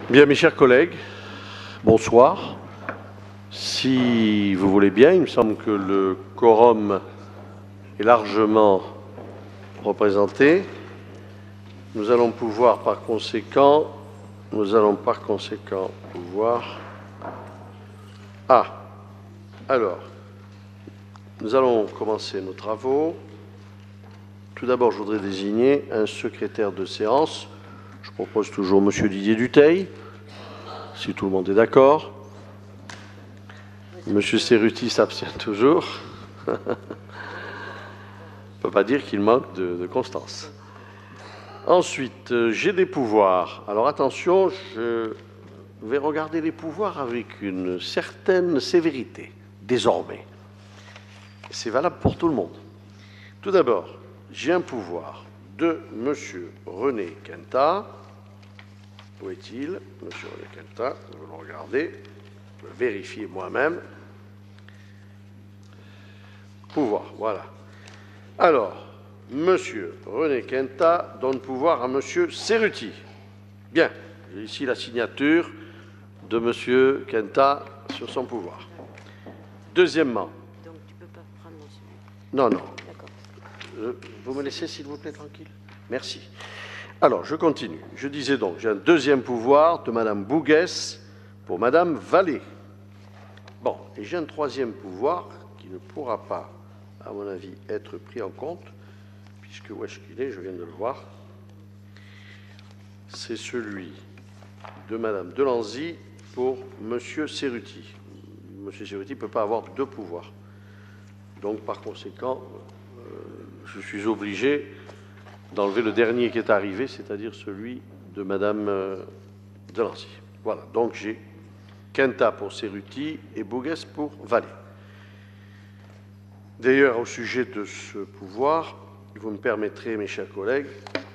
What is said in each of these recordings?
Bien, mes chers collègues, bonsoir. Si vous voulez bien, il me semble que le quorum est largement représenté. Nous allons par conséquent pouvoir... Alors, nous allons commencer nos travaux. Tout d'abord, je voudrais désigner un secrétaire de séance. Je propose toujours M. Didier Dutheil, si tout le monde est d'accord. M. Cerruti s'abstient toujours. On ne peut pas dire qu'il manque de constance. Ensuite, j'ai des pouvoirs. Alors attention, je vais regarder les pouvoirs avec une certaine sévérité, désormais. C'est valable pour tout le monde. Tout d'abord, j'ai un pouvoir de M. René Quinta. Où est-il, M. René Quinta? Je vais le regarder, je vais le vérifier moi-même. Pouvoir, voilà. Alors, M. René Quinta donne pouvoir à M. Cerruti. Bien, j'ai ici la signature de M. Quinta sur son pouvoir. Deuxièmement. Donc tu ne peux pas prendre mon celui. Non, non. D'accord. Vous me laissez, s'il vous plaît, tranquille? Merci. Alors, je continue. Je disais donc, j'ai un deuxième pouvoir de Mme Bouguès pour Mme Vallée. Bon, et j'ai un troisième pouvoir qui ne pourra pas, à mon avis, être pris en compte, puisque où est-ce qu'il est? Je viens de le voir. C'est celui de Mme Delanzy pour M. Cerruti. M. Cerruti ne peut pas avoir deux pouvoirs. Donc, par conséquent, je suis obligé d'enlever le dernier qui est arrivé, c'est-à-dire celui de Mme Delanzy. Voilà, donc j'ai Quinta pour Cerruti et Bouguès pour Vallée. D'ailleurs, au sujet de ce pouvoir, vous me permettrez, mes chers collègues,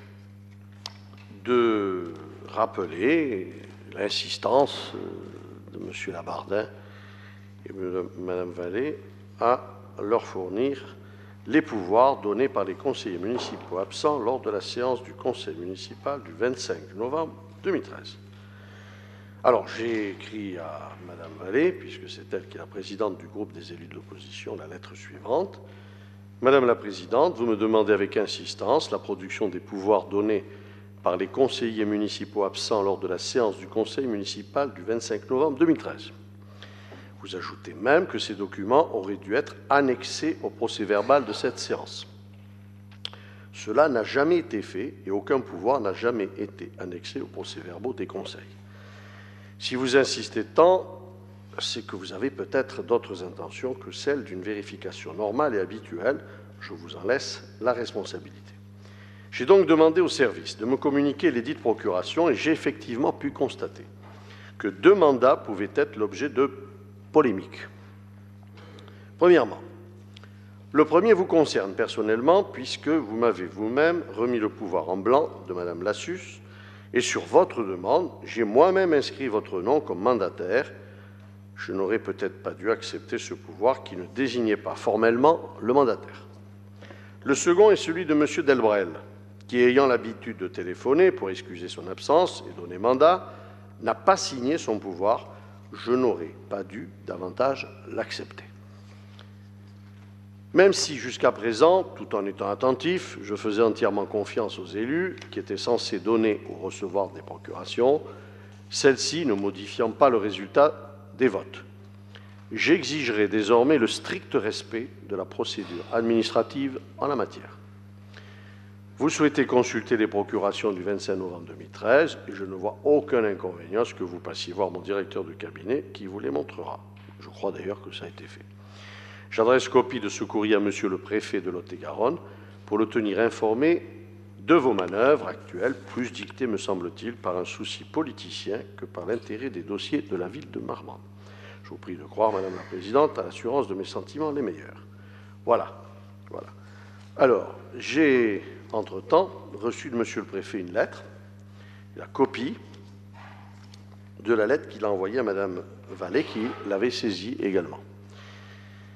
de rappeler l'insistance de M. Labardin et de Mme Vallée à leur fournir les pouvoirs donnés par les conseillers municipaux absents lors de la séance du conseil municipal du 25 novembre 2013. Alors, j'ai écrit à Mme Vallée, puisque c'est elle qui est la présidente du groupe des élus de l'opposition, la lettre suivante. Madame la Présidente, vous me demandez avec insistance la production des pouvoirs donnés par les conseillers municipaux absents lors de la séance du conseil municipal du 25 novembre 2013. Vous ajoutez même que ces documents auraient dû être annexés au procès-verbal de cette séance. Cela n'a jamais été fait et aucun pouvoir n'a jamais été annexé aux procès-verbaux des conseils. Si vous insistez tant, c'est que vous avez peut-être d'autres intentions que celles d'une vérification normale et habituelle. Je vous en laisse la responsabilité. J'ai donc demandé au service de me communiquer les dites procurations et j'ai effectivement pu constater que 2 mandats pouvaient être l'objet de polémiques. Premièrement, le premier vous concerne personnellement puisque vous m'avez vous-même remis le pouvoir en blanc de Mme Lassus et sur votre demande, j'ai moi-même inscrit votre nom comme mandataire. Je n'aurais peut-être pas dû accepter ce pouvoir qui ne désignait pas formellement le mandataire. Le second est celui de M. Delbrel, qui, ayant l'habitude de téléphoner pour excuser son absence et donner mandat, n'a pas signé son pouvoir. Je n'aurais pas dû davantage l'accepter. Même si, jusqu'à présent, tout en étant attentif, je faisais entièrement confiance aux élus qui étaient censés donner ou recevoir des procurations, celles-ci ne modifiant pas le résultat des votes. J'exigerai désormais le strict respect de la procédure administrative en la matière. Vous souhaitez consulter les procurations du 25 novembre 2013 et je ne vois aucun inconvénient à ce que vous passiez voir mon directeur de cabinet qui vous les montrera. Je crois d'ailleurs que ça a été fait. J'adresse copie de ce courrier à Monsieur le préfet de Lot-et-Garonne pour le tenir informé de vos manœuvres actuelles, plus dictées, me semble-t-il, par un souci politicien que par l'intérêt des dossiers de la ville de Marmande. Je vous prie de croire, Madame la Présidente, à l'assurance de mes sentiments les meilleurs. Voilà. Alors, j'ai, entre-temps, reçu de Monsieur le préfet une lettre, la copie de la lettre qu'il a envoyée à Madame Vallée, qui l'avait saisie également.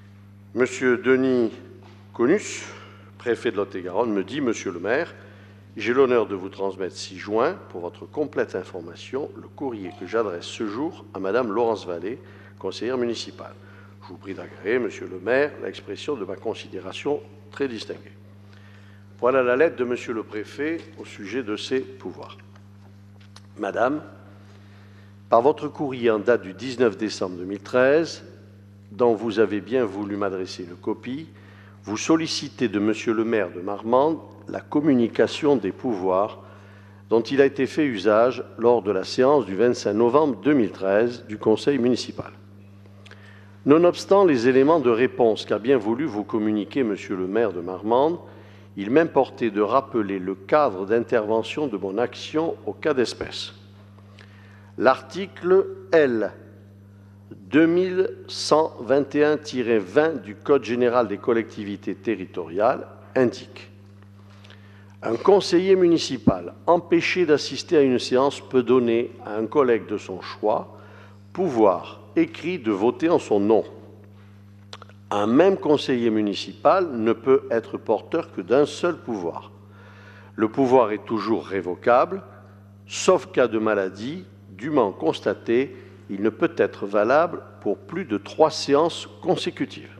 Monsieur Denis Conus, préfet de Lot-et-Garonne, me dit, Monsieur le maire, J'ai l'honneur de vous transmettre ci-joint, pour votre complète information, le courrier que j'adresse ce jour à Madame Laurence Vallée, conseillère municipale. Je vous prie d'agréer, Monsieur le maire, l'expression de ma considération très distinguée. Voilà la lettre de Monsieur le préfet au sujet de ses pouvoirs. Madame, par votre courrier en date du 19 décembre 2013, dont vous avez bien voulu m'adresser une copie, vous sollicitez de Monsieur le maire de Marmande la communication des pouvoirs dont il a été fait usage lors de la séance du 25 novembre 2013 du Conseil municipal. Nonobstant les éléments de réponse qu'a bien voulu vous communiquer Monsieur le maire de Marmande, il m'importait de rappeler le cadre d'intervention de mon action au cas d'espèce. L'article L. 2121-20 du Code général des collectivités territoriales indique: un conseiller municipal empêché d'assister à une séance peut donner à un collègue de son choix pouvoir écrit de voter en son nom. Un même conseiller municipal ne peut être porteur que d'un seul pouvoir. Le pouvoir est toujours révocable, sauf cas de maladie dûment constatée. Il ne peut être valable pour plus de 3 séances consécutives.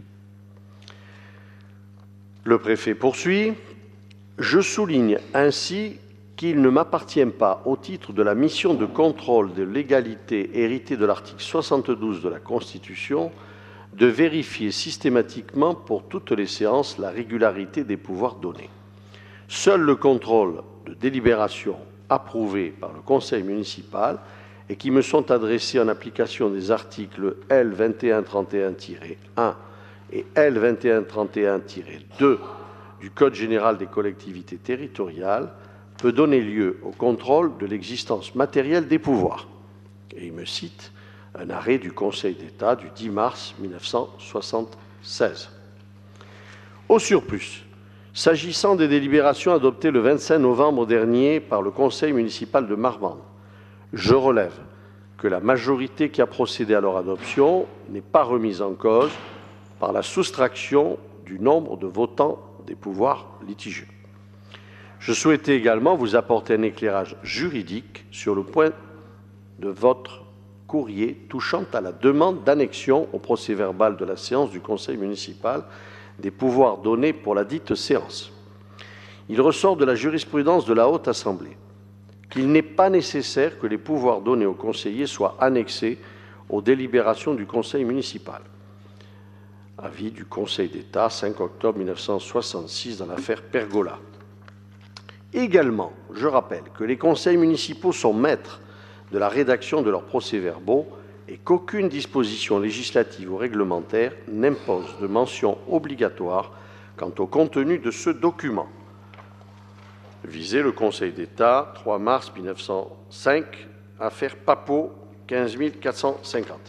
Le préfet poursuit: je souligne ainsi qu'il ne m'appartient pas, au titre de la mission de contrôle de légalité héritée de l'article 72 de la Constitution, de vérifier systématiquement pour toutes les séances la régularité des pouvoirs donnés. Seul le contrôle de délibération approuvé par le conseil municipal et qui me sont adressés en application des articles L. 2131-1 et L. 2131-2 du Code général des collectivités territoriales peut donner lieu au contrôle de l'existence matérielle des pouvoirs. Et il me cite un arrêt du Conseil d'État du 10 mars 1976. Au surplus, s'agissant des délibérations adoptées le 25 novembre dernier par le Conseil municipal de Marmande, je relève que la majorité qui a procédé à leur adoption n'est pas remise en cause par la soustraction du nombre de votants des pouvoirs litigieux. Je souhaitais également vous apporter un éclairage juridique sur le point de votre courrier touchant à la demande d'annexion au procès-verbal de la séance du Conseil municipal des pouvoirs donnés pour la dite séance. Il ressort de la jurisprudence de la Haute Assemblée qu'il n'est pas nécessaire que les pouvoirs donnés aux conseillers soient annexés aux délibérations du Conseil municipal. Avis du Conseil d'État, 5 octobre 1966, dans l'affaire Pergola. Également, je rappelle que les conseils municipaux sont maîtres de la rédaction de leurs procès-verbaux et qu'aucune disposition législative ou réglementaire n'impose de mention obligatoire quant au contenu de ce document. Visé le Conseil d'État, 3 mars 1905, affaire Papeau, 15 450.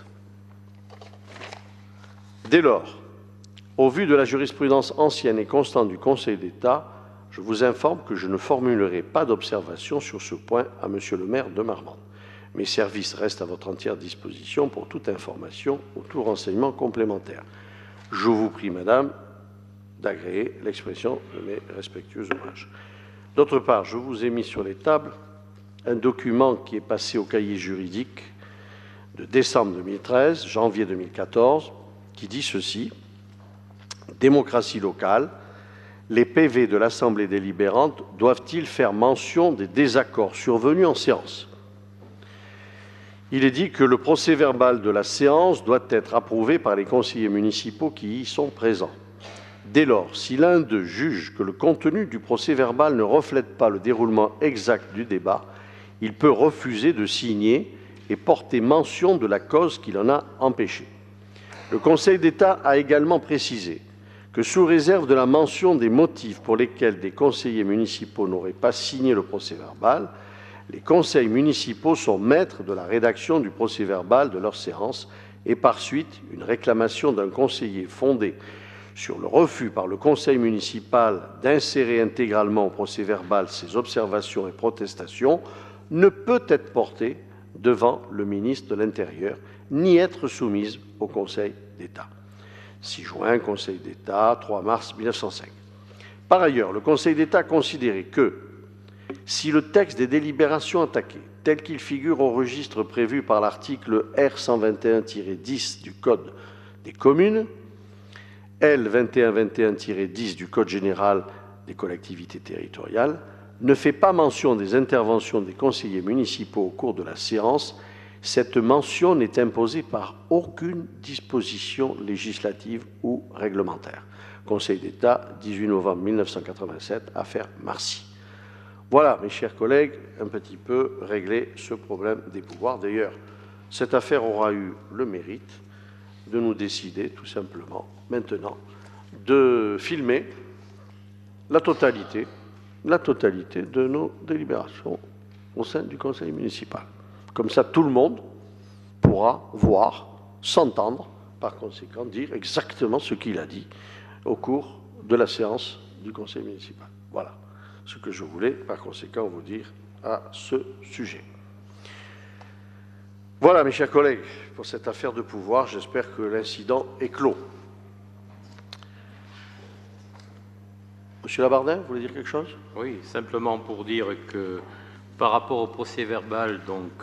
Dès lors, au vu de la jurisprudence ancienne et constante du Conseil d'État, je vous informe que je ne formulerai pas d'observation sur ce point à Monsieur le maire de Marmande. Mes services restent à votre entière disposition pour toute information ou tout renseignement complémentaire. Je vous prie, Madame, d'agréer l'expression de mes respectueux hommages. D'autre part, je vous ai mis sur les tables un document qui est passé au cahier juridique de décembre 2013, janvier 2014, qui dit ceci: démocratie locale, les PV de l'Assemblée délibérante doivent-ils faire mention des désaccords survenus en séance? Il est dit que le procès-verbal de la séance doit être approuvé par les conseillers municipaux qui y sont présents. Dès lors, si l'un d'eux juge que le contenu du procès-verbal ne reflète pas le déroulement exact du débat, il peut refuser de signer et porter mention de la cause qui l'en a empêché. Le Conseil d'État a également précisé que, sous réserve de la mention des motifs pour lesquels des conseillers municipaux n'auraient pas signé le procès-verbal, les conseils municipaux sont maîtres de la rédaction du procès-verbal de leur séance et, par suite, une réclamation d'un conseiller fondée sur le refus par le conseil municipal d'insérer intégralement au procès-verbal ses observations et protestations ne peut être portée devant le ministre de l'Intérieur ni être soumise au Conseil d'État. 6 juin, Conseil d'État, 3 mars 1905. Par ailleurs, le Conseil d'État a considéré que Si le texte des délibérations attaquées, tel qu'il figure au registre prévu par l'article R121-10 du Code des communes, L 2121-10 du Code général des collectivités territoriales, ne fait pas mention des interventions des conseillers municipaux au cours de la séance, cette mention n'est imposée par aucune disposition législative ou réglementaire. Conseil d'État, 18 novembre 1987, affaire Marcy. Voilà, mes chers collègues, un petit peu réglé ce problème des pouvoirs. D'ailleurs, cette affaire aura eu le mérite de nous décider, tout simplement, maintenant, de filmer la totalité de nos délibérations au sein du conseil municipal. Comme ça, tout le monde pourra voir, s'entendre, par conséquent, dire exactement ce qu'il a dit au cours de la séance du conseil municipal. Voilà ce que je voulais, par conséquent, vous dire à ce sujet. Voilà, mes chers collègues, pour cette affaire de pouvoir, j'espère que l'incident est clos. Monsieur Labardin, vous voulez dire quelque chose? Oui, simplement pour dire que par rapport au procès-verbal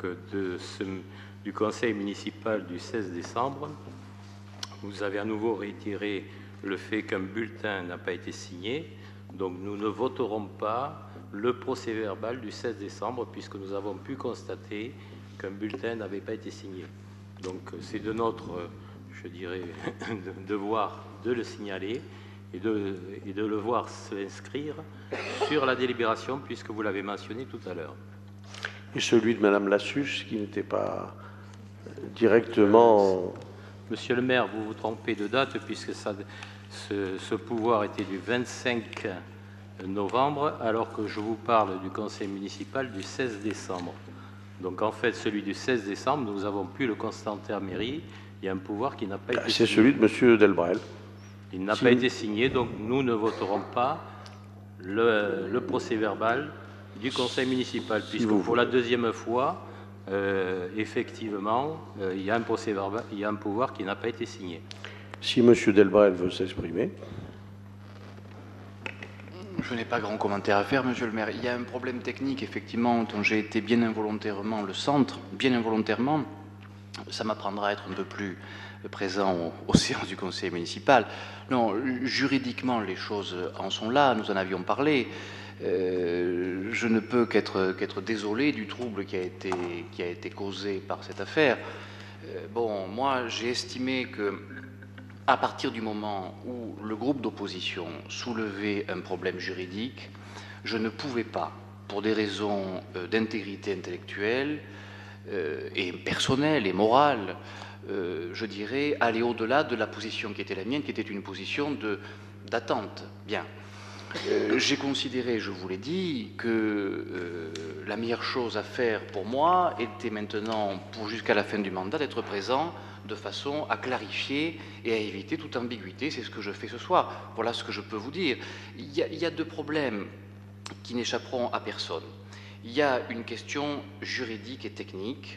du conseil municipal du 16 décembre, vous avez à nouveau réitéré le fait qu'un bulletin n'a pas été signé, donc nous ne voterons pas le procès-verbal du 16 décembre puisque nous avons pu constater qu'un bulletin n'avait pas été signé. Donc c'est de notre, je dirais, devoir de le signaler et de le voir s'inscrire sur la délibération puisque vous l'avez mentionné tout à l'heure. Et celui de Madame Lassus qui n'était pas directement... Monsieur le maire, vous vous trompez de date puisque ce pouvoir était du 25 novembre alors que je vous parle du conseil municipal du 16 décembre. Donc en fait, celui du 16 décembre, nous avons pu le constater à mairie, il y a un pouvoir qui n'a pas été signé. C'est celui de Monsieur Delbrel. Il n'a pas été signé, donc nous ne voterons pas le procès-verbal du conseil municipal, puisque pour la deuxième fois, effectivement, il y a un procès-verbal, il y a un pouvoir qui n'a pas été signé. Si Monsieur Delbrel veut s'exprimer. Je n'ai pas grand commentaire à faire, Monsieur le maire. Il y a un problème technique, effectivement, dont j'ai été bien involontairement le centre, bien involontairement. Ça m'apprendra à être un peu plus présent aux séances du conseil municipal. Non, juridiquement, les choses en sont là, nous en avions parlé. Je ne peux qu'être désolé du trouble qui a été causé par cette affaire. Bon, moi, j'ai estimé que à partir du moment où le groupe d'opposition soulevait un problème juridique, je ne pouvais pas, pour des raisons d'intégrité intellectuelle et personnelle et morale, je dirais, aller au-delà de la position qui était la mienne, qui était une position d'attente. Bien. J'ai considéré, je vous l'ai dit, que la meilleure chose à faire pour moi était maintenant, pour jusqu'à la fin du mandat, d'être présent de façon à clarifier et à éviter toute ambiguïté. C'est ce que je fais ce soir. Voilà ce que je peux vous dire. Il y a deux problèmes qui n'échapperont à personne. Il y a une question juridique et technique.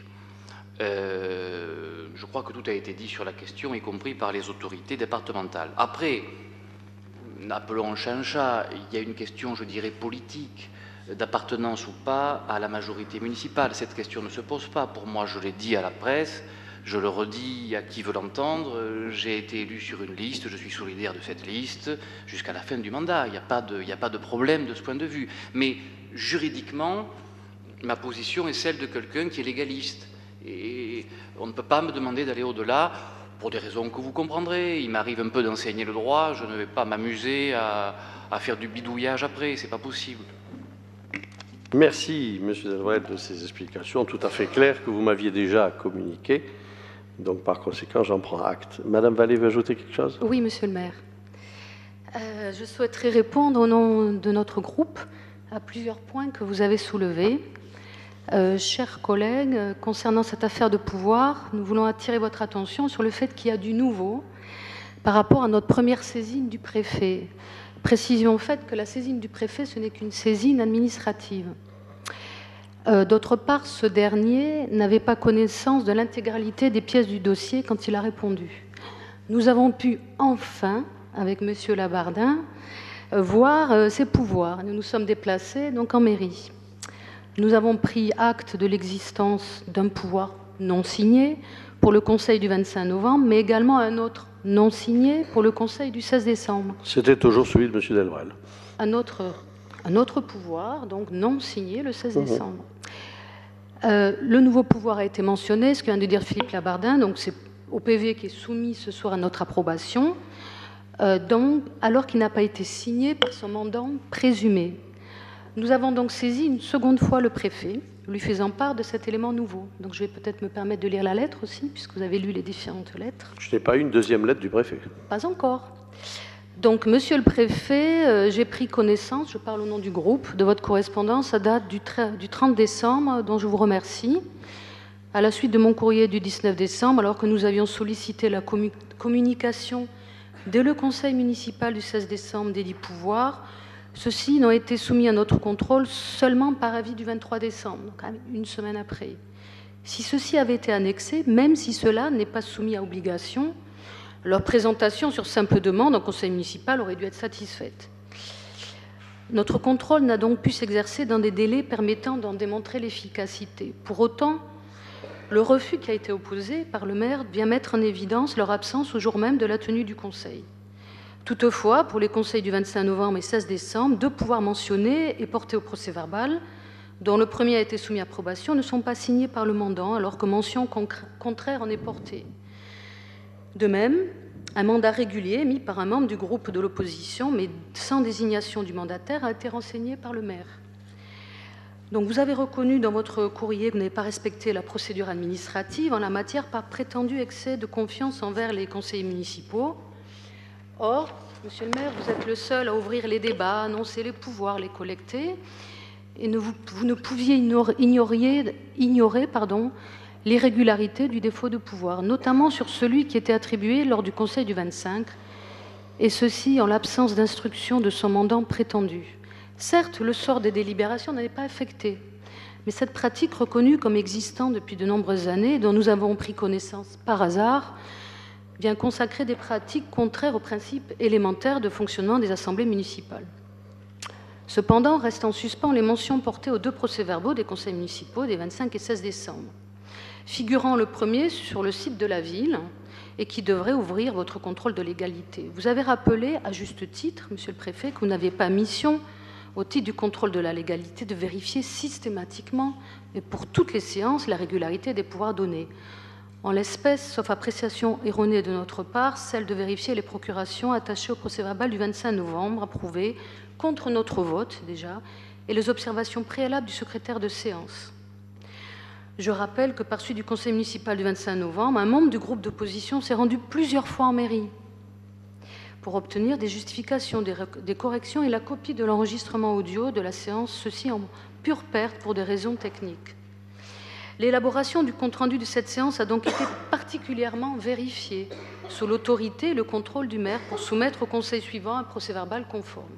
Je crois que tout a été dit sur la question, y compris par les autorités départementales. Après, appelons un chat un chat, il y a une question, je dirais, politique, d'appartenance ou pas à la majorité municipale. Cette question ne se pose pas. Pour moi, je l'ai dit à la presse, je le redis à qui veut l'entendre, j'ai été élu sur une liste, je suis solidaire de cette liste jusqu'à la fin du mandat. Il n'y a pas de problème de ce point de vue. Mais juridiquement, ma position est celle de quelqu'un qui est légaliste. Et on ne peut pas me demander d'aller au-delà, pour des raisons que vous comprendrez. Il m'arrive un peu d'enseigner le droit, je ne vais pas m'amuser à faire du bidouillage après, c'est pas possible. Merci, Monsieur Delbrel, de ces explications tout à fait claires que vous m'aviez déjà communiquées. Donc, par conséquent, j'en prends acte. Madame Vallée veut ajouter quelque chose? Oui, Monsieur le maire. Je souhaiterais répondre au nom de notre groupe à plusieurs points que vous avez soulevés. Chers collègues, concernant cette affaire de pouvoir, nous voulons attirer votre attention sur le fait qu'il y a du nouveau par rapport à notre première saisine du préfet. Précision en fait que la saisine du préfet, ce n'est qu'une saisine administrative. D'autre part, ce dernier n'avait pas connaissance de l'intégralité des pièces du dossier quand il a répondu. Nous avons pu enfin, avec Monsieur Labardin, voir ses pouvoirs. Nous nous sommes déplacés donc en mairie. nous avons pris acte de l'existence d'un pouvoir non signé pour le Conseil du 25 novembre, mais également un autre non signé pour le Conseil du 16 décembre. C'était toujours celui de M. Delbrel. Un autre pouvoir, donc non signé le 16 décembre. Le nouveau pouvoir a été mentionné, ce que vient de dire Philippe Labardin, donc c'est au PV qui est soumis ce soir à notre approbation, donc, alors qu'il n'a pas été signé par son mandant présumé. Nous avons donc saisi une seconde fois le préfet, lui faisant part de cet élément nouveau. Donc je vais peut-être me permettre de lire la lettre aussi, puisque vous avez lu les différentes lettres. Je n'ai pas eu une deuxième lettre du préfet. Pas encore. Donc, Monsieur le Préfet, j'ai pris connaissance, je parle au nom du groupe, de votre correspondance à date du 30 décembre, dont je vous remercie. À la suite de mon courrier du 19 décembre, alors que nous avions sollicité la communication dès le Conseil municipal du 16 décembre des 10 pouvoirs, ceux-ci n'ont été soumis à notre contrôle seulement par avis du 23 décembre, donc quand même une semaine après. Si ceux-ci avaient été annexés, même si cela n'est pas soumis à obligation, leur présentation sur simple demande au conseil municipal aurait dû être satisfaite. Notre contrôle n'a donc pu s'exercer dans des délais permettant d'en démontrer l'efficacité. Pour autant, le refus qui a été opposé par le maire vient mettre en évidence leur absence au jour même de la tenue du conseil. Toutefois, pour les conseils du 25 novembre et 16 décembre, 2 pouvoirs mentionnés et portés au procès-verbal, dont le premier a été soumis à approbation, ne sont pas signés par le mandant, alors que mention contraire en est portée. De même, un mandat régulier émis par un membre du groupe de l'opposition, mais sans désignation du mandataire, a été renseigné par le maire. Donc vous avez reconnu dans votre courrier que vous n'avez pas respecté la procédure administrative en la matière par prétendu excès de confiance envers les conseillers municipaux. Or, monsieur le maire, vous êtes le seul à ouvrir les débats, à annoncer les pouvoirs, les collecter, et vous ne pouviez ignorer l'irrégularité du défaut de pouvoir, notamment sur celui qui était attribué lors du Conseil du 25, et ceci en l'absence d'instruction de son mandant prétendu. Certes, le sort des délibérations n'avait pas affecté, mais cette pratique reconnue comme existant depuis de nombreuses années, dont nous avons pris connaissance par hasard, vient consacrer des pratiques contraires aux principes élémentaires de fonctionnement des assemblées municipales. Cependant, restent en suspens les mentions portées aux 2 procès-verbaux des conseils municipaux des 25 et 16 décembre, figurant le premier sur le site de la ville et qui devrait ouvrir votre contrôle de légalité. Vous avez rappelé, à juste titre, monsieur le préfet, que vous n'aviez pas mission, au titre du contrôle de la légalité, de vérifier systématiquement et pour toutes les séances la régularité des pouvoirs donnés. En l'espèce, sauf appréciation erronée de notre part, celle de vérifier les procurations attachées au procès-verbal du 25 novembre, approuvées contre notre vote déjà, et les observations préalables du secrétaire de séance. Je rappelle que par suite du conseil municipal du 25 novembre, un membre du groupe d'opposition s'est rendu plusieurs fois en mairie pour obtenir des justifications, des corrections et la copie de l'enregistrement audio de la séance, ceci en pure perte pour des raisons techniques. L'élaboration du compte-rendu de cette séance a donc été particulièrement vérifiée sous l'autorité et le contrôle du maire pour soumettre au conseil suivant un procès-verbal conforme.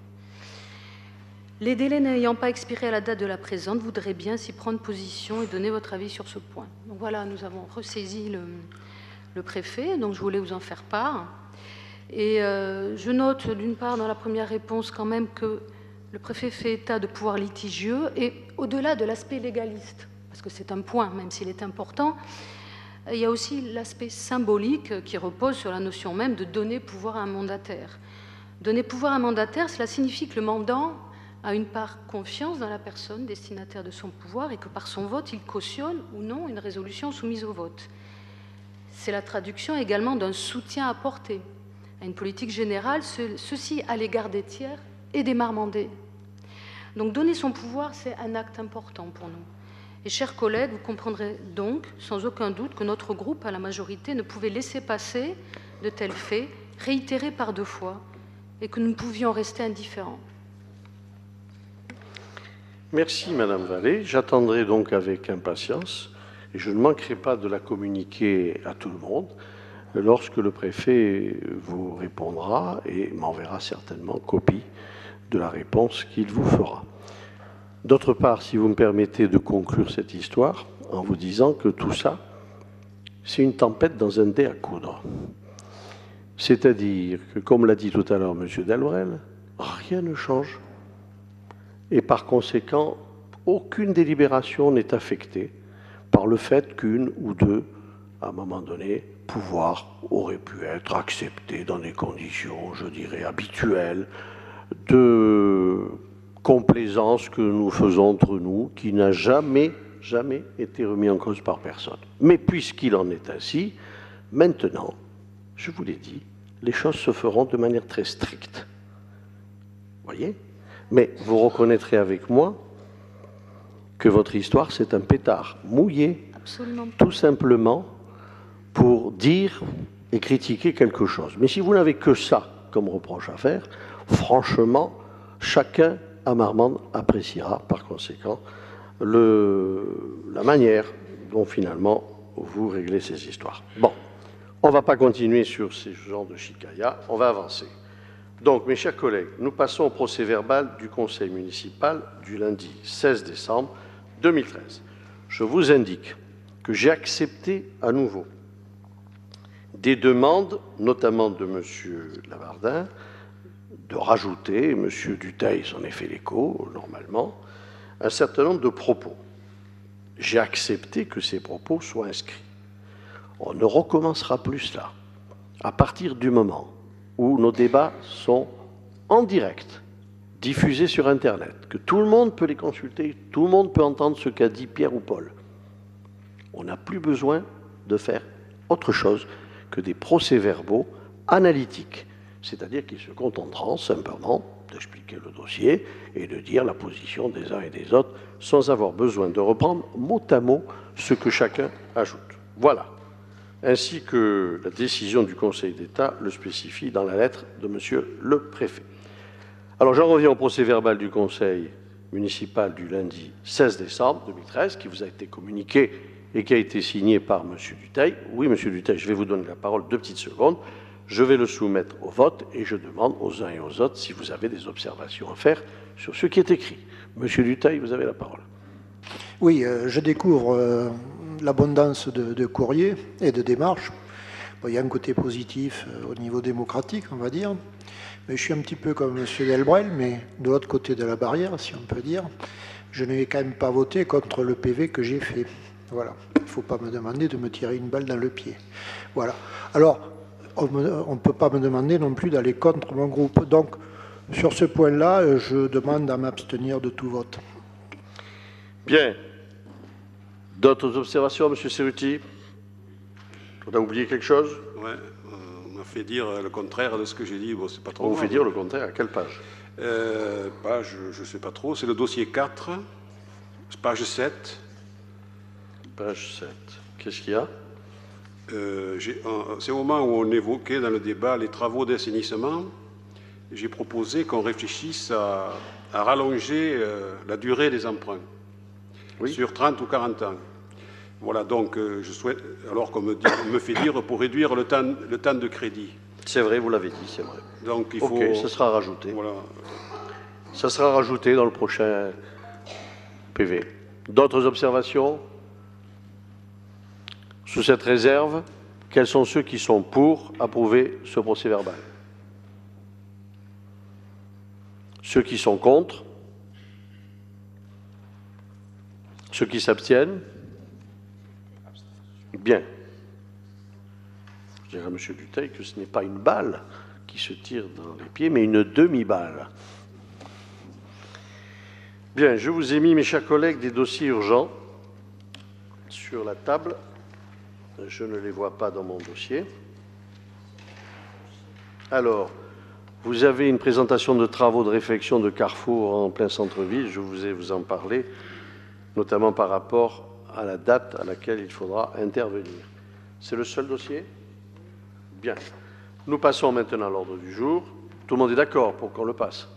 Les délais n'ayant pas expiré à la date de la présente, voudraient bien s'y prendre position et donner votre avis sur ce point. Donc voilà, nous avons ressaisi le préfet, donc je voulais vous en faire part. Et je note d'une part dans la première réponse quand même que le préfet fait état de pouvoirs litigieux et au-delà de l'aspect légaliste, parce que c'est un point, même s'il est important, il y a aussi l'aspect symbolique qui repose sur la notion même de donner pouvoir à un mandataire. Donner pouvoir à un mandataire, cela signifie que le mandant a une part confiance dans la personne destinataire de son pouvoir et que par son vote, il cautionne ou non une résolution soumise au vote. C'est la traduction également d'un soutien apporté à une politique générale, ceci à l'égard des tiers et des marmandés. Donc donner son pouvoir, c'est un acte important pour nous. Et chers collègues, vous comprendrez donc sans aucun doute que notre groupe à la majorité ne pouvait laisser passer de tels faits, réitérés par 2 fois, et que nous ne pouvions rester indifférents. Merci, Madame Vallée. J'attendrai donc avec impatience, et je ne manquerai pas de la communiquer à tout le monde, lorsque le préfet vous répondra et m'enverra certainement copie de la réponse qu'il vous fera. D'autre part, si vous me permettez de conclure cette histoire en vous disant que tout ça, c'est une tempête dans un dé à coudre. C'est-à-dire que, comme l'a dit tout à l'heure M. Delbrel, rien ne change. Et par conséquent, aucune délibération n'est affectée par le fait qu'une ou deux, à un moment donné, pouvoirs auraient pu être acceptés dans des conditions, je dirais, habituelles, de complaisance que nous faisons entre nous, qui n'a jamais été remis en cause par personne. Mais puisqu'il en est ainsi, maintenant, je vous l'ai dit, les choses se feront de manière très stricte. Voyez ? Mais vous reconnaîtrez avec moi que votre histoire, c'est un pétard mouillé, Absolument. tout simplement pour dire et critiquer quelque chose. Mais si vous n'avez que ça comme reproche à faire, franchement, chacun à Marmande appréciera par conséquent la manière dont finalement vous réglez ces histoires. Bon, on ne va pas continuer sur ces genres de chicaya, on va avancer. Donc, mes chers collègues, nous passons au procès-verbal du Conseil municipal du lundi 16 décembre 2013. Je vous indique que j'ai accepté à nouveau des demandes, notamment de M. Labardin, de rajouter, M. Dutheil s'en est fait l'écho, normalement, un certain nombre de propos. J'ai accepté que ces propos soient inscrits. On ne recommencera plus cela. À partir du moment où nos débats sont en direct, diffusés sur Internet, que tout le monde peut les consulter, tout le monde peut entendre ce qu'a dit Pierre ou Paul, on n'a plus besoin de faire autre chose que des procès-verbaux analytiques. C'est-à-dire qu'ils se contenteront simplement d'expliquer le dossier et de dire la position des uns et des autres sans avoir besoin de reprendre mot à mot ce que chacun ajoute. Voilà. Ainsi que la décision du Conseil d'État le spécifie dans la lettre de M. le Préfet. Alors j'en reviens au procès-verbal du Conseil municipal du lundi 16 décembre 2013 qui vous a été communiqué et qui a été signé par M. Dutheil. Oui, M. Dutheil, je vais vous donner la parole 2 petites secondes. Je vais le soumettre au vote et je demande aux uns et aux autres si vous avez des observations à faire sur ce qui est écrit. Monsieur Dutheil, vous avez la parole. Oui, je découvre l'abondance de courriers et de démarches. Bon, il y a un côté positif au niveau démocratique, on va dire. Mais je suis un petit peu comme M. Delbrel, mais de l'autre côté de la barrière, si on peut dire. Je n'ai quand même pas voté contre le PV que j'ai fait. Voilà. Il ne faut pas me demander de me tirer une balle dans le pied. Voilà. Alors, on ne peut pas me demander non plus d'aller contre mon groupe. Donc, sur ce point-là, je demande à m'abstenir de tout vote. Bien. D'autres observations, M. Cerruti? On a oublié quelque chose? Oui, on m'a fait dire le contraire de ce que j'ai dit. Bon, c'est pas trop. On vous fait dire le contraire à quelle page? Page, je ne sais pas trop. C'est le dossier 4, page 7. Page 7. Qu'est-ce qu'il y a? C'est au moment où on évoquait dans le débat les travaux d'assainissement. J'ai proposé qu'on réfléchisse à rallonger la durée des emprunts sur 30 ou 40 ans. Voilà, donc je souhaite, alors qu'on me fait dire pour réduire le temps de crédit. C'est vrai, vous l'avez dit, c'est vrai. Donc il faut... Ok, ça sera rajouté. Voilà. Ça sera rajouté dans le prochain PV. D'autres observations? Sous cette réserve, quels sont ceux qui sont pour approuver ce procès-verbal? Ceux qui sont contre? Ceux qui s'abstiennent? Bien. Je dirais à M. Dutheil que ce n'est pas une balle qui se tire dans les pieds, mais une demi-balle. Bien, je vous ai mis, mes chers collègues, des dossiers urgents sur la table. Je ne les vois pas dans mon dossier. Alors, vous avez une présentation de travaux de réfection de Carrefour en plein centre-ville. Je vous ai vous en parlé, notamment par rapport à la date à laquelle il faudra intervenir. C'est le seul dossier? Bien. Nous passons maintenant à l'ordre du jour. Tout le monde est d'accord pour qu'on le passe?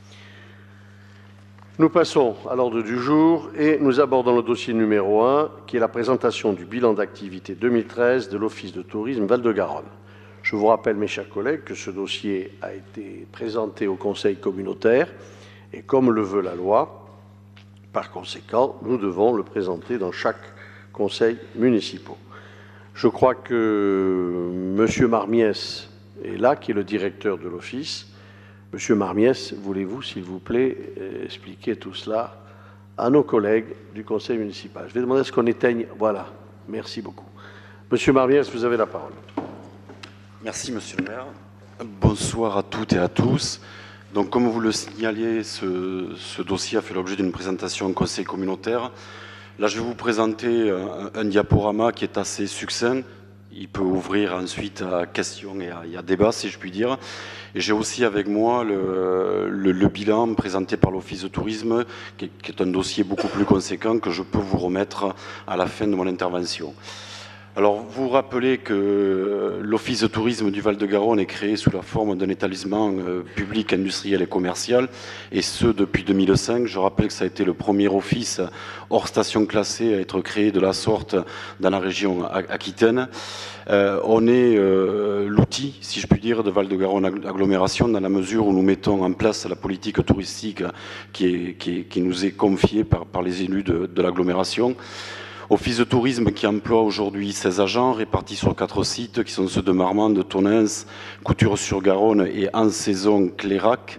Nous passons à l'ordre du jour et nous abordons le dossier numéro 1, qui est la présentation du bilan d'activité 2013 de l'Office de tourisme Val-de-Garonne. Je vous rappelle, mes chers collègues, que ce dossier a été présenté au Conseil communautaire et comme le veut la loi, par conséquent, nous devons le présenter dans chaque conseil municipal. Je crois que M. Marmiès est là, qui est le directeur de l'Office. Monsieur Marmiès, voulez-vous, s'il vous plaît, expliquer tout cela à nos collègues du conseil municipal. Je vais demander à ce qu'on éteigne. Voilà. Merci beaucoup. Monsieur Marmiès, vous avez la parole. Merci, monsieur le maire. Bonsoir à toutes et à tous. Donc, comme vous le signaliez, ce dossier a fait l'objet d'une présentation au conseil communautaire. Là, je vais vous présenter un diaporama qui est assez succinct. Il peut ouvrir ensuite à questions et à débat, si je puis dire. Et j'ai aussi avec moi le bilan présenté par l'Office de tourisme, qui est un dossier beaucoup plus conséquent que je peux vous remettre à la fin de mon intervention. Alors, vous rappelez que l'Office de tourisme du Val-de-Garonne est créé sous la forme d'un établissement public, industriel et commercial, et ce depuis 2005. Je rappelle que ça a été le premier office hors station classée à être créé de la sorte dans la région aquitaine. On est l'outil, si je puis dire, de Val-de-Garonne Agglomération dans la mesure où nous mettons en place la politique touristique qui nous est confiée par les élus de l'agglomération. Office de tourisme qui emploie aujourd'hui 16 agents répartis sur 4 sites qui sont ceux de Marmande, Tonens, Couture-sur-Garonne et en saison Clérac.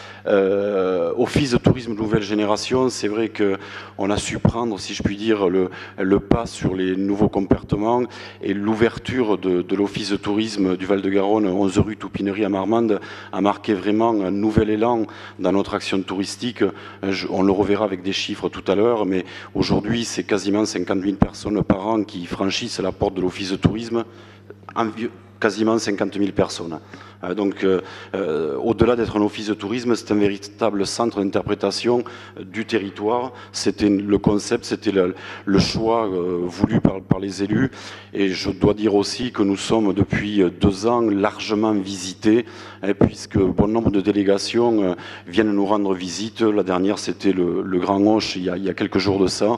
Office de tourisme nouvelle génération, c'est vrai qu'on a su prendre, si je puis dire, le pas sur les nouveaux comportements et l'ouverture de l'Office de tourisme du Val-de-Garonne, 11 rue Toupinerie à Marmande, a marqué vraiment un nouvel élan dans notre action touristique. On le reverra avec des chiffres tout à l'heure, mais aujourd'hui, c'est quasiment 50 000 personnes par an qui franchissent la porte de l'Office de tourisme, quasiment 50 000 personnes. Donc, au-delà d'être un office de tourisme, c'est un véritable centre d'interprétation du territoire. C'était le concept, c'était le choix voulu par les élus. Et je dois dire aussi que nous sommes depuis 2 ans largement visités, puisque bon nombre de délégations viennent nous rendre visite. La dernière, c'était le Grand Hoche, il y a quelques jours de ça.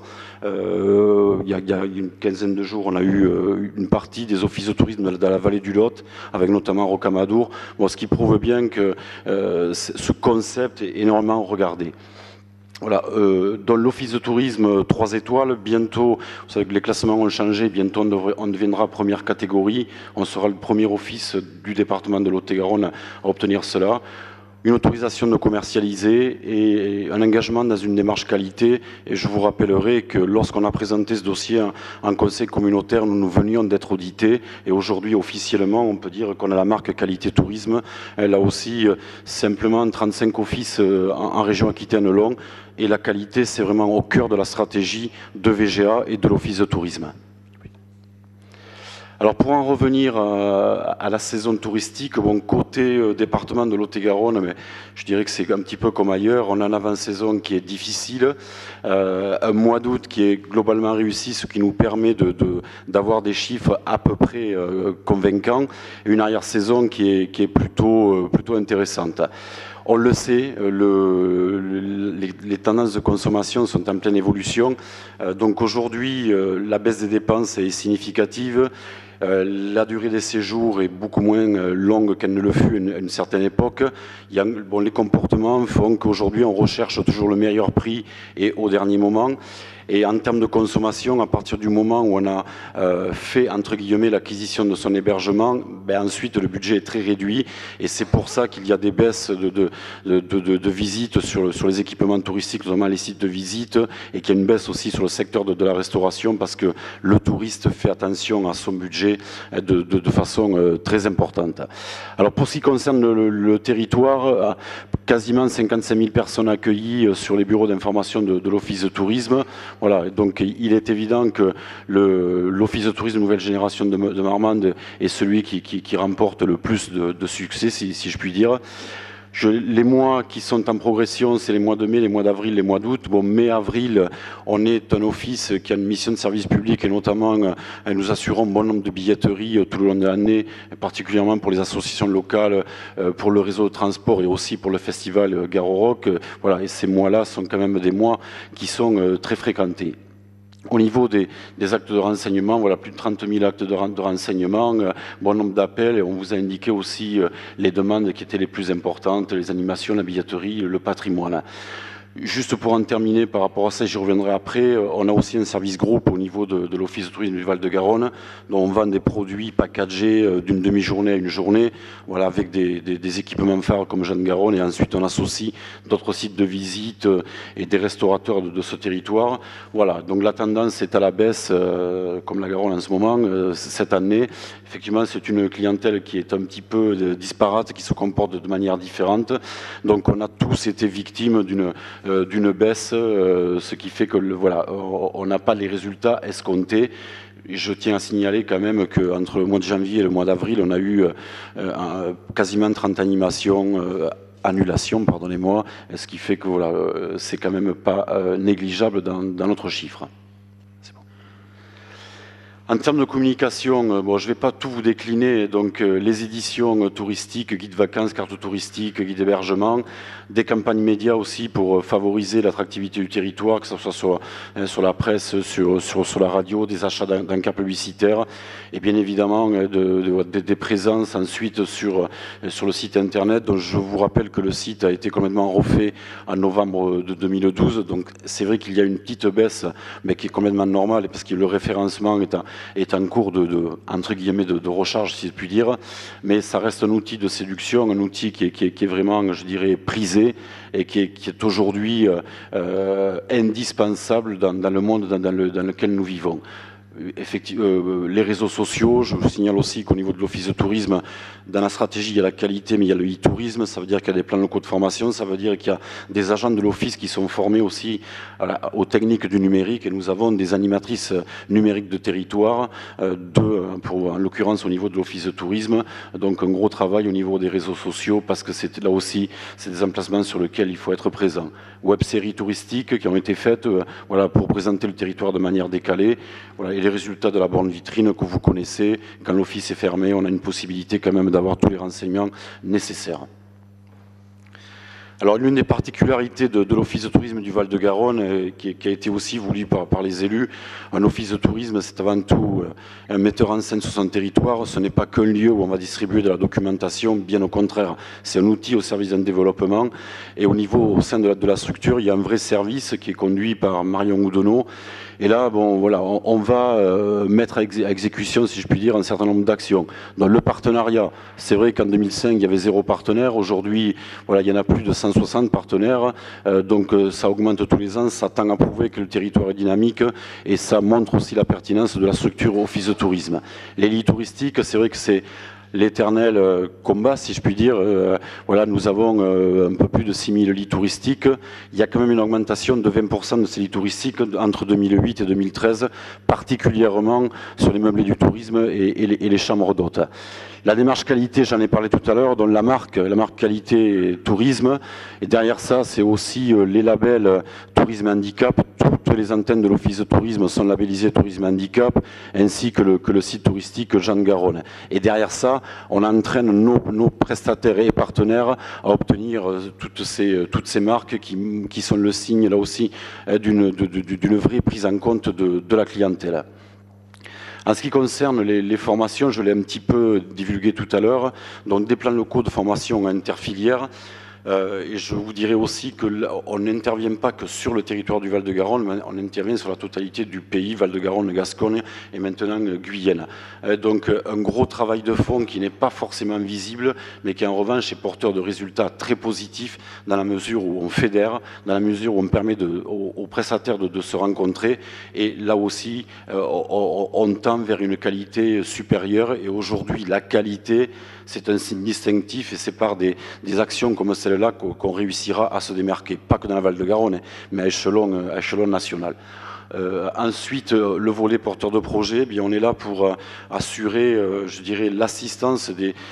Il y a une quinzaine de jours, on a eu une partie des offices de tourisme dans la vallée du Lot, avec notamment Rocamadour. Bon, ce qui prouve bien que ce concept est énormément regardé. Voilà, dans l'office de tourisme 3 étoiles, bientôt, vous savez que les classements ont changé, bientôt on deviendra première catégorie, on sera le premier office du département de Lot-et-Garonne à obtenir cela. Une autorisation de commercialiser et un engagement dans une démarche qualité. Et je vous rappellerai que lorsqu'on a présenté ce dossier en conseil communautaire, nous venions d'être audités. Et aujourd'hui, officiellement, on peut dire qu'on a la marque qualité tourisme. Elle a aussi simplement 35 offices en région Aquitaine-Long. Et la qualité, c'est vraiment au cœur de la stratégie de VGA et de l'office de tourisme. Alors pour en revenir à la saison touristique, bon, côté département de Lot-et-Garonne, mais je dirais que c'est un petit peu comme ailleurs, on a une avant-saison qui est difficile, un mois d'août qui est globalement réussi, ce qui nous permet d'avoir des chiffres à peu près convaincants, et une arrière-saison qui est plutôt intéressante. On le sait, les tendances de consommation sont en pleine évolution. Donc aujourd'hui, la baisse des dépenses est significative. La durée des séjours est beaucoup moins longue qu'elle ne le fut à une certaine époque. Les comportements font qu'aujourd'hui, on recherche toujours le meilleur prix et au dernier moment. Et en termes de consommation, à partir du moment où on a fait, entre guillemets, l'acquisition de son hébergement, ensuite le budget est très réduit. Et c'est pour ça qu'il y a des baisses de visites sur les équipements touristiques, notamment les sites de visite, et qu'il y a une baisse aussi sur le secteur de la restauration, parce que le touriste fait attention à son budget de façon très importante. Alors pour ce qui concerne le territoire, quasiment 55 000 personnes accueillies sur les bureaux d'information de l'Office de tourisme. Voilà, donc il est évident que l'Office de tourisme nouvelle génération de Marmande est celui qui remporte le plus de succès, si je puis dire. Les mois qui sont en progression, c'est les mois de mai, les mois d'avril, les mois d'août. Bon, mai-avril, on est un office qui a une mission de service public et notamment nous assurons un bon nombre de billetteries tout le long de l'année, particulièrement pour les associations locales, pour le réseau de transport et aussi pour le festival Gare au Rock. Voilà, et ces mois-là sont quand même des mois qui sont très fréquentés. Au niveau des actes de renseignement, voilà, plus de 30 000 actes de renseignement, bon nombre d'appels, et on vous a indiqué aussi les demandes qui étaient les plus importantes, les animations, la billetterie, le patrimoine. Juste pour en terminer par rapport à ça, j'y reviendrai après, on a aussi un service groupe au niveau de l'Office de tourisme du Val-de-Garonne, dont on vend des produits packagés d'une demi-journée à une journée, voilà, avec des équipements phares comme Jeanne Garonne, et ensuite on associe d'autres sites de visite et des restaurateurs de ce territoire. Voilà, donc la tendance est à la baisse, comme la Garonne en ce moment, cette année. Effectivement, c'est une clientèle qui est un petit peu disparate, qui se comporte de manière différente. Donc on a tous été victimes d'une baisse, ce qui fait que voilà, on n'a pas les résultats escomptés. Je tiens à signaler quand même qu'entre le mois de janvier et le mois d'avril, on a eu quasiment 30 annulations, pardonnez-moi, ce qui fait que voilà, c'est quand même pas négligeable dans notre chiffre. En termes de communication, bon, je ne vais pas tout vous décliner, donc les éditions touristiques, guides vacances, cartes touristiques, guides hébergement, des campagnes médias aussi pour favoriser l'attractivité du territoire, que ce soit sur la presse, sur la radio, des achats d'encarts publicitaires, et bien évidemment des présences ensuite sur le site internet. Donc je vous rappelle que le site a été complètement refait en novembre de 2012, donc c'est vrai qu'il y a une petite baisse, mais qui est complètement normale, parce que le référencement est en cours entre guillemets, de recharge, si je puis dire, mais ça reste un outil de séduction, un outil qui est vraiment, je dirais, prisé et qui est aujourd'hui indispensable dans le monde dans lequel nous vivons. Effectivement, les réseaux sociaux, je vous signale aussi qu'au niveau de l'Office de tourisme, dans la stratégie, il y a la qualité, mais il y a le e-tourisme, ça veut dire qu'il y a des plans locaux de formation, ça veut dire qu'il y a des agents de l'Office qui sont formés aussi aux techniques du numérique, et nous avons des animatrices numériques de territoire, en l'occurrence au niveau de l'Office de tourisme, donc un gros travail au niveau des réseaux sociaux, parce que là aussi, c'est des emplacements sur lesquels il faut être présent. Web-séries touristiques qui ont été faites voilà, pour présenter le territoire de manière décalée, voilà, et les résultats de la borne vitrine que vous connaissez. Quand l'office est fermé, on a une possibilité quand même d'avoir tous les renseignements nécessaires. Alors, l'une des particularités de l'Office de tourisme du Val-de-Garonne, qui a été aussi voulu par les élus, un office de tourisme, c'est avant tout un metteur en scène sur son territoire. Ce n'est pas qu'un lieu où on va distribuer de la documentation, bien au contraire. C'est un outil au service d'un développement. Et au sein de la structure, il y a un vrai service qui est conduit par Marion Oudonneau. Et là, bon, voilà, on va mettre à exécution, si je puis dire, un certain nombre d'actions. Dans le partenariat, c'est vrai qu'en 2005, il y avait 0 partenaire. Aujourd'hui, voilà, il y en a plus de 160 partenaires. Donc, ça augmente tous les ans. Ça tend à prouver que le territoire est dynamique. Et ça montre aussi la pertinence de la structure Office de tourisme. Les lits touristiques, c'est vrai que c'est l'éternel combat, si je puis dire. Voilà, nous avons un peu plus de 6000 lits touristiques. Il y a quand même une augmentation de 20% de ces lits touristiques entre 2008 et 2013, particulièrement sur les meublés du tourisme et les chambres d'hôtes. La démarche qualité, j'en ai parlé tout à l'heure, dont la marque qualité tourisme. Et derrière ça, c'est aussi les labels tourisme handicap. Toutes les antennes de l'Office de tourisme sont labellisées tourisme handicap, ainsi que le site touristique Jeanne Garonne. Et derrière ça, on entraîne nos prestataires et partenaires à obtenir toutes ces marques qui sont le signe, là aussi, d'une vraie prise en compte de la clientèle. En ce qui concerne les formations, je l'ai un petit peu divulgué tout à l'heure, donc des plans locaux de formation interfilières. Et je vous dirais aussi qu'on n'intervient pas que sur le territoire du Val-de-Garonne, mais on intervient sur la totalité du pays, Val-de-Garonne, Gascogne et maintenant Guyenne. Donc un gros travail de fond qui n'est pas forcément visible, mais qui en revanche est porteur de résultats très positifs dans la mesure où on fédère, dans la mesure où on permet aux prestataires de se rencontrer. Et là aussi, on tend vers une qualité supérieure. Et aujourd'hui, la qualité, c'est un signe distinctif, et c'est par des actions comme celle-là qu'on réussira à se démarquer, pas que dans la Val-de-Garonne, mais à échelon national. Ensuite, le volet porteur de projet, eh bien, on est là pour assurer, je dirais, l'assistance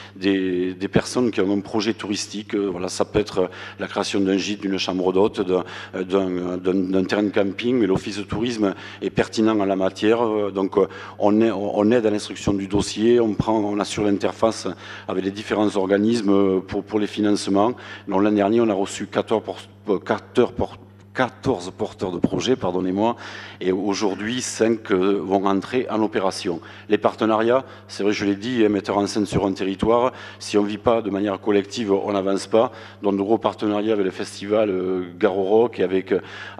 des personnes qui ont un projet touristique. Voilà, ça peut être la création d'un gîte, d'une chambre d'hôte, d'un terrain de camping, mais l'Office de tourisme est pertinent en la matière. Donc, on aide à l'instruction du dossier, on assure l'interface avec les différents organismes pour les financements. L'an dernier, on a reçu 14 14 porteurs de projets, pardonnez-moi, et aujourd'hui 5 vont entrer en opération. Les partenariats, c'est vrai, je l'ai dit, metteur en scène sur un territoire, si on ne vit pas de manière collective, on n'avance pas. Donc de gros partenariats avec le festival Garo Rock et avec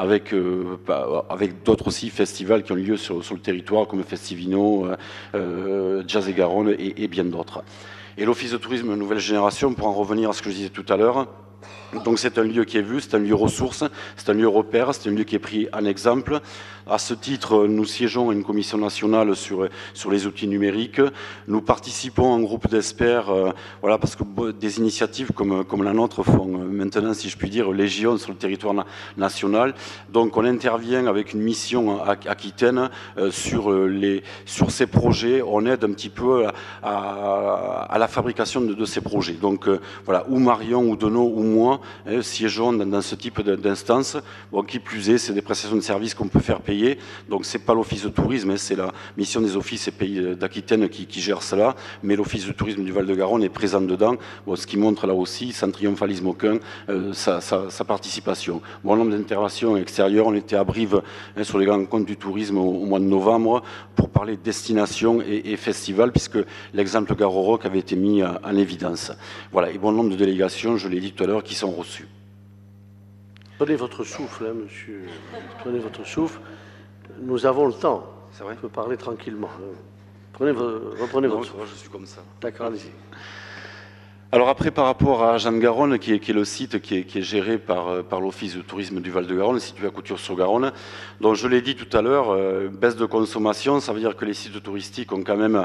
d'autres aussi festivals qui ont lieu sur le territoire, comme Festivino, Jazz et Garonne et bien d'autres. Et l'Office de tourisme nouvelle génération, pour en revenir à ce que je disais tout à l'heure, donc c'est un lieu qui est vu, c'est un lieu ressource, c'est un lieu repère, c'est un lieu qui est pris en exemple. À ce titre, nous siégeons à une commission nationale sur les outils numériques. Nous participons à un groupe d'experts, voilà, parce que des initiatives comme la nôtre font maintenant, si je puis dire, légion sur le territoire national. Donc on intervient avec une mission aquitaine sur ces projets. On aide un petit peu à la fabrication de ces projets. Donc voilà, ou Marion, ou Denaud, ou moi, siégeons dans ce type d'instance. Bon, qui plus est, c'est des prestations de services qu'on peut faire payer. Donc c'est pas l'Office de tourisme, c'est la mission des offices et pays d'Aquitaine qui gère cela, mais l'Office de tourisme du Val-de-Garonne est présent dedans, bon, ce qui montre là aussi, sans triomphalisme aucun, sa participation. Bon nombre d'interventions extérieures, on était à Brive sur les grands comptes du tourisme au mois de novembre pour parler destination et festival, puisque l'exemple Garo Rock avait été mis en évidence. Voilà, et bon nombre de délégations, je l'ai dit tout à l'heure, qui sont reçues. Prenez votre souffle, hein, monsieur. Prenez votre souffle. Nous avons le temps. C'est vrai. On peut parler tranquillement. Reprenez votre souffle. Je suis comme ça. D'accord, allez-y. Alors après, par rapport à Jeanne-Garonne, qui est le site qui est géré par l'Office de tourisme du Val-de-Garonne, situé à Couture-sur-Garonne, donc je l'ai dit tout à l'heure, baisse de consommation, ça veut dire que les sites touristiques ont quand même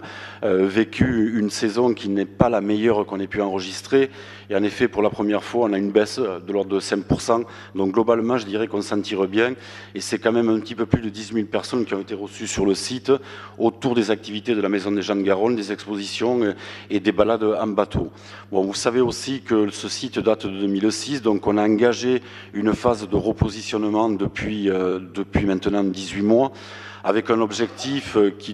vécu une saison qui n'est pas la meilleure qu'on ait pu enregistrer. Et en effet, pour la première fois, on a une baisse de l'ordre de 5%. Donc globalement, je dirais qu'on s'en tire bien. Et c'est quand même un petit peu plus de 10 000 personnes qui ont été reçues sur le site autour des activités de la Maison des Jeanne-Garonne, des expositions et des balades en bateau. Bon, vous savez aussi que ce site date de 2006, donc on a engagé une phase de repositionnement depuis maintenant 18 mois, avec un objectif qui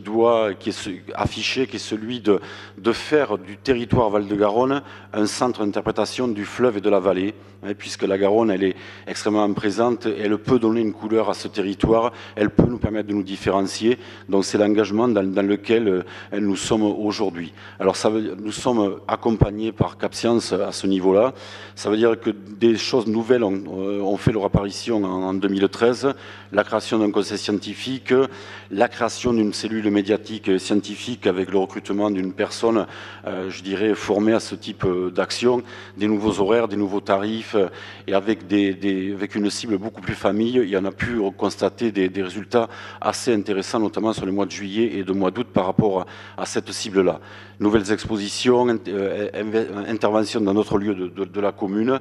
est affiché, qui est celui de faire du territoire Val-de-Garonne un centre d'interprétation du fleuve et de la vallée, puisque la Garonne, elle est extrêmement présente, et elle peut donner une couleur à ce territoire, elle peut nous permettre de nous différencier, donc c'est l'engagement dans lequel nous sommes aujourd'hui. Alors nous sommes accompagnés par Cap Science à ce niveau-là, ça veut dire que des choses nouvelles ont fait leur apparition en 2013, la création d'un conseil scientifique, la création d'une cellule médiatique scientifique avec le recrutement d'une personne, je dirais, formée à ce type d'action, des nouveaux horaires, des nouveaux tarifs, et avec une cible beaucoup plus famille. Il y en a pu constater des résultats assez intéressants, notamment sur les mois de juillet et de mois d'août par rapport à cette cible-là. Nouvelles expositions, interventions dans d'autres lieux de la commune,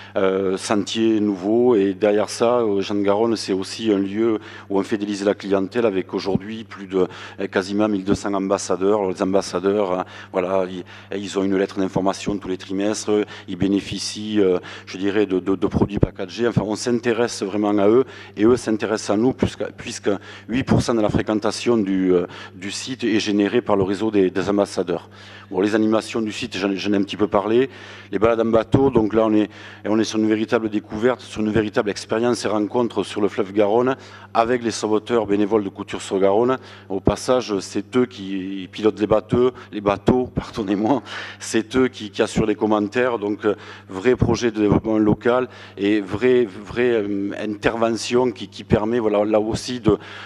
sentiers nouveaux, et derrière ça, Jeanne-Garonne, c'est aussi un lieu où on fidélise la clientèle avec aujourd'hui plus de quasiment 1200 ambassadeurs. Alors, les ambassadeurs, voilà, ils ont une lettre d'information tous les trimestres, ils bénéficient, je dirais, de produits packagés. Enfin, on s'intéresse vraiment à eux, et eux s'intéressent à nous, puisque 8% de la fréquentation du site est générée par le réseau des ambassadeurs. Bon, les animations du site, j'en ai un petit peu parlé. Les balades en bateau, donc là on est sur une véritable découverte, sur une véritable expérience et rencontre sur le fleuve Garonne avec les sauveteurs bénévoles de Couture-sur-Garonne. Au passage, c'est eux qui pilotent les bateaux, pardonnez-moi, c'est eux qui assurent les commentaires, donc vrai projet de développement local et vraie intervention qui permet, voilà, là aussi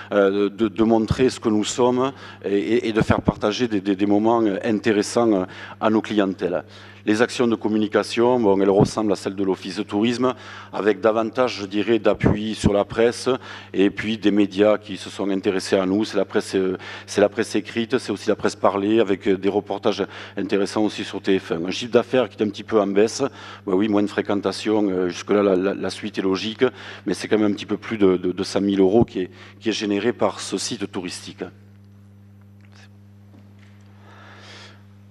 de montrer ce que nous sommes et de faire partager des moments intéressants à nos clientèles. Les actions de communication, bon, elles ressemblent à celles de l'Office de tourisme, avec davantage, je dirais, d'appui sur la presse, et puis des médias qui se sont intéressés à nous. C'est la presse écrite, c'est aussi la presse parlée, avec des reportages intéressants aussi sur TF1. Un chiffre d'affaires qui est un petit peu en baisse, ben oui, moins de fréquentation, jusque-là la suite est logique, mais c'est quand même un petit peu plus de 100 000 euros qui est généré par ce site touristique.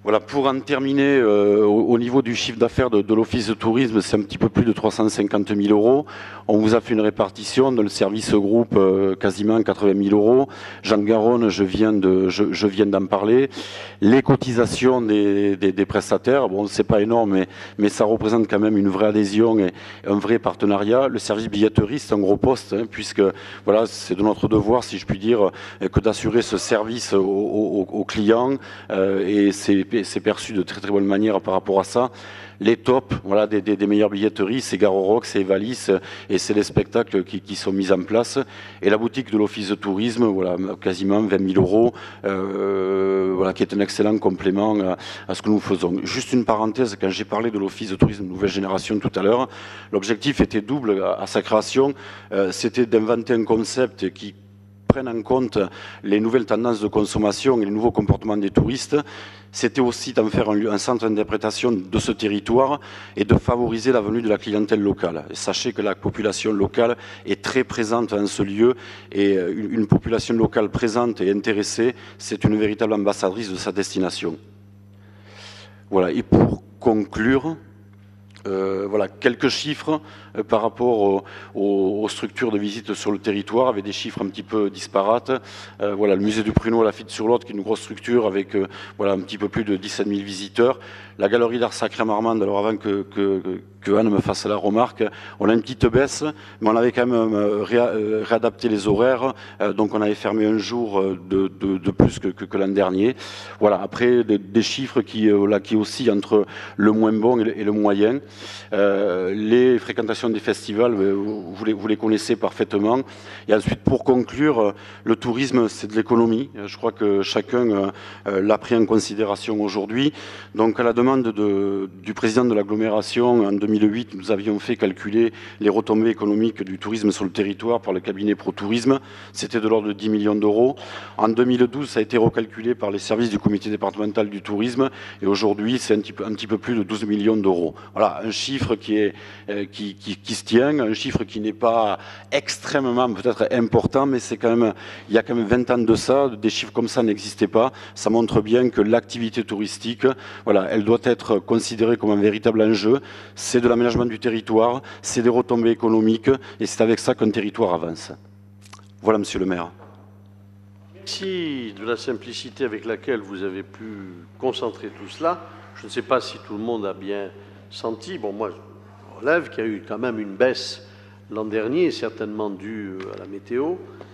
Voilà, pour en terminer, au niveau du chiffre d'affaires de l'Office de tourisme, c'est un petit peu plus de 350 000 euros. On vous a fait une répartition dans le service groupe quasiment 80 000 euros. Jean Garonne, je viens d'en parler. Les cotisations des prestataires, bon, c'est pas énorme, mais ça représente quand même une vraie adhésion et un vrai partenariat. Le service billetterie, c'est un gros poste, hein, puisque voilà, c'est de notre devoir, si je puis dire, que d'assurer ce service aux clients, et c'est perçu de très très bonne manière par rapport à ça. Les tops, voilà, des meilleures billetteries, c'est Garo Rock, c'est Evalis, et c'est les spectacles qui sont mis en place. Et la boutique de l'Office de tourisme, voilà, quasiment 20 000 euros, voilà, qui est un excellent complément à ce que nous faisons. Juste une parenthèse, quand j'ai parlé de l'Office de tourisme nouvelle génération tout à l'heure, l'objectif était double à sa création, c'était d'inventer un concept qui prenne en compte les nouvelles tendances de consommation et les nouveaux comportements des touristes. C'était aussi d'en faire un centre d'interprétation de ce territoire et de favoriser la venue de la clientèle locale. Et sachez que la population locale est très présente dans ce lieu, et une population locale présente et intéressée, c'est une véritable ambassadrice de sa destination. Voilà, et pour conclure, voilà, quelques chiffres par rapport aux structures de visite sur le territoire, avec des chiffres un petit peu disparates. Voilà, le musée du Pruneau à la Fitte-sur-Lot, qui est une grosse structure avec voilà, un petit peu plus de 17 000 visiteurs. La galerie d'art sacré Marmande, alors avant que Anne me fasse la remarque, on a une petite baisse, mais on avait quand même réadapté les horaires, donc on avait fermé un jour de plus que l'an dernier. Voilà, après des chiffres qui oscillent entre le moins bon et le moyen. Les fréquentations des festivals, vous les connaissez parfaitement. Et ensuite, pour conclure, le tourisme, c'est de l'économie. Je crois que chacun l'a pris en considération aujourd'hui. Donc, à la demande du président de l'agglomération, en 2008, nous avions fait calculer les retombées économiques du tourisme sur le territoire par le cabinet ProTourisme. C'était de l'ordre de 10 millions d'euros. En 2012, ça a été recalculé par les services du comité départemental du tourisme. Et aujourd'hui, c'est un petit peu plus de 12 millions d'euros. Voilà, un chiffre qui se tient, un chiffre qui n'est pas extrêmement peut-être important, mais c'est quand même, il y a quand même 20 ans de ça, des chiffres comme ça n'existaient pas. Ça montre bien que l'activité touristique, voilà, elle doit être considérée comme un véritable enjeu. C'est de l'aménagement du territoire, c'est des retombées économiques, et c'est avec ça qu'un territoire avance. Voilà, monsieur le maire. Merci de la simplicité avec laquelle vous avez pu concentrer tout cela. Je ne sais pas si tout le monde a bien senti. Bon, moi, je relève qu'il y a eu quand même une baisse l'an dernier, certainement due à la météo.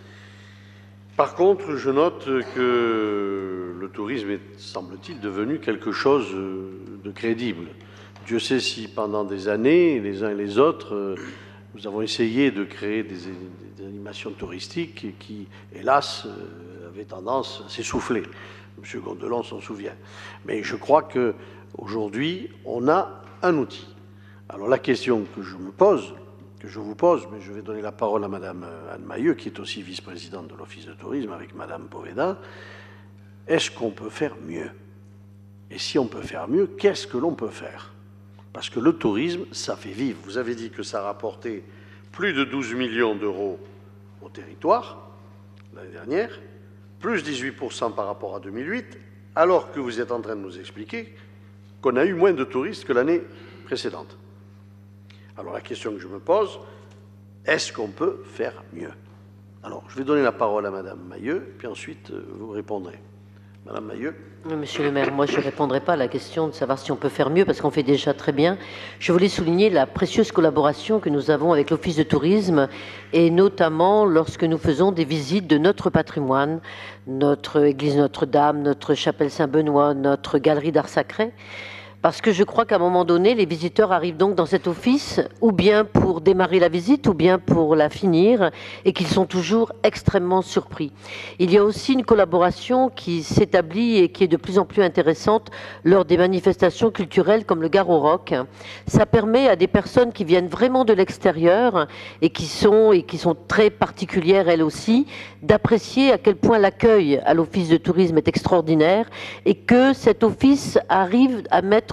Par contre, je note que le tourisme est, semble-t-il, devenu quelque chose de crédible. Dieu sait si pendant des années, les uns et les autres, nous avons essayé de créer des animations touristiques qui, hélas, avaient tendance à s'essouffler. M. Gondelon s'en souvient. Mais je crois qu'aujourd'hui, on a un outil. Alors la question que je vous pose, mais je vais donner la parole à Mme Anne Mailleux, qui est aussi vice-présidente de l'Office de tourisme avec Mme Poveda, est-ce qu'on peut faire mieux? Et si on peut faire mieux, qu'est-ce que l'on peut faire? Parce que le tourisme, ça fait vivre. Vous avez dit que ça rapportait plus de 12 millions d'euros au territoire l'année dernière, plus 18% par rapport à 2008, alors que vous êtes en train de nous expliquer qu'on a eu moins de touristes que l'année précédente. Alors la question que je me pose, est-ce qu'on peut faire mieux? Alors, je vais donner la parole à Mme Mailleux, puis ensuite vous répondrez. Madame Mailleux. Monsieur le maire, moi je ne répondrai pas à la question de savoir si on peut faire mieux, parce qu'on fait déjà très bien. Je voulais souligner la précieuse collaboration que nous avons avec l'Office de tourisme, et notamment lorsque nous faisons des visites de notre patrimoine, notre église Notre-Dame, notre chapelle Saint-Benoît, notre galerie d'art sacré. Parce que je crois qu'à un moment donné, les visiteurs arrivent donc dans cet office, ou bien pour démarrer la visite, ou bien pour la finir, et qu'ils sont toujours extrêmement surpris. Il y a aussi une collaboration qui s'établit et qui est de plus en plus intéressante lors des manifestations culturelles comme le Garo Rock. Ça permet à des personnes qui viennent vraiment de l'extérieur et qui sont très particulières elles aussi, d'apprécier à quel point l'accueil à l'Office de tourisme est extraordinaire et que cet office arrive à mettre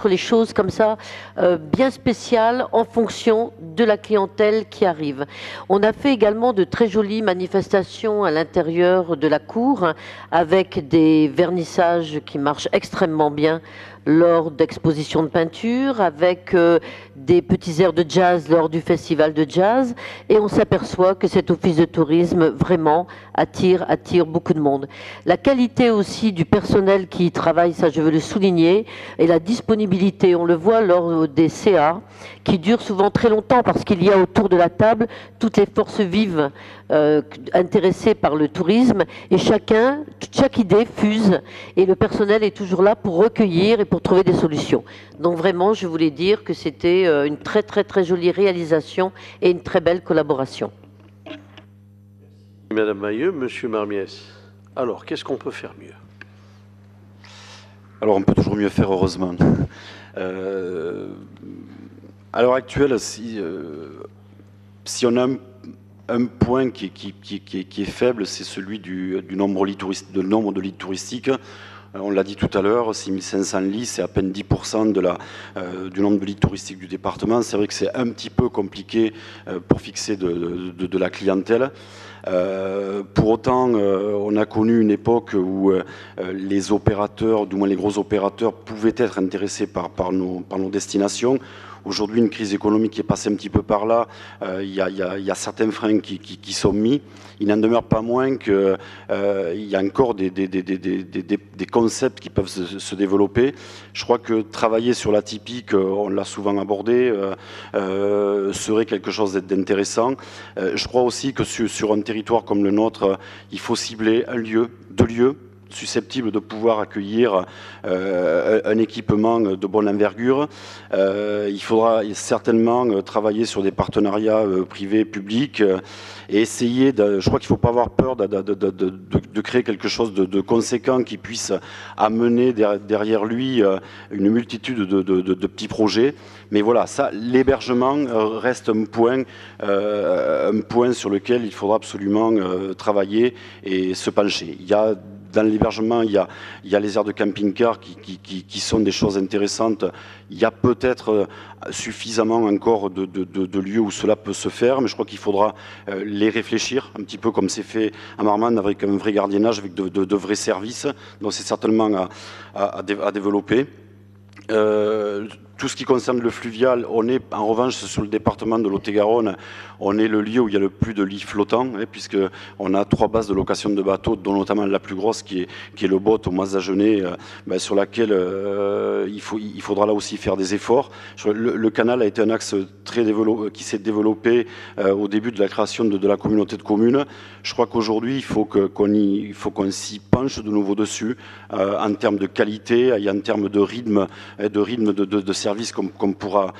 mettre les choses comme ça, bien spéciales, en fonction de la clientèle qui arrive. On a fait également de très jolies manifestations à l'intérieur de la cour, avec des vernissages qui marchent extrêmement bien lors d'expositions de peinture, avec des petits airs de jazz lors du festival de jazz, et on s'aperçoit que cet office de tourisme vraiment attire beaucoup de monde. La qualité aussi du personnel qui y travaille, ça je veux le souligner, et la disponibilité, on le voit lors des CA, qui durent souvent très longtemps parce qu'il y a autour de la table toutes les forces vives intéressées par le tourisme, et chaque idée fuse, et le personnel est toujours là pour recueillir et pour trouver des solutions. Donc vraiment, je voulais dire que c'était une très très très jolie réalisation et une très belle collaboration. Madame Mailleux, Monsieur Marmiès. Alors, qu'est-ce qu'on peut faire mieux? Alors, on peut toujours mieux faire, heureusement. À l'heure actuelle, si on a un point qui est faible, c'est celui du nombre de lits touristiques. On l'a dit tout à l'heure, 6500 lits, c'est à peine 10% du nombre de lits touristiques du département. C'est vrai que c'est un petit peu compliqué pour fixer de la clientèle. Pour autant, on a connu une époque où les opérateurs, du moins les gros opérateurs, pouvaient être intéressés par nos destinations. Aujourd'hui, une crise économique est passée un petit peu par là. Il y a certains freins qui sont mis. Il n'en demeure pas moins qu'il y a encore des concepts qui peuvent se développer. Je crois que travailler sur l'atypique, on l'a souvent abordé, serait quelque chose d'intéressant. Je crois aussi que sur un territoire comme le nôtre, il faut cibler un lieu, 2 lieux, susceptible de pouvoir accueillir un équipement de bonne envergure. Il faudra certainement travailler sur des partenariats privés, publics, et essayer, je crois qu'il ne faut pas avoir peur de créer quelque chose de conséquent qui puisse amener derrière lui une multitude de petits projets. Mais voilà, ça, l'hébergement reste un point sur lequel il faudra absolument travailler et se pencher. Dans l'hébergement, il y a les aires de camping-car qui sont des choses intéressantes. Il y a peut-être suffisamment encore de lieux où cela peut se faire, mais je crois qu'il faudra les réfléchir, un petit peu comme c'est fait à Marmande, avec un vrai gardiennage, avec de vrais services. Donc c'est certainement à développer. Tout ce qui concerne le fluvial, on est en revanche sur le département de Lot-et-Garonne, on est le lieu où il y a le plus de lits flottants, puisqu'on a 3 bases de location de bateaux, dont notamment la plus grosse qui est le Bot au Moise-d'Agenais, sur laquelle il faudra là aussi faire des efforts. Le canal a été un axe qui s'est développé au début de la création de la communauté de communes. Je crois qu'aujourd'hui, il faut qu'on s'y penche de nouveau dessus, en termes de qualité et en termes de rythme de service qu'on pourra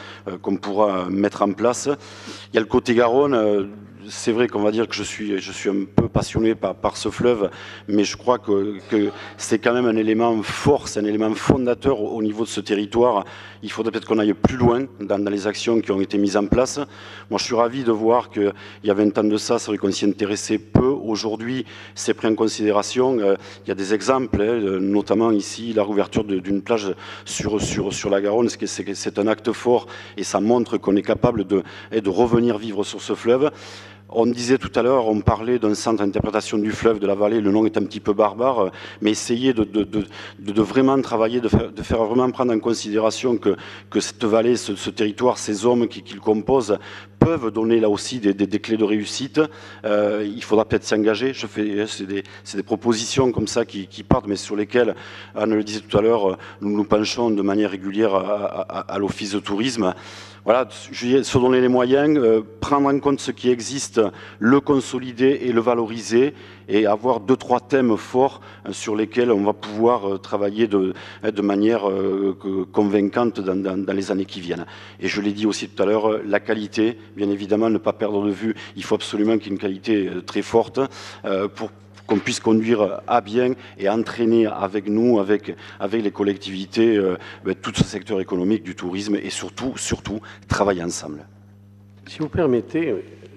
mettre en place. Il y a le côté Garonne. C'est vrai qu'on va dire que je suis un peu passionné par ce fleuve, mais je crois que c'est quand même un élément fort, c'est un élément fondateur au niveau de ce territoire. Il faudrait peut-être qu'on aille plus loin dans les actions qui ont été mises en place. Moi, je suis ravi de voir qu'il y a 20 ans de ça, c'est vrai qu'on s'y intéressait peu. Aujourd'hui, c'est pris en considération. Il y a des exemples, notamment ici, la réouverture d'une plage sur la Garonne. C'est un acte fort et ça montre qu'on est capable de revenir vivre sur ce fleuve. On disait tout à l'heure, on parlait d'un centre d'interprétation du fleuve de la vallée, le nom est un petit peu barbare, mais essayer de vraiment travailler, de faire vraiment prendre en considération que cette vallée, ce territoire, ces hommes qui le composent, peuvent donner là aussi des clés de réussite. Il faudra peut-être s'engager. C'est des propositions comme ça qui partent, mais sur lesquelles, Anne le disait tout à l'heure, nous nous penchons de manière régulière à l'Office de tourisme. Voilà, se donner les moyens, prendre en compte ce qui existe, le consolider et le valoriser, et avoir 2-3 thèmes forts sur lesquels on va pouvoir travailler de manière convaincante dans les années qui viennent. Et je l'ai dit aussi tout à l'heure, la qualité, bien évidemment, ne pas perdre de vue, il faut absolument qu'il y ait une qualité très forte pour qu'on puisse conduire à bien et entraîner avec nous, avec les collectivités, tout ce secteur économique du tourisme et surtout, travailler ensemble. Si vous permettez,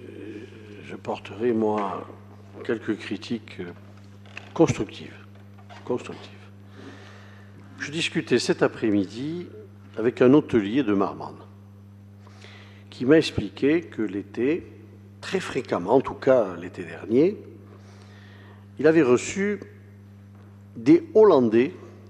je porterai, moi, quelques critiques constructives. Je discutais cet après-midi avec un hôtelier de Marmande qui m'a expliqué que l'été, très fréquemment, en tout cas l'été dernier, il avait reçu des Hollandais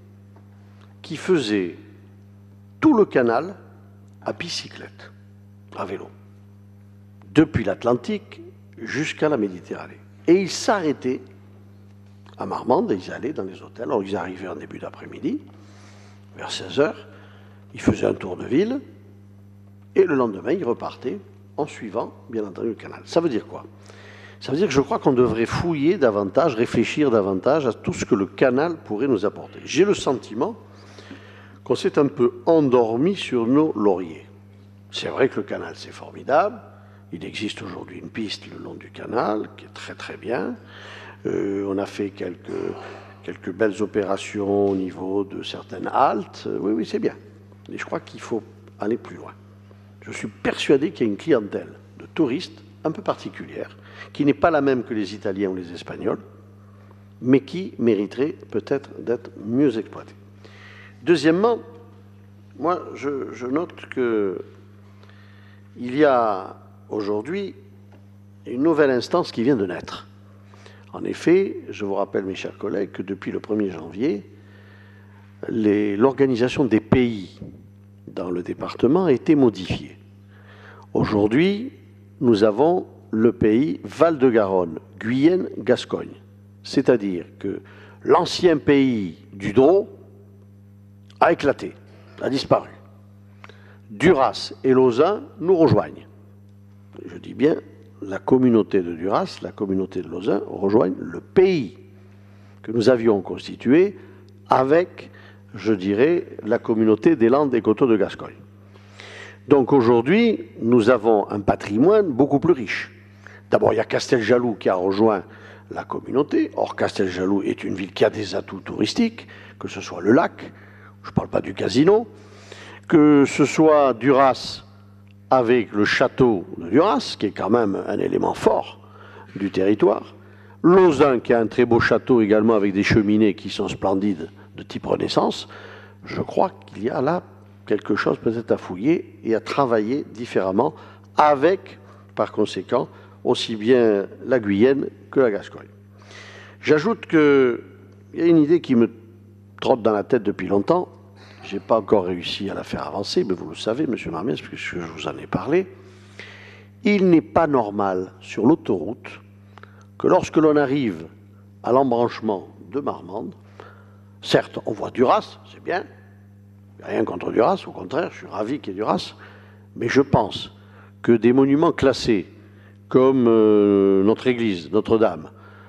qui faisaient tout le canal à bicyclette, à vélo, depuis l'Atlantique jusqu'à la Méditerranée. Et ils s'arrêtaient à Marmande et ils allaient dans les hôtels. Alors ils arrivaient en début d'après-midi, vers 16h, ils faisaient un tour de ville et le lendemain, ils repartaient en suivant, bien entendu, le canal. Ça veut dire quoi? Ça veut dire que je crois qu'on devrait fouiller davantage, réfléchir davantage à tout ce que le canal pourrait nous apporter. J'ai le sentiment qu'on s'est un peu endormi sur nos lauriers. C'est vrai que le canal, c'est formidable. Il existe aujourd'hui une piste le long du canal qui est très très bien. On a fait quelques belles opérations au niveau de certaines haltes. Oui, c'est bien. Mais je crois qu'il faut aller plus loin. Je suis persuadé qu'il y a une clientèle de touristes un peu particulière, qui n'est pas la même que les Italiens ou les Espagnols, mais qui mériterait peut-être d'être mieux exploitée. Deuxièmement, moi, je note qu'il y a aujourd'hui une nouvelle instance qui vient de naître. En effet, je vous rappelle, mes chers collègues, que depuis le 1er janvier, l'organisation des pays dans le département a été modifiée. Aujourd'hui, nous avons le pays Val-de-Garonne, Guyenne, Gascogne. C'est-à-dire que l'ancien pays du Drô a éclaté, a disparu. Duras et Lausanne nous rejoignent. Je dis bien, la communauté de Duras, la communauté de Lausanne rejoignent le pays que nous avions constitué avec, je dirais, la communauté des Landes et Coteaux de Gascogne. Donc aujourd'hui, nous avons un patrimoine beaucoup plus riche. D'abord, il y a Casteljaloux qui a rejoint la communauté. Or, Casteljaloux est une ville qui a des atouts touristiques, que ce soit le lac, je ne parle pas du casino, que ce soit Duras avec le château de Duras, qui est quand même un élément fort du territoire, Lausanne qui a un très beau château également avec des cheminées qui sont splendides de type Renaissance. Je crois qu'il y a là quelque chose peut-être à fouiller et à travailler différemment avec, par conséquent, aussi bien la Guyenne que la Gascogne. J'ajoute qu'il y a une idée qui me trotte dans la tête depuis longtemps. Je n'ai pas encore réussi à la faire avancer, mais vous le savez, M. Marmiès, puisque je vous en ai parlé. Il n'est pas normal sur l'autoroute que lorsque l'on arrive à l'embranchement de Marmande, certes, on voit Duras, c'est bien, il n'y a rien contre Duras, au contraire, je suis ravi qu'il y ait Duras, mais je pense que des monuments classés comme notre église, Notre-Dame,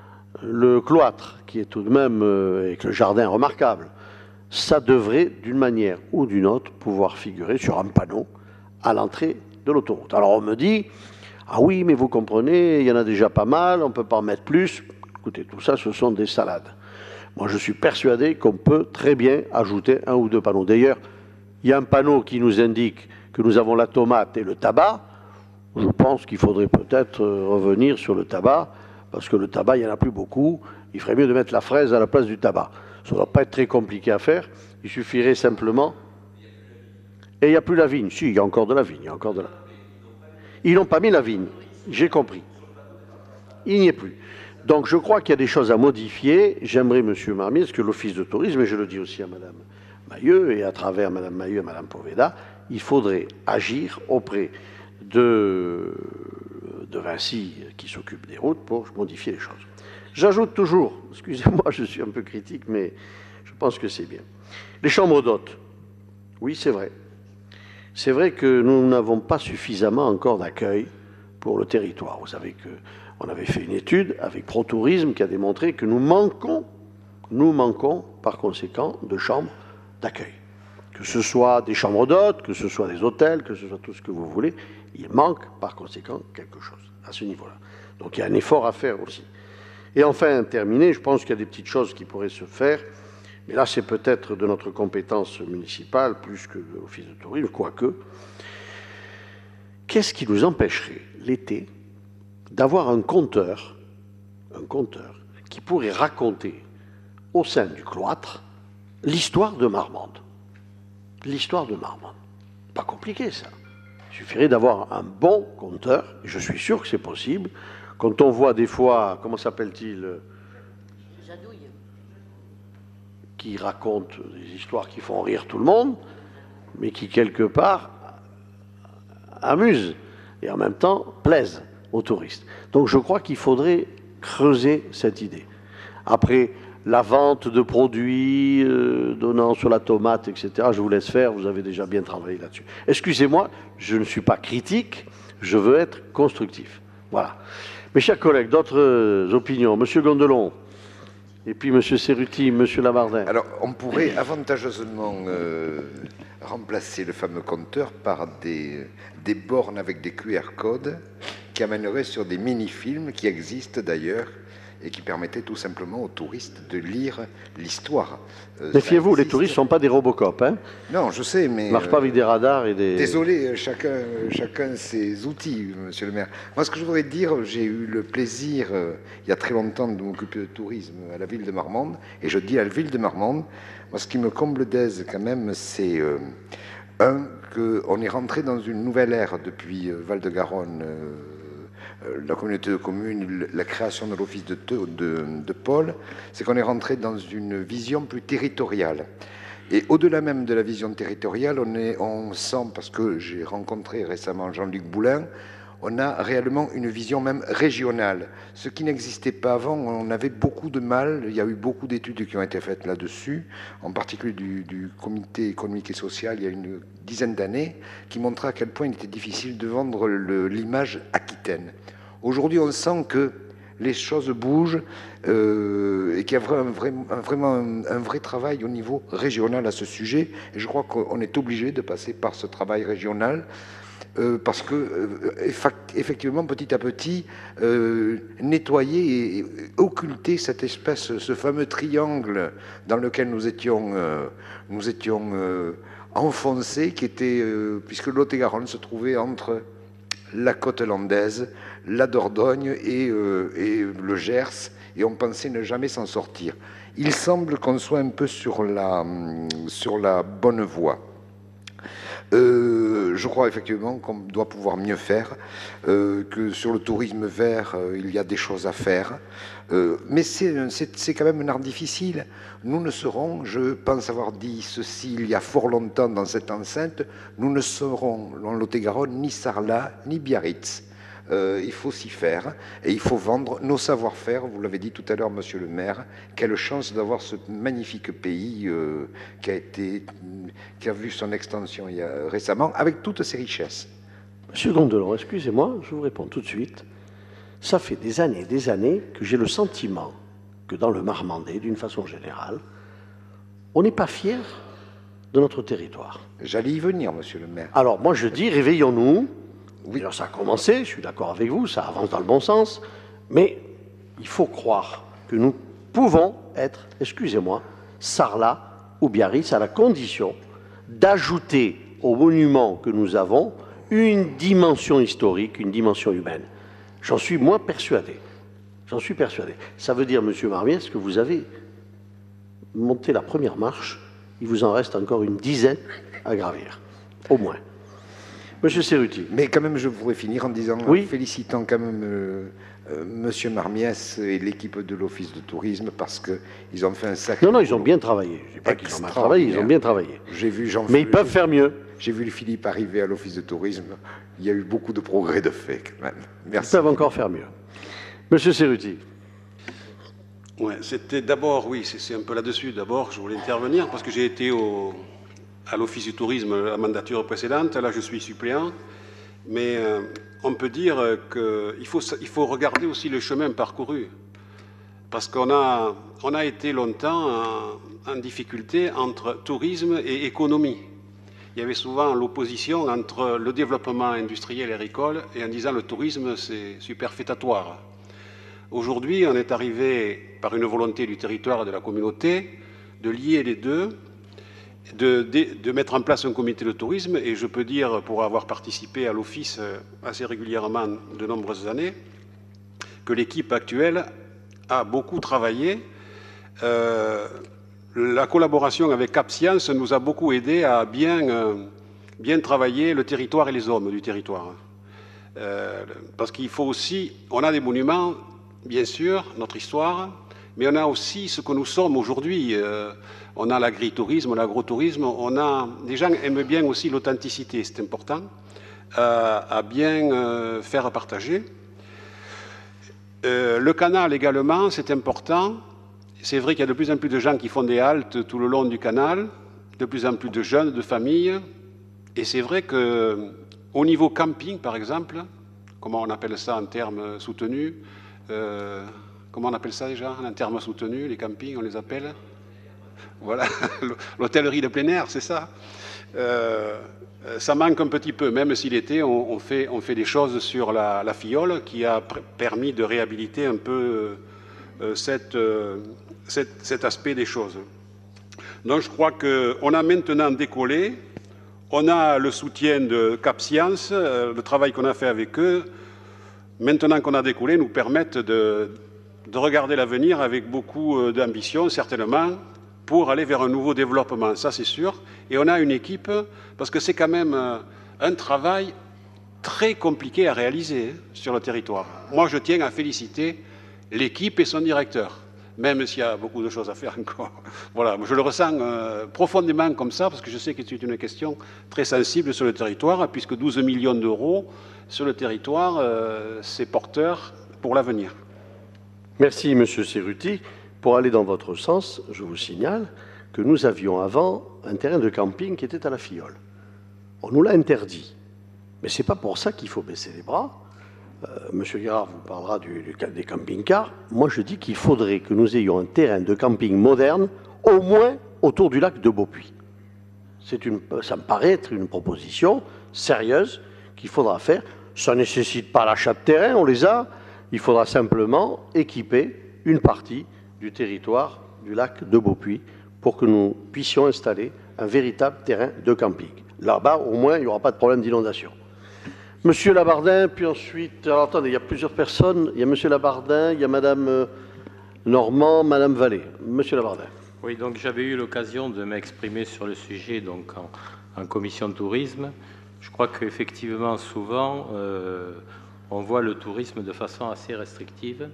le cloître, qui est tout de même avec le jardin remarquable, ça devrait, d'une manière ou d'une autre, pouvoir figurer sur un panneau à l'entrée de l'autoroute. Alors on me dit, ah oui, mais vous comprenez, il y en a déjà pas mal, on ne peut pas en mettre plus. Écoutez, tout ça, ce sont des salades. Moi, je suis persuadé qu'on peut très bien ajouter un ou deux panneaux. D'ailleurs, il y a un panneau qui nous indique que nous avons la tomate et le tabac. Je pense qu'il faudrait peut-être revenir sur le tabac, parce que le tabac, il n'y en a plus beaucoup. Il ferait mieux de mettre la fraise à la place du tabac. Ça ne va pas être très compliqué à faire. Il suffirait simplement... Et il n'y a plus la vigne. Si, il y a encore de la vigne. Ils n'ont pas mis la vigne. J'ai compris. Il n'y est plus. Donc je crois qu'il y a des choses à modifier. J'aimerais, M. Marmiès, que l'Office de tourisme, et je le dis aussi à Mme Mahieu, et à travers Mme Mahieu et Mme Poveda, il faudrait agir auprès de Vinci, qui s'occupe des routes, pour modifier les choses. J'ajoute toujours, excusez-moi, je suis un peu critique, mais je pense que c'est bien. Les chambres d'hôtes, oui, c'est vrai. C'est vrai que nous n'avons pas suffisamment encore d'accueil pour le territoire. Vous savez qu'on avait fait une étude avec ProTourisme qui a démontré que nous manquons par conséquent de chambres d'accueil. Que ce soit des chambres d'hôtes, que ce soit des hôtels, que ce soit tout ce que vous voulez, il manque par conséquent quelque chose à ce niveau-là. Donc il y a un effort à faire aussi. Et enfin, terminé, je pense qu'il y a des petites choses qui pourraient se faire, mais là c'est peut-être de notre compétence municipale plus que de l'Office de tourisme, quoique. Qu'est-ce qui nous empêcherait l'été d'avoir un conteur qui pourrait raconter au sein du cloître l'histoire de Marmande? l'histoire de Marmande. Pas compliqué, ça. Il suffirait d'avoir un bon conteur, et je suis sûr que c'est possible. Quand on voit des fois, comment s'appelle-t-il, Jadouille. qui raconte des histoires qui font rire tout le monde, mais qui, quelque part, amusent et en même temps plaisent aux touristes. Donc je crois qu'il faudrait creuser cette idée. Après, la vente de produits donnant sur la tomate, etc., je vous laisse faire, vous avez déjà bien travaillé là-dessus. Excusez-moi, je ne suis pas critique, je veux être constructif. Voilà. Mes chers collègues, d'autres opinions. Monsieur Gondelon, et puis Monsieur Cerruti, Monsieur Labardin. Alors, on pourrait avantageusement remplacer le fameux compteur par des bornes avec des QR codes qui amèneraient sur des mini-films qui existent d'ailleurs et qui permettaient tout simplement aux touristes de lire l'histoire. Méfiez-vous, les touristes ne sont pas des Robocop. Hein, non, je sais, mais... Ils ne marchent pas avec des radars et des... Désolé, chacun ses outils, monsieur le maire. Moi, ce que je voudrais dire, j'ai eu le plaisir, il y a très longtemps, de m'occuper de tourisme à la ville de Marmande, et je dis à la ville de Marmande, moi, ce qui me comble d'aise, quand même, c'est, qu'on est rentré dans une nouvelle ère depuis Val-de-Garonne, la communauté de communes, la création de l'office de Paul, c'est qu'on est rentré dans une vision plus territoriale. Et au-delà même de la vision territoriale, on sent, parce que j'ai rencontré récemment Jean-Luc Boulin, on a réellement une vision même régionale. Ce qui n'existait pas avant, on avait beaucoup de mal, il y a eu beaucoup d'études qui ont été faites là-dessus, en particulier du comité économique et social il y a une dizaine d'années, qui montraient à quel point il était difficile de vendre l'image aquitaine. Aujourd'hui, on sent que les choses bougent et qu'il y a vraiment un vrai travail au niveau régional à ce sujet. Et je crois qu'on est obligé de passer par ce travail régional parce que, effectivement, petit à petit, nettoyer et occulter cette espèce, ce fameux triangle dans lequel nous étions enfoncés, qui était, puisque le Lot-et-Garonne se trouvait entre la côte landaise, la Dordogne et le Gers, et on pensait ne jamais s'en sortir. Il semble qu'on soit un peu sur la bonne voie. Je crois effectivement qu'on doit pouvoir mieux faire, que sur le tourisme vert, il y a des choses à faire. Mais c'est quand même un art difficile. Nous ne serons, je pense avoir dit ceci il y a fort longtemps dans cette enceinte, nous ne serons en Lot-et-Garonne ni Sarlat ni Biarritz. Il faut s'y faire et il faut vendre nos savoir-faire. Vous l'avez dit tout à l'heure, monsieur le maire, quelle chance d'avoir ce magnifique pays qui a vu son extension récemment avec toutes ses richesses. Monsieur Gondelon, excusez-moi, je vous réponds tout de suite. Ça fait des années que j'ai le sentiment que dans le Marmandais, d'une façon générale, on n'est pas fier de notre territoire. J'allais y venir, monsieur le maire. Alors, moi je dis, réveillons-nous. Oui. Alors, ça a commencé, je suis d'accord avec vous, ça avance dans le bon sens, mais il faut croire que nous pouvons être, excusez-moi, Sarlat ou Biarritz, à la condition d'ajouter aux monuments que nous avons une dimension historique, une dimension humaine. J'en suis moins persuadé. J'en suis persuadé. Ça veut dire, monsieur Marmiès, que vous avez monté la première marche, il vous en reste encore une dizaine à gravir, au moins. Monsieur Cerruti. Mais quand même, je voudrais finir en disant, oui, félicitant quand même monsieur Marmiès et l'équipe de l'Office de tourisme parce qu'ils ont fait un sacré... Non, ils ont bien travaillé. Je ne dis pas qu'ils ont mal travaillé, ils ont bien travaillé. J'ai vu mais ils peuvent faire mieux. J'ai vu le Philippe arriver à l'Office de tourisme. Il y a eu beaucoup de progrès de fait quand même. Merci. Ils peuvent encore faire mieux. Monsieur Cerruti. Ouais, c'était d'abord, oui, c'est un peu là-dessus. D'abord, je voulais intervenir parce que j'ai été à l'Office du tourisme la mandature précédente. Là, je suis suppléant. Mais on peut dire qu'il faut regarder aussi le chemin parcouru. Parce qu'on a été longtemps en difficulté entre tourisme et économie. Il y avait souvent l'opposition entre le développement industriel et agricole et en disant le tourisme, c'est superfétatoire. Aujourd'hui, on est arrivé par une volonté du territoire et de la communauté de lier les deux, de mettre en place un comité de tourisme. Et je peux dire, pour avoir participé à l'office assez régulièrement de nombreuses années, que l'équipe actuelle a beaucoup travaillé. la collaboration avec Cap Science nous a beaucoup aidé à bien travailler le territoire et les hommes du territoire. Parce qu'il faut aussi, on a des monuments, bien sûr, notre histoire, mais on a aussi ce que nous sommes aujourd'hui. On a l'agritourisme, l'agrotourisme, les gens aiment bien aussi l'authenticité, c'est important, à bien faire partager. Le canal également, c'est important. C'est vrai qu'il y a de plus en plus de gens qui font des haltes tout le long du canal, de plus en plus de jeunes, de familles. Et c'est vrai qu'au niveau camping, par exemple, comment on appelle ça en termes soutenus, comment on appelle ça déjà en termes soutenus, les campings, on les appelle? Voilà, l'hôtellerie de plein air, c'est ça. Ça manque un petit peu, même si l'été, on fait des choses sur la Fiole qui a permis de réhabiliter un peu cet aspect des choses. Donc je crois qu'on a maintenant décollé, on a le soutien de Cap Science, le travail qu'on a fait avec eux, maintenant qu'on a décollé, nous permettent de regarder l'avenir avec beaucoup d'ambition, certainement, pour aller vers un nouveau développement, ça c'est sûr. Et on a une équipe, parce que c'est quand même un travail très compliqué à réaliser sur le territoire. Moi, je tiens à féliciter l'équipe et son directeur, même s'il y a beaucoup de choses à faire encore. Voilà, je le ressens profondément comme ça, parce que je sais que c'est une question très sensible sur le territoire, puisque 12 millions d'euros sur le territoire, c'est porteur pour l'avenir. Merci, Monsieur Cerruti. Pour aller dans votre sens, je vous signale que nous avions avant un terrain de camping qui était à la Fiole. On nous l'a interdit. Mais ce n'est pas pour ça qu'il faut baisser les bras. Monsieur Guérard vous parlera des camping-cars. Moi, je dis qu'il faudrait que nous ayons un terrain de camping moderne, au moins autour du lac de Beaupuy. Ça me paraît être une proposition sérieuse qu'il faudra faire. Ça ne nécessite pas l'achat de terrain, on les a. Il faudra simplement équiper une partie du territoire du lac de Beaupuy pour que nous puissions installer un véritable terrain de camping. Là-bas, au moins, il n'y aura pas de problème d'inondation. Monsieur Labardin, puis ensuite... Alors, attendez, il y a plusieurs personnes. Il y a Monsieur Labardin, il y a Madame Normand, Madame Vallée. Monsieur Labardin. Oui, donc j'avais eu l'occasion de m'exprimer sur le sujet donc en commission de tourisme. Je crois qu'effectivement, souvent, on voit le tourisme de façon assez restrictive.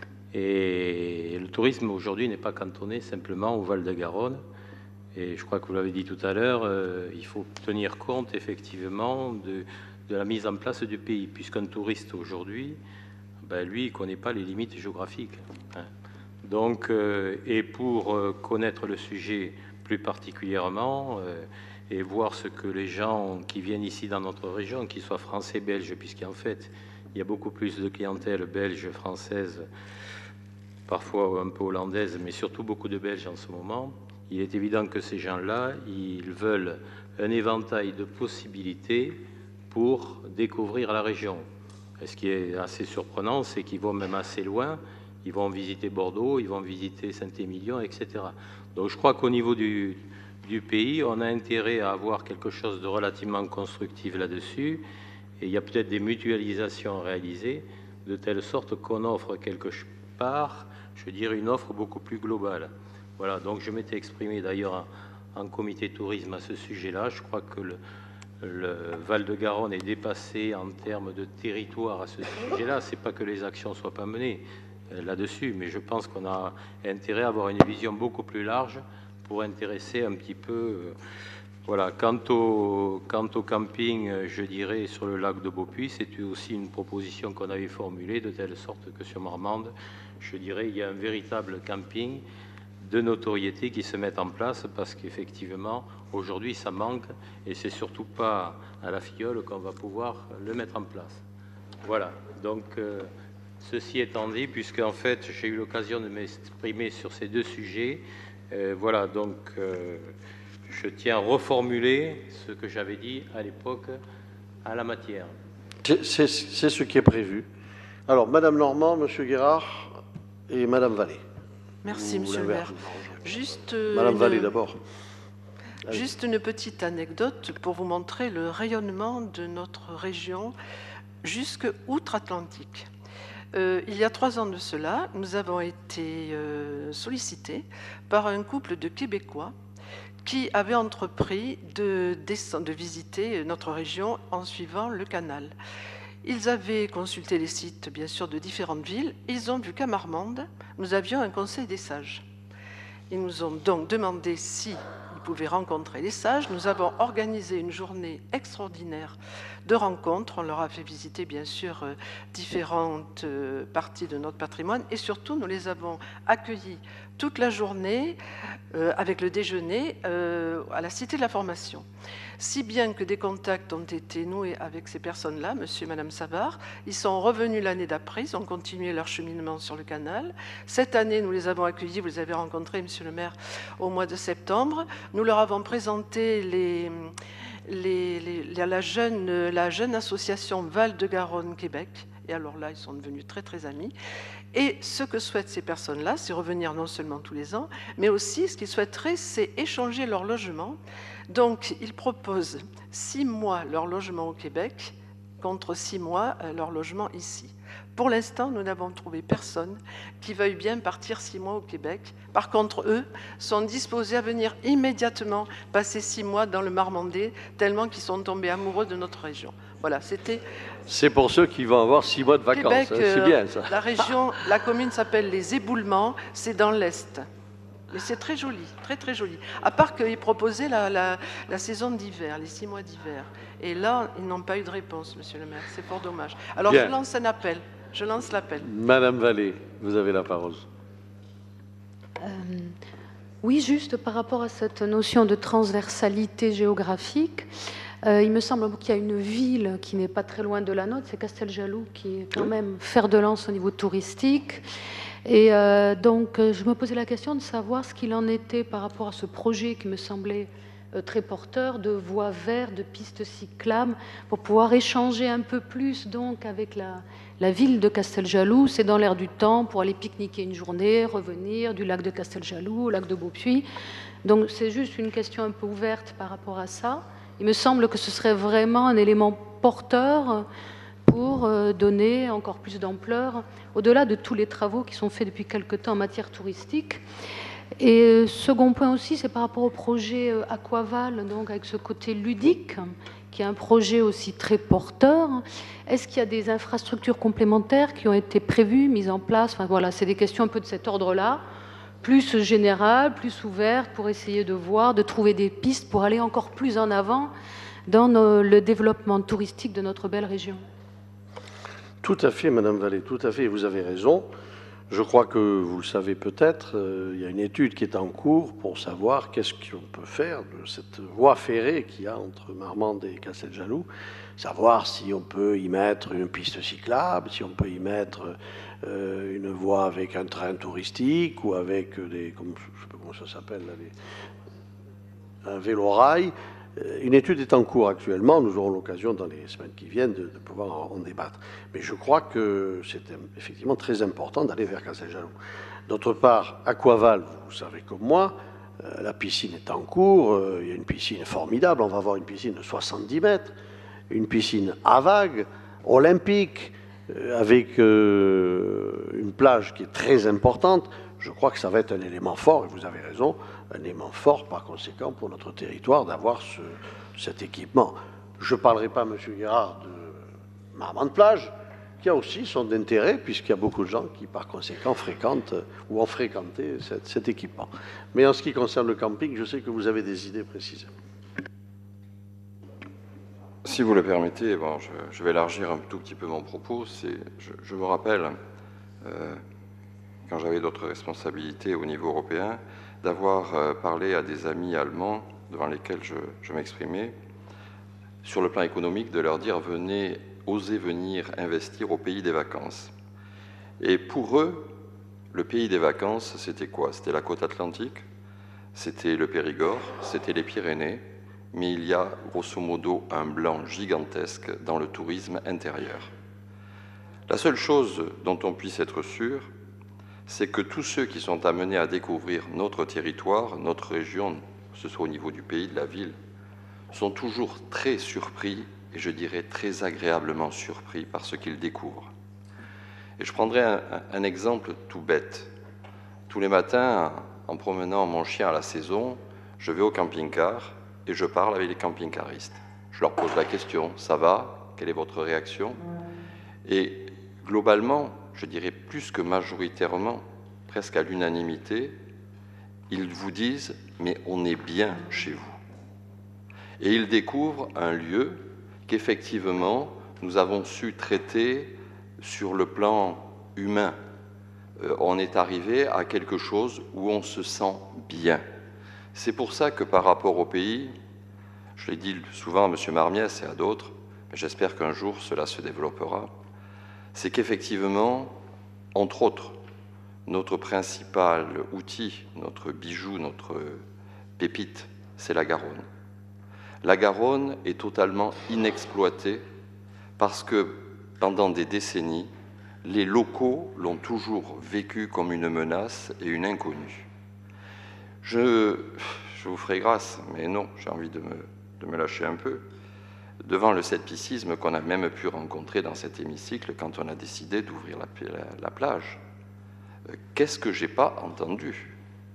Et le tourisme aujourd'hui n'est pas cantonné simplement au Val-de-Garonne. Et je crois que vous l'avez dit tout à l'heure, il faut tenir compte effectivement de la mise en place du pays, puisqu'un touriste aujourd'hui, lui, il ne connaît pas les limites géographiques. Hein. Donc, et pour connaître le sujet plus particulièrement et voir ce que les gens qui viennent ici dans notre région, qu'ils soient français, belges, puisqu'en fait, il y a beaucoup plus de clientèle belge, française, parfois un peu hollandaise, mais surtout beaucoup de Belges en ce moment. Il est évident que ces gens-là, ils veulent un éventail de possibilités pour découvrir la région. Et ce qui est assez surprenant, c'est qu'ils vont même assez loin. Ils vont visiter Bordeaux, ils vont visiter Saint-Émilion, etc. Donc je crois qu'au niveau du pays, on a intérêt à avoir quelque chose de relativement constructif là-dessus. Et il y a peut-être des mutualisations réalisées de telle sorte qu'on offre quelque part, je dirais, une offre beaucoup plus globale. Voilà, donc je m'étais exprimé d'ailleurs en comité tourisme à ce sujet-là. Je crois que le Val-de-Garonne est dépassé en termes de territoire à ce sujet-là. C'est pas que les actions soient pas menées là-dessus, mais je pense qu'on a intérêt à avoir une vision beaucoup plus large pour intéresser un petit peu. Voilà. Quant au camping, je dirais sur le lac de Beaupuy, c'est aussi une proposition qu'on avait formulée de telle sorte que sur Marmande, je dirais, il y a un véritable camping de notoriété qui se met en place parce qu'effectivement, aujourd'hui, ça manque et c'est surtout pas à la Fiole qu'on va pouvoir le mettre en place. Voilà. Donc, ceci étant dit, puisque en fait, j'ai eu l'occasion de m'exprimer sur ces deux sujets, voilà, donc je tiens à reformuler ce que j'avais dit à l'époque à la matière. C'est ce qui est prévu. Alors, Madame Normand, Monsieur Guérard et Madame Vallée. Merci, Monsieur le maire. Juste Madame Vallée d'abord. Juste une petite anecdote pour vous montrer le rayonnement de notre région jusque outre-Atlantique. Il y a 3 ans de cela, nous avons été sollicités par un couple de Québécois qui avait entrepris de visiter notre région en suivant le canal. Ils avaient consulté les sites, bien sûr, de différentes villes. Ils ont vu qu'à Marmande, nous avions un conseil des sages. Ils nous ont donc demandé si ils pouvaient rencontrer les sages. Nous avons organisé une journée extraordinaire de rencontres. On leur a fait visiter, bien sûr, différentes parties de notre patrimoine. Et surtout, nous les avons accueillis toute la journée avec le déjeuner à la Cité de la Formation. Si bien que des contacts ont été noués avec ces personnes-là, monsieur et madame Savard. Ils sont revenus l'année d'après, ils ont continué leur cheminement sur le canal. Cette année, nous les avons accueillis, vous les avez rencontrés, monsieur le maire, au mois de septembre. Nous leur avons présenté la jeune association Val-de-Garonne Québec. Et alors là, ils sont devenus très, très amis. Et ce que souhaitent ces personnes-là, c'est revenir non seulement tous les ans, mais aussi ce qu'ils souhaiteraient, c'est échanger leur logement. Donc, ils proposent 6 mois leur logement au Québec contre 6 mois leur logement ici. Pour l'instant, nous n'avons trouvé personne qui veuille bien partir 6 mois au Québec. Par contre, eux sont disposés à venir immédiatement passer 6 mois dans le Marmandais, tellement qu'ils sont tombés amoureux de notre région. Voilà, c'était... C'est pour ceux qui vont avoir 6 mois de vacances, Québec, c'est bien ça. La région, la commune s'appelle les Éboulements, c'est dans l'Est. Mais c'est très joli, très très joli. À part qu'ils proposaient la saison d'hiver, les 6 mois d'hiver. Et là, ils n'ont pas eu de réponse, monsieur le maire. C'est fort dommage. Alors bien. Je lance un appel. Je lance l'appel. Madame Vallée, vous avez la parole. Oui, juste par rapport à cette notion de transversalité géographique, il me semble qu'il y a une ville qui n'est pas très loin de la nôtre, c'est Casteljaloux, qui est quand même fer de lance au niveau touristique. Et donc, je me posais la question de savoir ce qu'il en était par rapport à ce projet qui me semblait très porteur de voies vertes, de pistes cyclables, pour pouvoir échanger un peu plus donc avec la ville de Casteljaloux. C'est dans l'air du temps pour aller pique-niquer une journée, revenir du lac de Casteljaloux au lac de Beaupuy. Donc, c'est juste une question un peu ouverte par rapport à ça. Il me semble que ce serait vraiment un élément porteur pour donner encore plus d'ampleur, au-delà de tous les travaux qui sont faits depuis quelque temps en matière touristique. Et second point aussi, c'est par rapport au projet Aquaval, donc avec ce côté ludique, qui est un projet aussi très porteur. Est-ce qu'il y a des infrastructures complémentaires qui ont été prévues, mises en place? Enfin voilà, c'est des questions un peu de cet ordre-là, plus générales, plus ouvertes, pour essayer de voir, de trouver des pistes pour aller encore plus en avant dans le développement touristique de notre belle région. Tout à fait, Madame Vallée, tout à fait, vous avez raison. Je crois que vous le savez peut-être, il y a une étude qui est en cours pour savoir qu'est-ce qu'on peut faire de cette voie ferrée qu'il y a entre Marmande et Casteljaloux, savoir si on peut y mettre une piste cyclable, si on peut y mettre une voie avec un train touristique ou avec des, je ne sais pas comment ça s'appelle, un vélo-rail. Une étude est en cours actuellement, nous aurons l'occasion dans les semaines qui viennent de pouvoir en débattre. Mais je crois que c'est effectivement très important d'aller vers Casteljaloux. D'autre part, Aquaval, vous savez comme moi, la piscine est en cours, il y a une piscine formidable, on va avoir une piscine de 70 mètres, une piscine à vagues, olympique, avec une plage qui est très importante. Je crois que ça va être un élément fort, et vous avez raison, un élément fort par conséquent pour notre territoire d'avoir cet équipement. Je ne parlerai pas, M. Guérard, de Marmande-Plage, qui a aussi son intérêt, puisqu'il y a beaucoup de gens qui, par conséquent, fréquentent ou ont fréquenté cet équipement. Mais en ce qui concerne le camping, je sais que vous avez des idées précises. Si vous le permettez, bon, je vais élargir un tout petit peu mon propos. Je me rappelle, quand j'avais d'autres responsabilités au niveau européen, d'avoir parlé à des amis allemands devant lesquels je m'exprimais, sur le plan économique, de leur dire « venez, osez venir investir au pays des vacances ». Et pour eux, le pays des vacances, c'était quoi? C'était la côte atlantique, c'était le Périgord, c'était les Pyrénées, mais il y a grosso modo un blanc gigantesque dans le tourisme intérieur. La seule chose dont on puisse être sûr, c'est que tous ceux qui sont amenés à découvrir notre territoire, notre région, que ce soit au niveau du pays, de la ville, sont toujours très surpris, et je dirais très agréablement surpris par ce qu'ils découvrent. Et je prendrai un exemple tout bête. Tous les matins, en promenant mon chien à la saison, je vais au camping-car et je parle avec les camping-caristes. Je leur pose la question, ça va? Quelle est votre réaction? Et globalement, je dirais plus que majoritairement, presque à l'unanimité, ils vous disent « mais on est bien chez vous ». Et ils découvrent un lieu qu'effectivement, nous avons su traiter sur le plan humain. On est arrivé à quelque chose où on se sent bien. C'est pour ça que par rapport au pays, je l'ai dit souvent à M. Marmiès et à d'autres, mais j'espère qu'un jour cela se développera, c'est qu'effectivement, entre autres, notre principal outil, notre bijou, notre pépite, c'est la Garonne. La Garonne est totalement inexploitée parce que pendant des décennies, les locaux l'ont toujours vécu comme une menace et une inconnue. Je vous ferai grâce, mais non, j'ai envie de me lâcher un peu, devant le scepticisme qu'on a même pu rencontrer dans cet hémicycle quand on a décidé d'ouvrir la plage. Qu'est-ce que j'ai pas entendu?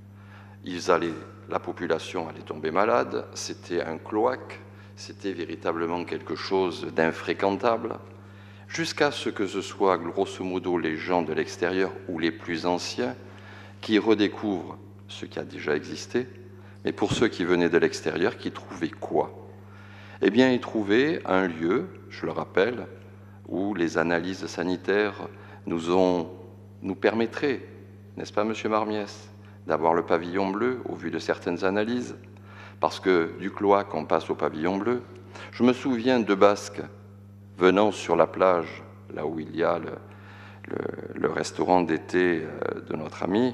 La population allait tomber malade, c'était un cloaque, c'était véritablement quelque chose d'infréquentable, jusqu'à ce que ce soit grosso modo les gens de l'extérieur ou les plus anciens qui redécouvrent ce qui a déjà existé, mais pour ceux qui venaient de l'extérieur, qui trouvaient quoi? Eh bien, ils trouvaient un lieu, je le rappelle, où les analyses sanitaires nous permettraient, n'est-ce pas, Monsieur Marmiès, d'avoir le pavillon bleu au vu de certaines analyses, parce que du cloaque, on passe au pavillon bleu. Je me souviens de Basques venant sur la plage, là où il y a le restaurant d'été de notre ami,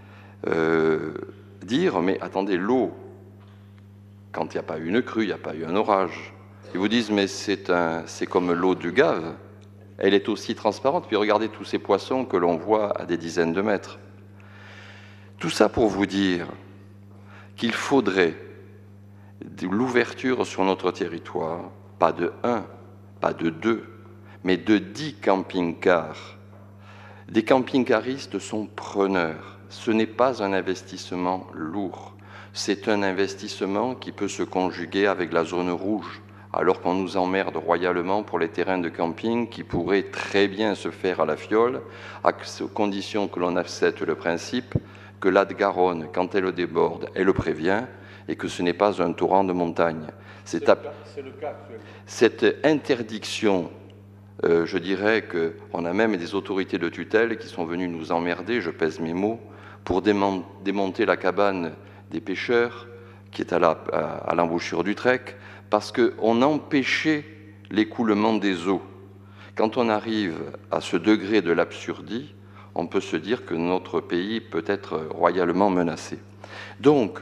dire, mais attendez, l'eau, quand il n'y a pas eu une crue, il n'y a pas eu un orage, ils vous disent, mais c'est comme l'eau du Gave, elle est aussi transparente, puis regardez tous ces poissons que l'on voit à des dizaines de mètres. Tout ça pour vous dire qu'il faudrait de l'ouverture sur notre territoire, pas de 1, pas de 2, mais de 10 camping-cars. Des camping-caristes sont preneurs. Ce n'est pas un investissement lourd. C'est un investissement qui peut se conjuguer avec la zone rouge, alors qu'on nous emmerde royalement pour les terrains de camping qui pourraient très bien se faire à la fiole, à condition que l'on accepte le principe que la Garonne, quand elle déborde, elle le prévient, et que ce n'est pas un torrent de montagne. C'est le cas actuellement. Cette interdiction, je dirais qu'on a même des autorités de tutelle qui sont venues nous emmerder, je pèse mes mots, pour démonter la cabane des pêcheurs, qui est à l'embouchure du Trek, parce qu'on empêchait l'écoulement des eaux. Quand on arrive à ce degré de l'absurdie, on peut se dire que notre pays peut être royalement menacé. Donc,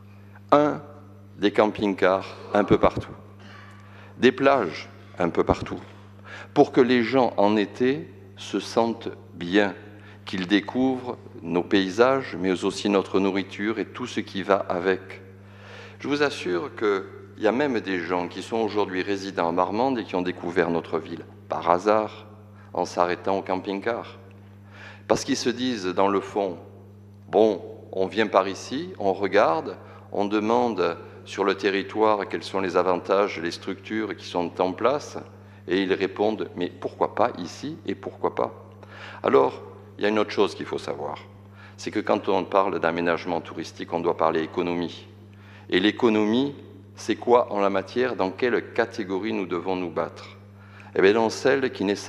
des camping-cars un peu partout, des plages un peu partout, pour que les gens en été se sentent bien, qu'ils découvrent nos paysages, mais aussi notre nourriture et tout ce qui va avec. Je vous assure qu'il y a même des gens qui sont aujourd'hui résidents en Marmande et qui ont découvert notre ville, par hasard, en s'arrêtant au camping-car. Parce qu'ils se disent, dans le fond, bon, on vient par ici, on regarde, on demande sur le territoire quels sont les avantages, les structures qui sont en place, et ils répondent, mais pourquoi pas ici et pourquoi pas? Alors, il y a une autre chose qu'il faut savoir, c'est que quand on parle d'aménagement touristique, on doit parler économie. Et l'économie, c'est quoi en la matière? Dans quelle catégorie nous devons nous battre? Eh bien, dans celle qui n'est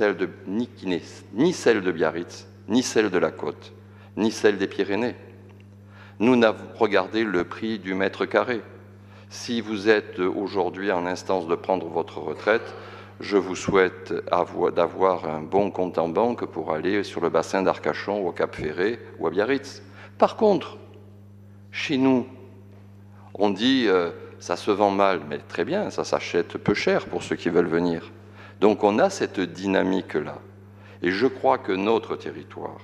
ni celle de Biarritz, ni celle de la Côte, ni celle des Pyrénées. Nous n'avons regardé le prix du mètre carré. Si vous êtes aujourd'hui en instance de prendre votre retraite, je vous souhaite d'avoir un bon compte en banque pour aller sur le bassin d'Arcachon, ou au Cap-Ferré, ou à Biarritz. Par contre, chez nous, on dit ça se vend mal, mais très bien, ça s'achète peu cher pour ceux qui veulent venir. Donc on a cette dynamique-là. Et je crois que notre territoire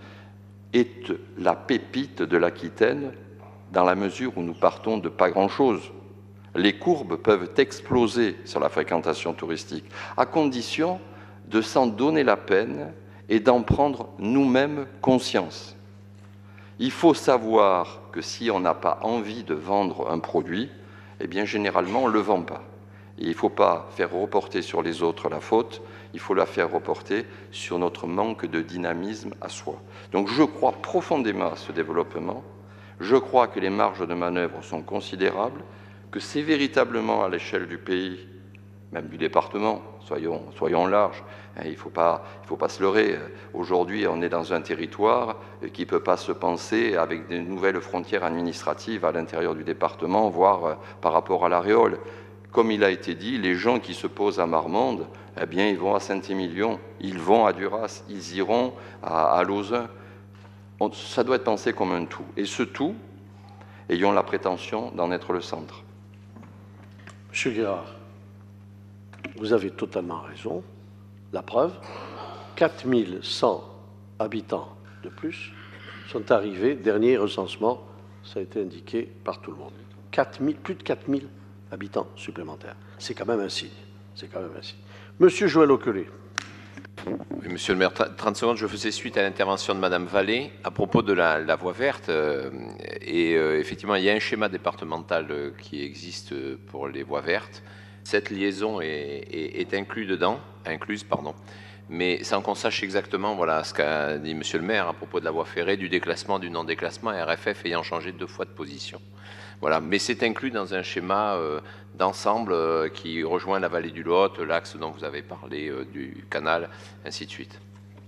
est la pépite de l'Aquitaine dans la mesure où nous partons de pas grand-chose. Les courbes peuvent exploser sur la fréquentation touristique, à condition de s'en donner la peine et d'en prendre nous-mêmes conscience. Il faut savoir que si on n'a pas envie de vendre un produit, eh bien généralement on ne le vend pas. Et il ne faut pas faire reporter sur les autres la faute, il faut la faire reporter sur notre manque de dynamisme à soi. Donc je crois profondément à ce développement, je crois que les marges de manœuvre sont considérables, que c'est véritablement à l'échelle du pays, même du département, soyons larges, hein, il ne faut pas se leurrer. Aujourd'hui, on est dans un territoire qui ne peut pas se penser avec de nouvelles frontières administratives à l'intérieur du département, voire par rapport à l'Aréole. Comme il a été dit, les gens qui se posent à Marmande, eh bien, ils vont à Saint-Émilion, ils vont à Duras, ils iront à Lauzun. Ça doit être pensé comme un tout. Et ce tout, ayons la prétention d'en être le centre. Monsieur Guérard, vous avez totalement raison. La preuve, 4100 habitants de plus sont arrivés, dernier recensement, ça a été indiqué par tout le monde. Plus de 4000 habitants supplémentaires. C'est quand même un signe. C'est quand même un signe. Monsieur Joël Oquelet. Oui, monsieur le maire, 30 secondes, je faisais suite à l'intervention de Madame Vallée à propos de la voie verte. Effectivement, il y a un schéma départemental qui existe pour les voies vertes. Cette liaison est incluse, mais sans qu'on sache exactement voilà, ce qu'a dit monsieur le maire à propos de la voie ferrée, du déclassement, du non-déclassement, RFF ayant changé 2 fois de position. Voilà, mais c'est inclus dans un schéma d'ensemble qui rejoint la vallée du Lot, l'axe dont vous avez parlé, du canal, ainsi de suite.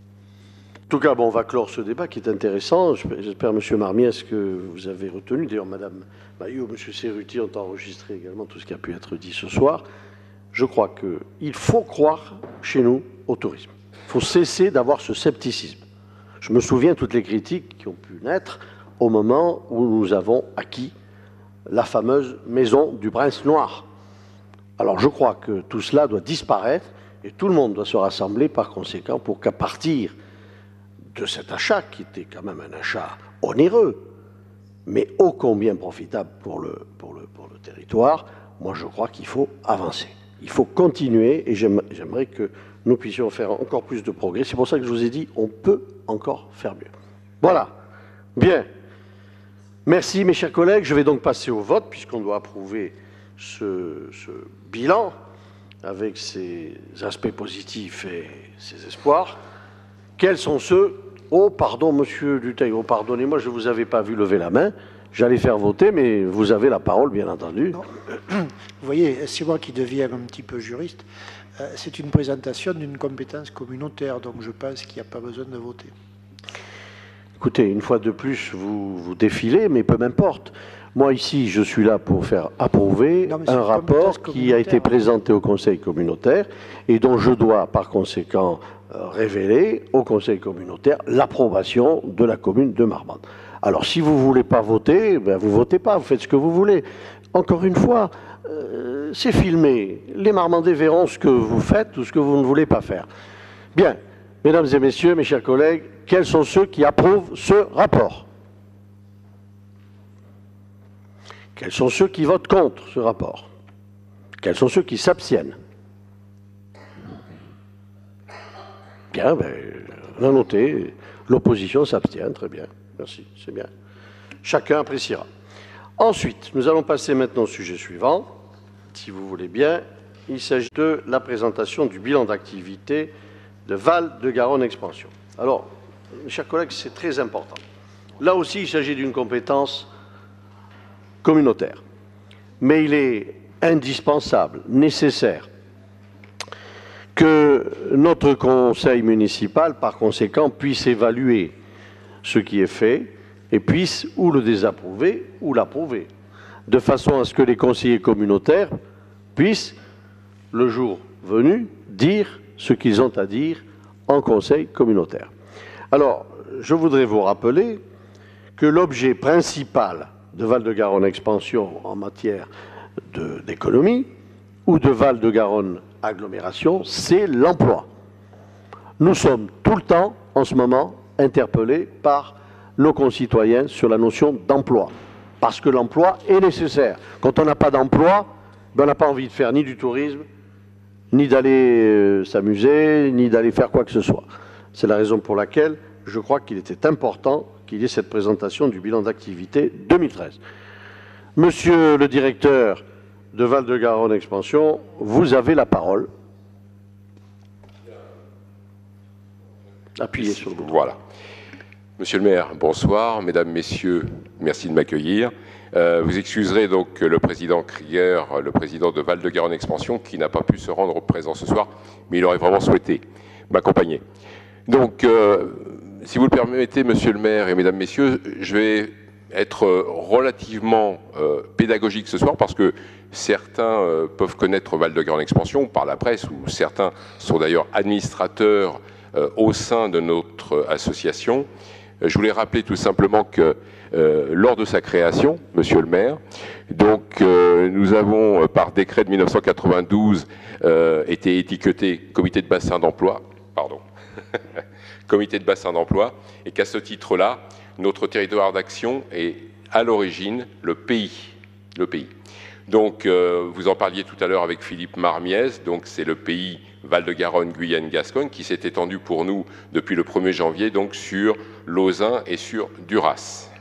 En tout cas, bon, on va clore ce débat qui est intéressant. J'espère, monsieur Marmiès, que vous avez retenu. D'ailleurs, madame Maillot, monsieur Cerruti ont enregistré également tout ce qui a pu être dit ce soir. Je crois qu'il faut croire chez nous au tourisme. Il faut cesser d'avoir ce scepticisme. Je me souviens de toutes les critiques qui ont pu naître au moment où nous avons acquis la fameuse maison du Prince Noir. Alors je crois que tout cela doit disparaître et tout le monde doit se rassembler par conséquent pour qu'à partir de cet achat, qui était quand même un achat onéreux, mais ô combien profitable pour le territoire, moi je crois qu'il faut avancer. Il faut continuer et j'aimerais que nous puissions faire encore plus de progrès. C'est pour ça que je vous ai dit, on peut encore faire mieux. Voilà. Bien. Merci mes chers collègues. Je vais donc passer au vote puisqu'on doit approuver ce bilan avec ses aspects positifs et ses espoirs. Quels sont ceux... Oh, pardon, monsieur Dutheil, oh, pardonnez-moi, je ne vous avais pas vu lever la main. J'allais faire voter, mais vous avez la parole, bien entendu. Non. Vous voyez, c'est moi qui deviens un petit peu juriste. C'est une présentation d'une compétence communautaire, donc je pense qu'il n'y a pas besoin de voter. Écoutez, une fois de plus, vous défilez, mais peu m'importe. Moi, ici, je suis là pour faire approuver un rapport qui a été présenté au Conseil communautaire et dont je dois, par conséquent, révéler au Conseil communautaire l'approbation de la commune de Marmande. Alors, si vous ne voulez pas voter, ben, vous ne votez pas, vous faites ce que vous voulez. Encore une fois, c'est filmé. Les Marmandais verront ce que vous faites ou ce que vous ne voulez pas faire. Bien, mesdames et messieurs, mes chers collègues, quels sont ceux qui approuvent ce rapport? Quels sont ceux qui votent contre ce rapport? Quels sont ceux qui s'abstiennent? Bien, ben, on a noté, l'opposition s'abstient, très bien, merci, c'est bien. Chacun appréciera. Ensuite, nous allons passer maintenant au sujet suivant, si vous voulez bien. Il s'agit de la présentation du bilan d'activité de Val-de-Garonne Expansion. Alors, mes chers collègues, c'est très important. Là aussi, il s'agit d'une compétence communautaire. Mais il est indispensable, nécessaire, que notre conseil municipal, par conséquent, puisse évaluer ce qui est fait et puisse ou le désapprouver ou l'approuver, de façon à ce que les conseillers communautaires puissent, le jour venu, dire ce qu'ils ont à dire en conseil communautaire. Alors, je voudrais vous rappeler que l'objet principal de Val-de-Garonne Expansion en matière d'économie ou de Val-de-Garonne Agglomération, c'est l'emploi. Nous sommes tout le temps, en ce moment, interpellés par nos concitoyens sur la notion d'emploi, parce que l'emploi est nécessaire. Quand on n'a pas d'emploi, ben on n'a pas envie de faire ni du tourisme, ni d'aller s'amuser, ni d'aller faire quoi que ce soit. C'est la raison pour laquelle je crois qu'il était important qu'il y ait cette présentation du bilan d'activité 2013. Monsieur le directeur de Val-de-Garonne Expansion, vous avez la parole. Appuyez sur le bouton. Voilà. Monsieur le maire, bonsoir. Mesdames, messieurs, merci de m'accueillir. Vous excuserez donc le président Krieger, le président de Val-de-Garonne Expansion, qui n'a pas pu se rendre présent ce soir, mais il aurait vraiment souhaité m'accompagner. Donc, si vous le permettez, monsieur le maire et mesdames, messieurs, je vais être relativement pédagogique ce soir parce que certains peuvent connaître Val-de-Garonne Expansion par la presse, ou certains sont d'ailleurs administrateurs au sein de notre association. Je voulais rappeler tout simplement que lors de sa création, monsieur le maire, donc nous avons par décret de 1992 été étiqueté comité de bassin d'emploi, pardon, comité de bassin d'emploi, et qu'à ce titre-là, notre territoire d'action est à l'origine le pays. Donc vous en parliez tout à l'heure avec Philippe Marmiès, donc c'est le pays Val-de-Garonne, Guyane, Gascogne, qui s'est étendu pour nous depuis le 1er janvier, donc sur Lausanne et sur Duras.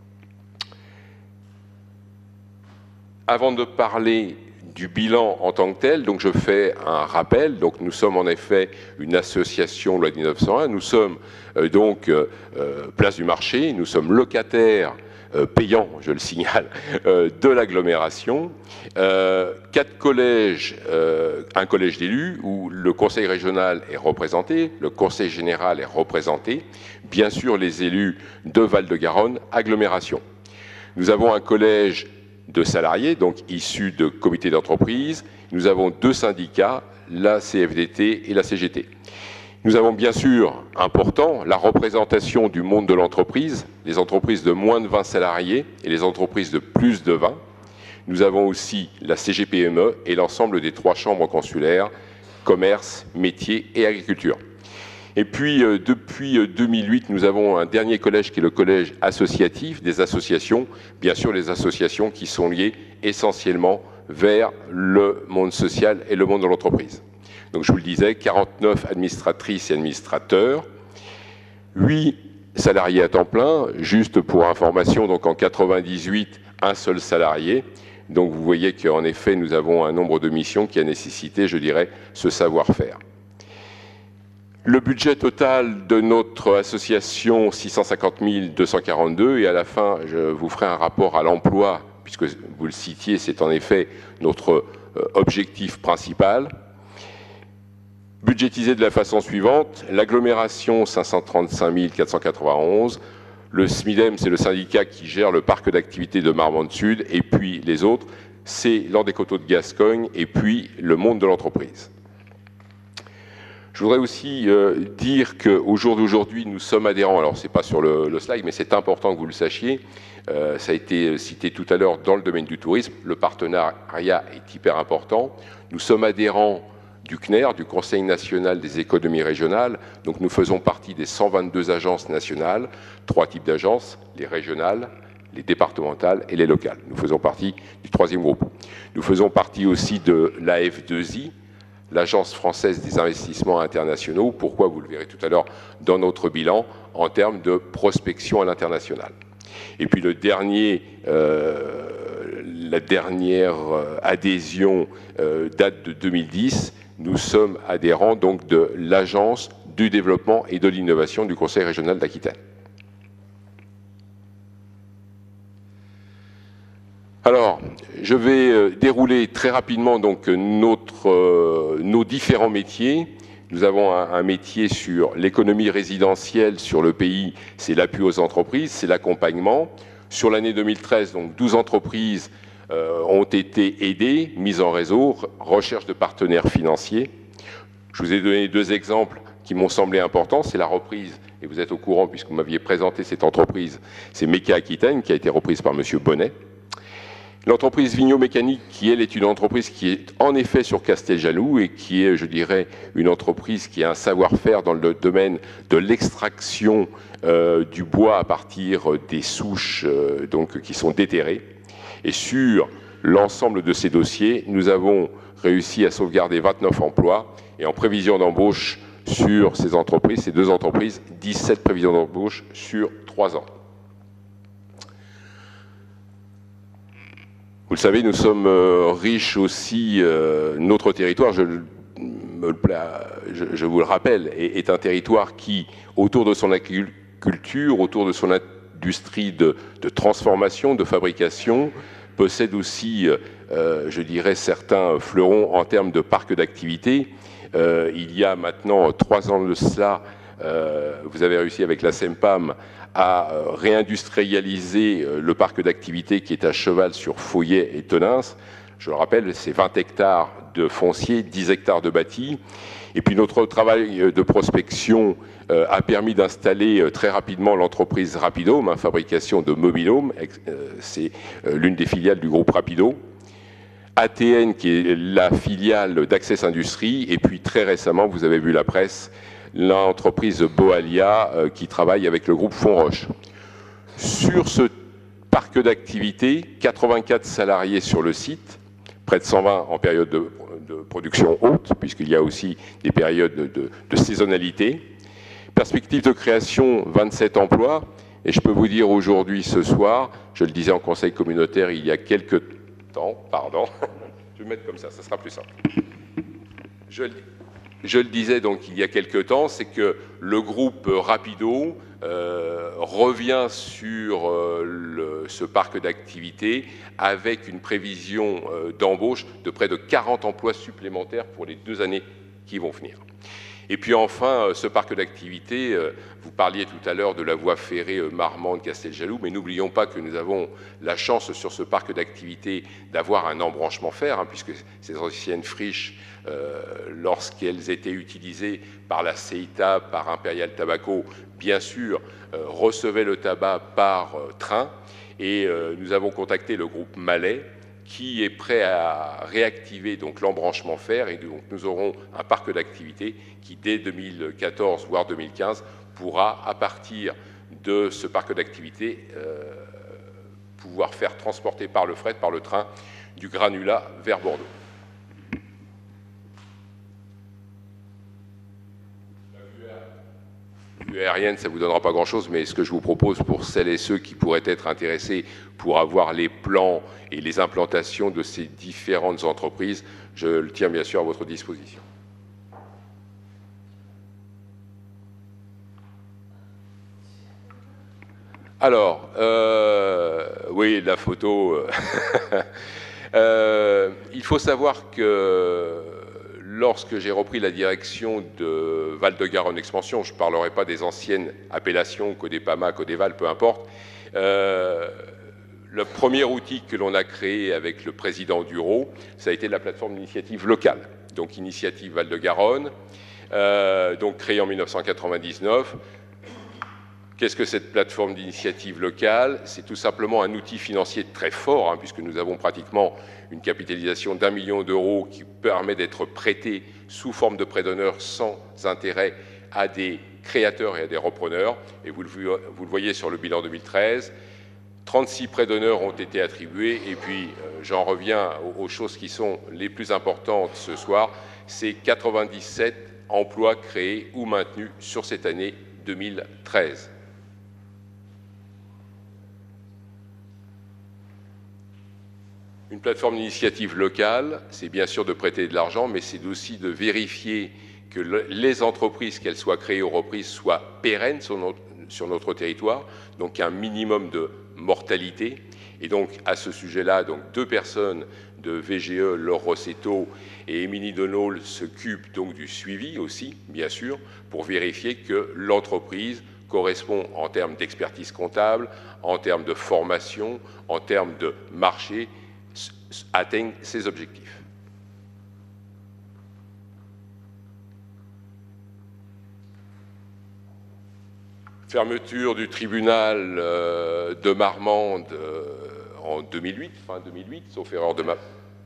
Avant de parler du bilan en tant que tel, donc je fais un rappel. Donc nous sommes en effet une association loi 1901. Nous sommes place du marché. Nous sommes locataires payants, je le signale, de l'agglomération. 4 collèges, un collège d'élus où le conseil régional est représenté, le conseil général est représenté, bien sûr les élus de Val-de-Garonne agglomération. Nous avons un collège de salariés, donc issus de comités d'entreprise. Nous avons 2 syndicats, la CFDT et la CGT. Nous avons bien sûr, important, la représentation du monde de l'entreprise, les entreprises de moins de 20 salariés et les entreprises de plus de 20. Nous avons aussi la CGPME et l'ensemble des 3 chambres consulaires, commerce, métiers et agriculture. Et puis, depuis 2008, nous avons un dernier collège qui est le collège associatif des associations, bien sûr les associations qui sont liées essentiellement vers le monde social et le monde de l'entreprise. Donc je vous le disais, 49 administratrices et administrateurs, 8 salariés à temps plein, juste pour information, donc en 98, un seul salarié. Donc vous voyez qu'en effet, nous avons un nombre de missions qui a nécessité, je dirais, ce savoir-faire. Le budget total de notre association, 650 242, et à la fin, je vous ferai un rapport à l'emploi, puisque vous le citiez, c'est en effet notre objectif principal. Budgétisé de la façon suivante, l'agglomération 535 491, le SMIDEM, c'est le syndicat qui gère le parc d'activités de Marmande Sud, et puis les autres, c'est l'Ordre des Coteaux de Gascogne, et puis le monde de l'entreprise. Je voudrais aussi dire qu'au jour d'aujourd'hui, nous sommes adhérents, alors ce n'est pas sur le slide, mais c'est important que vous le sachiez, ça a été cité tout à l'heure dans le domaine du tourisme, le partenariat est hyper important. Nous sommes adhérents du CNER, du Conseil national des économies régionales, donc nous faisons partie des 122 agences nationales, 3 types d'agences, les régionales, les départementales et les locales. Nous faisons partie du 3e groupe. Nous faisons partie aussi de l'AF2I, l'Agence française des investissements internationaux. Pourquoi? Vous le verrez tout à l'heure dans notre bilan, en termes de prospection à l'international. Et puis la dernière adhésion date de 2010. Nous sommes adhérents donc de l'Agence du développement et de l'innovation du Conseil régional d'Aquitaine. Alors, je vais dérouler très rapidement donc nos différents métiers. Nous avons un métier sur l'économie résidentielle sur le pays, c'est l'appui aux entreprises, c'est l'accompagnement. Sur l'année 2013, donc 12 entreprises ont été aidées, mises en réseau, recherche de partenaires financiers. Je vous ai donné 2 exemples qui m'ont semblé importants. C'est la reprise, et vous êtes au courant puisque vous m'aviez présenté cette entreprise, c'est Meka Aquitaine qui a été reprise par M. Bonnet. L'entreprise Vigneault Mécanique, qui elle est une entreprise qui est en effet sur Casteljaloux et qui est, je dirais, une entreprise qui a un savoir-faire dans le domaine de l'extraction du bois à partir des souches donc, qui sont déterrées. Et sur l'ensemble de ces dossiers, nous avons réussi à sauvegarder 29 emplois et en prévision d'embauche sur ces entreprises, ces deux entreprises, 17 prévisions d'embauche sur 3 ans. Vous le savez, nous sommes riches aussi, notre territoire, je vous le rappelle, est un territoire qui, autour de son agriculture, autour de son industrie de transformation, de fabrication, possède aussi, je dirais, certains fleurons en termes de parc d'activité. Il y a maintenant 3 ans de cela, vous avez réussi avec la SEMPAM à réindustrialiser le parc d'activité qui est à cheval sur Fauillet et Tonins. Je le rappelle, c'est 20 hectares de foncier, 10 hectares de bâti. Et puis notre travail de prospection a permis d'installer très rapidement l'entreprise Rapidome, fabrication de mobil-home. C'est l'une des filiales du groupe Rapido. ATN, qui est la filiale d'Access Industries. Et puis très récemment, vous avez vu la presse, l'entreprise Boalia qui travaille avec le groupe Fonroche. Sur ce parc d'activité, 84 salariés sur le site, près de 120 en période de production haute, puisqu'il y a aussi des périodes de saisonnalité. Perspective de création, 27 emplois. Et je peux vous dire aujourd'hui, ce soir, je le disais en conseil communautaire il y a quelques temps, pardon, je vais mettre comme ça sera plus simple. Je le disais donc il y a quelque temps, c'est que le groupe Rapido revient sur ce parc d'activité avec une prévision d'embauche de près de 40 emplois supplémentaires pour les 2 années qui vont venir. Et puis enfin, ce parc d'activité, vous parliez tout à l'heure de la voie ferrée Marmande-Casteljaloux, mais n'oublions pas que nous avons la chance sur ce parc d'activité d'avoir un embranchement fer, puisque ces anciennes friches, lorsqu'elles étaient utilisées par la CEITA, par Imperial Tobacco, bien sûr, recevaient le tabac par train. Et nous avons contacté le groupe Malais, qui est prêt à réactiver donc l'embranchement fer, et donc nous aurons un parc d'activité qui, dès 2014, voire 2015, pourra, à partir de ce parc d'activité, pouvoir faire transporter par le fret, par le train, du granulat vers Bordeaux. La vue aérienne, ça ne vous donnera pas grand-chose, mais ce que je vous propose pour celles et ceux qui pourraient être intéressés pour avoir les plans et les implantations de ces différentes entreprises, je le tiens bien sûr à votre disposition. Alors, oui, la photo. Il faut savoir que lorsque j'ai repris la direction de Val-de-Garonne Expansion, je ne parlerai pas des anciennes appellations, Codépama, Codéval, peu importe, le premier outil que l'on a créé avec le président Duro, ça a été la plateforme d'initiative locale. Donc Initiative Val-de-Garonne, donc créée en 1999. Qu'est-ce que cette plateforme d'initiative locale? C'est tout simplement un outil financier très fort, puisque nous avons pratiquement une capitalisation d'1 million d'euros qui permet d'être prêté sous forme de prêt d'honneur sans intérêt à des créateurs et à des repreneurs. Et vous le voyez sur le bilan 2013, 36 prêts d'honneur ont été attribués. Et puis, j'en reviens aux choses qui sont les plus importantes ce soir, c'est 97 emplois créés ou maintenus sur cette année 2013. Une plateforme d'initiative locale, c'est bien sûr de prêter de l'argent, mais c'est aussi de vérifier que les entreprises, qu'elles soient créées ou reprises, soient pérennes sur notre territoire, donc un minimum de mortalité. Et donc, à ce sujet-là, donc 2 personnes de VGE, Laure Rossetto et Émilie Denault, s'occupent donc du suivi aussi, bien sûr, pour vérifier que l'entreprise correspond en termes d'expertise comptable, en termes de formation, en termes de marché, atteignent ses objectifs. Fermeture du tribunal de Marmande en 2008, fin 2008, sauf erreur de ma...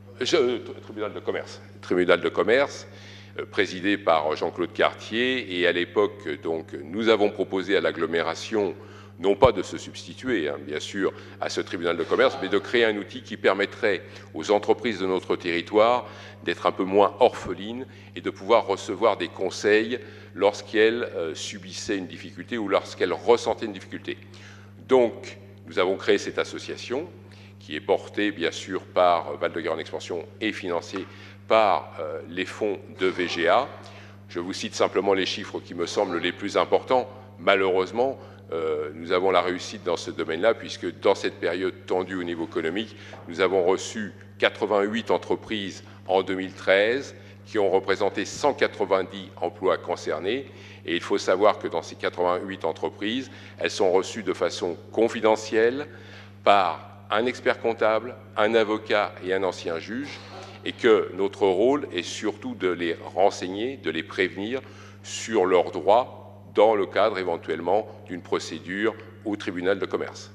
Tribunal de commerce, présidé par Jean-Claude Cartier. Et à l'époque, donc, nous avons proposé à l'agglomération non pas de se substituer, hein, bien sûr, à ce tribunal de commerce, mais de créer un outil qui permettrait aux entreprises de notre territoire d'être un peu moins orphelines et de pouvoir recevoir des conseils lorsqu'elles subissaient une difficulté ou lorsqu'elles ressentaient une difficulté. Donc, nous avons créé cette association qui est portée, bien sûr, par Val-de-Garonne Expansion et financée par les fonds de VGA. Je vous cite simplement les chiffres qui me semblent les plus importants. Malheureusement, nous avons la réussite dans ce domaine-là, puisque dans cette période tendue au niveau économique, nous avons reçu 88 entreprises en 2013 qui ont représenté 190 emplois concernés. Et il faut savoir que dans ces 88 entreprises, elles sont reçues de façon confidentielle par un expert comptable, un avocat et un ancien juge, et que notre rôle est surtout de les renseigner, de les prévenir sur leurs droits dans le cadre éventuellement d'une procédure au tribunal de commerce.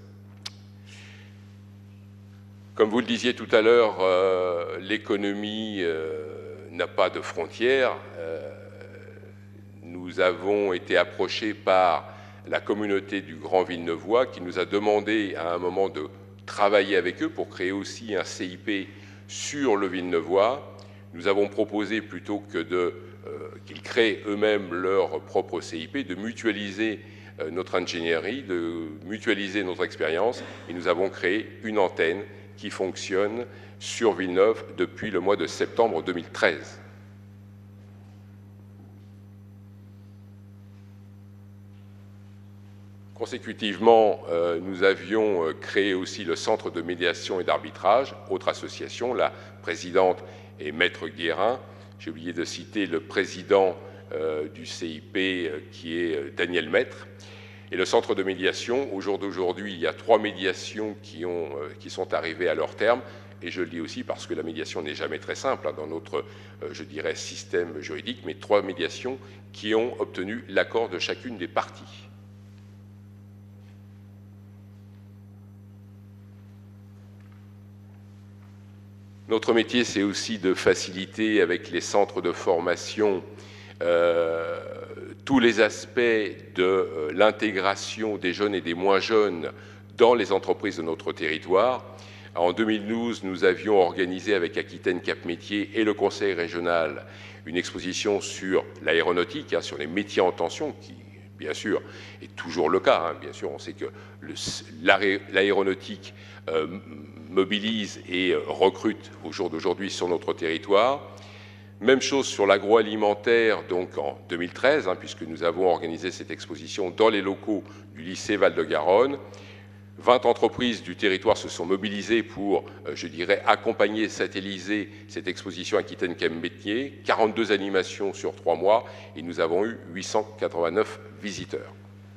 Comme vous le disiez tout à l'heure, l'économie n'a pas de frontières. Nous avons été approchés par la communauté du Grand Villeneuvois qui nous a demandé à un moment de travailler avec eux pour créer aussi un CIP sur le Villeneuvois. Nous avons proposé, plutôt que qu'ils créent eux-mêmes leur propre CIP, de mutualiser notre ingénierie, de mutualiser notre expérience, et nous avons créé une antenne qui fonctionne sur Villeneuve depuis le mois de septembre 2013. Consécutivement, nous avions créé aussi le Centre de médiation et d'arbitrage, autre association. La présidente est Maître Guérin. J'ai oublié de citer le président du CIP qui est Daniel Maître. Et le centre de médiation, au jour d'aujourd'hui, il y a 3 médiations qui sont arrivées à leur terme. Et je le dis aussi parce que la médiation n'est jamais très simple hein, dans notre, je dirais, système juridique, mais 3 médiations qui ont obtenu l'accord de chacune des parties. Notre métier, c'est aussi de faciliter avec les centres de formation tous les aspects de l'intégration des jeunes et des moins jeunes dans les entreprises de notre territoire. En 2012, nous avions organisé avec Aquitaine Cap Métiers et le Conseil régional une exposition sur l'aéronautique, hein, sur les métiers en tension, qui, bien sûr, est toujours le cas. Hein. Bien sûr, on sait que l'aéronautique mobilise et recrute au jour d'aujourd'hui sur notre territoire. Même chose sur l'agroalimentaire, donc en 2013, hein, puisque nous avons organisé cette exposition dans les locaux du lycée Val-de-Garonne. 20 entreprises du territoire se sont mobilisées pour, je dirais, accompagner, satelliser cette exposition Aquitaine Cap Métiers. 42 animations sur 3 mois et nous avons eu 889 visiteurs.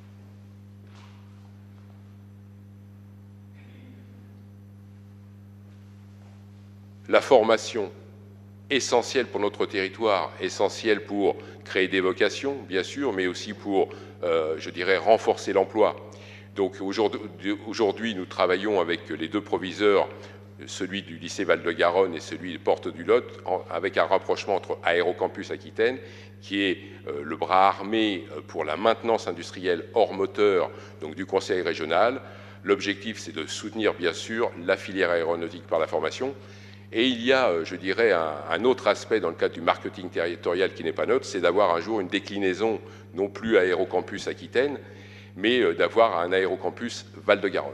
La formation, essentielle pour notre territoire, essentielle pour créer des vocations, bien sûr, mais aussi pour, je dirais, renforcer l'emploi. Donc aujourd'hui, nous travaillons avec les 2 proviseurs, celui du lycée Val-de-Garonne et celui de Porte du Lot, avec un rapprochement entre Aérocampus Aquitaine, qui est le bras armé pour la maintenance industrielle hors moteur donc du Conseil régional. L'objectif, c'est de soutenir, bien sûr, la filière aéronautique par la formation. Et il y a, je dirais, un autre aspect dans le cadre du marketing territorial qui n'est pas neutre, c'est d'avoir un jour une déclinaison, non plus Aérocampus Aquitaine, mais d'avoir un Aérocampus Val-de-Garonne.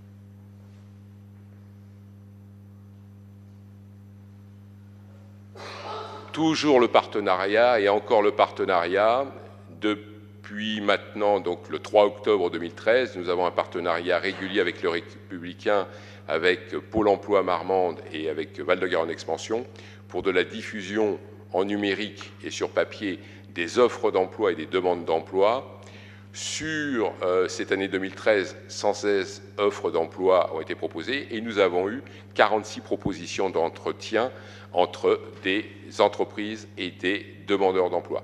Toujours le partenariat, et encore le partenariat. Depuis maintenant, donc le 3 octobre 2013, nous avons un partenariat régulier avec le Républicain, avec Pôle emploi Marmande et avec Val-de-Garonne Expansion pour de la diffusion en numérique et sur papier des offres d'emploi et des demandes d'emploi. Sur cette année 2013, 116 offres d'emploi ont été proposées et nous avons eu 46 propositions d'entretien entre des entreprises et des demandeurs d'emploi.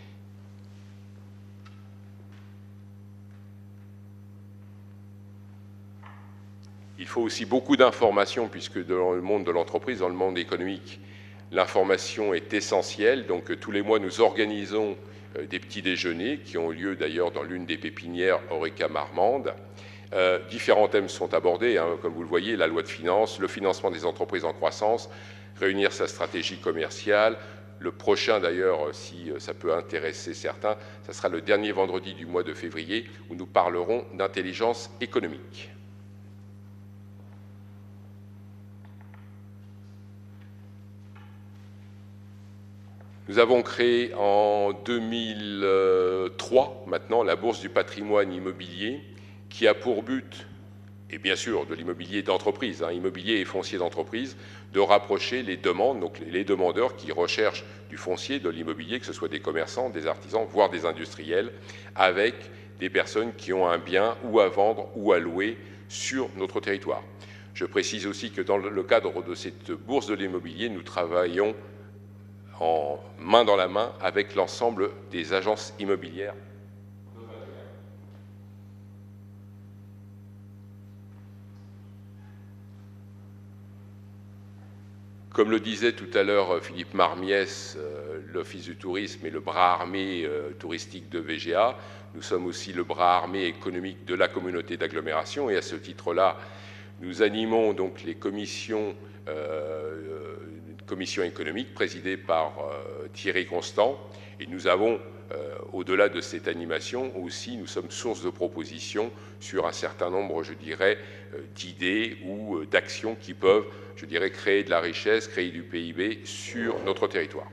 Il faut aussi beaucoup d'informations, puisque dans le monde de l'entreprise, dans le monde économique, l'information est essentielle. Donc tous les mois, nous organisons des petits déjeuners qui ont lieu d'ailleurs dans l'une des pépinières Horeca Marmande. Différents thèmes sont abordés, hein, comme vous le voyez, la loi de finances, le financement des entreprises en croissance, réunir sa stratégie commerciale. Le prochain, d'ailleurs, si ça peut intéresser certains, ça sera le dernier vendredi du mois de février, où nous parlerons d'intelligence économique. Nous avons créé en 2003, maintenant, la Bourse du patrimoine immobilier, qui a pour but, et bien sûr de l'immobilier d'entreprise, hein, immobilier et foncier d'entreprise, de rapprocher les demandes, donc les demandeurs qui recherchent du foncier, de l'immobilier, que ce soit des commerçants, des artisans, voire des industriels, avec des personnes qui ont un bien ou à vendre ou à louer sur notre territoire. Je précise aussi que dans le cadre de cette bourse de l'immobilier, nous travaillons en main dans la main avec l'ensemble des agences immobilières. Comme le disait tout à l'heure Philippe Marmiès, l'Office du tourisme est le bras armé touristique de VGA. Nous sommes aussi le bras armé économique de la communauté d'agglomération et à ce titre-là, nous animons donc les commissions économiques présidées par Thierry Constant et nous avons, au-delà de cette animation, aussi nous sommes source de propositions sur un certain nombre, je dirais, d'idées ou d'actions qui peuvent, je dirais, créer de la richesse, créer du PIB sur notre territoire.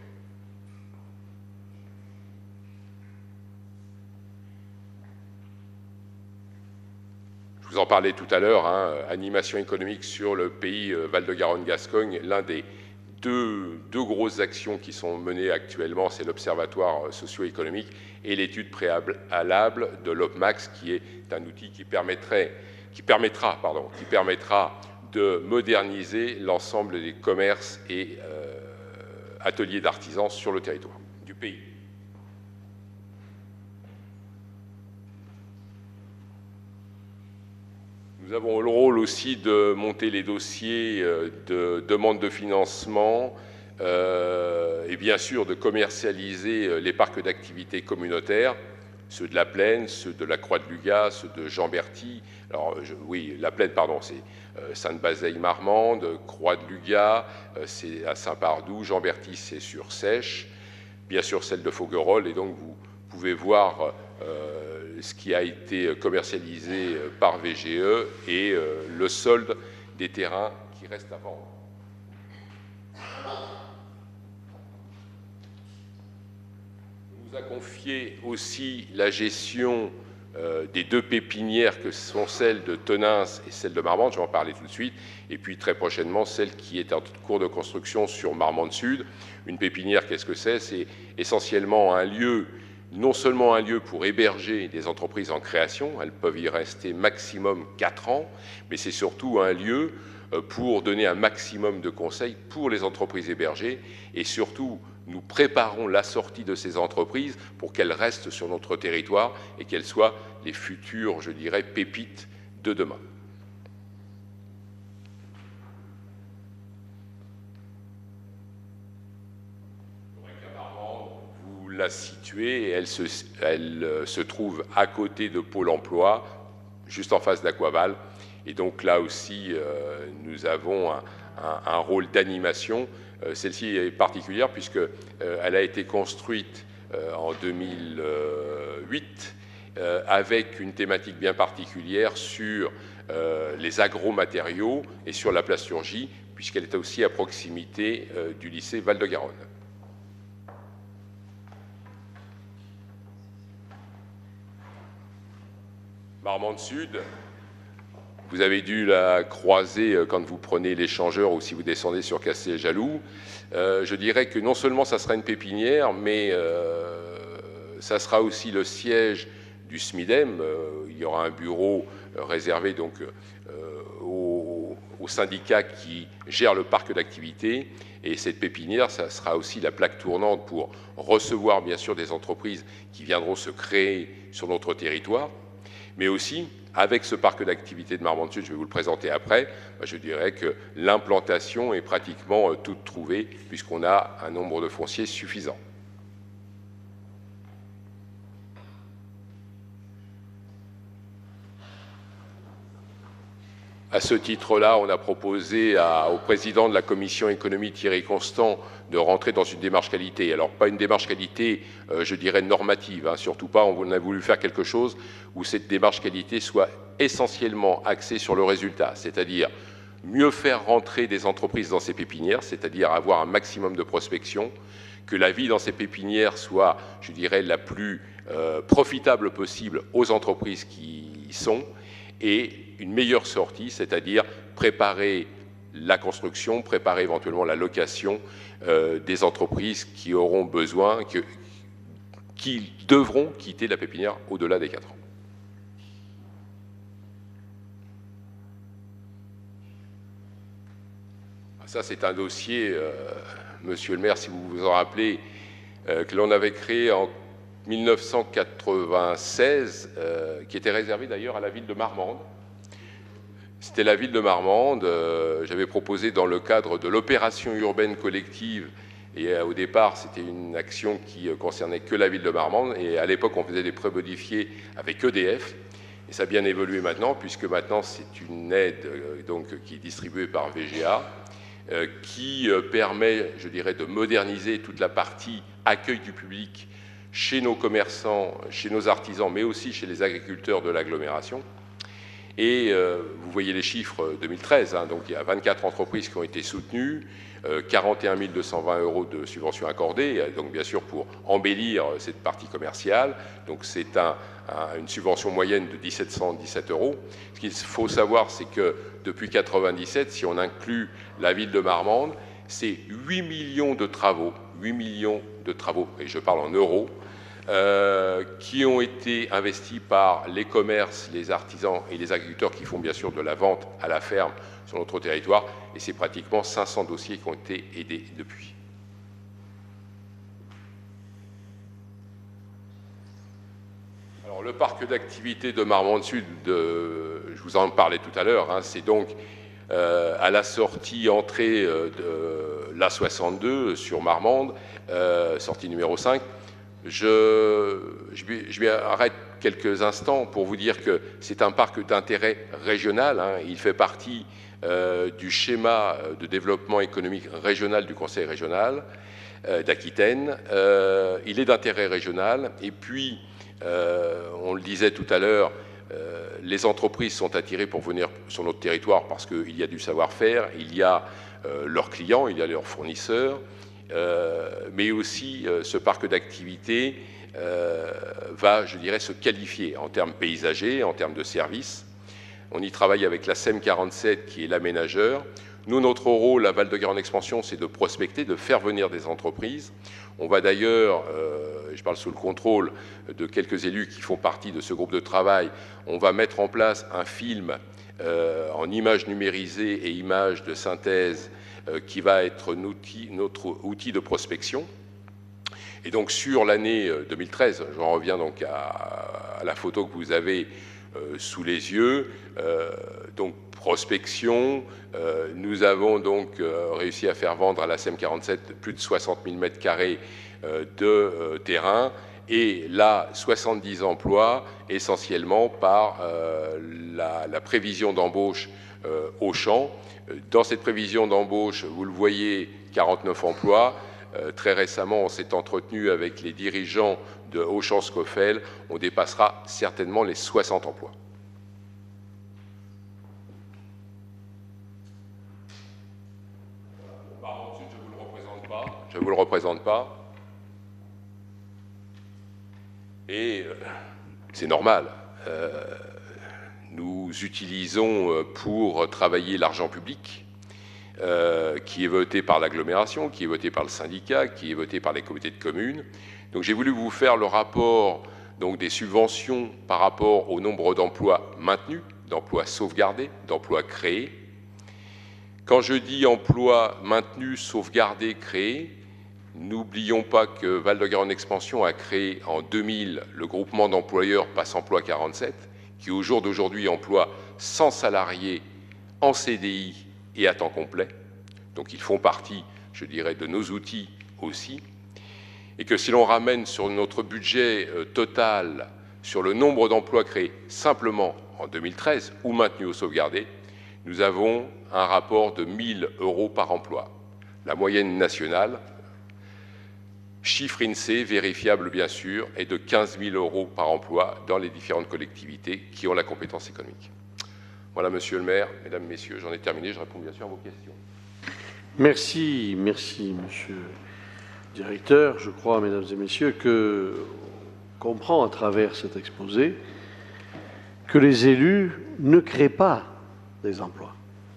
Je vous en parlais tout à l'heure, hein, animation économique sur le pays Val-de-Garonne-Gascogne. L'un des deux grosses actions qui sont menées actuellement, c'est l'Observatoire socio-économique et l'étude préalable de l'OPMAX, qui est un outil qui permettra de moderniser l'ensemble des commerces et ateliers d'artisans sur le territoire du pays. Nous avons le rôle aussi de monter les dossiers de demande de financement et bien sûr de commercialiser les parcs d'activités communautaires, ceux de la Plaine, ceux de la Croix-de-Lugat, ceux de Jean-Berthy. Alors oui, la Plaine, pardon, c'est Sainte-Bazeille-Marmande, Croix-de-Lugat, c'est à Saint-Pardoux, Jean-Berthy, c'est sur Sèche, bien sûr celle de Fauguerolles, et donc vous pouvez voir ce qui a été commercialisé par VGE et le solde des terrains qui restent à vendre. On nous a confié aussi la gestion des deux pépinières que sont celles de Tonins et celle de Marmande, je vais en parler tout de suite, et puis très prochainement celle qui est en cours de construction sur Marmande Sud. Une pépinière, qu'est-ce que c'est? C'est essentiellement un lieu, non seulement un lieu pour héberger des entreprises en création, elles peuvent y rester maximum 4 ans, mais c'est surtout un lieu pour donner un maximum de conseils pour les entreprises hébergées et surtout nous préparons la sortie de ces entreprises pour qu'elles restent sur notre territoire et qu'elles soient les futures, je dirais, pépites de demain. Vous la situez, elle se trouve à côté de Pôle emploi, juste en face d'Aquaval. Et donc là aussi, nous avons un rôle d'animation. Celle-ci est particulière puisqu'elle a été construite en 2008 avec une thématique bien particulière sur les agromatériaux et sur la plasturgie, puisqu'elle est aussi à proximité du lycée Val-de-Garonne. Marmande Sud, vous avez dû la croiser quand vous prenez l'échangeur ou si vous descendez sur Casteljalou. Je dirais que non seulement ça sera une pépinière, mais ça sera aussi le siège du SMIDEM. Il y aura un bureau réservé donc aux syndicats qui gèrent le parc d'activités. Et cette pépinière, ça sera aussi la plaque tournante pour recevoir bien sûr des entreprises qui viendront se créer sur notre territoire. Mais aussi, avec ce parc d'activités de Marmande Sud, je vais vous le présenter après, je dirais que l'implantation est pratiquement toute trouvée puisqu'on a un nombre de fonciers suffisant. À ce titre-là, on a proposé au président de la commission économie, Thierry Constant, de rentrer dans une démarche qualité. Alors, pas une démarche qualité, je dirais, normative, hein, surtout pas. On a voulu faire quelque chose où cette démarche qualité soit essentiellement axée sur le résultat, c'est-à-dire mieux faire rentrer des entreprises dans ces pépinières, c'est-à-dire avoir un maximum de prospection, que la vie dans ces pépinières soit, je dirais, la plus profitable possible aux entreprises qui y sont, et une meilleure sortie, c'est-à-dire préparer la construction, préparer éventuellement la location des entreprises qui auront besoin, qui devront quitter la pépinière au-delà des 4 ans. Ça, c'est un dossier, monsieur le maire, si vous vous en rappelez, que l'on avait créé en 1996, qui était réservé d'ailleurs à la ville de Marmande. C'était la ville de Marmande. J'avais proposé dans le cadre de l'opération urbaine collective, et au départ c'était une action qui concernait que la ville de Marmande, et à l'époque on faisait des prêts bonifiés avec EDF, et ça a bien évolué maintenant, puisque maintenant c'est une aide donc, qui est distribuée par VGA, qui permet, je dirais, de moderniser toute la partie accueil du public chez nos commerçants, chez nos artisans, mais aussi chez les agriculteurs de l'agglomération. Et vous voyez les chiffres 2013, hein, donc il y a 24 entreprises qui ont été soutenues, 41 220 € de subventions accordées, donc bien sûr pour embellir cette partie commerciale. Donc c'est une subvention moyenne de 1717 €. Ce qu'il faut savoir, c'est que depuis 1997, si on inclut la ville de Marmande, c'est 8 millions de travaux, 8 millions de travaux, et je parle en euros, qui ont été investis par les commerces, les artisans et les agriculteurs qui font bien sûr de la vente à la ferme sur notre territoire, et c'est pratiquement 500 dossiers qui ont été aidés depuis. Alors, le parc d'activité de Marmande Sud, je vous en parlais tout à l'heure, hein, c'est donc à la sortie entrée de l'A62 sur Marmande, sortie numéro 5. Je m'y arrête quelques instants pour vous dire que c'est un parc d'intérêt régional, hein. Il fait partie du schéma de développement économique régional du Conseil régional d'Aquitaine. Il est d'intérêt régional, et puis, on le disait tout à l'heure, les entreprises sont attirées pour venir sur notre territoire parce qu'il y a du savoir-faire, il y a leurs clients, il y a leurs fournisseurs, mais aussi ce parc d'activités va, je dirais, se qualifier en termes paysagers, en termes de services. On y travaille avec la SEM 47 qui est l'aménageur. Nous, notre rôle à Val-de-Garonne Expansion, c'est de prospecter, de faire venir des entreprises. On va d'ailleurs, je parle sous le contrôle de quelques élus qui font partie de ce groupe de travail, on va mettre en place un film en images numérisées et images de synthèse qui va être notre outil de prospection. Et donc sur l'année 2013, j'en reviens donc à la photo que vous avez sous les yeux, donc prospection, nous avons donc réussi à faire vendre à la SEM 47 plus de 60 000 m² de terrain, et là 70 emplois essentiellement par la prévision d'embauche au champ. Dans cette prévision d'embauche, vous le voyez, 49 emplois. Très récemment, on s'est entretenu avec les dirigeants de Auchan-Scoffel. On dépassera certainement les 60 emplois. Ensuite, je ne vous le représente pas. Et c'est normal. Nous utilisons pour travailler l'argent public, qui est voté par l'agglomération, qui est voté par le syndicat, qui est voté par les comités de communes. Donc j'ai voulu vous faire le rapport donc, des subventions par rapport au nombre d'emplois maintenus, d'emplois sauvegardés, d'emplois créés. Quand je dis emplois maintenus, sauvegardés, créés, n'oublions pas que Val-de-Garonne Expansion a créé en 2000 le groupement d'employeurs Passe-Emploi 47, qui au jour d'aujourd'hui emploie 100 salariés en CDI et à temps complet. Donc ils font partie, je dirais, de nos outils aussi. Et que si l'on ramène sur notre budget total, sur le nombre d'emplois créés simplement en 2013 ou maintenus ou sauvegardés, nous avons un rapport de 1 000 € par emploi. La moyenne nationale, chiffre INSEE, vérifiable bien sûr, est de 15 000 € par emploi dans les différentes collectivités qui ont la compétence économique. Voilà, Monsieur le maire, Mesdames, Messieurs, j'en ai terminé, je réponds bien sûr à vos questions. Merci, merci, Monsieur le directeur. Je crois, Mesdames et Messieurs, qu'on comprend à travers cet exposé que les élus ne créent pas des emplois.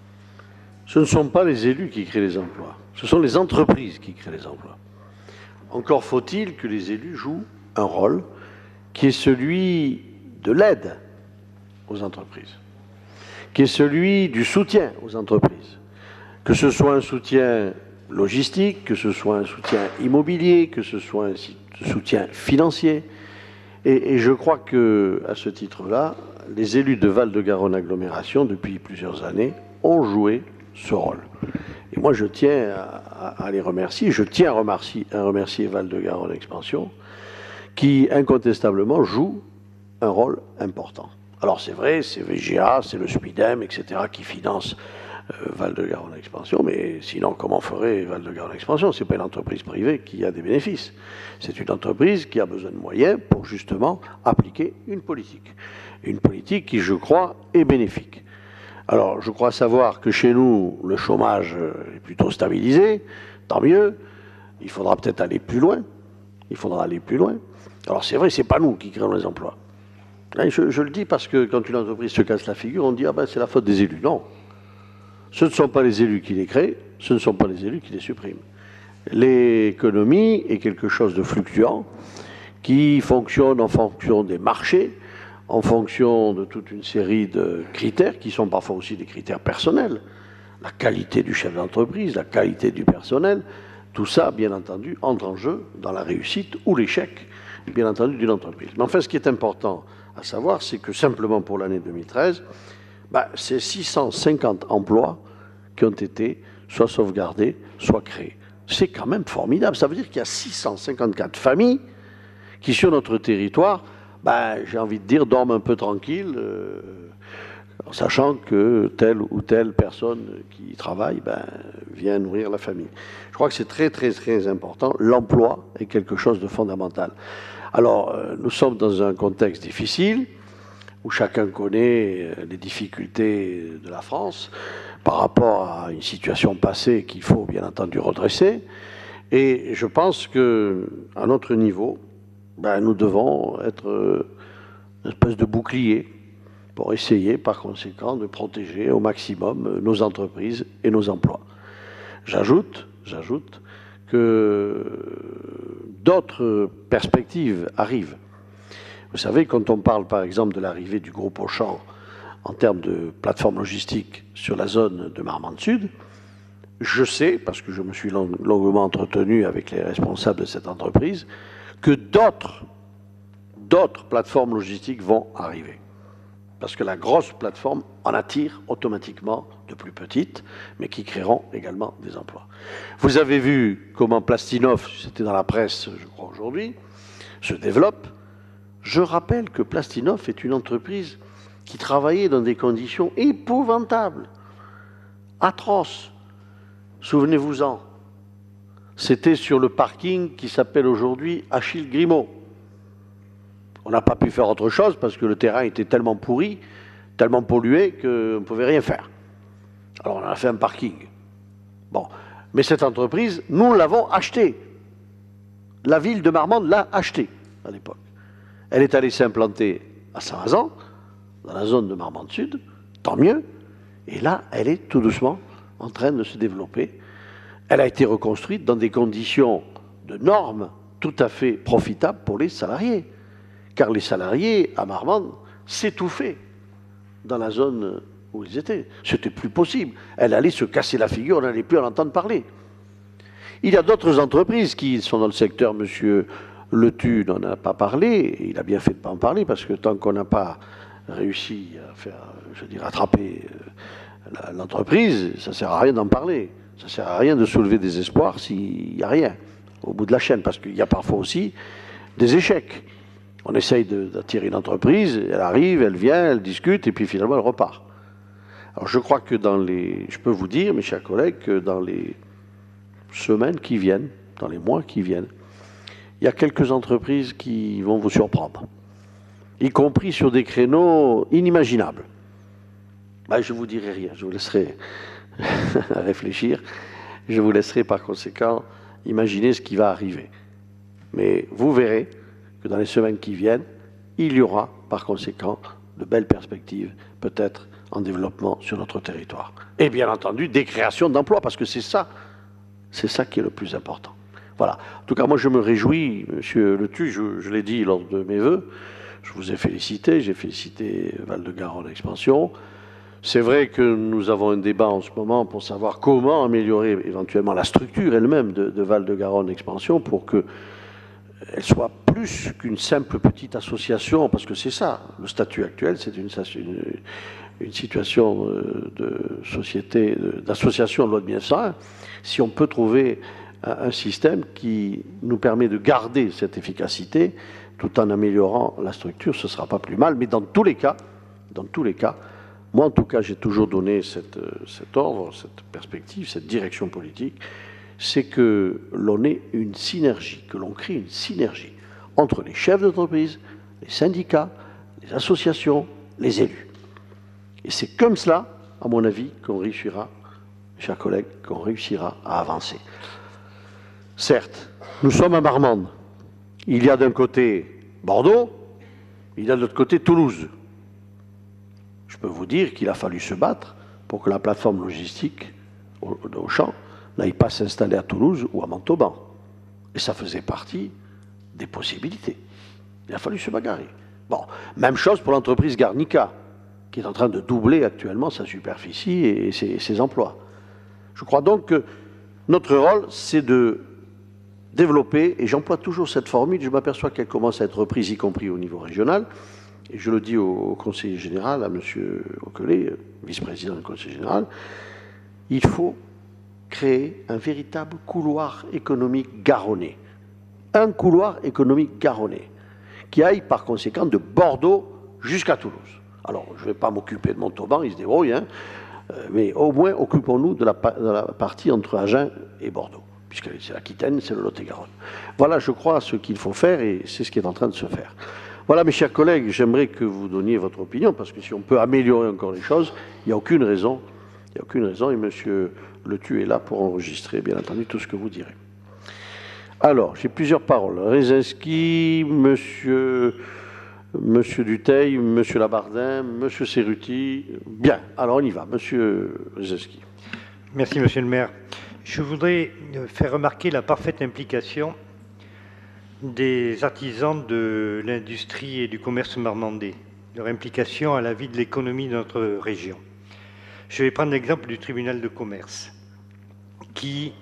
Ce ne sont pas les élus qui créent les emplois, ce sont les entreprises qui créent les emplois. Encore faut-il que les élus jouent un rôle qui est celui de l'aide aux entreprises, qui est celui du soutien aux entreprises, que ce soit un soutien logistique, que ce soit un soutien immobilier, que ce soit un soutien financier. Et je crois qu'à ce titre-là, les élus de Val-de-Garonne Agglomération, depuis plusieurs années, ont joué ce rôle. Et moi, je tiens à les remercier. Je tiens à remercier Val-de-Garonne Expansion, qui incontestablement joue un rôle important. Alors c'est vrai, c'est VGA, c'est le SPIDEM, etc., qui financent Val-de-Garonne Expansion, mais sinon, comment ferait Val-de-Garonne Expansion? Ce n'est pas une entreprise privée qui a des bénéfices. C'est une entreprise qui a besoin de moyens pour justement appliquer une politique. Une politique qui, je crois, est bénéfique. Alors, je crois savoir que chez nous, le chômage est plutôt stabilisé, tant mieux. Il faudra peut-être aller plus loin. Il faudra aller plus loin. Alors, c'est vrai, ce n'est pas nous qui créons les emplois. Je le dis parce que quand une entreprise se casse la figure, on dit « Ah ben, c'est la faute des élus ». Non. Ce ne sont pas les élus qui les créent, ce ne sont pas les élus qui les suppriment. L'économie est quelque chose de fluctuant, qui fonctionne en fonction des marchés, en fonction de toute une série de critères, qui sont parfois aussi des critères personnels. La qualité du chef d'entreprise, la qualité du personnel, tout ça, bien entendu, entre en jeu dans la réussite ou l'échec, bien entendu, d'une entreprise. Mais enfin, ce qui est important à savoir, c'est que simplement pour l'année 2013, c'est 650 emplois qui ont été soit sauvegardés, soit créés. C'est quand même formidable. Ça veut dire qu'il y a 654 familles qui, sur notre territoire, j'ai envie de dire, dorment un peu tranquilles, en sachant que telle ou telle personne qui travaille vient nourrir la famille. Je crois que c'est très, très, très important. L'emploi est quelque chose de fondamental. Alors, nous sommes dans un contexte difficile, où chacun connaît les difficultés de la France par rapport à une situation passée qu'il faut bien entendu redresser. Et je pense qu'à notre niveau, nous devons être une espèce de bouclier pour essayer par conséquent de protéger au maximum nos entreprises et nos emplois. J'ajoute que d'autres perspectives arrivent. Vous savez, quand on parle par exemple de l'arrivée du groupe Auchan en termes de plateforme logistique sur la zone de Marmande Sud, je sais, parce que je me suis longuement entretenu avec les responsables de cette entreprise, que d'autres plateformes logistiques vont arriver. Parce que la grosse plateforme en attire automatiquement de plus petites, mais qui créeront également des emplois. Vous avez vu comment Plastinov, c'était dans la presse, je crois aujourd'hui, se développe. Je rappelle que Plastinov est une entreprise qui travaillait dans des conditions épouvantables, atroces. Souvenez-vous-en, c'était sur le parking qui s'appelle aujourd'hui Achille Grimaud. On n'a pas pu faire autre chose parce que le terrain était tellement pourri, tellement pollué qu'on ne pouvait rien faire. Alors on a fait un parking. Bon, mais cette entreprise, nous l'avons achetée. La ville de Marmande l'a achetée à l'époque. Elle est allée s'implanter à Saint-Razan, dans la zone de Marmande Sud, tant mieux. Et là, elle est tout doucement en train de se développer. Elle a été reconstruite dans des conditions de normes tout à fait profitables pour les salariés. Car les salariés à Marmande s'étouffaient dans la zone où ils étaient. C'était plus possible. Elle allait se casser la figure, on n'allait plus en entendre parler. Il y a d'autres entreprises qui sont dans le secteur, monsieur Letu n'en a pas parlé, et il a bien fait de ne pas en parler, parce que tant qu'on n'a pas réussi à faire, attraper l'entreprise, ça ne sert à rien d'en parler. Ça ne sert à rien de soulever des espoirs s'il n'y a rien au bout de la chaîne, parce qu'il y a parfois aussi des échecs. On essaye d'attirer une entreprise, elle arrive, elle vient, elle discute, et puis finalement elle repart. Alors je crois que je peux vous dire, mes chers collègues, que dans les semaines qui viennent, dans les mois qui viennent, il y a quelques entreprises qui vont vous surprendre, y compris sur des créneaux inimaginables. Ben, je ne vous dirai rien, je vous laisserai réfléchir, je vous laisserai par conséquent imaginer ce qui va arriver. Mais vous verrez que dans les semaines qui viennent, il y aura par conséquent de belles perspectives, peut-être en développement sur notre territoire. Et bien entendu, des créations d'emplois, parce que c'est ça qui est le plus important. Voilà. En tout cas, moi, je me réjouis, Monsieur Le Thu, je l'ai dit lors de mes vœux, je vous ai félicité, j'ai félicité Val-de-Garonne Expansion. C'est vrai que nous avons un débat en ce moment pour savoir comment améliorer éventuellement la structure elle-même de Val-de-Garonne Expansion pour qu'elle soit plus qu'une simple petite association, parce que c'est ça, le statut actuel, c'est une situation de société, d'association de loi de 1901. Si on peut trouver un système qui nous permet de garder cette efficacité tout en améliorant la structure, ce ne sera pas plus mal. Mais dans tous les cas, moi en tout cas, j'ai toujours donné cet ordre, cette perspective, cette direction politique, c'est que l'on ait une synergie, que l'on crée une synergie entre les chefs d'entreprise, les syndicats, les associations, les élus. Et c'est comme cela, à mon avis, qu'on réussira, chers collègues, qu'on réussira à avancer. Certes, nous sommes à Marmande. Il y a d'un côté Bordeaux, il y a de l'autre côté Toulouse. Je peux vous dire qu'il a fallu se battre pour que la plateforme logistique d'Auchan n'aille pas s'installer à Toulouse ou à Montauban. Et ça faisait partie des possibilités. Il a fallu se bagarrer. Bon, même chose pour l'entreprise Garnica, qui est en train de doubler actuellement sa superficie et ses emplois. Je crois donc que notre rôle, c'est de développer, et j'emploie toujours cette formule, je m'aperçois qu'elle commence à être reprise, y compris au niveau régional, et je le dis au conseiller général, à M. Oquelet, vice-président du conseil général, il faut créer un véritable couloir économique garonnais. Un couloir économique garonnais, qui aille par conséquent de Bordeaux jusqu'à Toulouse. Alors, je ne vais pas m'occuper de Montauban, il se débrouille, hein, mais au moins occupons-nous de la partie entre Agen et Bordeaux, puisque c'est l'Aquitaine, c'est le Lot-et-Garonne. Voilà, je crois, ce qu'il faut faire, et c'est ce qui est en train de se faire. Voilà, mes chers collègues, j'aimerais que vous donniez votre opinion, parce que si on peut améliorer encore les choses, il n'y a aucune raison, et M. Le Thu est là pour enregistrer, bien entendu, tout ce que vous direz. Alors, j'ai plusieurs paroles. Rezinski, Monsieur Dutheil, Monsieur Labardin, Monsieur Cerruti. Bien, alors on y va. Monsieur Rezinski. Merci, Monsieur le maire. Je voudrais faire remarquer la parfaite implication des artisans de l'industrie et du commerce marmandais, leur implication à la vie de l'économie de notre région. Je vais prendre l'exemple du tribunal de commerce, qui,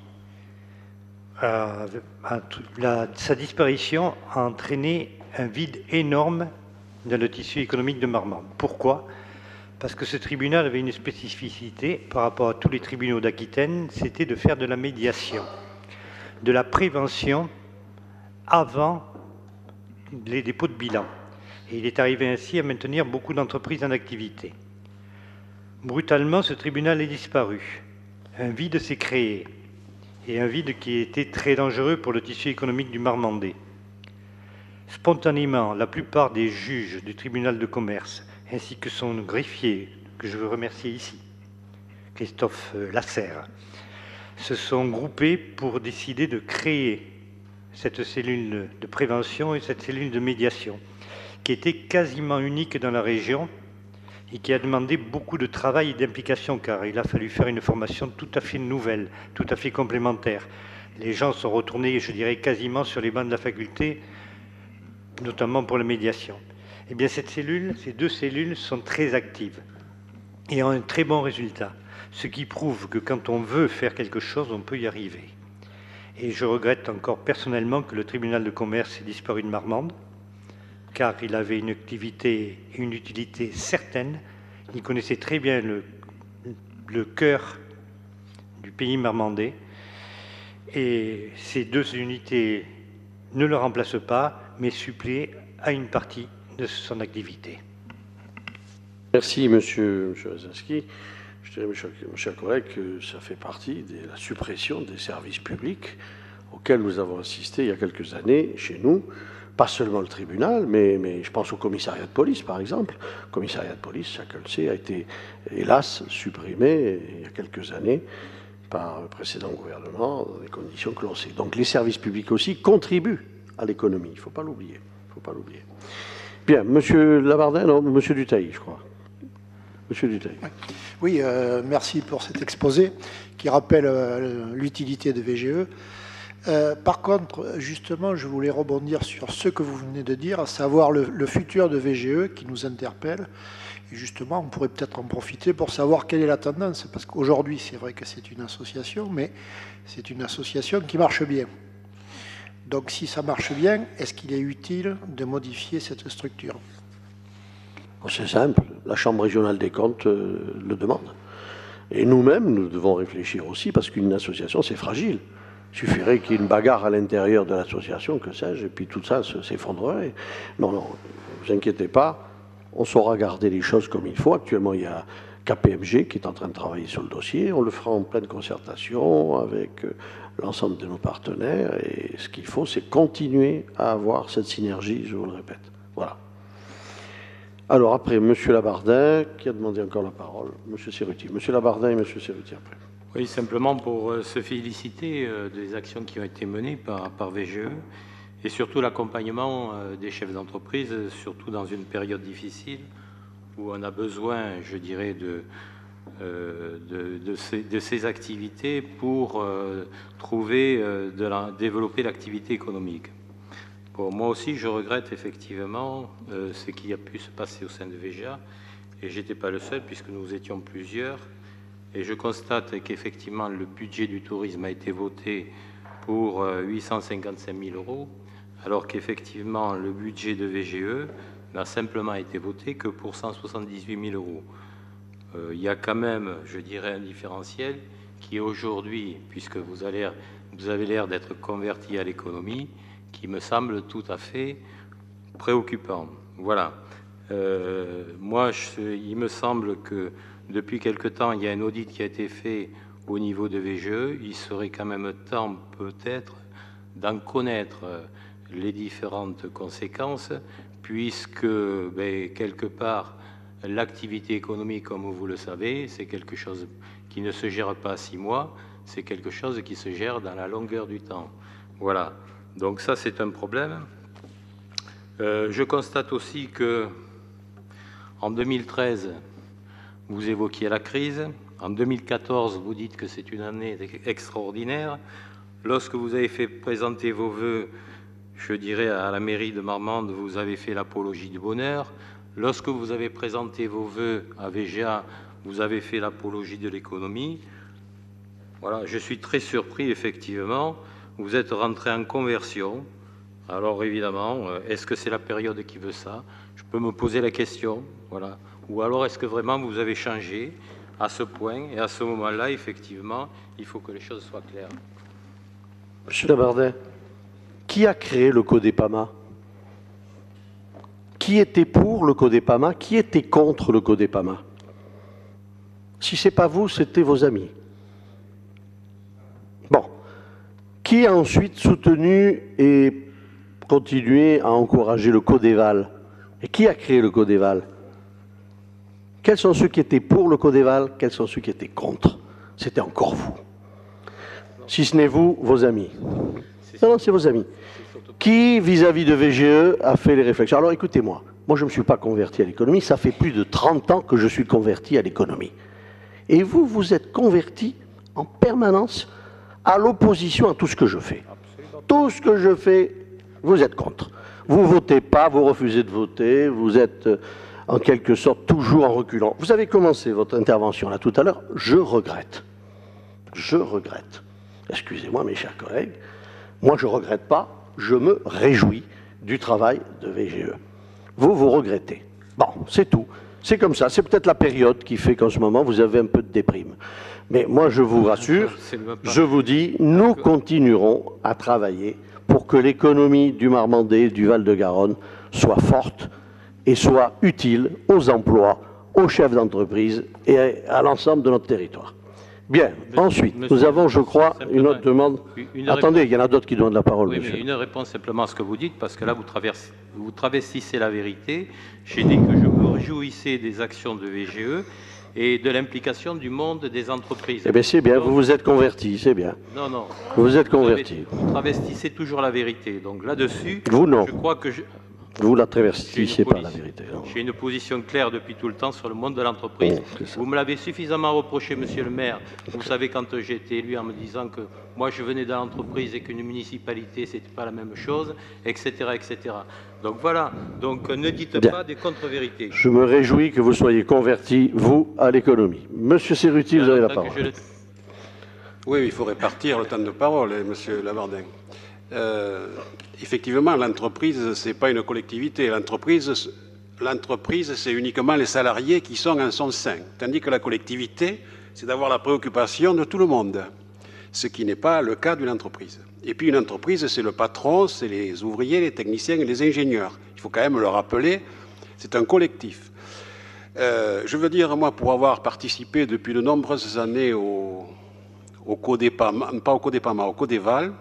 sa disparition a entraîné un vide énorme dans le tissu économique de Marmande. Pourquoi ? Parce que ce tribunal avait une spécificité par rapport à tous les tribunaux d'Aquitaine, c'était de faire de la médiation, de la prévention avant les dépôts de bilan. Et il est arrivé ainsi à maintenir beaucoup d'entreprises en activité. Brutalement, ce tribunal est disparu. Un vide s'est créé, et un vide qui était très dangereux pour le tissu économique du Marmandais. Spontanément, la plupart des juges du tribunal de commerce, ainsi que son greffier, que je veux remercier ici, Christophe Lasserre, se sont groupés pour décider de créer cette cellule de prévention et cette cellule de médiation, qui était quasiment unique dans la région et qui a demandé beaucoup de travail et d'implication, car il a fallu faire une formation tout à fait nouvelle, tout à fait complémentaire. Les gens sont retournés, je dirais, quasiment sur les bancs de la faculté, notamment pour la médiation. Eh bien, ces deux cellules sont très actives et ont un très bon résultat, ce qui prouve que quand on veut faire quelque chose, on peut y arriver. Et je regrette encore personnellement que le tribunal de commerce ait disparu de Marmande, car il avait une activité et une utilité certaine. Il connaissait très bien le cœur du pays marmandais. Et ces deux unités ne le remplacent pas, mais suppléent à une partie de son activité. Merci, Monsieur Rezinski. Je dirais, mes chers collègues, que ça fait partie de la suppression des services publics auxquels nous avons assisté il y a quelques années chez nous. Pas seulement le tribunal, mais je pense au commissariat de police, par exemple. Le commissariat de police, chacun le sait, a été, hélas, supprimé il y a quelques années par le précédent gouvernement, dans des conditions que l'on sait. Donc les services publics aussi contribuent à l'économie, il ne faut pas l'oublier. Il faut pas l'oublier. Bien, Monsieur Labardin, non, Monsieur Dutailly, je crois. Monsieur Dutailly. Oui, merci pour cet exposé qui rappelle l'utilité de VGE. Par contre, justement, je voulais rebondir sur ce que vous venez de dire, à savoir le futur de VGE qui nous interpelle. Et justement, on pourrait peut-être en profiter pour savoir quelle est la tendance, parce qu'aujourd'hui, c'est vrai que c'est une association, mais c'est une association qui marche bien. Donc, si ça marche bien, est-ce qu'il est utile de modifier cette structure? C'est simple, la Chambre régionale des comptes le demande. Et nous-mêmes, nous devons réfléchir aussi, parce qu'une association, c'est fragile. Il suffirait qu'il y ait une bagarre à l'intérieur de l'association, que sais-je, et puis tout ça s'effondrerait. Non, non, ne vous inquiétez pas, on saura garder les choses comme il faut. Actuellement, il y a KPMG qui est en train de travailler sur le dossier. On le fera en pleine concertation avec l'ensemble de nos partenaires. Et ce qu'il faut, c'est continuer à avoir cette synergie, je vous le répète. Voilà. Alors après, M. Labardin, qui a demandé encore la parole, M. Cerruti. M. Labardin et M. Cerruti après. Oui, simplement pour se féliciter des actions qui ont été menées par VGE et surtout l'accompagnement des chefs d'entreprise, surtout dans une période difficile où on a besoin, je dirais, de ces activités pour développer l'activité économique. Bon, moi aussi, je regrette effectivement ce qui a pu se passer au sein de VGA, et je n'étais pas le seul puisque nous étions plusieurs. Et je constate qu'effectivement, le budget du tourisme a été voté pour 855 000 €, alors qu'effectivement, le budget de VGE n'a simplement été voté que pour 178 000 €. Il y a quand même, je dirais, un différentiel qui aujourd'hui, puisque vous avez l'air d'être converti à l'économie, qui me semble tout à fait préoccupant. Voilà. Moi, il me semble que depuis quelque temps, il y a un audit qui a été fait au niveau de VGE. Il serait quand même temps, peut-être, d'en connaître les différentes conséquences, puisque, quelque part, l'activité économique, comme vous le savez, c'est quelque chose qui ne se gère pas 6 mois, c'est quelque chose qui se gère dans la longueur du temps. Voilà. Donc ça, c'est un problème. Je constate aussi que, en 2013, vous évoquiez la crise. En 2014, vous dites que c'est une année extraordinaire. Lorsque vous avez fait présenter vos vœux, je dirais, à la mairie de Marmande, vous avez fait l'apologie du bonheur. Lorsque vous avez présenté vos vœux à VGA, vous avez fait l'apologie de l'économie. Voilà, je suis très surpris, effectivement. Vous êtes rentré en conversion. Alors, évidemment, est-ce que c'est la période qui veut ça? Je peux me poser la question, voilà. Ou alors est-ce que vraiment vous avez changé à ce point et à ce moment-là, effectivement, il faut que les choses soient claires. Monsieur Labardin, qui a créé le Codepama? Qui était pour le Codepama? Qui était contre le Codepama? Si ce n'est pas vous, c'était vos amis. Bon. Qui a ensuite soutenu et continué à encourager le Codeval? Et qui a créé le Codeval? Quels sont ceux qui étaient pour le Codeval? Quels sont ceux qui étaient contre? C'était encore vous. Si ce n'est vous, vos amis. Non, c'est vos amis. Qui, vis-à-vis de VGE, a fait les réflexions? Alors écoutez-moi, moi je ne me suis pas converti à l'économie, ça fait plus de 30 ans que je suis converti à l'économie. Et vous, vous êtes converti en permanence à l'opposition à tout ce que je fais. Tout ce que je fais, vous êtes contre. Vous ne votez pas, vous refusez de voter, vous êtes en quelque sorte toujours en reculant. Vous avez commencé votre intervention là tout à l'heure, je regrette. Je regrette. Excusez-moi mes chers collègues, moi je ne regrette pas, je me réjouis du travail de VGE. Vous, vous regrettez. Bon, c'est tout. C'est comme ça. C'est peut-être la période qui fait qu'en ce moment, vous avez un peu de déprime. Mais moi, je vous rassure, je vous dis, nous continuerons à travailler pour que l'économie du Marmandais, du Val-de-Garonne, soit forte et soit utile aux emplois, aux chefs d'entreprise et à l'ensemble de notre territoire. Bien, ensuite, nous avons, je crois, une autre demande. Attendez, il y en a d'autres qui demandent la parole, oui, monsieur. Mais une réponse simplement à ce que vous dites, parce que là, vous travestissez la vérité. J'ai dit que je me réjouissais des actions de VGE et de l'implication du monde des entreprises. Eh bien, c'est bien, vous vous êtes converti, c'est bien. Non, non. Vous vous êtes converti. Vous travestissez toujours la vérité. Donc là-dessus, vous, non. Je crois que vous la travestissez pas, la vérité. J'ai une position claire depuis tout le temps sur le monde de l'entreprise. Vous me l'avez suffisamment reproché, monsieur le maire. Vous savez, quand j'ai été élu, en me disant que moi, je venais de l'entreprise et qu'une municipalité, c'était pas la même chose, etc., etc. Donc voilà. Donc ne dites pas des contre-vérités. Je me réjouis que vous soyez converti, vous, à l'économie. Monsieur Cerruti, vous avez la parole. Oui, il faut répartir le temps de parole, monsieur Labardin. Effectivement, l'entreprise, ce n'est pas une collectivité. L'entreprise, c'est uniquement les salariés qui sont en son sein. Tandis que la collectivité, c'est d'avoir la préoccupation de tout le monde. Ce qui n'est pas le cas d'une entreprise. Et puis une entreprise, c'est le patron, c'est les ouvriers, les techniciens et les ingénieurs. Il faut quand même le rappeler, c'est un collectif. Je veux dire, moi, pour avoir participé depuis de nombreuses années au Codépama, pas au Codépama, au Codéval,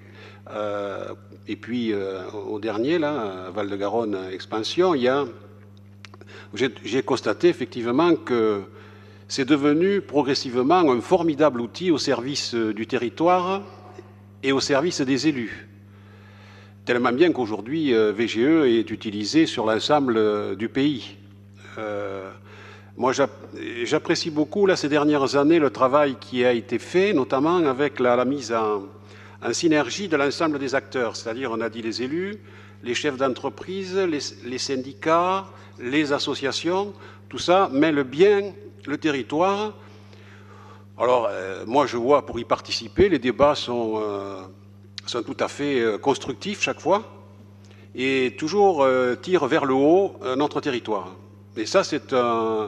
et puis au dernier, là, Val-de-Garonne Expansion, j'ai constaté effectivement que c'est devenu progressivement un formidable outil au service du territoire et au service des élus. Tellement bien qu'aujourd'hui, VGE est utilisé sur l'ensemble du pays. Moi, j'apprécie beaucoup, là, ces dernières années, le travail qui a été fait, notamment avec la mise en synergie de l'ensemble des acteurs, c'est-à-dire, on a dit les élus, les chefs d'entreprise, les syndicats, les associations, tout ça mêle bien le territoire. Alors, moi, je vois, pour y participer, les débats sont tout à fait constructifs chaque fois et toujours tirent vers le haut notre territoire. Et ça, c'est un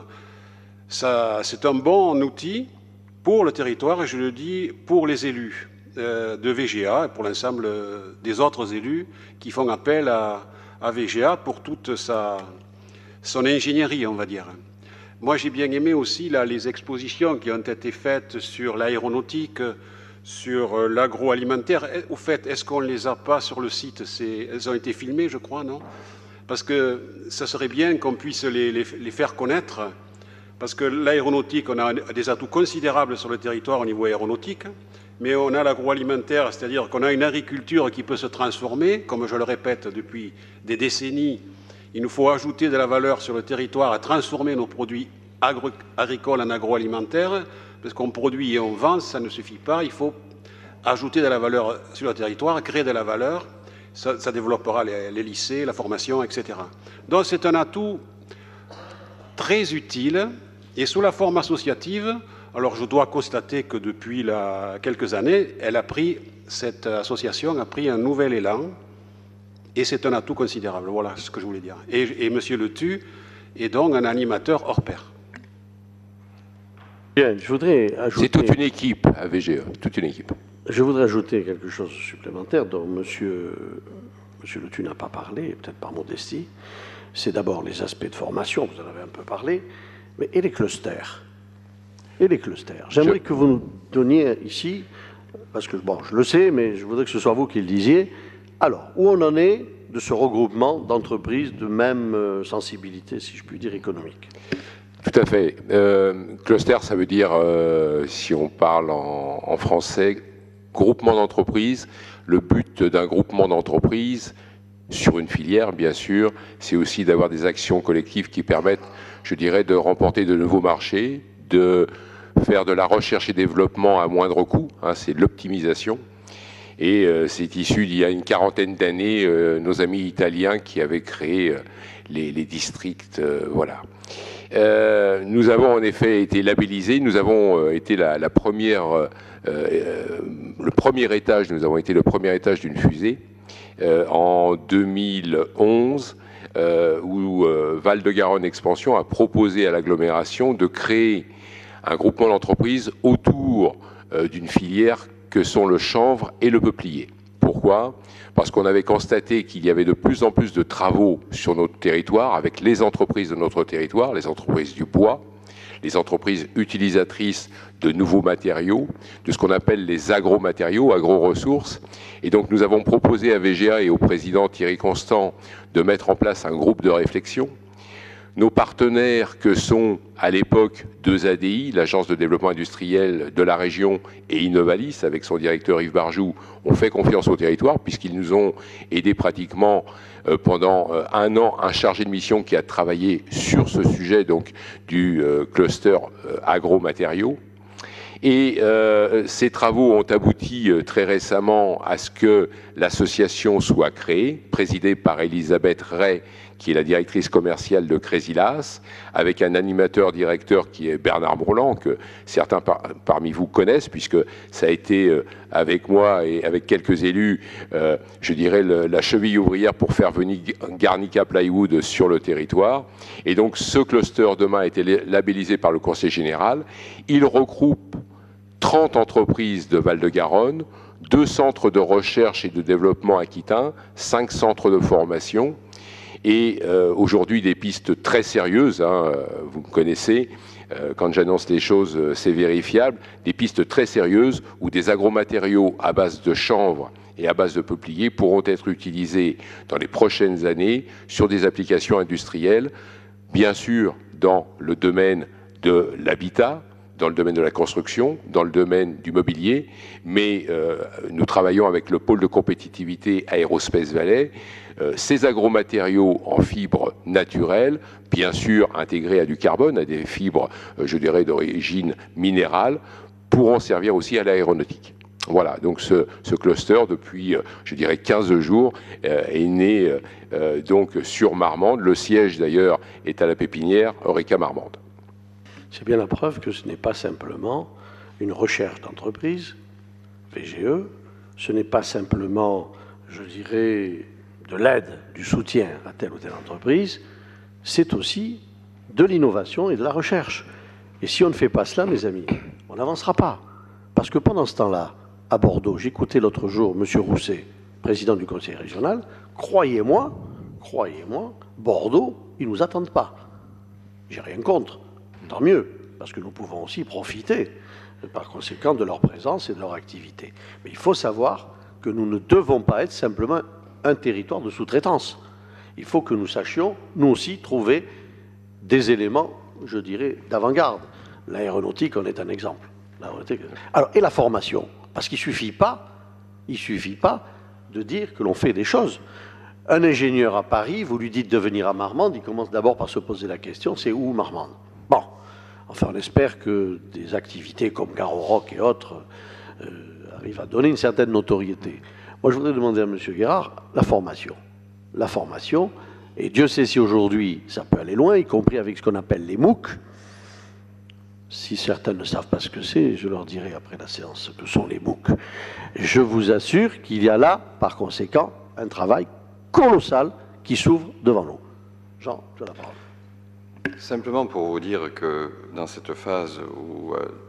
bon outil pour le territoire, et je le dis pour les élus de VGA et pour l'ensemble des autres élus qui font appel à VGA pour toute son ingénierie, on va dire. Moi, j'ai bien aimé aussi là, les expositions qui ont été faites sur l'aéronautique, sur l'agroalimentaire. Au fait, est-ce qu'on ne les a pas sur le site? Elles ont été filmées, je crois, non? Parce que ça serait bien qu'on puisse les faire connaître, parce que l'aéronautique, on a des atouts considérables sur le territoire au niveau aéronautique, mais on a l'agroalimentaire, c'est-à-dire qu'on a une agriculture qui peut se transformer, comme je le répète depuis des décennies. Il nous faut ajouter de la valeur sur le territoire à transformer nos produits agricoles en agroalimentaire, parce qu'on produit et on vend, ça ne suffit pas, il faut ajouter de la valeur sur le territoire, créer de la valeur, ça développera les lycées, la formation, etc. Donc c'est un atout très utile, et sous la forme associative. Alors je dois constater que depuis quelques années, cette association a pris un nouvel élan, et c'est un atout considérable. Voilà ce que je voulais dire. Et M. Le Tu est donc un animateur hors pair. Bien, je voudrais ajouter... C'est toute une équipe à VGE, toute une équipe. Je voudrais ajouter quelque chose de supplémentaire dont M. Le Tu n'a pas parlé, peut-être par modestie. C'est d'abord les aspects de formation, vous en avez un peu parlé, mais et les clusters. Et les clusters. J'aimerais que vous nous donniez ici, parce que bon, je le sais, mais je voudrais que ce soit vous qui le disiez. Alors, où on en est de ce regroupement d'entreprises de même sensibilité, si je puis dire, économique? Tout à fait. Cluster, ça veut dire, si on parle en français, groupement d'entreprises. Le but d'un groupement d'entreprises, sur une filière, bien sûr, c'est aussi d'avoir des actions collectives qui permettent, je dirais, de remporter de nouveaux marchés, de faire de la recherche et développement à moindre coût, hein, c'est de l'optimisation. Et c'est issu d'il y a une quarantaine d'années, nos amis italiens qui avaient créé les districts, voilà. Nous avons en effet été labellisés, nous avons été le premier étage, nous avons été le premier étage d'une fusée en 2011, où Val-de-Garonne Expansion a proposé à l'agglomération de créer un groupement d'entreprises autour d'une filière que sont le chanvre et le peuplier. Pourquoi? Parce qu'on avait constaté qu'il y avait de plus en plus de travaux sur notre territoire avec les entreprises de notre territoire, les entreprises du bois, les entreprises utilisatrices de nouveaux matériaux, de ce qu'on appelle les agromatériaux, agro-ressources. Et donc nous avons proposé à VGA et au président Thierry Constant de mettre en place un groupe de réflexion. Nos partenaires que sont à l'époque 2ADI, l'Agence de développement industriel de la région, et Innovalis, avec son directeur Yves Barjou, ont fait confiance au territoire puisqu'ils nous ont aidés pratiquement pendant un an, un chargé de mission qui a travaillé sur ce sujet donc du cluster agromatériaux. Et ces travaux ont abouti très récemment à ce que l'association soit créée, présidée par Elisabeth Ray, qui est la directrice commerciale de Crésilas, avec un animateur-directeur qui est Bernard Bourlan, que certains parmi vous connaissent, puisque ça a été avec moi et avec quelques élus, je dirais, la cheville ouvrière pour faire venir Garnica Plywood sur le territoire. Et donc ce cluster demain a été labellisé par le Conseil général. Il regroupe 30 entreprises de Val-de-Garonne, 2 centres de recherche et de développement aquitains, 5 centres de formation, et aujourd'hui des pistes très sérieuses, hein, vous me connaissez, quand j'annonce les choses, c'est vérifiable, des pistes très sérieuses où des agromatériaux à base de chanvre et à base de peuplier pourront être utilisés dans les prochaines années sur des applications industrielles, bien sûr dans le domaine de l'habitat, dans le domaine de la construction, dans le domaine du mobilier, mais nous travaillons avec le pôle de compétitivité Aérospace Valais. Ces agromatériaux en fibres naturelles, bien sûr intégrés à du carbone, à des fibres, je dirais, d'origine minérale, pourront servir aussi à l'aéronautique. Voilà, donc ce cluster, depuis, je dirais, 15 jours, est né donc sur Marmande. Le siège, d'ailleurs, est à la pépinière Eureka Marmande. C'est bien la preuve que ce n'est pas simplement une recherche d'entreprise, VGE, ce n'est pas simplement, je dirais, de l'aide, du soutien à telle ou telle entreprise, c'est aussi de l'innovation et de la recherche. Et si on ne fait pas cela, mes amis, on n'avancera pas. Parce que pendant ce temps-là, à Bordeaux, j'écoutais l'autre jour M. Rousset, président du conseil régional, croyez-moi, Bordeaux, ils ne nous attendent pas. J'ai rien contre. Tant mieux, parce que nous pouvons aussi profiter, par conséquent, de leur présence et de leur activité. Mais il faut savoir que nous ne devons pas être simplement un territoire de sous-traitance. Il faut que nous sachions, nous aussi, trouver des éléments, je dirais, d'avant-garde. L'aéronautique en est un exemple. Alors, et la formation, parce qu'il ne suffit pas de dire que l'on fait des choses. Un ingénieur à Paris, vous lui dites de venir à Marmande, il commence d'abord par se poser la question, c'est où Marmande? Bon, enfin on espère que des activités comme Garorock et autres arrivent à donner une certaine notoriété. Moi je voudrais demander à M. Guérard la formation. La formation, et Dieu sait si aujourd'hui ça peut aller loin, y compris avec ce qu'on appelle les MOOC. Si certains ne savent pas ce que c'est, je leur dirai après la séance ce que sont les MOOC. Je vous assure qu'il y a là, par conséquent, un travail colossal qui s'ouvre devant nous. Jean, tu as la parole. Simplement pour vous dire que dans cette phase où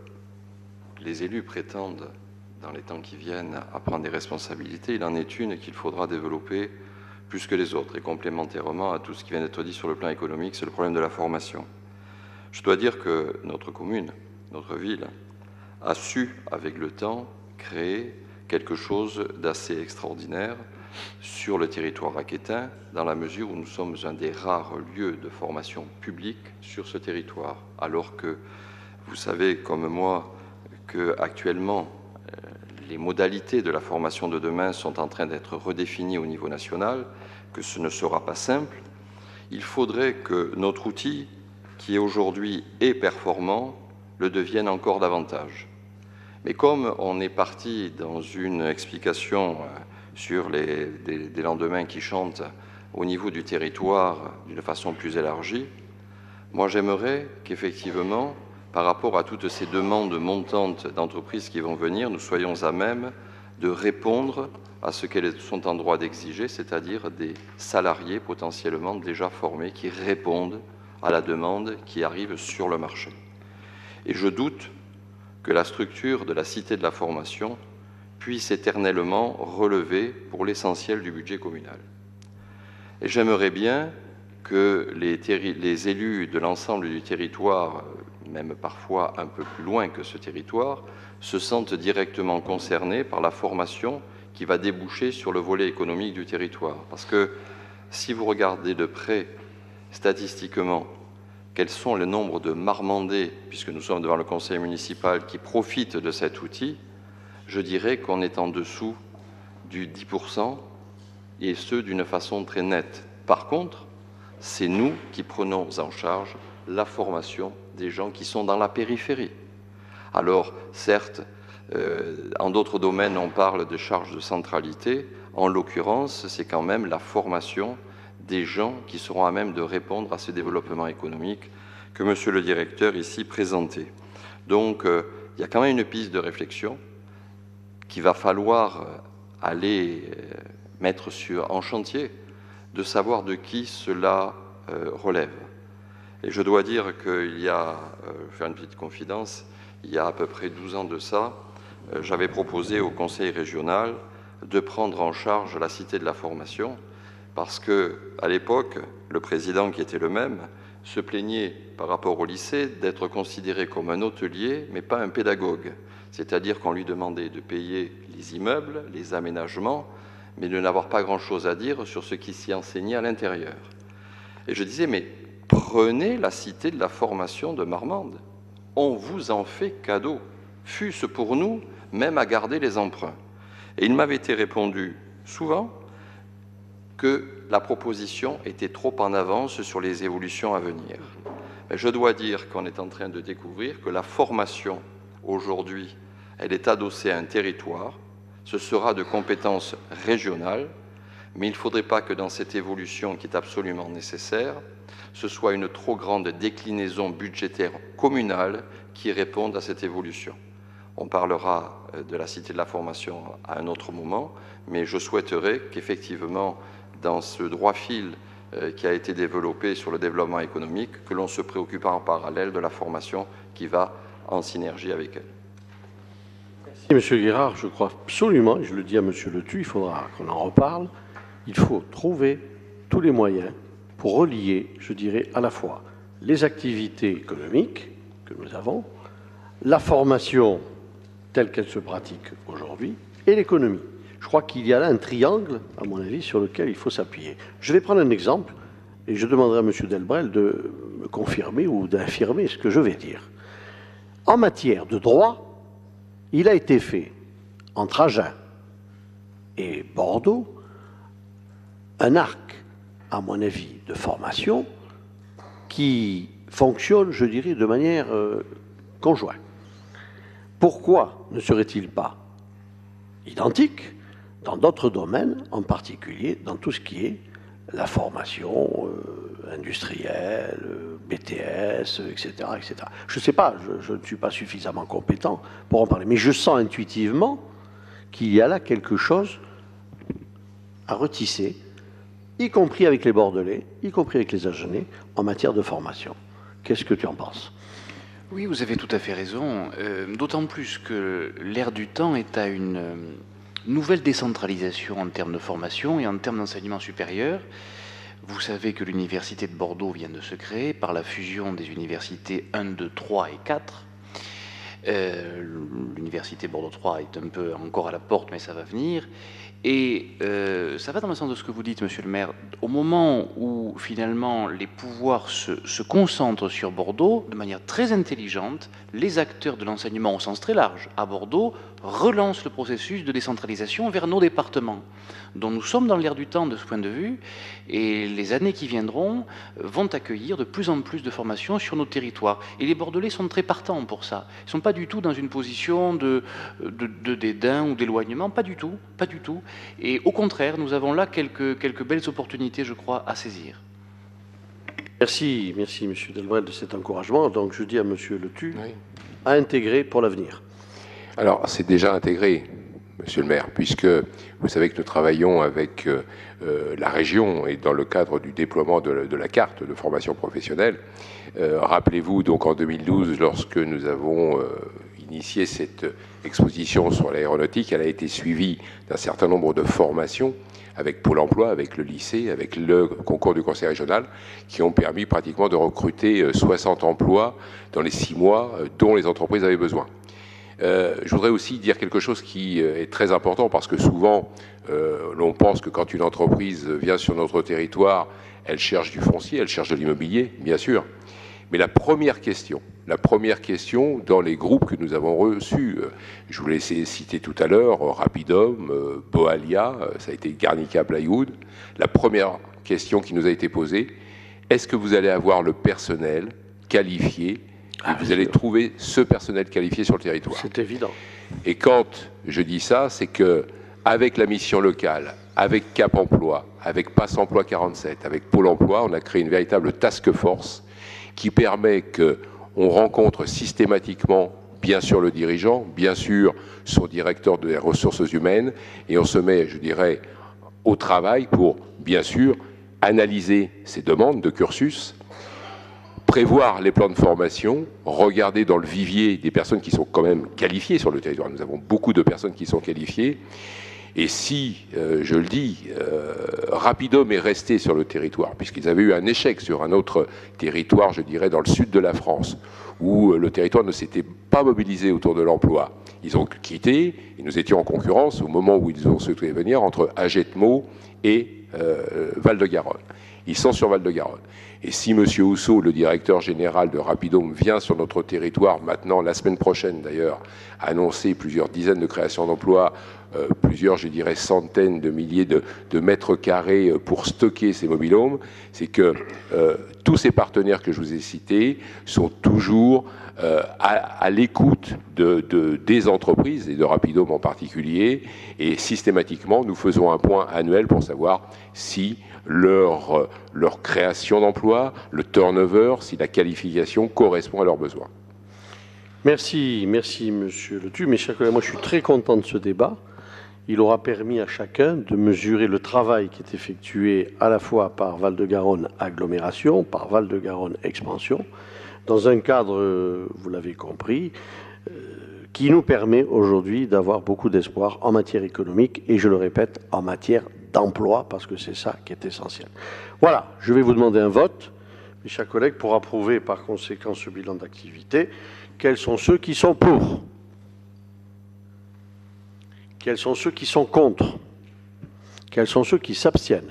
les élus prétendent, dans les temps qui viennent, à prendre des responsabilités, il en est une qu'il faudra développer plus que les autres, et complémentairement à tout ce qui vient d'être dit sur le plan économique, c'est le problème de la formation. Je dois dire que notre commune, notre ville, a su, avec le temps, créer quelque chose d'assez extraordinaire sur le territoire aquétain, dans la mesure où nous sommes un des rares lieux de formation publique sur ce territoire. Alors que vous savez, comme moi, qu'actuellement, les modalités de la formation de demain sont en train d'être redéfinies au niveau national, que ce ne sera pas simple, il faudrait que notre outil, qui aujourd'hui est performant, le devienne encore davantage. Mais comme on est parti dans une explication sur des lendemains qui chantent au niveau du territoire d'une façon plus élargie, moi j'aimerais qu'effectivement, par rapport à toutes ces demandes montantes d'entreprises qui vont venir, nous soyons à même de répondre à ce qu'elles sont en droit d'exiger, c'est-à-dire des salariés potentiellement déjà formés qui répondent à la demande qui arrive sur le marché. Et je doute que la structure de la Cité de la formation puisse éternellement relever pour l'essentiel du budget communal. Et j'aimerais bien que les élus de l'ensemble du territoire, même parfois un peu plus loin que ce territoire, se sentent directement concernés par la formation qui va déboucher sur le volet économique du territoire. Parce que si vous regardez de près, statistiquement, quels sont le nombre de Marmandais, puisque nous sommes devant le conseil municipal, qui profitent de cet outil, je dirais qu'on est en dessous du 10%, et ce, d'une façon très nette. Par contre, c'est nous qui prenons en charge la formation des gens qui sont dans la périphérie. Alors, certes, en d'autres domaines, on parle de charge de centralité. En l'occurrence, c'est quand même la formation des gens qui seront à même de répondre à ce développement économique que Monsieur le directeur ici présentait. Donc, il y a quand même une piste de réflexion qu'il va falloir aller mettre en chantier, de savoir de qui cela relève. Et je dois dire qu'il y a, faire une petite confidence, il y a à peu près 12 ans de ça, j'avais proposé au conseil régional de prendre en charge la cité de la formation, parce qu'à l'époque, le président qui était le même se plaignait par rapport au lycée d'être considéré comme un hôtelier, mais pas un pédagogue. C'est-à-dire qu'on lui demandait de payer les immeubles, les aménagements, mais de n'avoir pas grand-chose à dire sur ce qui s'y enseignait à l'intérieur. Et je disais, mais prenez la cité de la formation de Marmande. On vous en fait cadeau, fût-ce pour nous, même à garder les emprunts. Et il m'avait été répondu souvent que la proposition était trop en avance sur les évolutions à venir. Mais je dois dire qu'on est en train de découvrir que la formation, aujourd'hui, elle est adossée à un territoire, ce sera de compétences régionales, mais il ne faudrait pas que dans cette évolution qui est absolument nécessaire, ce soit une trop grande déclinaison budgétaire communale qui réponde à cette évolution. On parlera de la cité de la formation à un autre moment, mais je souhaiterais qu'effectivement, dans ce droit fil qui a été développé sur le développement économique, que l'on se préoccupe en parallèle de la formation qui va en synergie avec elle. Merci, Monsieur Guérard. Je crois absolument, et je le dis à Monsieur Le Thu, il faudra qu'on en reparle, il faut trouver tous les moyens pour relier, je dirais, à la fois les activités économiques que nous avons, la formation telle qu'elle se pratique aujourd'hui et l'économie. Je crois qu'il y a là un triangle, à mon avis, sur lequel il faut s'appuyer. Je vais prendre un exemple et je demanderai à M. Delbrel de me confirmer ou d'infirmer ce que je vais dire. En matière de droit, il a été fait entre Agen et Bordeaux un arc, à mon avis, de formation qui fonctionne, je dirais, de manière conjointe. Pourquoi ne serait-il pas identique dans d'autres domaines, en particulier dans tout ce qui est la formation industrielle, BTS, etc., etc. Je ne sais pas, je ne suis pas suffisamment compétent pour en parler, mais je sens intuitivement qu'il y a là quelque chose à retisser, y compris avec les Bordelais, y compris avec les Agenais, en matière de formation. Qu'est-ce que tu en penses ? Oui, vous avez tout à fait raison, d'autant plus que l'ère du temps est à une nouvelle décentralisation en termes de formation et en termes d'enseignement supérieur. Vous savez que l'université de Bordeaux vient de se créer par la fusion des universités 1, 2, 3 et 4. L'université Bordeaux 3 est un peu encore à la porte, mais ça va venir. Et ça va dans le sens de ce que vous dites, Monsieur le maire. Au moment où finalement les pouvoirs se concentrent sur Bordeaux, de manière très intelligente, les acteurs de l'enseignement au sens très large à Bordeaux relancent le processus de décentralisation vers nos départements, dont nous sommes dans l'ère du temps de ce point de vue, et les années qui viendront vont accueillir de plus en plus de formations sur nos territoires. Et les Bordelais sont très partants pour ça. Ils ne sont pas du tout dans une position de dédain ou d'éloignement, pas du tout, pas du tout. Et au contraire, nous avons là quelques belles opportunités, je crois, à saisir. Merci, merci Monsieur Delbrel de cet encouragement. Donc je dis à Monsieur Le Thu, oui, à intégrer pour l'avenir. Alors c'est déjà intégré, Monsieur le maire, puisque vous savez que nous travaillons avec la région et dans le cadre du déploiement de la carte de formation professionnelle. Rappelez-vous donc en 2012, lorsque nous avons initié cette exposition sur l'aéronautique, elle a été suivie d'un certain nombre de formations avec Pôle emploi, avec le lycée, avec le concours du conseil régional, qui ont permis pratiquement de recruter 60 emplois dans les 6 mois dont les entreprises avaient besoin. Je voudrais aussi dire quelque chose qui est très important, parce que souvent, l'on pense que quand une entreprise vient sur notre territoire, elle cherche du foncier, elle cherche de l'immobilier, bien sûr. Mais la première question dans les groupes que nous avons reçus, je vous l'ai cité tout à l'heure, Rapidum, Boalia, ça a été Garnica Plywood, la première question qui nous a été posée, est-ce que vous allez avoir le personnel qualifié, et vous allez trouver ce personnel qualifié sur le territoire? C'est évident. Et quand je dis ça, c'est que avec la mission locale, avec Cap Emploi, avec Passe Emploi 47, avec Pôle emploi, on a créé une véritable task force qui permet qu'on rencontre systématiquement, bien sûr, le dirigeant, bien sûr, son directeur des ressources humaines, et on se met, je dirais, au travail pour, bien sûr, analyser ces demandes de cursus, prévoir les plans de formation, regarder dans le vivier des personnes qui sont quand même qualifiées sur le territoire. Nous avons beaucoup de personnes qui sont qualifiées. Et si, je le dis, Rapidum est resté sur le territoire, puisqu'ils avaient eu un échec sur un autre territoire, je dirais, dans le sud de la France, où le territoire ne s'était pas mobilisé autour de l'emploi. Ils ont quitté, et nous étions en concurrence au moment où ils ont souhaité venir entre Agetmo et Val-de-Garonne. Ils sont sur Val-de-Garonne. Et si M. Housseau, le directeur général de Rapidum, vient sur notre territoire, maintenant, la semaine prochaine d'ailleurs, annoncer plusieurs dizaines de créations d'emplois, plusieurs, je dirais, centaines de milliers de mètres carrés pour stocker ces mobil-homes, c'est que tous ces partenaires que je vous ai cités sont toujours à l'écoute des entreprises, et de Rapidum en particulier, et systématiquement, nous faisons un point annuel pour savoir si leur création d'emplois, le turnover, si la qualification correspond à leurs besoins. Merci, Monsieur Le Thu. Mes chers collègues, moi je suis très content de ce débat. Il aura permis à chacun de mesurer le travail qui est effectué à la fois par Val-de-Garonne agglomération, par Val-de-Garonne expansion, dans un cadre, vous l'avez compris, qui nous permet aujourd'hui d'avoir beaucoup d'espoir en matière économique et, je le répète, en matière d'emploi, parce que c'est ça qui est essentiel. Voilà, je vais vous demander un vote, mes chers collègues, pour approuver par conséquent ce bilan d'activité. Quels sont ceux qui sont pour? Quels sont ceux qui sont contre? Quels sont ceux qui s'abstiennent?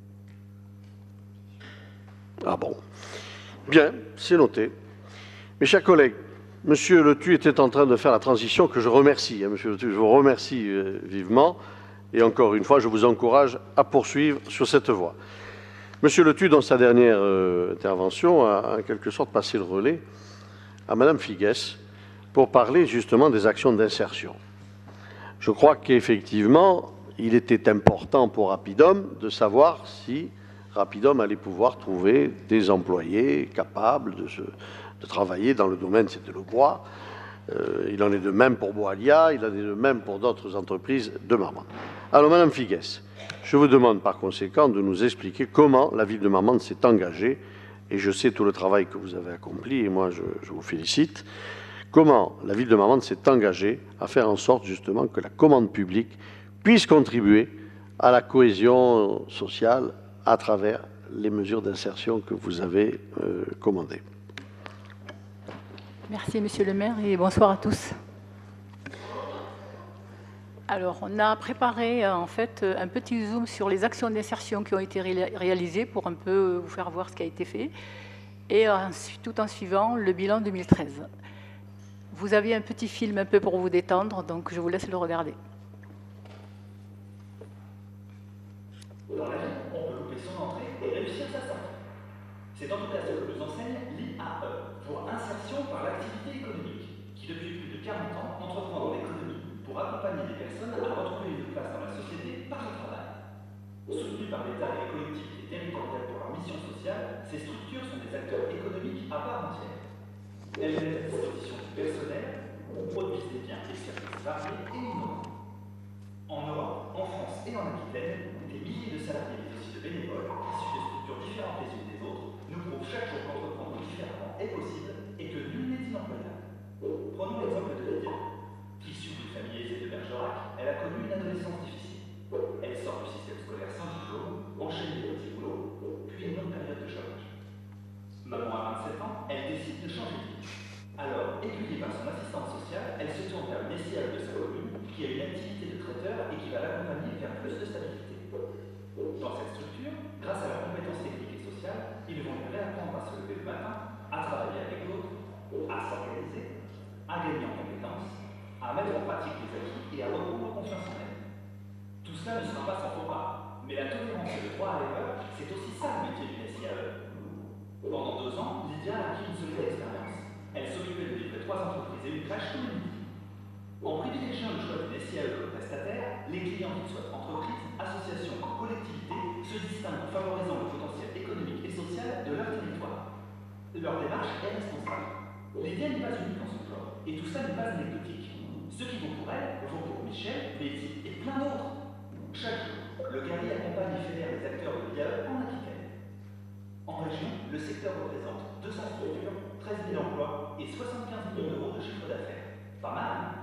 Ah bon. Bien, c'est noté. Mes chers collègues, Monsieur Le Thu était en train de faire la transition que je remercie. Monsieur Le Thu, je vous remercie vivement. Et encore une fois, je vous encourage à poursuivre sur cette voie. Monsieur Le Thu, dans sa dernière intervention, a en quelque sorte passé le relais à Madame Figues pour parler justement des actions d'insertion. Je crois qu'effectivement, il était important pour Rapidum de savoir si Rapidum allait pouvoir trouver des employés capables de travailler dans le domaine de le bois. Il en est de même pour Boalia, il en est de même pour d'autres entreprises de Marmande. Alors, Madame Figues, je vous demande par conséquent de nous expliquer comment la ville de Marmande s'est engagée, et je sais tout le travail que vous avez accompli, et moi je vous félicite, comment la ville de Marmande s'est engagée à faire en sorte justement que la commande publique puisse contribuer à la cohésion sociale à travers les mesures d'insertion que vous avez commandées. Merci Monsieur le maire et bonsoir à tous. Alors, on a préparé en fait un petit zoom sur les actions d'insertion qui ont été réalisées pour un peu vous faire voir ce qui a été fait, et tout en suivant le bilan 2013. Vous aviez un petit film un peu pour vous détendre, donc je vous laisse le regarder. Dans la vie, on peut louper son entrée et réussir sa sortie. C'est en tout cas ce que nous enseigne l'IAE, pour insertion par l'activité économique, qui depuis plus de 40 ans entreprend dans l'économie pour accompagner les personnes à retrouver une place dans la société par le travail. Soutenues par l'État et les collectivités territoriales pour leur mission sociale, ces structures sont des acteurs économiques à part entière. Elles mettent à disposition du personnel ou produisent des biens et services variés et innovants. En Europe, en France et en Aquitaine, des milliers de salariés mais aussi de bénévoles, issus de structures différentes les unes des autres, nous prouvent chaque jour qu'entreprendre différemment est possible et que nul n'est inemployable. Prenons l'exemple de l'IDEA. aiguillée par son assistante sociale, elle se tourne vers une SIAE de sa commune qui a une activité de traiteur et qui va l'accompagner vers plus de stabilité. Dans cette structure, grâce à leurs compétences techniques et sociales, ils vont lui réapprendre à se lever le matin, à travailler avec d'autres, à s'organiser, à gagner en compétences, à mettre en pratique les acquis et à reprendre confiance en elle. Tout cela ne sera pas sans faux pas, mais la tolérance et le droit à l'erreur, c'est aussi ça le métier d'une SIAE. Pendant 2 ans, Lydia a acquis une solide expérience. Elle s'occupait de livrer 3 entreprises et une crèche tous les midis. En privilégiant le choix d'une SIAE comme prestataire, les clients, qu'ils soient entreprises, associations ou collectivités, se distinguent en favorisant le potentiel économique et social de leur territoire. Leur démarche est responsable. Lydia n'est pas unique en son genre, et tout ça n'est pas anecdotique. Ceux qui vont pour elle vont pour Michel, Betty et plein d'autres. Chaque jour, le Gary accompagne et fédère les acteurs de l'IAE en Aquitaine. En région, le secteur représente 200 structures, 13 000 emplois et 75 millions d'euros de chiffre d'affaires. Pas mal, hein?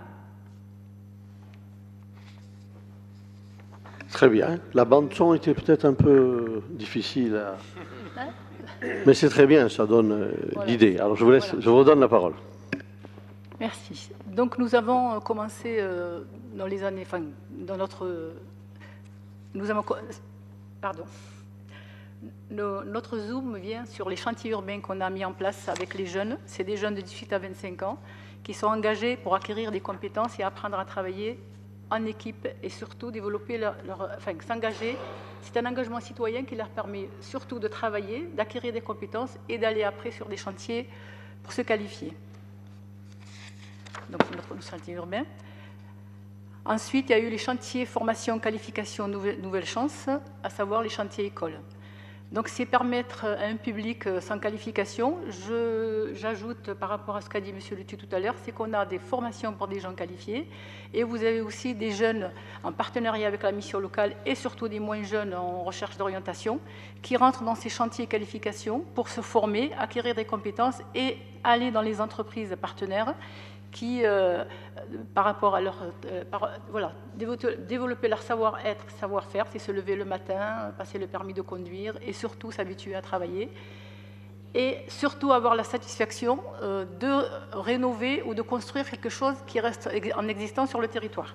Très bien. La bande-son était peut-être un peu difficile à... Mais c'est très bien, ça donne l'idée. Alors je vous laisse, je vous redonne la parole. Merci. Donc nous avons commencé dans les années, enfin dans notre, nous avons, pardon, notre Zoom vient sur les chantiers urbains qu'on a mis en place avec les jeunes. C'est des jeunes de 18 à 25 ans qui sont engagés pour acquérir des compétences et apprendre à travailler en équipe et surtout développer enfin s'engager. C'est un engagement citoyen qui leur permet surtout de travailler, d'acquérir des compétences et d'aller après sur des chantiers pour se qualifier. Donc c'est notre chantier urbain. Ensuite, il y a eu les chantiers formation, qualification, nouvelle chance, à savoir les chantiers écoles. Donc c'est permettre à un public sans qualification, j'ajoute par rapport à ce qu'a dit M. Lutu tout à l'heure, c'est qu'on a des formations pour des gens qualifiés et vous avez aussi des jeunes en partenariat avec la mission locale et surtout des moins jeunes en recherche d'orientation qui rentrent dans ces chantiers qualification pour se former, acquérir des compétences et aller dans les entreprises partenaires qui, par rapport à leur... voilà, développer leur savoir-être, savoir-faire, c'est se lever le matin, passer le permis de conduire et surtout s'habituer à travailler. Et surtout avoir la satisfaction de rénover ou de construire quelque chose qui reste en existence sur le territoire.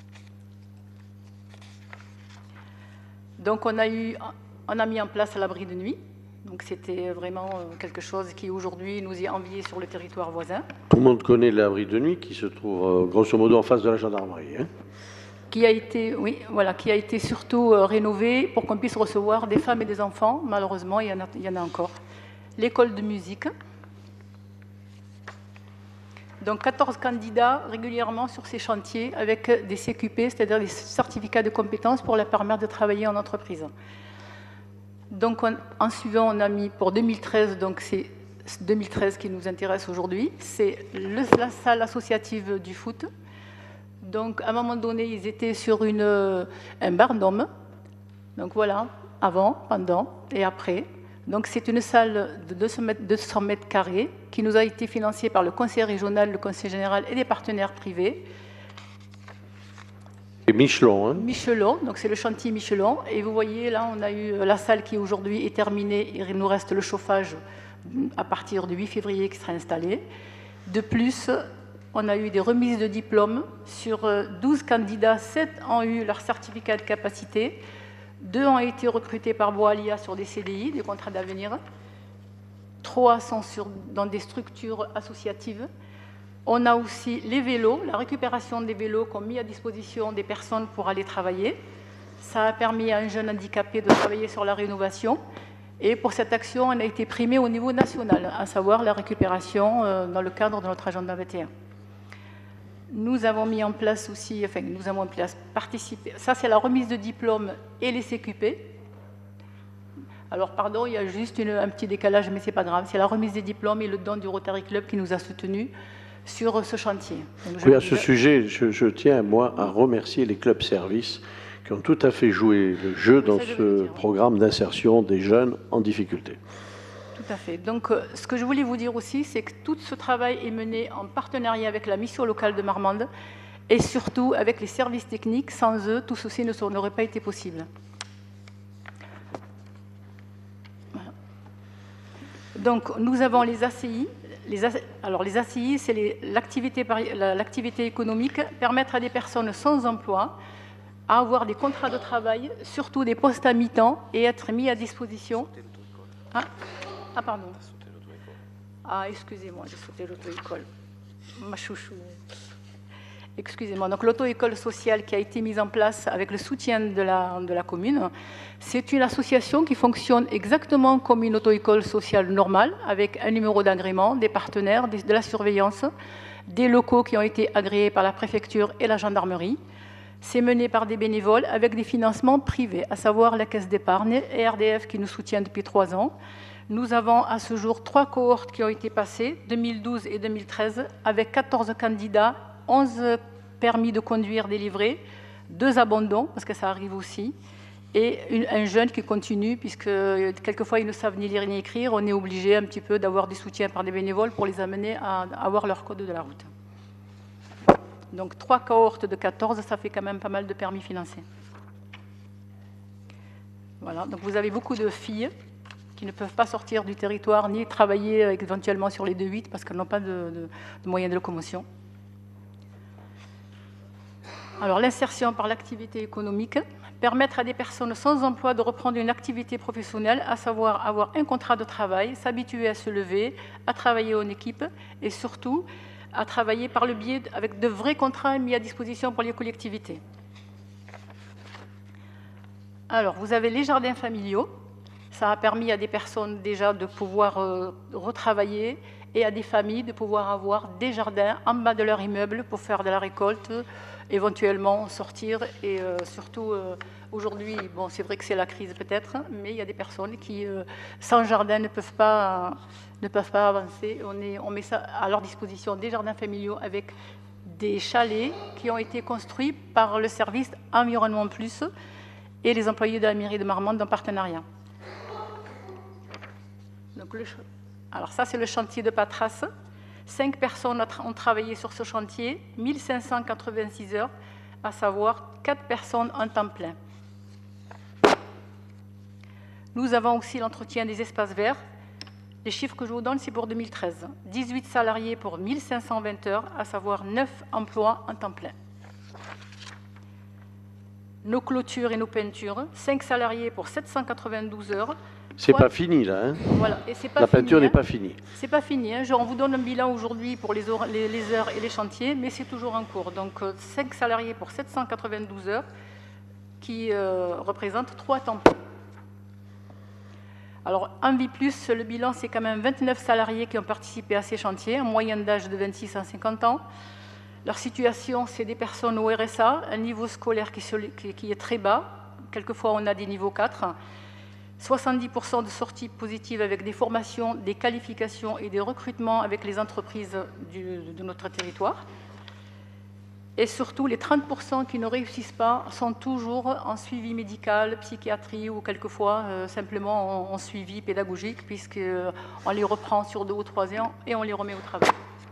Donc on a mis en place l'abri de nuit. Donc c'était vraiment quelque chose qui aujourd'hui nous est envié sur le territoire voisin. Tout le monde connaît l'abri de nuit qui se trouve grosso modo en face de la gendarmerie. Hein, qui a été, oui, voilà, qui a été surtout rénové pour qu'on puisse recevoir des femmes et des enfants. Malheureusement, il y en a encore. L'école de musique. Donc 14 candidats régulièrement sur ces chantiers avec des CQP, c'est-à-dire des certificats de compétences pour leur permettre de travailler en entreprise. Donc en suivant, on a mis pour 2013, donc c'est 2013 qui nous intéresse aujourd'hui, c'est la salle associative du foot. Donc à un moment donné, ils étaient sur un barnum. Donc voilà, avant, pendant et après. Donc c'est une salle de 200 mètres carrés qui nous a été financée par le conseil régional, le conseil général et des partenaires privés. Et Michelon. Hein. Michelon, donc c'est le chantier Michelon. Et vous voyez, là, on a eu la salle qui aujourd'hui est terminée. Il nous reste le chauffage à partir du 8 février qui sera installé. De plus, on a eu des remises de diplômes. Sur 12 candidats, 7 ont eu leur certificat de capacité. 2 ont été recrutés par Boalia sur des CDI, des contrats d'avenir. 3 sont dans des structures associatives. On a aussi les vélos, la récupération des vélos qu'on a mis à disposition des personnes pour aller travailler. Ça a permis à un jeune handicapé de travailler sur la rénovation. Et pour cette action, on a été primé au niveau national, à savoir la récupération dans le cadre de notre agenda 21. Nous avons mis en place aussi, enfin, nous avons participé. Ça, c'est la remise de diplôme et les CQP. Alors, pardon, il y a juste un petit décalage, mais ce n'est pas grave. C'est la remise des diplômes et le don du Rotary Club qui nous a soutenus sur ce chantier. Donc, oui, à ce sujet, je tiens, moi, à remercier les clubs services qui ont tout à fait joué le jeu dans ce programme d'insertion des jeunes en difficulté. Tout à fait. Donc, ce que je voulais vous dire aussi, c'est que tout ce travail est mené en partenariat avec la mission locale de Marmande et surtout avec les services techniques. Sans eux, tout ceci n'aurait pas été possible. Voilà. Donc, nous avons les ACI, les ACI, c'est l'activité économique, permettre à des personnes sans emploi à avoir des contrats de travail, surtout des postes à mi-temps, et être mis à disposition. Ah, pardon. Ah, excusez-moi, j'ai sauté l'auto-école. Ma chouchou. Excusez-moi. Donc l'auto-école sociale qui a été mise en place avec le soutien de la commune, c'est une association qui fonctionne exactement comme une auto-école sociale normale, avec un numéro d'agrément, des partenaires, de la surveillance, des locaux qui ont été agréés par la préfecture et la gendarmerie. C'est mené par des bénévoles avec des financements privés, à savoir la Caisse d'épargne et RDF qui nous soutient depuis 3 ans. Nous avons à ce jour 3 cohortes qui ont été passées, 2012 et 2013, avec 14 candidats, 11 permis de conduire délivrés, 2 abandons, parce que ça arrive aussi, et un jeune qui continue, puisque quelquefois ils ne savent ni lire ni écrire, on est obligé un petit peu d'avoir des soutiens par des bénévoles pour les amener à avoir leur code de la route. Donc 3 cohortes de 14, ça fait quand même pas mal de permis financés. Voilà, donc vous avez beaucoup de filles qui ne peuvent pas sortir du territoire ni travailler éventuellement sur les 2-8 parce qu'elles n'ont pas de moyens de locomotion. Alors l'insertion par l'activité économique, permettre à des personnes sans emploi de reprendre une activité professionnelle, à savoir avoir un contrat de travail, s'habituer à se lever, à travailler en équipe et surtout à travailler par le biais avec de vrais contrats mis à disposition pour les collectivités. Alors vous avez les jardins familiaux. Ça a permis à des personnes déjà de pouvoir retravailler et à des familles de pouvoir avoir des jardins en bas de leur immeuble pour faire de la récolte, éventuellement sortir. Et surtout, aujourd'hui, bon, c'est vrai que c'est la crise peut-être, mais il y a des personnes qui, sans jardin, ne peuvent pas avancer. On met ça à leur disposition, des jardins familiaux avec des chalets qui ont été construits par le service Environnement Plus et les employés de la mairie de Marmande en partenariat. Donc alors ça, c'est le chantier de Patras. 5 personnes ont travaillé sur ce chantier, 1586 heures, à savoir 4 personnes en temps plein. Nous avons aussi l'entretien des espaces verts. Les chiffres que je vous donne, c'est pour 2013. 18 salariés pour 1520 heures, à savoir 9 emplois en temps plein. Nos clôtures et nos peintures, 5 salariés pour 792 heures. C'est pas fini là, hein. Voilà. Et c'est pas la fini, peinture n'est hein. pas finie. C'est pas fini, hein. On vous donne un bilan aujourd'hui pour les heures et les chantiers, mais c'est toujours en cours. Donc 5 salariés pour 792 heures, qui représentent 3 temps plein. Alors en Vie Plus, le bilan, c'est quand même 29 salariés qui ont participé à ces chantiers, en moyenne d'âge de 26 à 50 ans. Leur situation, c'est des personnes au RSA, un niveau scolaire qui est très bas. Quelquefois, on a des niveaux 4. 70% de sorties positives avec des formations, des qualifications et des recrutements avec les entreprises de notre territoire. Et surtout, les 30% qui ne réussissent pas sont toujours en suivi médical, psychiatrie ou quelquefois simplement en suivi pédagogique, puisqu'on les reprend sur 2 ou 3 ans et on les remet au travail.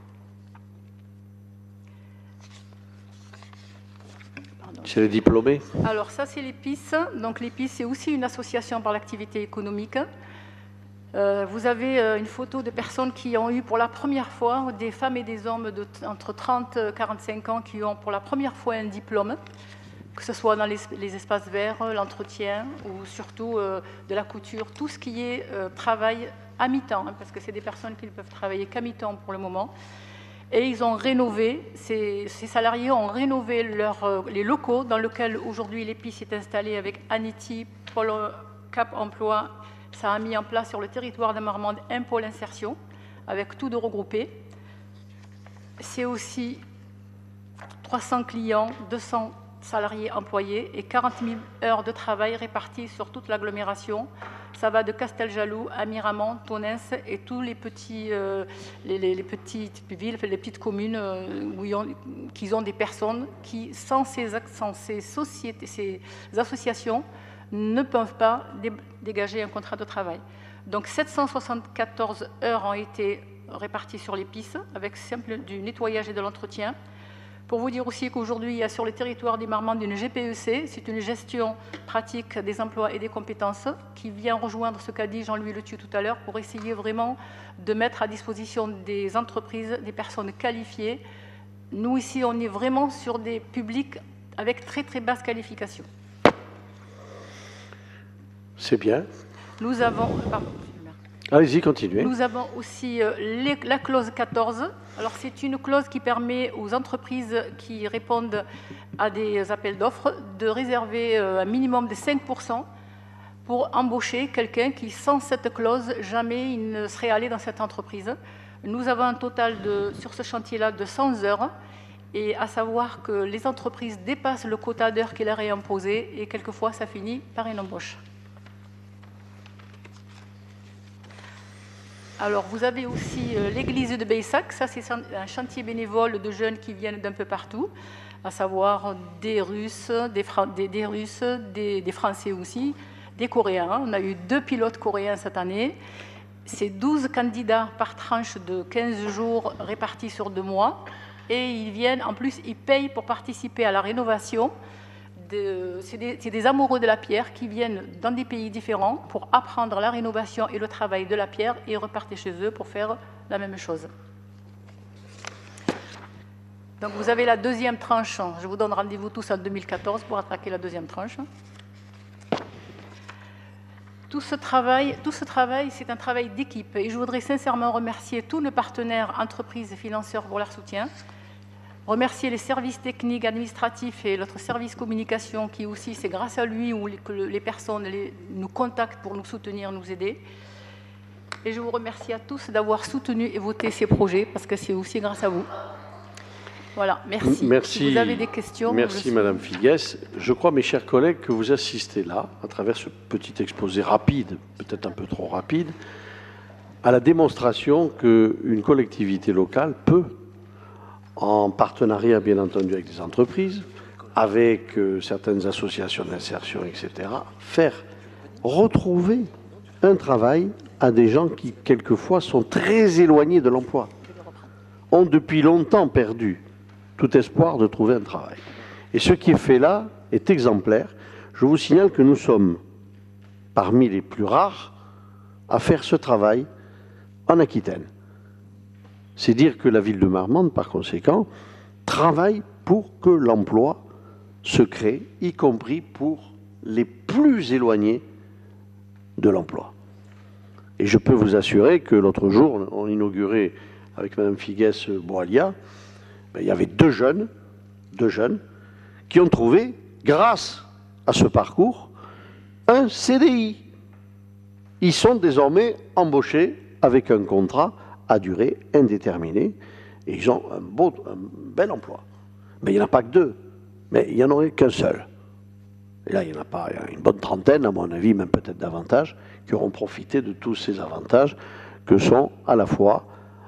C'est les diplômés? Alors ça, c'est l'EPIS. Donc l'EPIS, c'est aussi une association par l'activité économique. Vous avez une photo de personnes qui ont eu pour la première fois, des femmes et des hommes entre 30 et 45 ans qui ont pour la première fois un diplôme, que ce soit dans les espaces verts, l'entretien ou surtout de la couture, tout ce qui est travail à mi-temps, hein, parce que c'est des personnes qui ne peuvent travailler qu'à mi-temps pour le moment. Et ils ont rénové, ces salariés ont rénové les locaux dans lesquels aujourd'hui l'EPIS est installé avec Aniti, Pôle Cap Emploi. Ça a mis en place sur le territoire de Marmande un pôle insertion avec tout de regroupé. C'est aussi 300 clients, 200 salariés employés et 40 000 heures de travail réparties sur toute l'agglomération. Ça va de Casteljaloux à Miramont, Tonnes et tous les petites villes, les petites communes qui ont des personnes qui, sans ces associations, ne peuvent pas dégager un contrat de travail. Donc 774 heures ont été réparties sur les pistes avec simple du nettoyage et de l'entretien, Pour vous dire aussi qu'aujourd'hui, il y a sur le territoire des Marmandes une GPEC, c'est une gestion pratique des emplois et des compétences, qui vient rejoindre ce qu'a dit Jean-Louis Le Thieu tout à l'heure pour essayer vraiment de mettre à disposition des entreprises des personnes qualifiées. Nous, ici, on est vraiment sur des publics avec très très basse qualification. C'est bien. Nous avons... Allez-y, continuez. Nous avons aussi la clause 14. Alors, c'est une clause qui permet aux entreprises qui répondent à des appels d'offres de réserver un minimum de 5% pour embaucher quelqu'un qui, sans cette clause, jamais il ne serait allé dans cette entreprise. Nous avons un total sur ce chantier-là de 100 heures, et à savoir que les entreprises dépassent le quota d'heures qui leur est imposé, et quelquefois, ça finit par une embauche. Alors, vous avez aussi l'église de Baissac. Ça, c'est un chantier bénévole de jeunes qui viennent d'un peu partout, à savoir des Russes, des Français aussi, des Coréens. On a eu 2 pilotes coréens cette année. C'est 12 candidats par tranche de 15 jours répartis sur 2 mois. Et ils viennent, en plus, ils payent pour participer à la rénovation. C'est des amoureux de la pierre qui viennent dans des pays différents pour apprendre la rénovation et le travail de la pierre et repartent chez eux pour faire la même chose. Donc vous avez la deuxième tranche. Je vous donne rendez-vous tous en 2014 pour attaquer la deuxième tranche. Tout ce travail, c'est un travail d'équipe. Et je voudrais sincèrement remercier tous nos partenaires, entreprises et financeurs pour leur soutien. Remercier les services techniques, administratifs et notre service communication qui aussi, c'est grâce à lui que les personnes nous contactent pour nous soutenir, nous aider. Et je vous remercie à tous d'avoir soutenu et voté ces projets parce que c'est aussi grâce à vous. Voilà, merci. Merci. Si vous avez des questions... Merci Madame Figuès. Je crois, mes chers collègues, que vous assistez là, à travers ce petit exposé rapide, peut-être un peu trop rapide, à la démonstration qu'une collectivité locale peut, en partenariat bien entendu avec des entreprises, avec certaines associations d'insertion, etc., faire retrouver un travail à des gens qui, quelquefois, sont très éloignés de l'emploi, ont depuis longtemps perdu tout espoir de trouver un travail. Et ce qui est fait là est exemplaire. Je vous signale que nous sommes parmi les plus rares à faire ce travail en Aquitaine. C'est dire que la ville de Marmande, par conséquent, travaille pour que l'emploi se crée, y compris pour les plus éloignés de l'emploi. Et je peux vous assurer que l'autre jour, on inaugurait avec Mme Figuès Boalia, il y avait deux jeunes qui ont trouvé, grâce à ce parcours, un CDI. Ils sont désormais embauchés avec un contrat à durée indéterminée et ils ont un bel emploi. Mais il n'y en a pas que 2, mais il n'y en aurait qu'un seul. Et là, il y en a pas, il y a une bonne trentaine, à mon avis, même peut-être davantage, qui auront profité de tous ces avantages que sont à la fois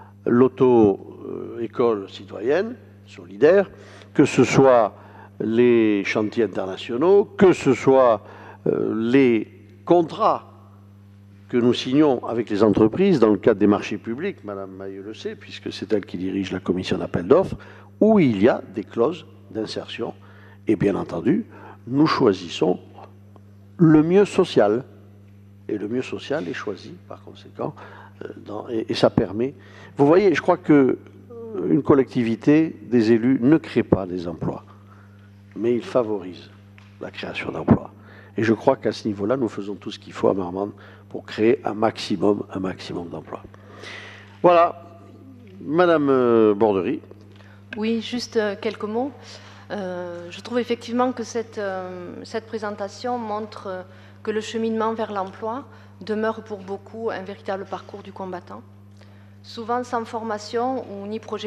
l'auto-école citoyenne, solidaire, que ce soit les chantiers internationaux, que ce soit les contrats que nous signons avec les entreprises dans le cadre des marchés publics, Madame Maillot le sait, puisque c'est elle qui dirige la commission d'appel d'offres, où il y a des clauses d'insertion. Et bien entendu, nous choisissons le mieux social. Et le mieux social est choisi, par conséquent, et ça permet... Vous voyez, je crois qu'une collectivité, des élus, ne crée pas des emplois, mais il favorise la création d'emplois. Et je crois qu'à ce niveau-là, nous faisons tout ce qu'il faut à Marmande pour créer un maximum d'emplois. Voilà. Madame Borderie. Oui, juste quelques mots. Je trouve effectivement que cette présentation montre que le cheminement vers l'emploi demeure pour beaucoup un véritable parcours du combattant. Souvent sans formation ou ni projet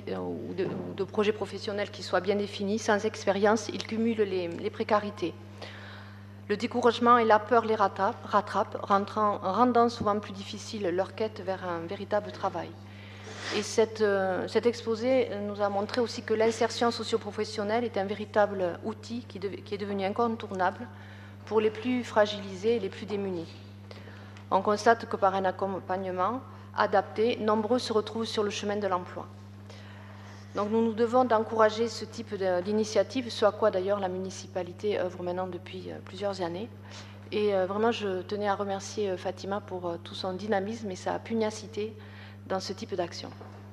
de projet professionnel qui soit bien défini, sans expérience, ils cumulent les précarités. Le découragement et la peur les rattrapent, rendant souvent plus difficile leur quête vers un véritable travail. Et cet exposé nous a montré aussi que l'insertion socio-professionnelle est un véritable outil qui est devenu incontournable pour les plus fragilisés et les plus démunis. On constate que par un accompagnement adapté, nombreux se retrouvent sur le chemin de l'emploi. Donc nous nous devons d'encourager ce type d'initiative, ce à quoi d'ailleurs la municipalité œuvre maintenant depuis plusieurs années. Et vraiment, je tenais à remercier Fatima pour tout son dynamisme et sa pugnacité dans ce type d'action.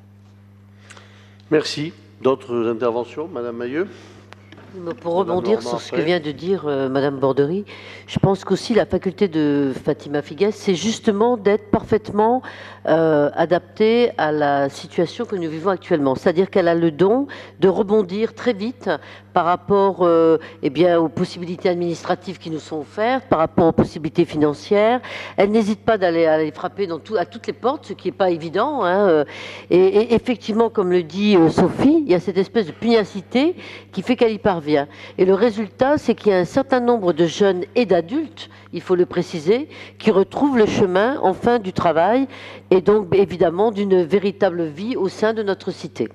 Merci. D'autres interventions, Madame Mailleux? Pour rebondir sur ce que vient de dire Madame Borderie, je pense qu'aussi la faculté de Fatima Figues, c'est justement d'être parfaitement adaptée à la situation que nous vivons actuellement. C'est-à-dire qu'elle a le don de rebondir très vite par rapport eh bien, aux possibilités administratives qui nous sont offertes, par rapport aux possibilités financières. Elle n'hésite pas d'aller frapper à toutes les portes, ce qui n'est pas évident. Hein. Et effectivement, comme le dit Sophie, il y a cette espèce de pugnacité qui fait qu'elle y parvient. Et le résultat, c'est qu'il y a un certain nombre de jeunes et d'adultes, il faut le préciser, qui retrouvent le chemin, enfin, du travail et donc, évidemment, d'une véritable vie au sein de notre cité.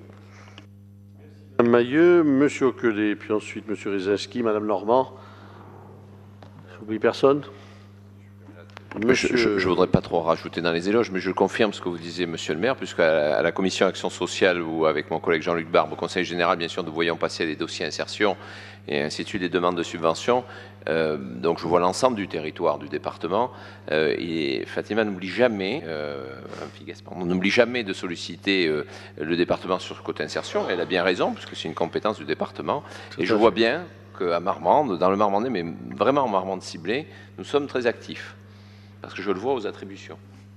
Madame Mailleux, Monsieur Oquelet, puis ensuite Monsieur Rezinski, Madame Normand. J'oublie personne? Je ne voudrais pas trop rajouter dans les éloges, mais je confirme ce que vous disiez, Monsieur le maire, puisqu'à la commission Action sociale, ou avec mon collègue Jean-Luc Barbe, au conseil général, bien sûr, nous voyons passer les dossiers insertion et ainsi de suite, des demandes de subventions. Donc je vois l'ensemble du territoire du département. Et Fatima n'oublie jamais, n'oublie jamais de solliciter le département sur ce côté insertion. Elle a bien raison, puisque c'est une compétence du département. Et je vois bien qu'à Marmande, dans le Marmandais, mais vraiment en Marmande ciblée, nous sommes très actifs. Parce que je le vois aux attributions.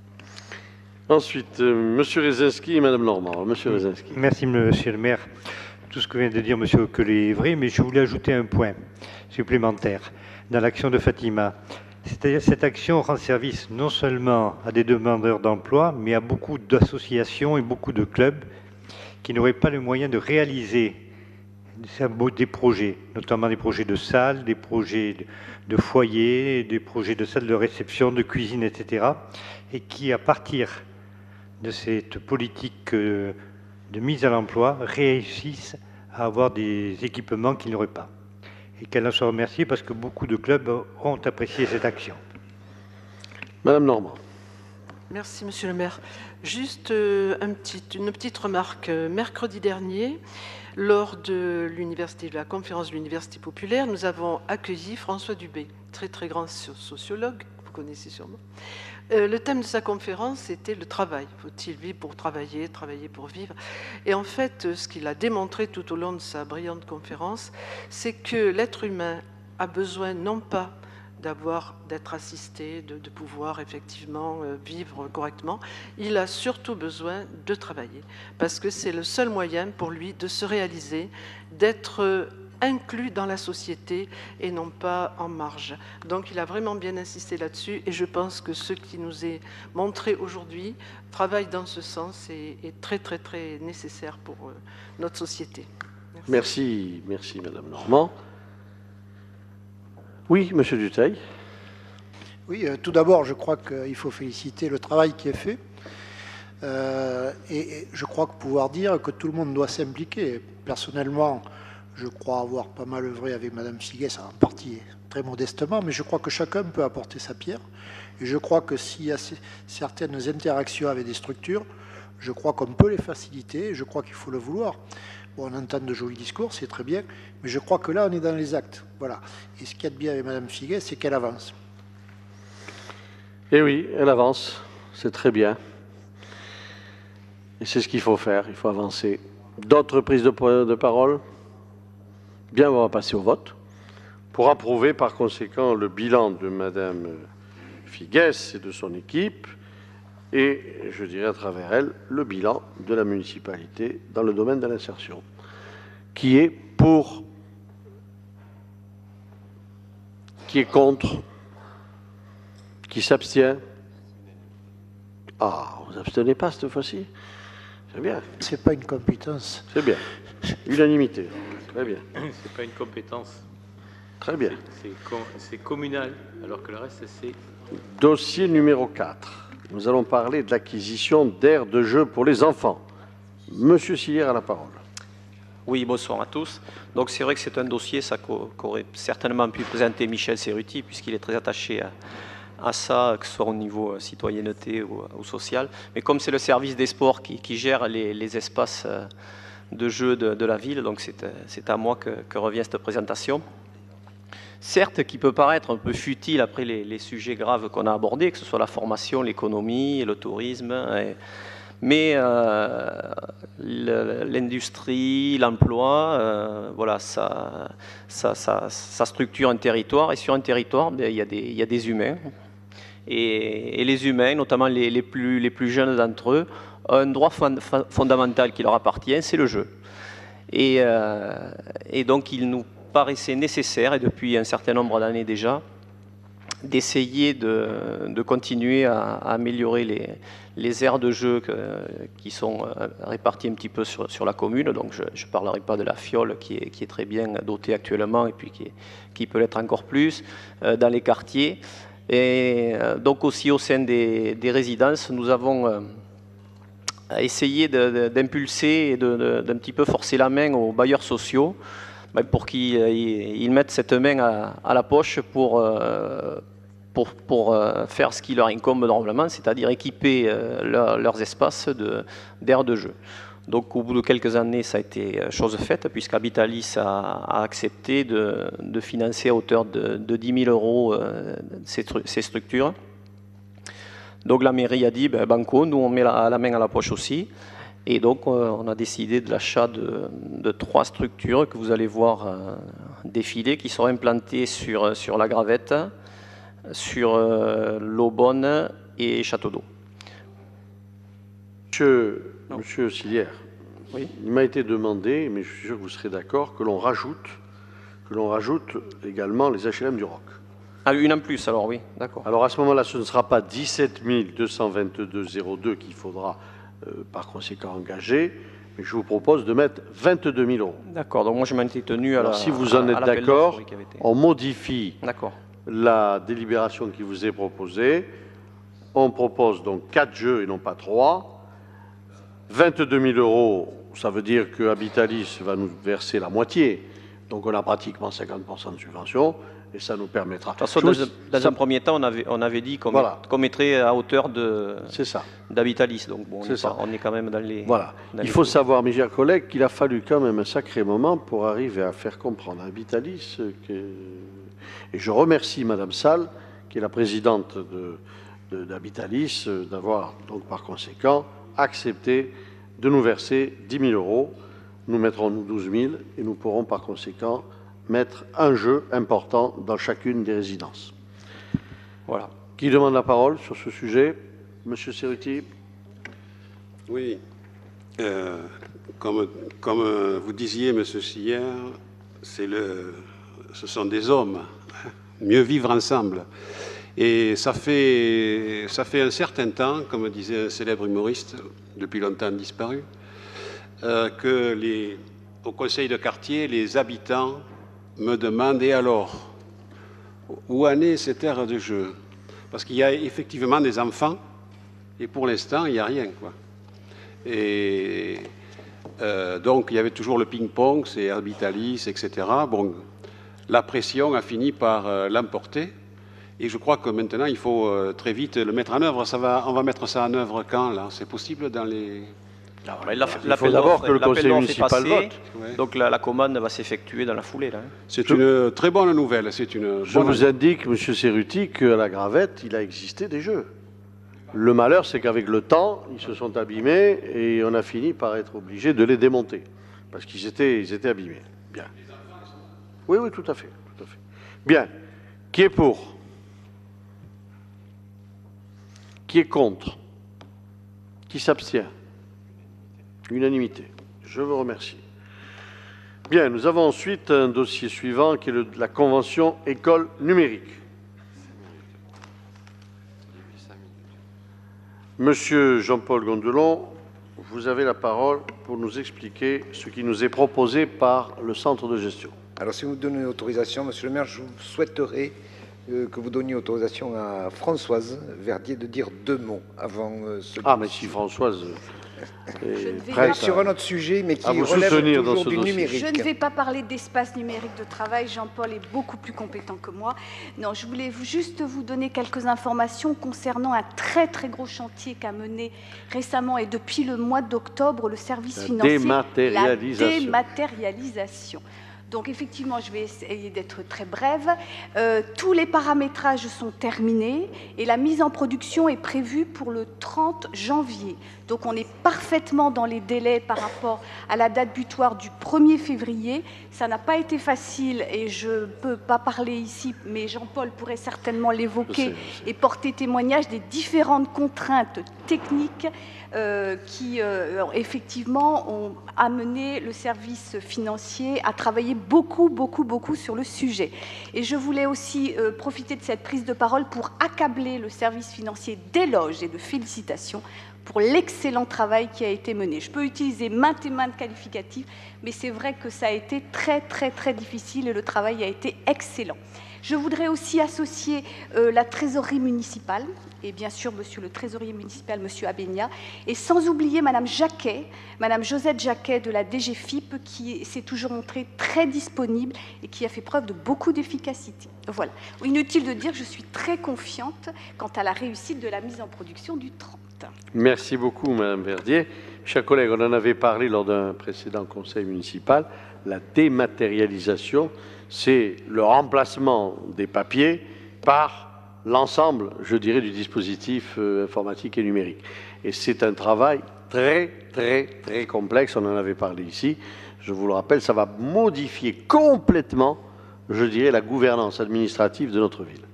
Ensuite, Monsieur Rezinski et Madame Normand. Monsieur Rezinski. Merci, Monsieur le maire. Tout ce que vient de dire Monsieur Oquelet est vrai, mais je voulais ajouter un point supplémentaire dans l'action de Fatima. C'est-à-dire que cette action rend service non seulement à des demandeurs d'emploi, mais à beaucoup d'associations et beaucoup de clubs qui n'auraient pas le moyen de réaliser des projets, notamment des projets de salles, des projets de foyers, des projets de salles de réception, de cuisine, etc. Et qui, à partir de cette politique de mise à l'emploi, réussissent à avoir des équipements qu'ils n'auraient pas. Et qu'elle en soit remerciée parce que beaucoup de clubs ont apprécié cette action. Madame Normand. Merci, Monsieur le maire. Juste une petite remarque. Mercredi dernier, lors de la conférence de l'Université populaire, nous avons accueilli François Dubé, très très grand sociologue, que vous connaissez sûrement. Le thème de sa conférence était le travail. Faut-il vivre pour travailler, travailler pour vivre? Et en fait, ce qu'il a démontré tout au long de sa brillante conférence, c'est que l'être humain a besoin non pas d'être assisté, de pouvoir effectivement vivre correctement. Il a surtout besoin de travailler, parce que c'est le seul moyen pour lui de se réaliser, d'être inclus dans la société et non pas en marge. Donc il a vraiment bien insisté là-dessus, et je pense que ce qui nous est montré aujourd'hui travaille dans ce sens et est très très très nécessaire pour notre société. Merci, merci Madame Normand. Oui, Monsieur Dutheil. Oui, tout d'abord, je crois qu'il faut féliciter le travail qui est fait. Et je crois pouvoir dire que tout le monde doit s'impliquer. Personnellement, je crois avoir pas mal œuvré avec Madame Figues, en partie très modestement, mais je crois que chacun peut apporter sa pierre. Et je crois que s'il y a certaines interactions avec des structures, je crois qu'on peut les faciliter, je crois qu'il faut le vouloir. Bon, on entend de jolis discours, c'est très bien, mais je crois que là, on est dans les actes. Voilà. Et ce qu'il y a de bien avec Mme Figues, c'est qu'elle avance. Eh oui, elle avance, c'est très bien. Et c'est ce qu'il faut faire, il faut avancer. D'autres prises de parole? Bien, on va passer au vote. Pour approuver, par conséquent, le bilan de Mme Figues et de son équipe, et, je dirais à travers elle, le bilan de la municipalité dans le domaine de l'insertion. Qui est pour? Qui est contre? Qui s'abstient? Ah, vous abstenez pas cette fois-ci? C'est bien. C'est pas une compétence. C'est bien. Unanimité. Très bien. C'est pas une compétence. Très bien. C'est communal, alors que le reste, c'est... Dossier numéro 4. Nous allons parler de l'acquisition d'aires de jeu pour les enfants. Monsieur Silière a la parole. Oui, bonsoir à tous. Donc c'est vrai que c'est un dossier qu'aurait certainement pu présenter Michel Cerruti, puisqu'il est très attaché à ça, que ce soit au niveau citoyenneté ou social. Mais comme c'est le service des sports qui gère les espaces jeux de la ville, donc c'est à moi que revient cette présentation. Certes, qui peut paraître un peu futile après les sujets graves qu'on a abordés, que ce soit la formation, l'économie, le tourisme, mais l'industrie, l'emploi, voilà, ça structure un territoire, et sur un territoire, il y a des humains, et les humains, notamment les plus jeunes d'entre eux, ont un droit fondamental qui leur appartient, c'est le jeu. Et donc il nous paraissait nécessaire, et depuis un certain nombre d'années déjà, d'essayer de continuer à améliorer les aires de jeu qui sont réparties un petit peu sur la commune. Donc je ne parlerai pas de la Fiole qui est très bien dotée actuellement et puis qui peut l'être encore plus, dans les quartiers. Et donc aussi au sein des résidences, nous avons essayé d'impulser et d'un petit peu forcer la main aux bailleurs sociaux pour qu'ils mettent cette main à la poche pour faire ce qui leur incombe normalement, c'est-à-dire équiper leurs espaces d'aires de jeu. Donc au bout de quelques années, ça a été chose faite, puisqu'Habitalis a accepté de financer à hauteur de 10 000 euros ces structures. Donc la mairie a dit, banco, nous on met la main à la poche aussi. Et donc on a décidé de l'achat de 3 structures que vous allez voir défiler, qui seront implantées sur la Gravette, sur l'Aubonne et Château d'Eau. Monsieur Silière, oui. Il m'a été demandé, mais je suis sûr que vous serez d'accord, que l'on rajoute également les HLM du Roc. Ah, une en plus, alors oui, d'accord. Alors à ce moment-là, ce ne sera pas 17 222,02 qu'il faudra par conséquent engager, mais je vous propose de mettre 22 000 euros. D'accord, donc moi je m'en étais tenu à alors, si vous en êtes d'accord, on modifie la délibération qui vous est proposée. On propose donc 4 jeux et non pas 3. 22 000 euros, ça veut dire que Habitalis va nous verser la moitié. Donc on a pratiquement 50% de subvention et ça nous permettra. De toute façon, dans un premier temps, on avait dit qu'on mettrait à hauteur d'Habitalis. Donc bon, on est quand même dans les... Voilà. Il faut savoir, mes chers collègues, qu'il a fallu quand même un sacré moment pour arriver à faire comprendre à Habitalis et je remercie Madame Salle, qui est la présidente d'Habitalis, d'avoir donc par conséquent accepté de nous verser 10 000 euros. Nous mettrons nous 12 000 et nous pourrons par conséquent mettre un jeu important dans chacune des résidences. Voilà. Qui demande la parole sur ce sujet? Monsieur Cerruti. Oui. Comme vous disiez, Monsieur Sillère, ce sont des hommes. Mieux vivre ensemble. Et ça fait un certain temps, comme disait un célèbre humoriste, depuis longtemps disparu, au conseil de quartier, les habitants me demandent, et alors, où en est cette aire de jeu? Parce qu'il y a effectivement des enfants, et pour l'instant, il n'y a rien, quoi. Et donc, il y avait toujours le ping-pong, c'est Habitalis, etc. Bon, la pression a fini par l'emporter. Et je crois que maintenant, il faut très vite le mettre en œuvre. On va mettre ça en œuvre quand, là? C'est possible dans les... Il faut d'abord que le conseil municipal vote. Ouais. Donc la commande va s'effectuer dans la foulée. C'est une très bonne nouvelle. Je vous indique, M. Cerruti, qu'à la Gravette, il a existé des jeux. Le malheur, c'est qu'avec le temps, ils se sont abîmés et on a fini par être obligé de les démonter. Parce qu'ils étaient abîmés. Bien. Oui, oui, tout à fait. Bien. Qui est pour? Qui est contre? Qui s'abstient? Unanimité. Je vous remercie. Bien, nous avons ensuite un dossier suivant qui est la convention école numérique. Monsieur Jean-Paul Gondelon, vous avez la parole pour nous expliquer ce qui nous est proposé par le centre de gestion. Alors, si vous donnez l'autorisation, Monsieur le maire, je souhaiterais que vous donniez autorisation à Françoise Verdier de dire 2 mots avant ce... Ah, mais si Françoise... sur un autre sujet, mais qui vous relève soutenir toujours dans ce du dossier. numérique. Je ne vais pas parler d'espace numérique de travail, Jean-Paul est beaucoup plus compétent que moi. Non, je voulais juste vous donner quelques informations concernant un très très gros chantier qu'a mené récemment et depuis le mois d'octobre le service financier, la dématérialisation. Donc effectivement, je vais essayer d'être très brève. Tous les paramétrages sont terminés et la mise en production est prévue pour le 30 janvier. Donc on est parfaitement dans les délais par rapport à la date butoir du 1er février. Ça n'a pas été facile et je ne peux pas parler ici, mais Jean-Paul pourrait certainement l'évoquer et porter témoignage des différentes contraintes techniques qui, effectivement, ont amené le service financier à travailler beaucoup sur le sujet. Et je voulais aussi profiter de cette prise de parole pour accabler le service financier d'éloges et de félicitations pour l'excellent travail qui a été mené. Je peux utiliser maintes et maintes qualificatifs, mais c'est vrai que ça a été très difficile et le travail a été excellent. Je voudrais aussi associer la trésorerie municipale, et bien sûr monsieur le trésorier municipal, monsieur Abénia, et sans oublier madame Jacquet, madame Josette Jacquet de la DGFIP, qui s'est toujours montrée très disponible et qui a fait preuve de beaucoup d'efficacité. Voilà. Inutile de dire que je suis très confiante quant à la réussite de la mise en production du 30. Merci beaucoup, madame Verdier. Chers collègues, on en avait parlé lors d'un précédent conseil municipal. La dématérialisation, c'est le remplacement des papiers par l'ensemble, je dirais, du dispositif informatique et numérique. Et c'est un travail très complexe, on en avait parlé ici. Je vous le rappelle, ça va modifier complètement, je dirais, la gouvernance administrative de notre ville.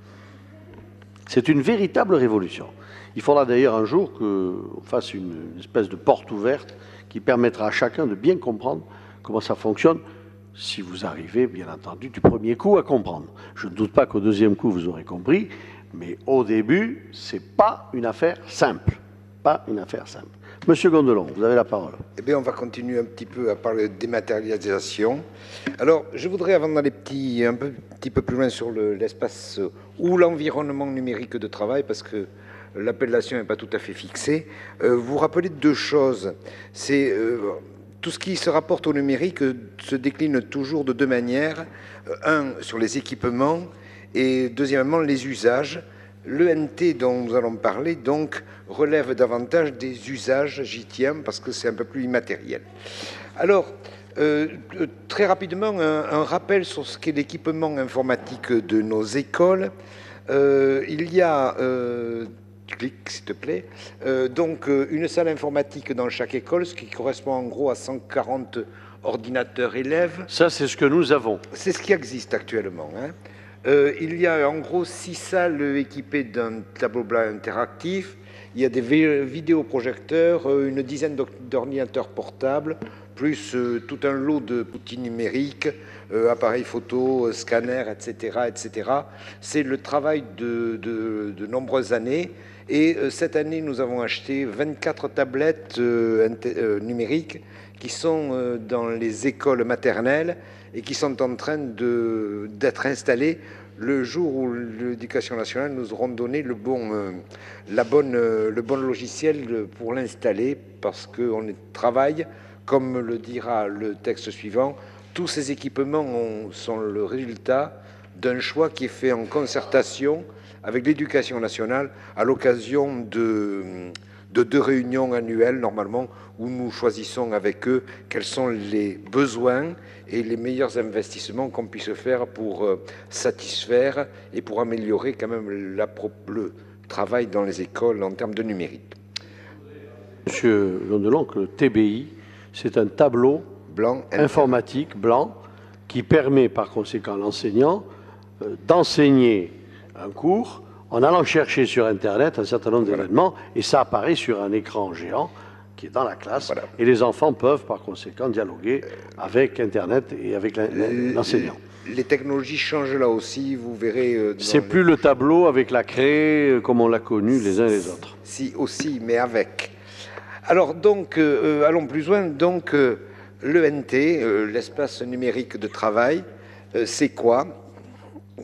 C'est une véritable révolution. Il faudra d'ailleurs un jour qu'on fasse une espèce de porte ouverte qui permettra à chacun de bien comprendre comment ça fonctionne, si vous arrivez, bien entendu, du premier coup à comprendre. Je ne doute pas qu'au deuxième coup, vous aurez compris, mais au début, ce n'est pas une affaire simple. Pas une affaire simple. Monsieur Gondelon, vous avez la parole. Eh bien, on va continuer un petit peu à parler de dématérialisation. Alors, je voudrais, avant d'aller un petit peu plus loin sur l'espace ou l'environnement numérique de travail, parce que l'appellation n'est pas tout à fait fixée, vous rappeler deux choses. C'est tout ce qui se rapporte au numérique se décline toujours de deux manières. Un, sur les équipements, et deuxièmement, les usages. L'ENT dont nous allons parler, donc, relève davantage des usages, j'y tiens, parce que c'est un peu plus immatériel. Alors, très rapidement, un rappel sur ce qu'est l'équipement informatique de nos écoles. Il y a... clique, s'il te plaît. Donc, une salle informatique dans chaque école, ce qui correspond en gros à 140 ordinateurs élèves. Ça, c'est ce que nous avons. C'est ce qui existe actuellement. Hein. Il y a en gros 6 salles équipées d'un tableau blanc interactif. Il y a des vidéoprojecteurs, une dizaine d'ordinateurs portables, plus tout un lot d'outils numériques, appareils photo, scanners, etc. C'est le travail de nombreuses années. Et cette année, nous avons acheté 24 tablettes numériques qui sont dans les écoles maternelles et qui sont en train d'être installées le jour où l'Éducation nationale nous aura donné le bon logiciel pour l'installer, parce qu'on travaille, comme le dira le texte suivant, tous ces équipements sont le résultat d'un choix qui est fait en concertation avec l'Éducation nationale à l'occasion de 2 réunions annuelles, normalement, où nous choisissons avec eux quels sont les besoins et les meilleurs investissements qu'on puisse faire pour satisfaire et pour améliorer quand même le travail dans les écoles en termes de numérique. Monsieur Gondelon, que le TBI, c'est un tableau blanc informatique blanc qui permet par conséquent à l'enseignant d'enseigner un cours en allant chercher sur Internet un certain nombre d'événements, et ça apparaît sur un écran géant qui est dans la classe, voilà. Et les enfants peuvent par conséquent dialoguer avec Internet et avec l'enseignant. Les technologies changent là aussi, vous verrez... C'est plus le tableau avec la craie comme on l'a connu les uns et les autres. Si, aussi, mais avec. Alors donc, allons plus loin, donc l'ENT, l'espace numérique de travail, c'est quoi ?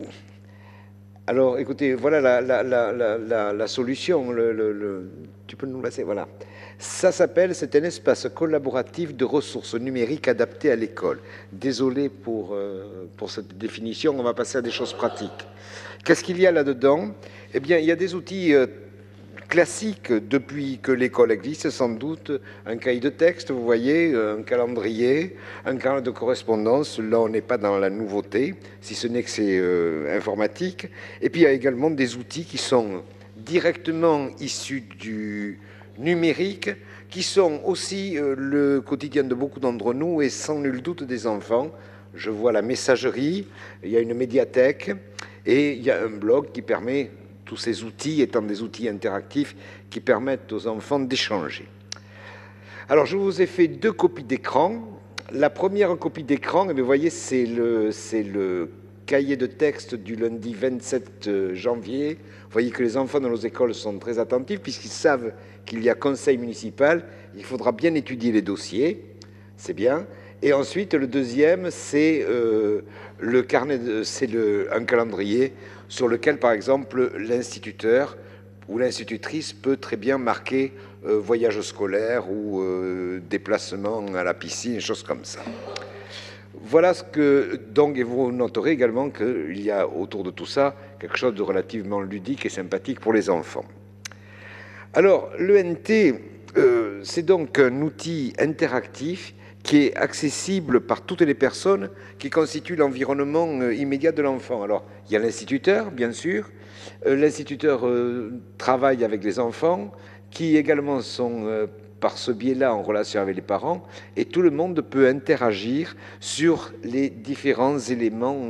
Alors, écoutez, voilà la solution. Tu peux nous laisser, voilà. Ça s'appelle, c'est un espace collaboratif de ressources numériques adaptées à l'école. Désolé pour cette définition, on va passer à des choses pratiques. Qu'est-ce qu'il y a là-dedans? Eh bien, il y a des outils classiques depuis que l'école existe, sans doute. Un cahier de texte, vous voyez, un calendrier, un carnet de correspondance. Là, on n'est pas dans la nouveauté, si ce n'est que c'est informatique. Et puis, il y a également des outils qui sont directement issus du numérique, qui sont aussi le quotidien de beaucoup d'entre nous et sans nul doute des enfants. Je vois la messagerie, il y a une médiathèque et il y a un blog qui permet, tous ces outils étant des outils interactifs, qui permettent aux enfants d'échanger. Alors, je vous ai fait 2 copies d'écran. La première copie d'écran, vous voyez, c'est le cahier de texte du lundi 27 janvier. Vous voyez que les enfants dans nos écoles sont très attentifs puisqu'ils savent qu'il y a conseil municipal. Il faudra bien étudier les dossiers, c'est bien. Et ensuite, le deuxième, c'est le carnet, un calendrier sur lequel, par exemple, l'instituteur ou l'institutrice peut très bien marquer voyage scolaire ou déplacement à la piscine, choses comme ça. Voilà ce que, donc, et vous noterez également qu'il y a autour de tout ça quelque chose de relativement ludique et sympathique pour les enfants. Alors, l'ENT, c'est donc un outil interactif qui est accessible par toutes les personnes qui constituent l'environnement immédiat de l'enfant. Alors, il y a l'instituteur, bien sûr. L'instituteur travaille avec les enfants, qui également sont par ce biais-là en relation avec les parents, et tout le monde peut interagir sur les différents éléments,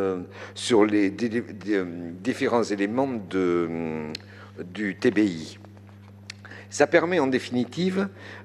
du TBI. Ça permet en définitive,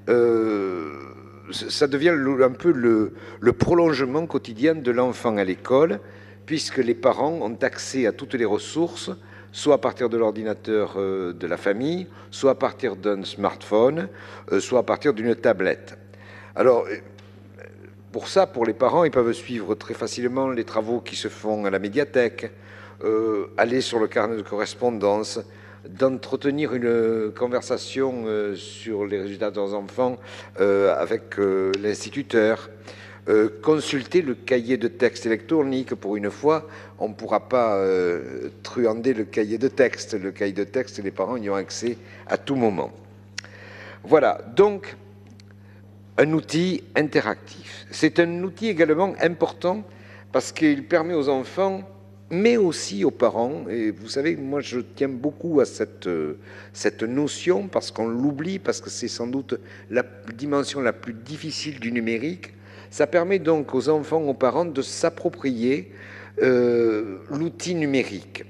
ça devient un peu le prolongement quotidien de l'enfant à l'école, puisque les parents ont accès à toutes les ressources, soit à partir de l'ordinateur de la famille, soit à partir d'un smartphone, soit à partir d'une tablette. Alors, pour ça, pour les parents, ils peuvent suivre très facilement les travaux qui se font à la médiathèque, aller sur le carnet de correspondance, d'entretenir une conversation sur les résultats de leurs enfants avec l'instituteur, consulter le cahier de texte électronique. Pour une fois, on ne pourra pas truander le cahier de texte. Le cahier de texte, les parents y ont accès à tout moment. Voilà, donc, un outil interactif. C'est un outil également important parce qu'il permet aux enfants, mais aussi aux parents, et vous savez, moi je tiens beaucoup à cette notion parce qu'on l'oublie, parce que c'est sans doute la dimension la plus difficile du numérique. Ça permet donc aux enfants, aux parents de s'approprier l'outil numérique.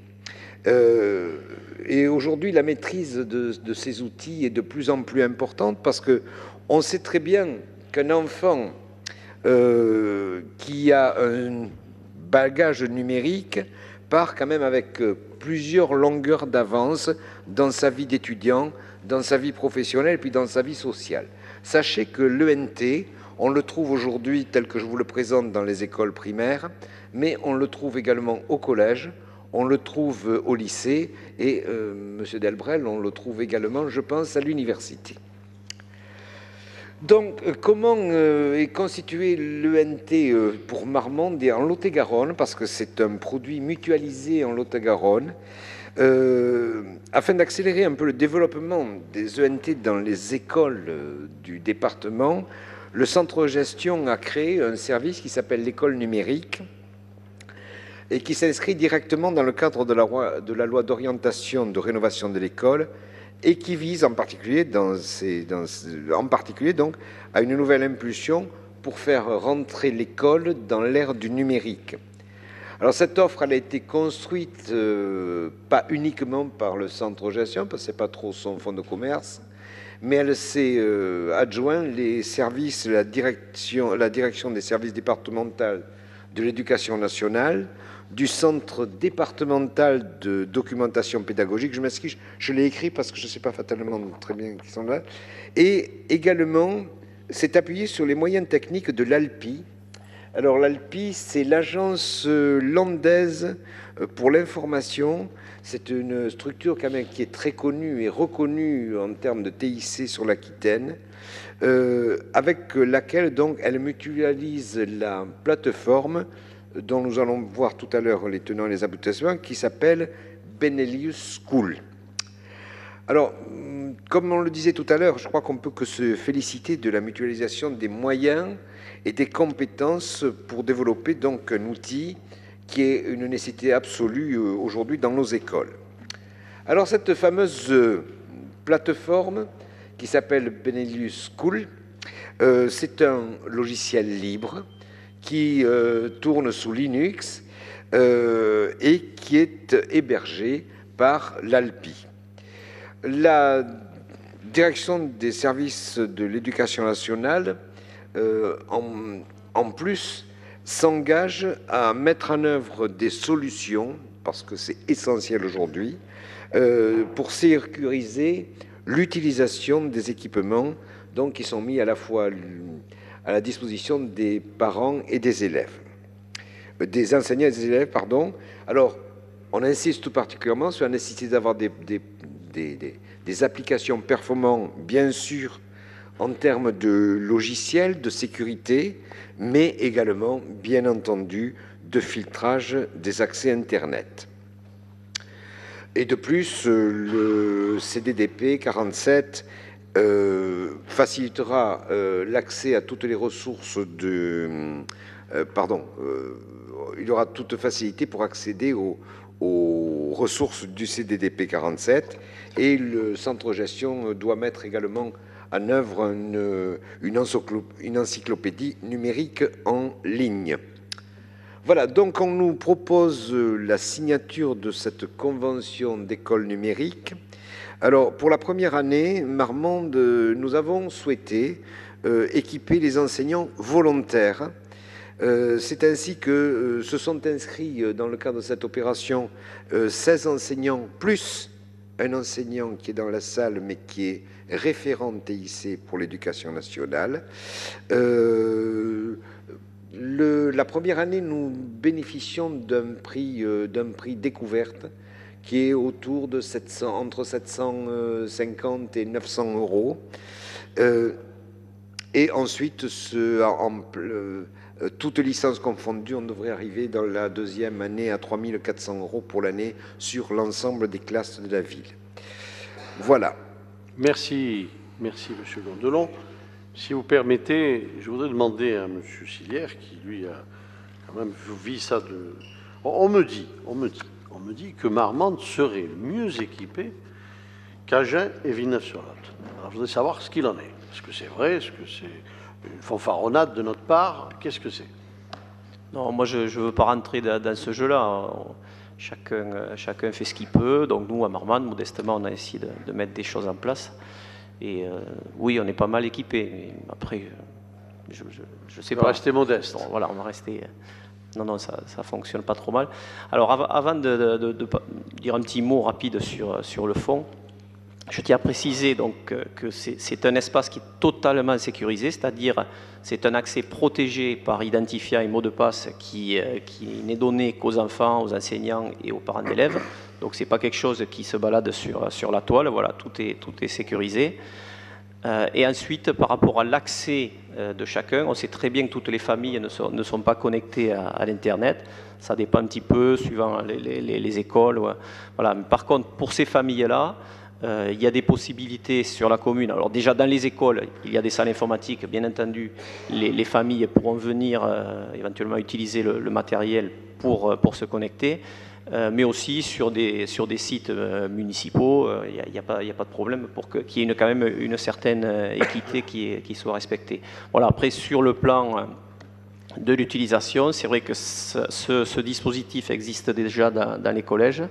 Et aujourd'hui, la maîtrise de ces outils est de plus en plus importante parce qu'on sait très bien qu'un enfant qui a un bagage numérique part quand même avec plusieurs longueurs d'avance dans sa vie d'étudiant, dans sa vie professionnelle, puis dans sa vie sociale. Sachez que l'ENT, on le trouve aujourd'hui tel que je vous le présente dans les écoles primaires, mais on le trouve également au collège, on le trouve au lycée, et Monsieur Delbrel, on le trouve également, je pense, à l'université. Donc, comment est constitué l'ENT pour Marmande et en Lot-et-Garonne, parce que c'est un produit mutualisé en Lot-et-Garonne, afin d'accélérer un peu le développement des ENT dans les écoles du département, le centre de gestion a créé un service qui s'appelle l'école numérique et qui s'inscrit directement dans le cadre de la loi d'orientation de rénovation de l'école et qui vise en particulier, donc, à une nouvelle impulsion pour faire rentrer l'école dans l'ère du numérique. Alors cette offre, elle a été construite pas uniquement par le centre de gestion, parce que ce n'est pas trop son fonds de commerce, mais elle s'est adjoint les services, la direction des services départementaux de l'éducation nationale, du centre départemental de documentation pédagogique, je m'excuse, je l'ai écrit parce que je ne sais pas fatalement très bien qui sont là, et également s'est appuyé sur les moyens techniques de l'ALPI, Alors l'ALPI, c'est l'agence landaise pour l'information. C'est une structure quand même qui est très connue et reconnue en termes de TIC sur l'Aquitaine, avec laquelle donc elle mutualise la plateforme dont nous allons voir tout à l'heure les tenants et les aboutissants, qui s'appelle Benelius School. Alors, comme on le disait tout à l'heure, je crois qu'on peut que se féliciter de la mutualisation des moyens et des compétences pour développer donc un outil qui est une nécessité absolue aujourd'hui dans nos écoles. Alors, cette fameuse plateforme qui s'appelle Benelius School, c'est un logiciel libre qui tourne sous Linux et qui est hébergé par l'ALPI. La direction des services de l'éducation nationale, en plus, s'engage à mettre en œuvre des solutions, parce que c'est essentiel aujourd'hui, pour sécuriser l'utilisation des équipements donc, qui sont mis à la fois à la disposition des parents et des élèves, des enseignants et des élèves, pardon. Alors, on insiste tout particulièrement sur la nécessité d'avoir des applications performantes, bien sûr, en termes de logiciels, de sécurité, mais également, bien entendu, de filtrage des accès Internet. Et de plus, le CDDP 47 facilitera l'accès à toutes les ressources il y aura toute facilité pour accéder aux ressources du CDDP 47 et le centre de gestion doit mettre également en œuvre une encyclopédie numérique en ligne. Voilà, donc on nous propose la signature de cette convention d'école numérique. Alors, pour la première année, Marmande, nous avons souhaité équiper les enseignants volontaires. C'est ainsi que se sont inscrits dans le cadre de cette opération 16 enseignants plus un enseignant qui est dans la salle mais qui est référent TIC pour l'éducation nationale. La première année, nous bénéficions d'un prix découverte qui est autour de entre 750 et 900 euros. Et ensuite, toutes licences confondues, on devrait arriver dans la deuxième année à 3 400 euros pour l'année sur l'ensemble des classes de la ville. Voilà. Merci, Monsieur Gondelon. Si vous permettez, je voudrais demander à Monsieur Silière, qui lui a quand même vu ça de... On me dit que Marmande serait mieux équipée qu'Agen et Villeneuve-sur-Lot. Alors je voudrais savoir ce qu'il en est. Est-ce que c'est vrai? Est-ce que c'est une fanfaronnade de notre part? Qu'est-ce que c'est? Non, moi je ne veux pas rentrer dans ce jeu-là. Chacun fait ce qu'il peut. Donc nous, à Marmande, modestement, on a essayé de mettre des choses en place. Et oui, on est pas mal équipé. Mais après, je sais pas. Rester modeste. Bon, voilà, on va rester. Non, ça fonctionne pas trop mal. Alors, avant de dire un petit mot rapide sur le fond, je tiens à préciser donc que c'est un espace qui est totalement sécurisé, c'est-à-dire c'est un accès protégé par identifiant et mot de passe qui n'est donné qu'aux enfants, aux enseignants et aux parents d'élèves. Donc c'est pas quelque chose qui se balade sur la toile. Voilà, tout est sécurisé. Et ensuite, par rapport à l'accès de chacun, on sait très bien que toutes les familles ne sont pas connectées à l'Internet. Ça dépend un petit peu suivant les écoles. Voilà. Mais par contre, pour ces familles-là, il y a des possibilités sur la commune. Alors déjà, dans les écoles, il y a des salles informatiques. Bien entendu, les familles pourront venir éventuellement utiliser le matériel pour se connecter. Mais aussi sur des sites municipaux, il n'y a pas de problème pour qu'il y ait quand même une certaine équité qui soit respectée. Voilà, après, sur le plan de l'utilisation, c'est vrai que ce dispositif existe déjà dans les collèges.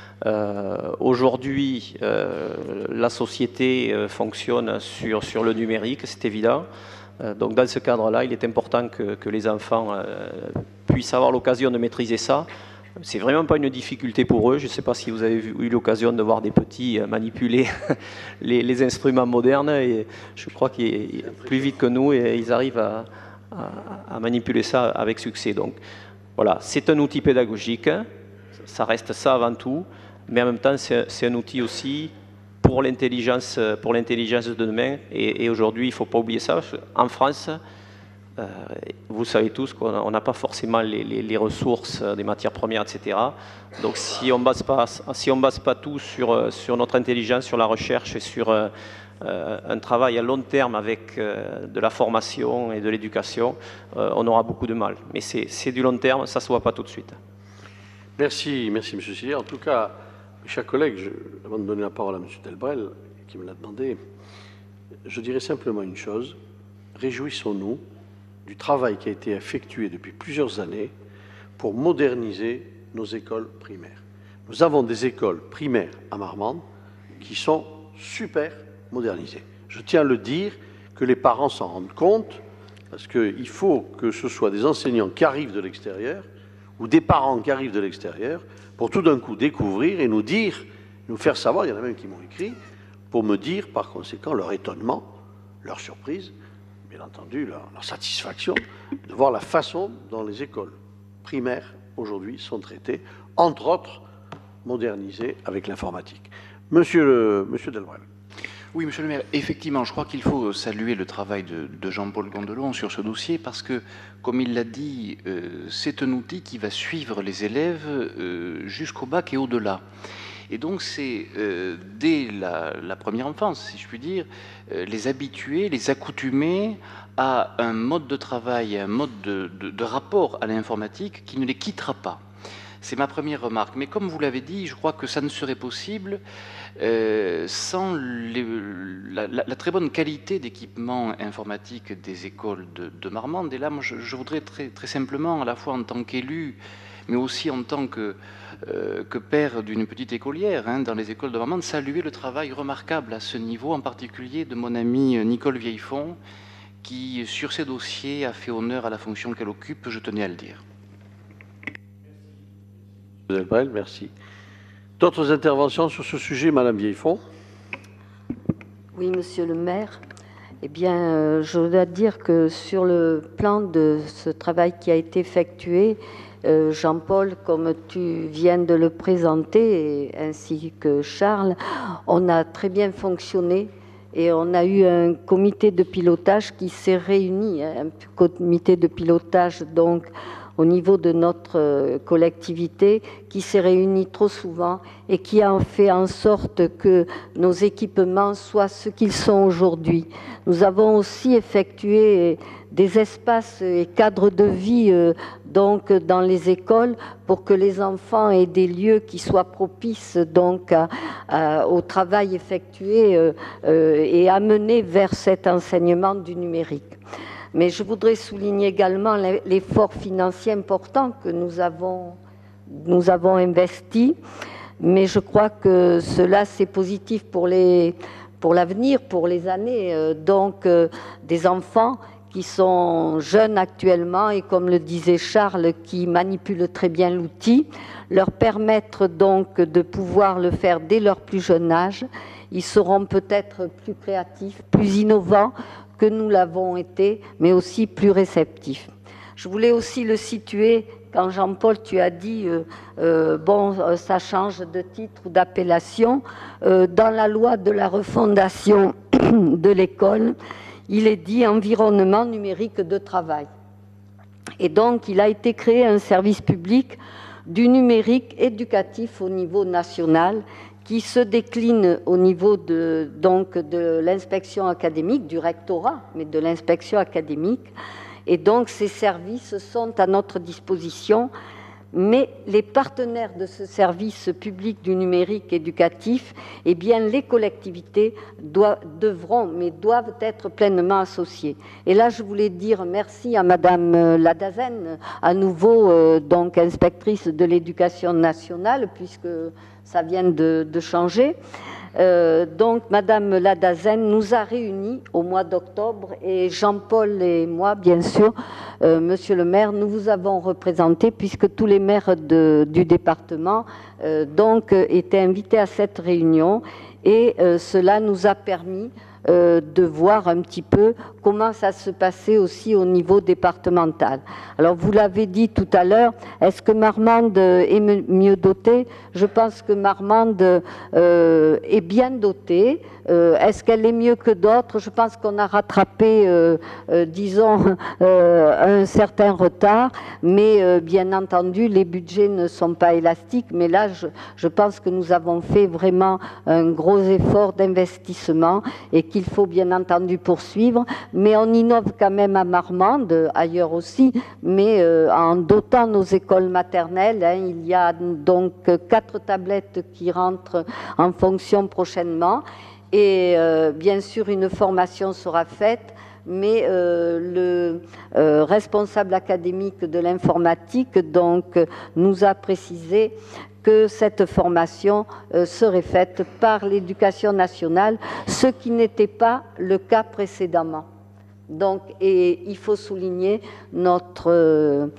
Aujourd'hui, la société fonctionne sur le numérique, c'est évident. Donc dans ce cadre-là, il est important que les enfants puissent avoir l'occasion de maîtriser ça. C'est vraiment pas une difficulté pour eux. Je ne sais pas si vous avez eu l'occasion de voir des petits manipuler les instruments modernes. Et je crois qu'ils plus vite que nous et ils arrivent à manipuler ça avec succès. Donc voilà, c'est un outil pédagogique, ça reste ça avant tout, mais en même temps c'est un outil aussi pour l'intelligence de demain. Et aujourd'hui, il ne faut pas oublier ça. En France, vous savez tous qu'on n'a pas forcément les ressources des matières premières, etc. Donc si on base pas tout sur notre intelligence, sur la recherche et sur un travail à long terme avec de la formation et de l'éducation, on aura beaucoup de mal. Mais c'est du long terme, ça ne se voit pas tout de suite. Merci M. Sillier. En tout cas, mes chers collègues, avant de donner la parole à M. Delbrel, qui me l'a demandé, je dirais simplement une chose. Réjouissons-nous du travail qui a été effectué depuis plusieurs années pour moderniser nos écoles primaires. Nous avons des écoles primaires à Marmande qui sont super modernisées. Je tiens à le dire, que les parents s'en rendent compte, parce qu'il faut que ce soit des enseignants qui arrivent de l'extérieur ou des parents qui arrivent de l'extérieur pour tout d'un coup découvrir et nous dire, nous faire savoir, il y en a même qui m'ont écrit, pour me dire par conséquent leur étonnement, leur surprise, bien entendu leur satisfaction de voir la façon dont les écoles primaires aujourd'hui sont traitées, entre autres modernisées avec l'informatique. Monsieur Delbrel. Oui, Monsieur le maire, effectivement, je crois qu'il faut saluer le travail de Jean-Paul Gondelon sur ce dossier parce que, comme il l'a dit, c'est un outil qui va suivre les élèves jusqu'au bac et au-delà. Et donc c'est dès la première enfance, si je puis dire, les habituer, les accoutumer à un mode de travail, un mode de rapport à l'informatique qui ne les quittera pas. C'est ma première remarque. Mais comme vous l'avez dit, je crois que ça ne serait possible sans la très bonne qualité d'équipement informatique des écoles de Marmande. Et là, moi, je voudrais très simplement, à la fois en tant qu'élu, mais aussi en tant que père d'une petite écolière dans les écoles de Marmande, saluer le travail remarquable à ce niveau, en particulier de mon amie Nicole Vieillefond, qui, sur ces dossiers, a fait honneur à la fonction qu'elle occupe, je tenais à le dire. Merci. D'autres interventions sur ce sujet, Madame Vieillefond? Oui, Monsieur le maire. Eh bien, je dois dire que sur le plan de ce travail qui a été effectué, Jean-Paul, comme tu viens de le présenter, ainsi que Charles, on a très bien fonctionné et on a eu un comité de pilotage qui s'est réuni, un comité de pilotage donc au niveau de notre collectivité qui s'est réuni trop souvent et qui a fait en sorte que nos équipements soient ce qu'ils sont aujourd'hui. Nous avons aussi effectué des espaces et cadres de vie donc dans les écoles pour que les enfants aient des lieux qui soient propices donc au travail effectué et amenés vers cet enseignement du numérique. Mais je voudrais souligner également l'effort financier important que nous avons investi. Mais je crois que cela, c'est positif pour l'avenir, pour les années. Donc, des enfants qui sont jeunes actuellement et, comme le disait Charles, qui manipulent très bien l'outil, leur permettre donc de pouvoir le faire dès leur plus jeune âge. Ils seront peut-être plus créatifs, plus innovants que nous l'avons été, mais aussi plus réceptifs. Je voulais aussi le situer, quand Jean-Paul, tu as dit, ça change de titre ou d'appellation, dans la loi de la refondation de l'école, il est dit environnement numérique de travail. Et donc, il a été créé un service public du numérique éducatif au niveau national, qui se décline au niveau de l'inspection académique, du rectorat, mais de l'inspection académique. Et donc, ces services sont à notre disposition. Mais les partenaires de ce service public du numérique éducatif, eh bien, les collectivités doivent être pleinement associées. Et là, je voulais dire merci à Madame Ladazen, à nouveau donc inspectrice de l'éducation nationale, puisque ça vient de changer. Donc, Madame Ladazen nous a réunis au mois d'octobre et Jean-Paul et moi, bien sûr, Monsieur le maire, nous vous avons représenté puisque tous les maires du département donc étaient invités à cette réunion et cela nous a permis de voir un petit peu comment ça se passait aussi au niveau départemental. Alors vous l'avez dit tout à l'heure, est-ce que Marmande est mieux dotée? Je pense que Marmande est bien dotée. Est-ce qu'elle est mieux que d'autres? Je pense qu'on a rattrapé, disons, un certain retard, mais bien entendu, les budgets ne sont pas élastiques, mais là, je pense que nous avons fait vraiment un gros effort d'investissement et qu'il faut bien entendu poursuivre, mais on innove quand même à Marmande, ailleurs aussi, mais en dotant nos écoles maternelles, hein, il y a donc 4 tablettes qui rentrent en fonction prochainement, et bien sûr une formation sera faite, mais le responsable académique de l'informatique donc nous a précisé que cette formation serait faite par l'Éducation nationale, ce qui n'était pas le cas précédemment. Donc, et il faut souligner notre,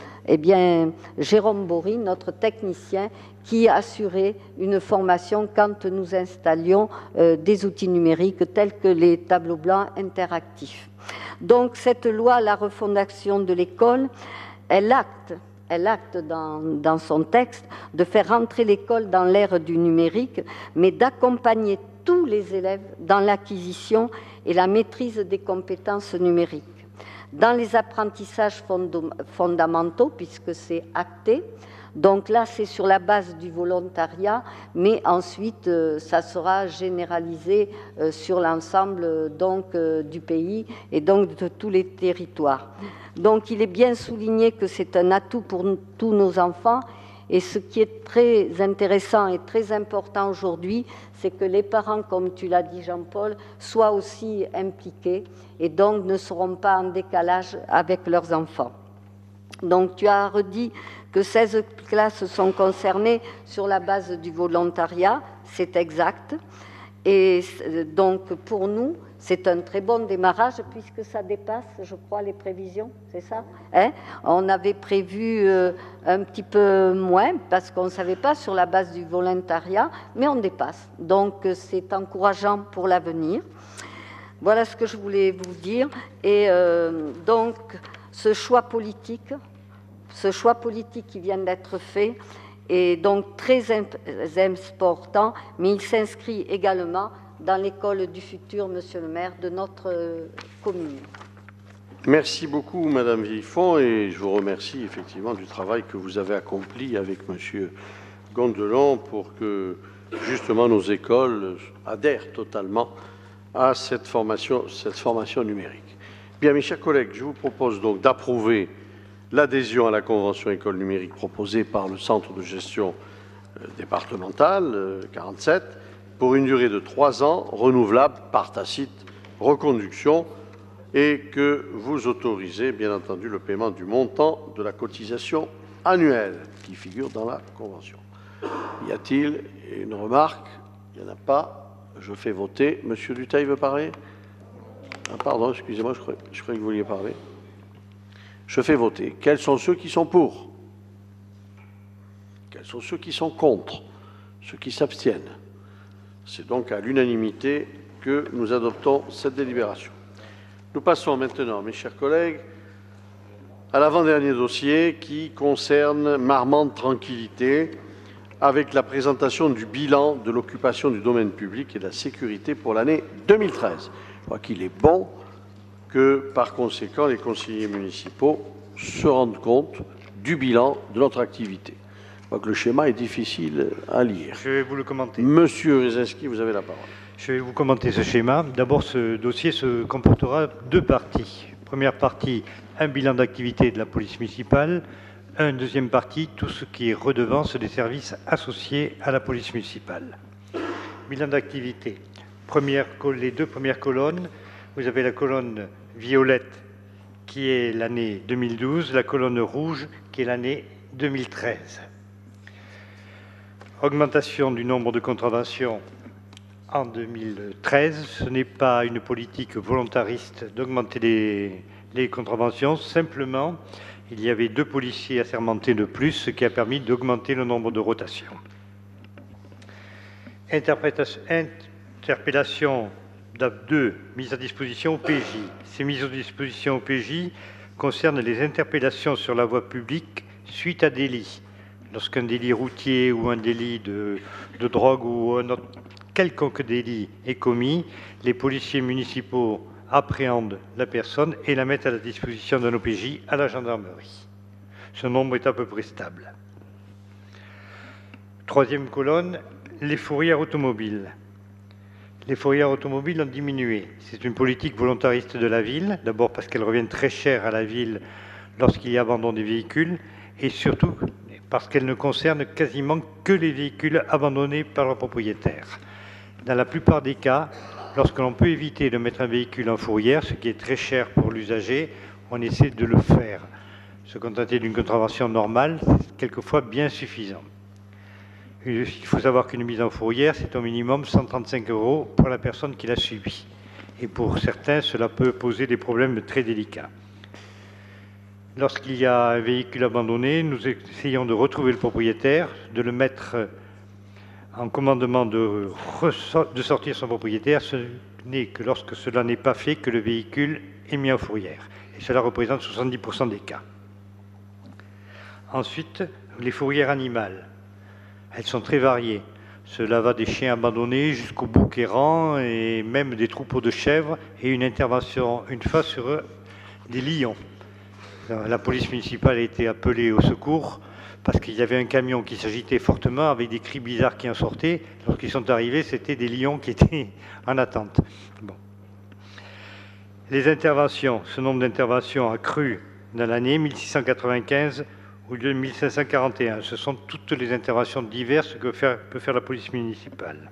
Jérôme Bory, notre technicien, qui assurait une formation quand nous installions des outils numériques tels que les tableaux blancs interactifs. Donc, cette loi, la refondation de l'école, elle acte dans son texte de faire rentrer l'école dans l'ère du numérique, mais d'accompagner tous les élèves dans l'acquisition et la maîtrise des compétences numériques. Dans les apprentissages fondamentaux, puisque c'est acté, donc là c'est sur la base du volontariat, mais ensuite ça sera généralisé sur l'ensemble donc du pays et donc de tous les territoires. Donc il est bien souligné que c'est un atout pour tous nos enfants, et ce qui est très intéressant et très important aujourd'hui, c'est que les parents, comme tu l'as dit Jean-Paul, soient aussi impliqués et donc ne seront pas en décalage avec leurs enfants. Donc tu as redit que 16 classes sont concernées sur la base du volontariat, c'est exact. Et donc pour nous, c'est un très bon démarrage puisque ça dépasse, je crois, les prévisions, c'est ça, hein? On avait prévu un petit peu moins parce qu'on ne savait pas sur la base du volontariat, mais on dépasse. Donc c'est encourageant pour l'avenir. Voilà ce que je voulais vous dire. Et donc ce choix politique qui vient d'être fait est donc très important, mais il s'inscrit également dans l'école du futur, Monsieur le maire, de notre commune. Merci beaucoup, Madame Villefond, et je vous remercie effectivement du travail que vous avez accompli avec Monsieur Gondelon pour que justement nos écoles adhèrent totalement à cette formation numérique. Bien, mes chers collègues, je vous propose donc d'approuver l'adhésion à la convention école numérique proposée par le centre de gestion départemental 47 pour une durée de 3 ans, renouvelable par tacite reconduction, et que vous autorisez, bien entendu, le paiement du montant de la cotisation annuelle qui figure dans la convention. Y a-t-il une remarque? Il n'y en a pas. Je fais voter. Monsieur Dutail veut parler? Ah, pardon, excusez-moi, je croyais que vous vouliez parler. Je fais voter. Quels sont ceux qui sont pour? Quels sont ceux qui sont contre? Ceux qui s'abstiennent? C'est donc à l'unanimité que nous adoptons cette délibération. Nous passons maintenant, mes chers collègues, à l'avant-dernier dossier qui concerne Marmande Tranquillité, avec la présentation du bilan de l'occupation du domaine public et de la sécurité pour l'année 2013. Je crois qu'il est bon que, par conséquent, les conseillers municipaux se rendent compte du bilan de notre activité. Je crois que le schéma est difficile à lire. Je vais vous le commenter. Monsieur Rezinski, vous avez la parole. Je vais vous commenter ce schéma. D'abord, ce dossier se comportera 2 parties. Première partie, un bilan d'activité de la police municipale. Deuxième partie, tout ce qui est redevance des services associés à la police municipale. Bilan d'activité. Les 2 premières colonnes, vous avez la colonne violette qui est l'année 2012, la colonne rouge qui est l'année 2013. Augmentation du nombre de contraventions en 2013. Ce n'est pas une politique volontariste d'augmenter les contraventions, simplement il y avait 2 policiers assermentés de plus, ce qui a permis d'augmenter le nombre de rotations. Interpellation DAP 2, mise à disposition au PJ. Ces mises à disposition au PJ concernent les interpellations sur la voie publique suite à délit. Lorsqu'un délit routier ou un délit de drogue ou un autre quelconque délit est commis, les policiers municipaux appréhendent la personne et la mettent à la disposition d'un OPJ à la gendarmerie. Ce nombre est à peu près stable. Troisième colonne, les fourrières automobiles. Les fourrières automobiles ont diminué. C'est une politique volontariste de la ville, d'abord parce qu'elles reviennent très cher à la ville lorsqu'il y a abandon des véhicules, et surtout parce qu'elles ne concernent quasiment que les véhicules abandonnés par leurs propriétaires. Dans la plupart des cas, lorsque l'on peut éviter de mettre un véhicule en fourrière, ce qui est très cher pour l'usager, on essaie de le faire. Se contenter d'une contravention normale, c'est quelquefois bien suffisant. Il faut savoir qu'une mise en fourrière, c'est au minimum 135 € pour la personne qui l'a subie. Et pour certains, cela peut poser des problèmes très délicats. Lorsqu'il y a un véhicule abandonné, nous essayons de retrouver le propriétaire, de le mettre en commandement de sortir son propriétaire. Ce n'est que lorsque cela n'est pas fait que le véhicule est mis en fourrière. Et cela représente 70% des cas. Ensuite, les fourrières animales. Elles sont très variées. Cela va des chiens abandonnés jusqu'aux boucs errants et même des troupeaux de chèvres et une intervention une fois sur des lions. La police municipale a été appelée au secours parce qu'il y avait un camion qui s'agitait fortement avec des cris bizarres qui en sortaient. Lorsqu'ils sont arrivés, c'était des lions qui étaient en attente. Bon. Les interventions, ce nombre d'interventions a cru dans l'année 1695 au lieu de 1541. Ce sont toutes les interventions diverses que peut faire la police municipale.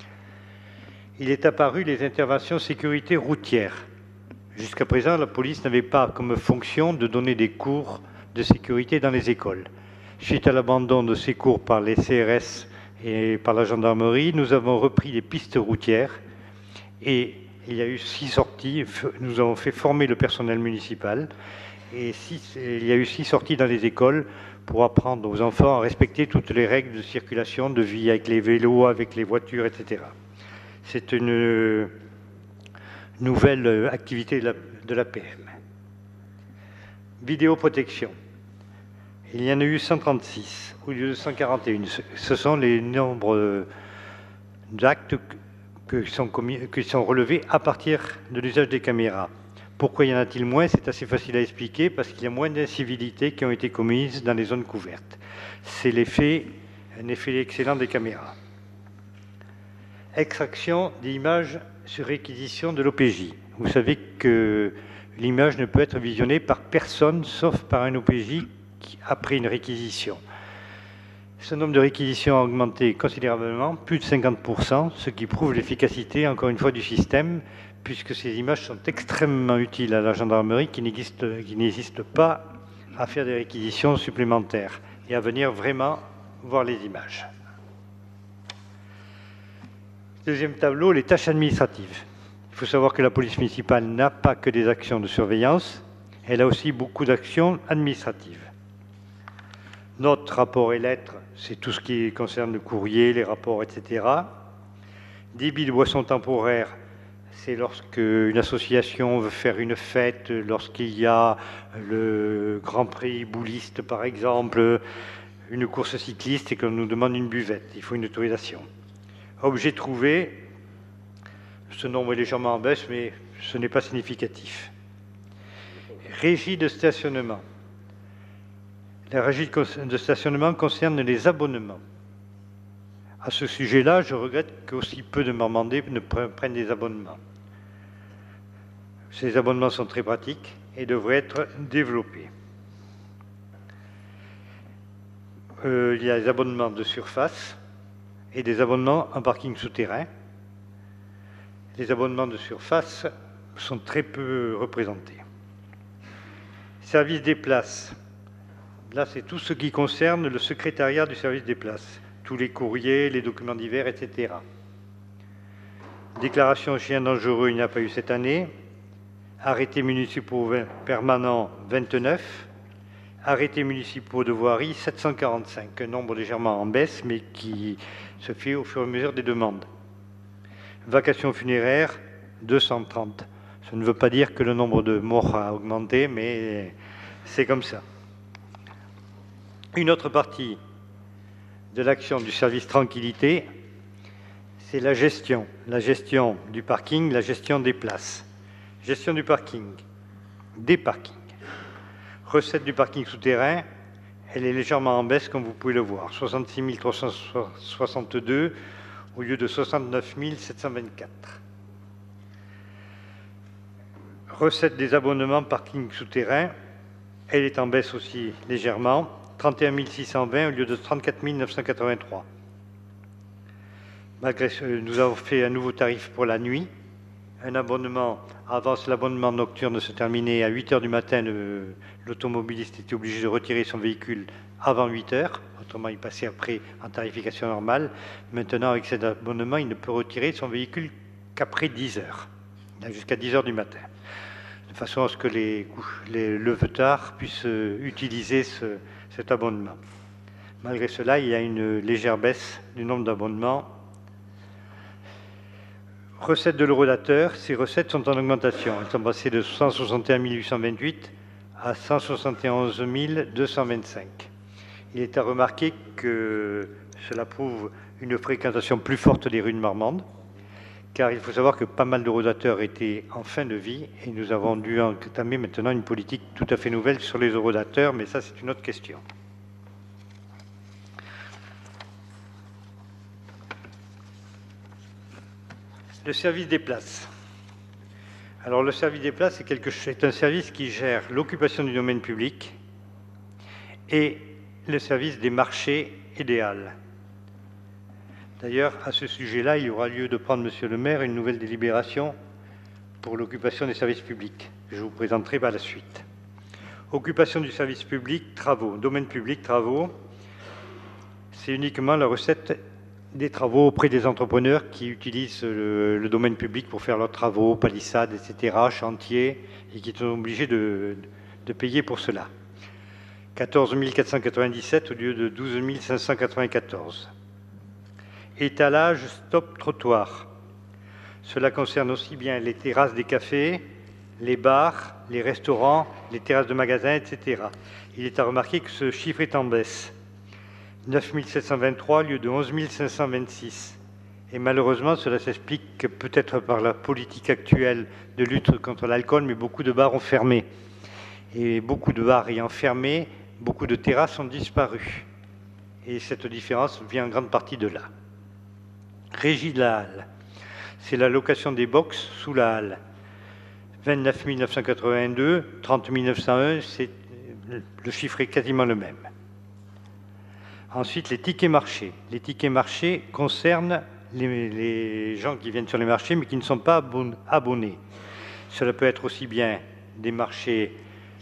Il est apparu les interventions sécurité routière. Jusqu'à présent, la police n'avait pas comme fonction de donner des cours de sécurité dans les écoles. Suite à l'abandon de ces cours par les CRS et par la gendarmerie, nous avons repris les pistes routières et il y a eu 6 sorties. Nous avons fait former le personnel municipal et il y a eu 6 sorties dans les écoles pour apprendre aux enfants à respecter toutes les règles de circulation, de vie avec les vélos, avec les voitures, etc. C'est une nouvelle activité de la PM. Vidéoprotection. Il y en a eu 136 au lieu de 141. Ce sont les nombres d'actes qui sont relevés à partir de l'usage des caméras. Pourquoi y en a-t-il moins? C'est assez facile à expliquer, parce qu'il y a moins d'incivilités qui ont été commises dans les zones couvertes. C'est un effet excellent des caméras. Extraction d'images sur réquisition de l'OPJ. Vous savez que l'image ne peut être visionnée par personne, sauf par un OPJ après une réquisition. Ce nombre de réquisitions a augmenté considérablement, plus de 50%, ce qui prouve l'efficacité, encore une fois, du système, puisque ces images sont extrêmement utiles à la gendarmerie qui n'hésite pas à faire des réquisitions supplémentaires et à venir vraiment voir les images. Deuxième tableau, les tâches administratives. Il faut savoir que la police municipale n'a pas que des actions de surveillance, elle a aussi beaucoup d'actions administratives. Notes, rapports et lettres, c'est tout ce qui concerne le courrier, les rapports, etc. Débit de boissons temporaires, c'est lorsque une association veut faire une fête, lorsqu'il y a le Grand Prix bouliste, par exemple, une course cycliste et qu'on nous demande une buvette. Il faut une autorisation. Objet trouvé, ce nombre est légèrement en baisse, mais ce n'est pas significatif. Régie de stationnement. La régie de stationnement concerne les abonnements. À ce sujet-là, je regrette qu'aussi peu de Marmandais ne prennent des abonnements. Ces abonnements sont très pratiques et devraient être développés. Il y a des abonnements de surface et des abonnements en parking souterrain. Les abonnements de surface sont très peu représentés. Service des places. Là, c'est tout ce qui concerne le secrétariat du service des places. Tous les courriers, les documents divers, etc. Déclaration chien dangereux, il n'y a pas eu cette année. Arrêtés municipaux permanents, 29. Arrêtés municipaux de voirie, 745. Un nombre légèrement en baisse, mais qui se fait au fur et à mesure des demandes. Vacations funéraires, 230. Ça ne veut pas dire que le nombre de morts a augmenté, mais c'est comme ça. Une autre partie de l'action du service tranquillité, c'est la gestion du parking, la gestion des places. Gestion du parking, des parkings. Recette du parking souterrain, elle est légèrement en baisse, comme vous pouvez le voir. 66 362 au lieu de 69 724. Recette des abonnements parking souterrain, elle est en baisse aussi légèrement. 31 620 au lieu de 34 983. Malgré ce, nous avons fait un nouveau tarif pour la nuit. Un abonnement, avant l'abonnement nocturne se terminait à 8 h du matin, l'automobiliste était obligé de retirer son véhicule avant 8 h, autrement il passait après en tarification normale. Maintenant, avec cet abonnement, il ne peut retirer son véhicule qu'après 10 h, jusqu'à 10 h du matin, de façon à ce que les levêtards puissent utiliser cet abonnement. Malgré cela, il y a une légère baisse du nombre d'abonnements. Recettes de l'eurodateur, ces recettes sont en augmentation. Elles sont passées de 161 828 à 171 225. Il est à remarquer que cela prouve une fréquentation plus forte des rues de Marmande, car il faut savoir que pas mal d'eurodateurs étaient en fin de vie et nous avons dû entamer maintenant une politique tout à fait nouvelle sur les eurodateurs, mais ça c'est une autre question. Le service des places. Alors le service des places c'est un service qui gère l'occupation du domaine public et le service des marchés et des halles. D'ailleurs, à ce sujet-là, il y aura lieu de prendre, Monsieur le maire, une nouvelle délibération pour l'occupation des services publics, que je vous présenterai par la suite. Occupation du service public, travaux. Domaine public, travaux, c'est uniquement la recette des travaux auprès des entrepreneurs qui utilisent le domaine public pour faire leurs travaux, palissades, etc., chantiers, et qui sont obligés de payer pour cela. 14 497 au lieu de 12 594. Étalage, stop, trottoir. Cela concerne aussi bien les terrasses des cafés, les bars, les restaurants, les terrasses de magasins, etc. Il est à remarquer que ce chiffre est en baisse. 9 723 au lieu de 11 526. Et malheureusement, cela s'explique peut-être par la politique actuelle de lutte contre l'alcool, mais beaucoup de bars ont fermé. Et beaucoup de bars ayant fermé, beaucoup de terrasses ont disparu. Et cette différence vient en grande partie de là. Régie de la halle, c'est la location des box sous la halle. 29 982, 30 901, le chiffre est quasiment le même. Ensuite, les tickets marchés. Les tickets marchés concernent les gens qui viennent sur les marchés mais qui ne sont pas abonnés. Cela peut être aussi bien des marchés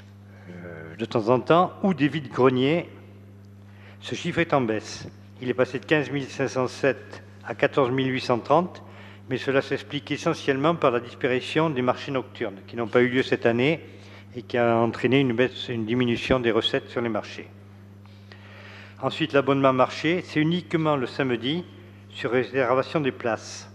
de temps en temps ou des vides-greniers. Ce chiffre est en baisse. Il est passé de 15 507 à 14 830, mais cela s'explique essentiellement par la disparition des marchés nocturnes qui n'ont pas eu lieu cette année et qui a entraîné une diminution des recettes sur les marchés. Ensuite, l'abonnement marché, c'est uniquement le samedi sur réservation des places.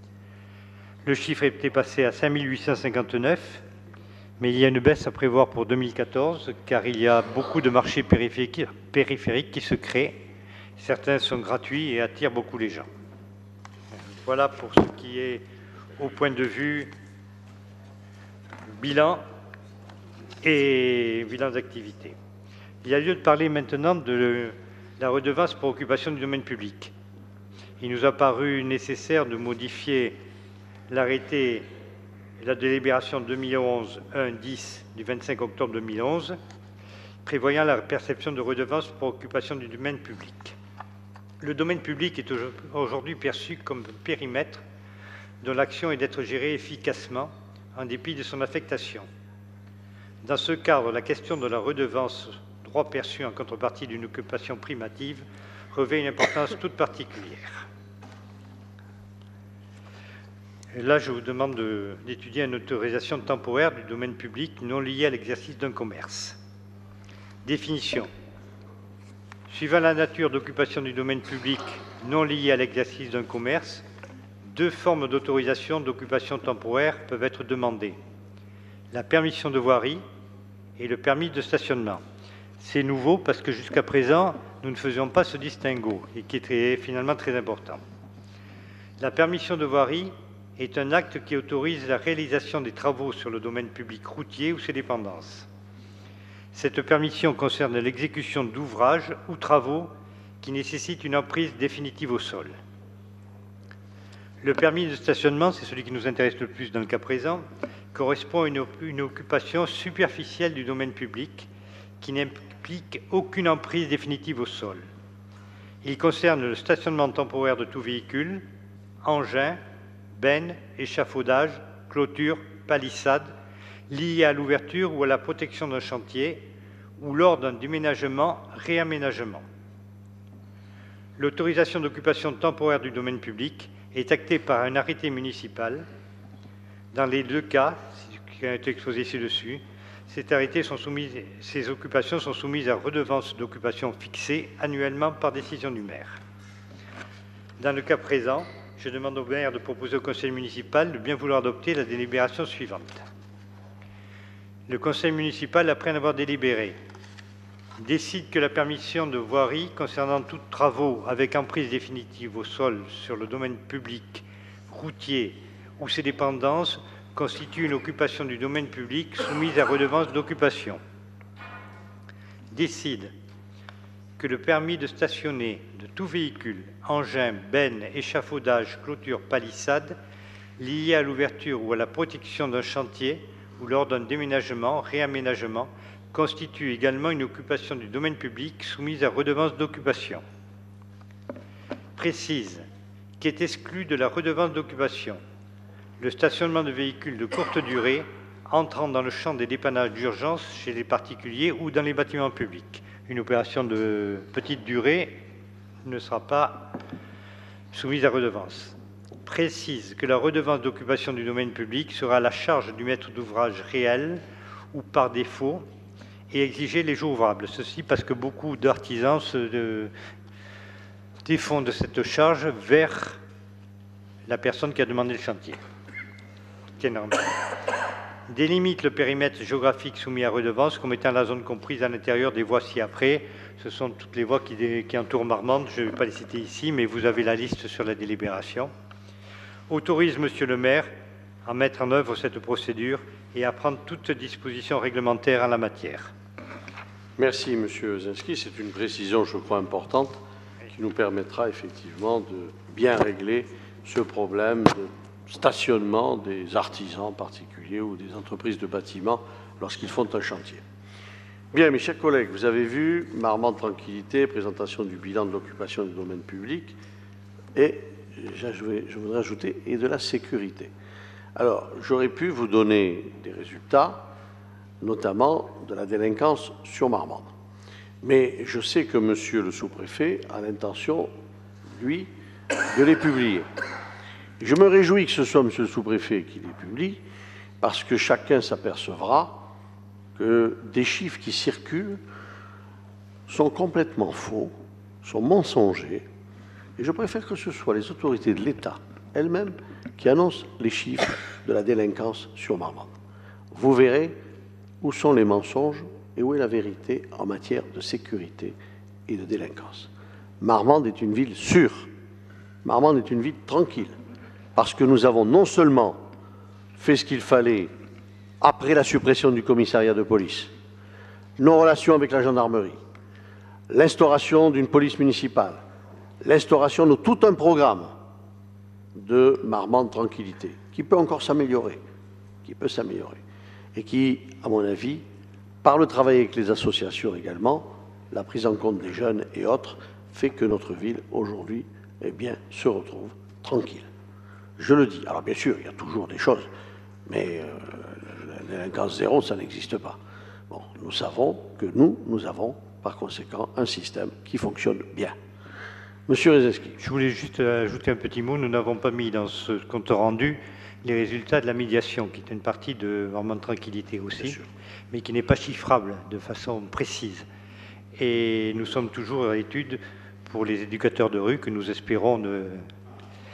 Le chiffre était passé à 5 859, mais il y a une baisse à prévoir pour 2014, car il y a beaucoup de marchés périphériques qui se créent. Certains sont gratuits et attirent beaucoup les gens. Voilà pour ce qui est au point de vue bilan et bilan d'activité. Il y a lieu de parler maintenant de la redevance pour occupation du domaine public. Il nous a paru nécessaire de modifier l'arrêté et la délibération 2011-1-10 du 25 octobre 2011, prévoyant la perception de redevance pour occupation du domaine public. Le domaine public est aujourd'hui perçu comme un périmètre dont l'action est d'être gérée efficacement en dépit de son affectation. Dans ce cadre, la question de la redevance, droit perçu en contrepartie d'une occupation primative, revêt une importance toute particulière. Et là, je vous demande d'étudier une autorisation temporaire du domaine public non liée à l'exercice d'un commerce. Définition. Suivant la nature d'occupation du domaine public non liée à l'exercice d'un commerce, 2 formes d'autorisation d'occupation temporaire peuvent être demandées. La permission de voirie et le permis de stationnement. C'est nouveau parce que jusqu'à présent, nous ne faisions pas ce distinguo et qui est finalement très important. La permission de voirie est un acte qui autorise la réalisation des travaux sur le domaine public routier ou ses dépendances. Cette permission concerne l'exécution d'ouvrages ou travaux qui nécessitent une emprise définitive au sol. Le permis de stationnement, c'est celui qui nous intéresse le plus dans le cas présent, correspond à une occupation superficielle du domaine public qui n'implique aucune emprise définitive au sol. Il concerne le stationnement temporaire de tout véhicule, engin, benne, échafaudage, clôture, palissade, liés à l'ouverture ou à la protection d'un chantier ou lors d'un déménagement, réaménagement. L'autorisation d'occupation temporaire du domaine public est actée par un arrêté municipal. Dans les 2 cas, qui ont été exposés ci-dessus, ces occupations sont soumises à redevance d'occupation fixée annuellement par décision du maire. Dans le cas présent, je demande au maire de proposer au conseil municipal de bien vouloir adopter la délibération suivante. Le conseil municipal, après en avoir délibéré, décide que la permission de voirie concernant tous travaux avec emprise définitive au sol sur le domaine public, routier ou ses dépendances constitue une occupation du domaine public soumise à redevance d'occupation. Décide que le permis de stationner de tout véhicule, engin, benne, échafaudage, clôture, palissade, lié à l'ouverture ou à la protection d'un chantier ou lors d'un déménagement, réaménagement, constitue également une occupation du domaine public soumise à redevance d'occupation. Précise qu'est exclu de la redevance d'occupation le stationnement de véhicules de courte durée entrant dans le champ des dépannages d'urgence chez les particuliers ou dans les bâtiments publics. Une opération de petite durée ne sera pas soumise à redevance. Précise que la redevance d'occupation du domaine public sera à la charge du maître d'ouvrage réel ou par défaut et exiger les jours ouvrables. Ceci parce que beaucoup d'artisans se défont de cette charge vers la personne qui a demandé le chantier. Délimite le périmètre géographique soumis à redevance comme étant la zone comprise à l'intérieur des voies ci-après. Ce sont toutes les voies qui entourent Marmande. Je ne vais pas les citer ici, mais vous avez la liste sur la délibération. Autorise Monsieur le maire à mettre en œuvre cette procédure et à prendre toute disposition réglementaire en la matière. Merci Monsieur Zinski. C'est une précision, je crois, importante qui nous permettra effectivement de bien régler ce problème de stationnement des artisans particuliers ou des entreprises de bâtiments lorsqu'ils font un chantier. Bien, mes chers collègues, vous avez vu Marmande Tranquillité, présentation du bilan de l'occupation du domaine public, et je voudrais ajouter et de la sécurité. Alors, j'aurais pu vous donner des résultats, notamment de la délinquance sur Marmande. Mais je sais que Monsieur le sous-préfet a l'intention, lui, de les publier. Je me réjouis que ce soit Monsieur le sous-préfet qui les publie, parce que chacun s'apercevra que des chiffres qui circulent sont complètement faux, sont mensongers, et je préfère que ce soit les autorités de l'État elles-mêmes qui annoncent les chiffres de la délinquance sur Marmande. Vous verrez où sont les mensonges et où est la vérité en matière de sécurité et de délinquance. Marmande est une ville sûre, Marmande est une ville tranquille, parce que nous avons non seulement fait ce qu'il fallait après la suppression du commissariat de police, nos relations avec la gendarmerie, l'instauration d'une police municipale, l'instauration de tout un programme de Marmande Tranquillité, qui peut encore s'améliorer, et qui, à mon avis, par le travail avec les associations également, la prise en compte des jeunes et autres, fait que notre ville, aujourd'hui, eh bien, se retrouve tranquille. Je le dis. Alors, bien sûr, il y a toujours des choses, mais la délinquance zéro, ça n'existe pas. Bon, nous savons que nous avons, par conséquent, un système qui fonctionne bien. Monsieur Rezeski. Je voulais juste ajouter un petit mot. Nous n'avons pas mis dans ce compte rendu les résultats de la médiation, qui est une partie de Marmande Tranquillité aussi, mais qui n'est pas chiffrable de façon précise. Et nous sommes toujours à l'étude pour les éducateurs de rue que nous espérons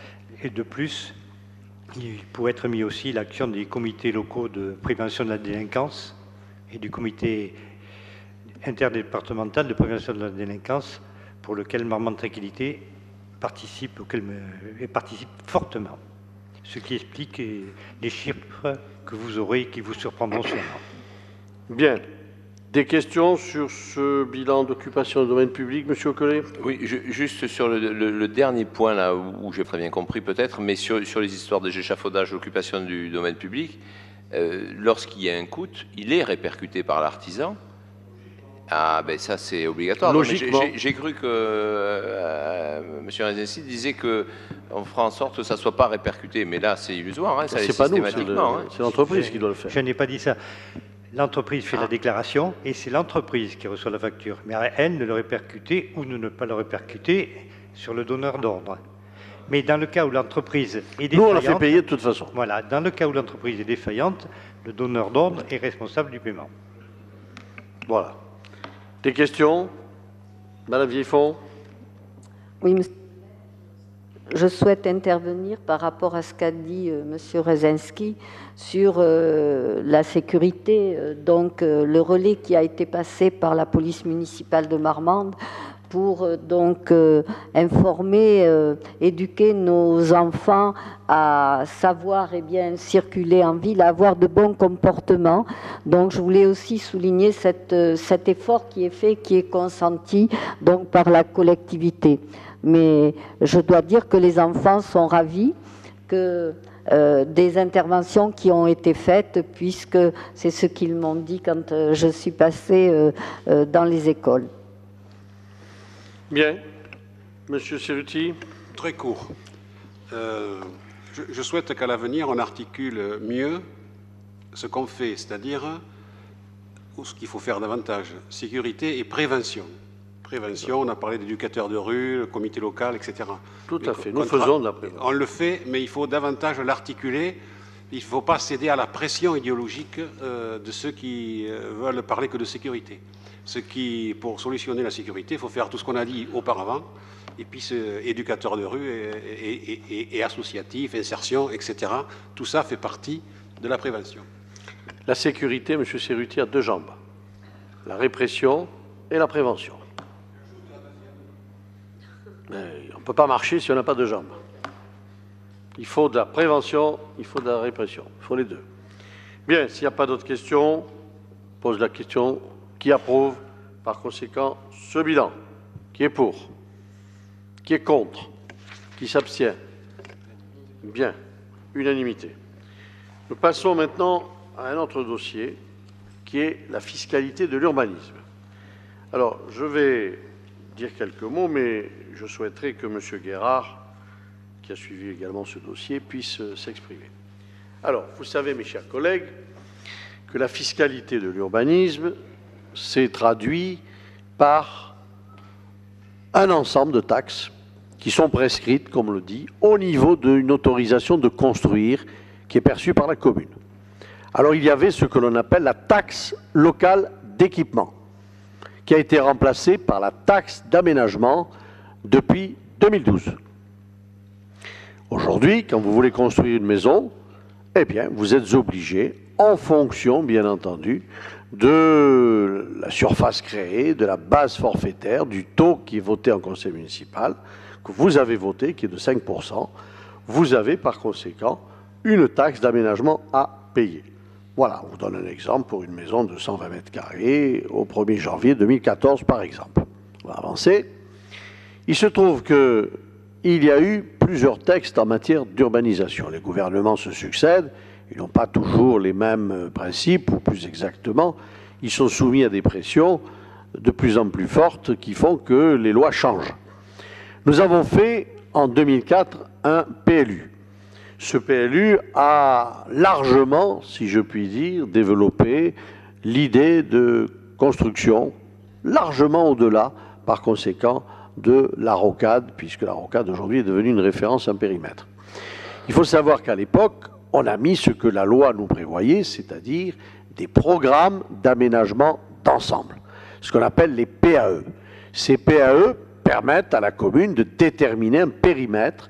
Et de plus, il pourrait être mis aussi l'action des comités locaux de prévention de la délinquance et du comité interdépartemental de prévention de la délinquance, pour lequel Marmande Tranquillité participe, participe fortement. Ce qui explique les chiffres que vous aurez et qui vous surprendront sûrement. Bien. Des questions sur ce bilan d'occupation du domaine public, M. Ocollet? Oui, juste sur le dernier point, là, où j'ai très bien compris peut-être, mais sur les histoires d'échafaudage, d'occupation du domaine public, lorsqu'il y a un coût, il est répercuté par l'artisan. Ah, ben ça, c'est obligatoire. Logiquement. J'ai cru que M. Rezenski disait qu'on fera en sorte que ça ne soit pas répercuté, mais là, c'est illusoire, hein, ça l'est systématiquement. C'est l'entreprise qui doit le faire. Je n'ai pas dit ça. L'entreprise fait la déclaration et c'est l'entreprise qui reçoit la facture. Mais à elle de le répercuter ou de ne pas le répercuter sur le donneur d'ordre. Mais dans le cas où l'entreprise est défaillante... Nous, on la fait payer de toute façon. Voilà, dans le cas où l'entreprise est défaillante, le donneur d'ordre est responsable du paiement. Voilà. Des questions? Madame Vieillefond? Oui, monsieur. Je souhaite intervenir par rapport à ce qu'a dit M. Rezenski sur la sécurité, donc le relais qui a été passé par la police municipale de Marmande pour donc informer, éduquer nos enfants à savoir circuler en ville, à avoir de bons comportements. Donc je voulais aussi souligner cet effort qui est fait, qui est consenti donc par la collectivité. Mais je dois dire que les enfants sont ravis que des interventions qui ont été faites, puisque c'est ce qu'ils m'ont dit quand je suis passée dans les écoles. Bien. Monsieur Cerruti? Très court. Je souhaite qu'à l'avenir, on articule mieux ce qu'on fait, c'est-à-dire ce qu'il faut faire davantage, sécurité et prévention. Prévention, on a parlé d'éducateurs de rue, le comité local, etc. Tout à fait, nous faisons de la prévention. On le fait, mais il faut davantage l'articuler. Il ne faut pas céder à la pression idéologique de ceux qui veulent parler que de sécurité. Pour solutionner la sécurité, il faut faire tout ce qu'on a dit auparavant, et puis éducateurs de rue et associatifs, insertion, etc. Tout ça fait partie de la prévention. La sécurité, M. Cerruti, a deux jambes. La répression et la prévention. On ne peut pas marcher si on n'a pas de jambes. Il faut de la prévention, il faut de la répression. Il faut les deux. Bien, s'il n'y a pas d'autres questions, pose la question. Qui approuve, par conséquent, ce bilan? Qui est pour? Qui est contre? Qui s'abstient? Bien, unanimité. Nous passons maintenant à un autre dossier, qui est la fiscalité de l'urbanisme. Alors, je vais dire quelques mots, mais je souhaiterais que M. Guérard, qui a suivi également ce dossier, puisse s'exprimer. Alors, vous savez, mes chers collègues, que la fiscalité de l'urbanisme s'est traduite par un ensemble de taxes qui sont prescrites, comme on le dit, au niveau d'une autorisation de construire qui est perçue par la commune. Alors, il y avait ce que l'on appelle la taxe locale d'équipement, qui a été remplacée par la taxe d'aménagement depuis 2012. Aujourd'hui, quand vous voulez construire une maison, eh bien, vous êtes obligé, en fonction, bien entendu, de la surface créée, de la base forfaitaire, du taux qui est voté en conseil municipal, que vous avez voté, qui est de 5%, vous avez par conséquent une taxe d'aménagement à payer. Voilà, on vous donne un exemple pour une maison de 120 mètres carrés au 1er janvier 2014, par exemple. On va avancer. Il se trouve qu'il y a eu plusieurs textes en matière d'urbanisation. Les gouvernements se succèdent, ils n'ont pas toujours les mêmes principes, ou plus exactement, ils sont soumis à des pressions de plus en plus fortes qui font que les lois changent. Nous avons fait en 2004 un PLU. Ce PLU a largement, si je puis dire, développé l'idée de construction, largement au-delà, par conséquent, de la rocade, puisque la rocade aujourd'hui est devenue une référence, un périmètre. Il faut savoir qu'à l'époque, on a mis ce que la loi nous prévoyait, c'est-à-dire des programmes d'aménagement d'ensemble, ce qu'on appelle les PAE. Ces PAE permettent à la commune de déterminer un périmètre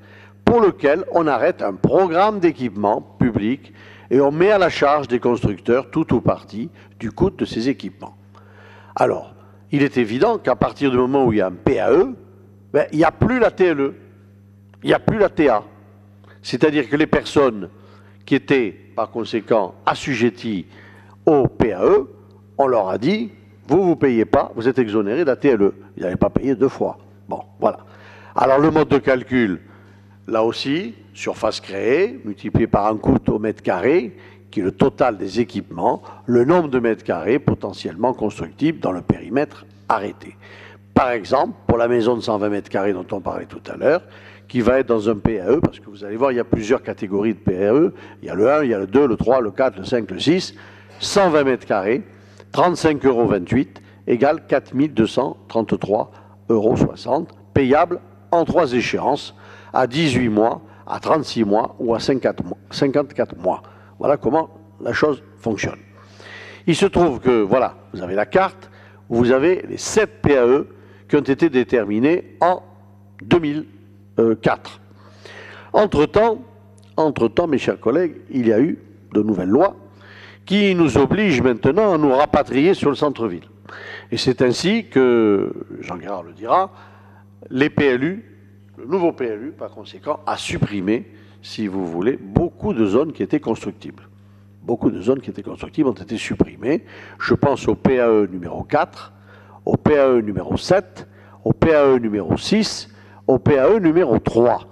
pour lequel on arrête un programme d'équipement public et on met à la charge des constructeurs tout ou partie du coût de ces équipements. Alors, il est évident qu'à partir du moment où il y a un PAE, ben, il n'y a plus la TLE, il n'y a plus la TA. C'est-à-dire que les personnes qui étaient, par conséquent, assujetties au PAE, on leur a dit, vous ne payez pas, vous êtes exonérés de la TLE. Ils n'avaient pas payé 2 fois. Bon, voilà. Alors, le mode de calcul, là aussi, surface créée, multiplié par un coût au mètre carré, qui est le total des équipements, le nombre de mètres carrés potentiellement constructibles dans le périmètre arrêté. Par exemple, pour la maison de 120 mètres carrés dont on parlait tout à l'heure, qui va être dans un PAE, parce que vous allez voir, il y a plusieurs catégories de PAE, il y a le 1, il y a le 2, le 3, le 4, le 5, le 6, 120 mètres carrés, 35,28 € égale 4 233,60 €, payable en 3 échéances, à 18 mois, à 36 mois ou à 54 mois. Voilà comment la chose fonctionne. Il se trouve que, voilà, vous avez la carte, où vous avez les 7 PAE qui ont été déterminés en 2004. Entre-temps, mes chers collègues, il y a eu de nouvelles lois qui nous obligent maintenant à nous rapatrier sur le centre-ville. Et c'est ainsi que, Jean Guérard le dira, les PLU, le nouveau PLU, par conséquent, a supprimé, si vous voulez, beaucoup de zones qui étaient constructibles. Beaucoup de zones qui étaient constructibles ont été supprimées. Je pense au PAE numéro 4, au PAE numéro 7, au PAE numéro 6, au PAE numéro 3.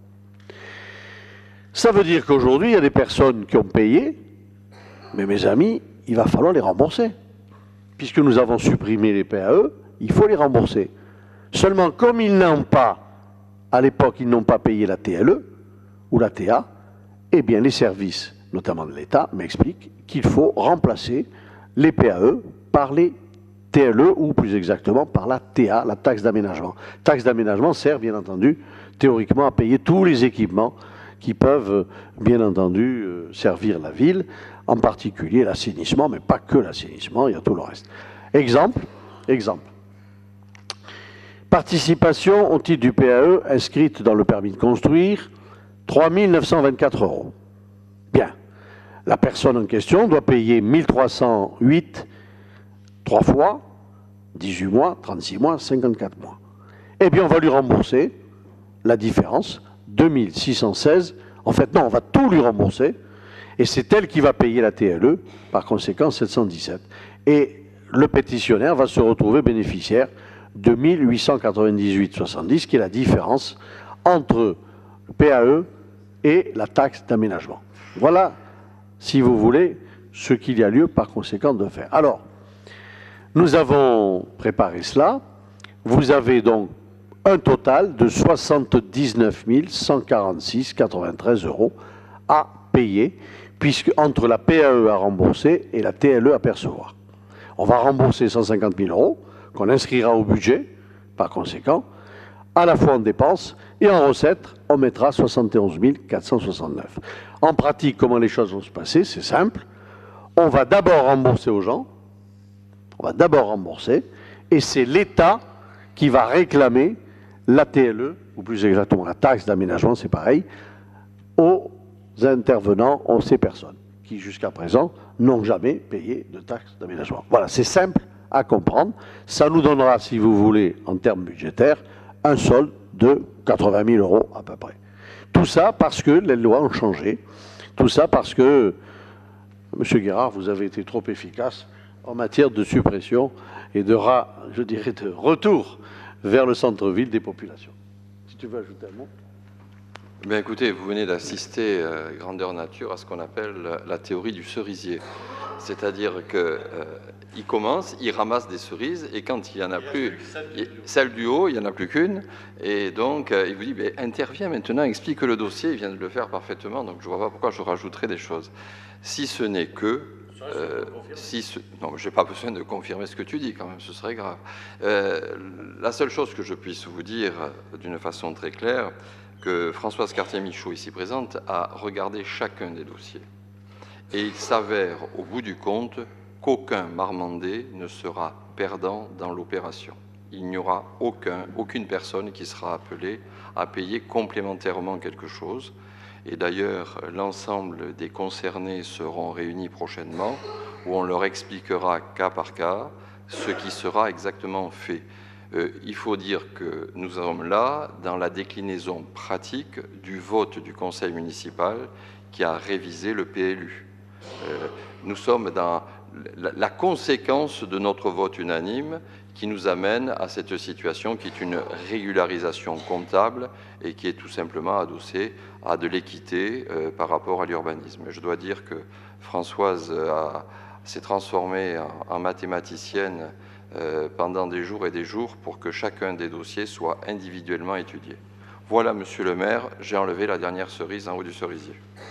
Ça veut dire qu'aujourd'hui, il y a des personnes qui ont payé, mais mes amis, il va falloir les rembourser. Puisque nous avons supprimé les PAE, il faut les rembourser. Seulement, comme ils n'ont pas, à l'époque, ils n'ont pas payé la TLE ou la TA, eh bien, les services, notamment de l'État, m'expliquent qu'il faut remplacer les PAE par les TLE, ou plus exactement par la TA, la taxe d'aménagement. Taxe d'aménagement sert, bien entendu, théoriquement à payer tous les équipements qui peuvent, bien entendu, servir la ville, en particulier l'assainissement, mais pas que l'assainissement, il y a tout le reste. Exemple. Participation au titre du PAE inscrite dans le permis de construire, 3 924 €. Bien. La personne en question doit payer 1308 3 fois, 18 mois, 36 mois, 54 mois. Eh bien, on va lui rembourser la différence, 2616. En fait, non, on va tout lui rembourser. Et c'est elle qui va payer la TLE, par conséquent 717. Et le pétitionnaire va se retrouver bénéficiaire de 1898,70, qui est la différence entre le PAE et la taxe d'aménagement. Voilà, si vous voulez, ce qu'il y a lieu par conséquent de faire. Alors, nous avons préparé cela. Vous avez donc un total de 79 146,93 € à payer, puisque entre la PAE à rembourser et la TLE à percevoir. On va rembourser 150 000 € qu'on inscrira au budget, par conséquent, à la fois en dépenses et en recettes, on mettra 71 469. En pratique, comment les choses vont se passer? C'est simple. On va d'abord rembourser aux gens, et c'est l'État qui va réclamer la TLE, ou plus exactement la taxe d'aménagement, c'est pareil, aux intervenants, aux ces personnes, qui jusqu'à présent n'ont jamais payé de taxe d'aménagement. Voilà, c'est simple à comprendre. Ça nous donnera, si vous voulez, en termes budgétaires, un solde de 80 000 € à peu près. Tout ça parce que les lois ont changé. Tout ça parce que, M. Guérard, vous avez été trop efficace en matière de suppression et de retour vers le centre-ville des populations. Si tu veux ajouter un mot. Bien, écoutez, vous venez d'assister, grandeur nature, à ce qu'on appelle la théorie du cerisier. C'est-à-dire qu'il commence, il ramasse des cerises, et quand il n'y en a plus, celle du haut, il n'y en a plus qu'une, et donc il vous dit, mais interviens maintenant, explique le dossier, il vient de le faire parfaitement, donc je ne vois pas pourquoi je rajouterai des choses. Si ce n'est que... non, je n'ai pas besoin de confirmer ce que tu dis, quand même, ce serait grave. La seule chose que je puisse vous dire, d'une façon très claire, que Françoise Cartier-Michaud, ici présente, a regardé chacun des dossiers. Et il s'avère, au bout du compte, qu'aucun Marmandais ne sera perdant dans l'opération. il n'y aura aucune personne qui sera appelée à payer complémentairement quelque chose. Et d'ailleurs, l'ensemble des concernés seront réunis prochainement, où on leur expliquera cas par cas ce qui sera exactement fait. Il faut dire que nous sommes là dans la déclinaison pratique du vote du conseil municipal qui a révisé le PLU. Nous sommes dans la conséquence de notre vote unanime qui nous amène à cette situation qui est une régularisation comptable et qui est tout simplement adossée à de l'équité par rapport à l'urbanisme. Je dois dire que Françoise s'est transformée en mathématicienne pendant des jours et des jours pour que chacun des dossiers soit individuellement étudié. Voilà, monsieur le maire, j'ai enlevé la dernière cerise en haut du cerisier.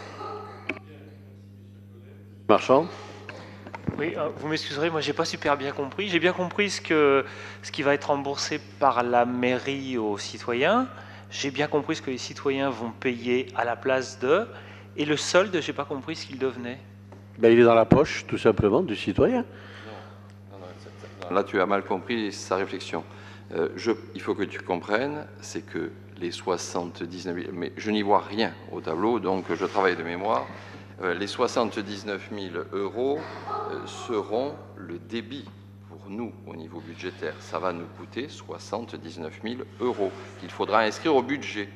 Marchand. Oui, vous m'excuserez, moi j'ai pas super bien compris. J'ai bien compris ce qui va être remboursé par la mairie aux citoyens. J'ai bien compris ce que les citoyens vont payer à la place d'eux. Et le solde, j'ai pas compris ce qu'il devenait. Ben, il est dans la poche, tout simplement, du citoyen. Là, tu as mal compris sa réflexion. Il faut que tu comprennes, c'est que les 79 000, mais je n'y vois rien au tableau, donc je travaille de mémoire. Les 79 000 euros seront le débit pour nous au niveau budgétaire. Ça va nous coûter 79 000 euros qu'il faudra inscrire au budget.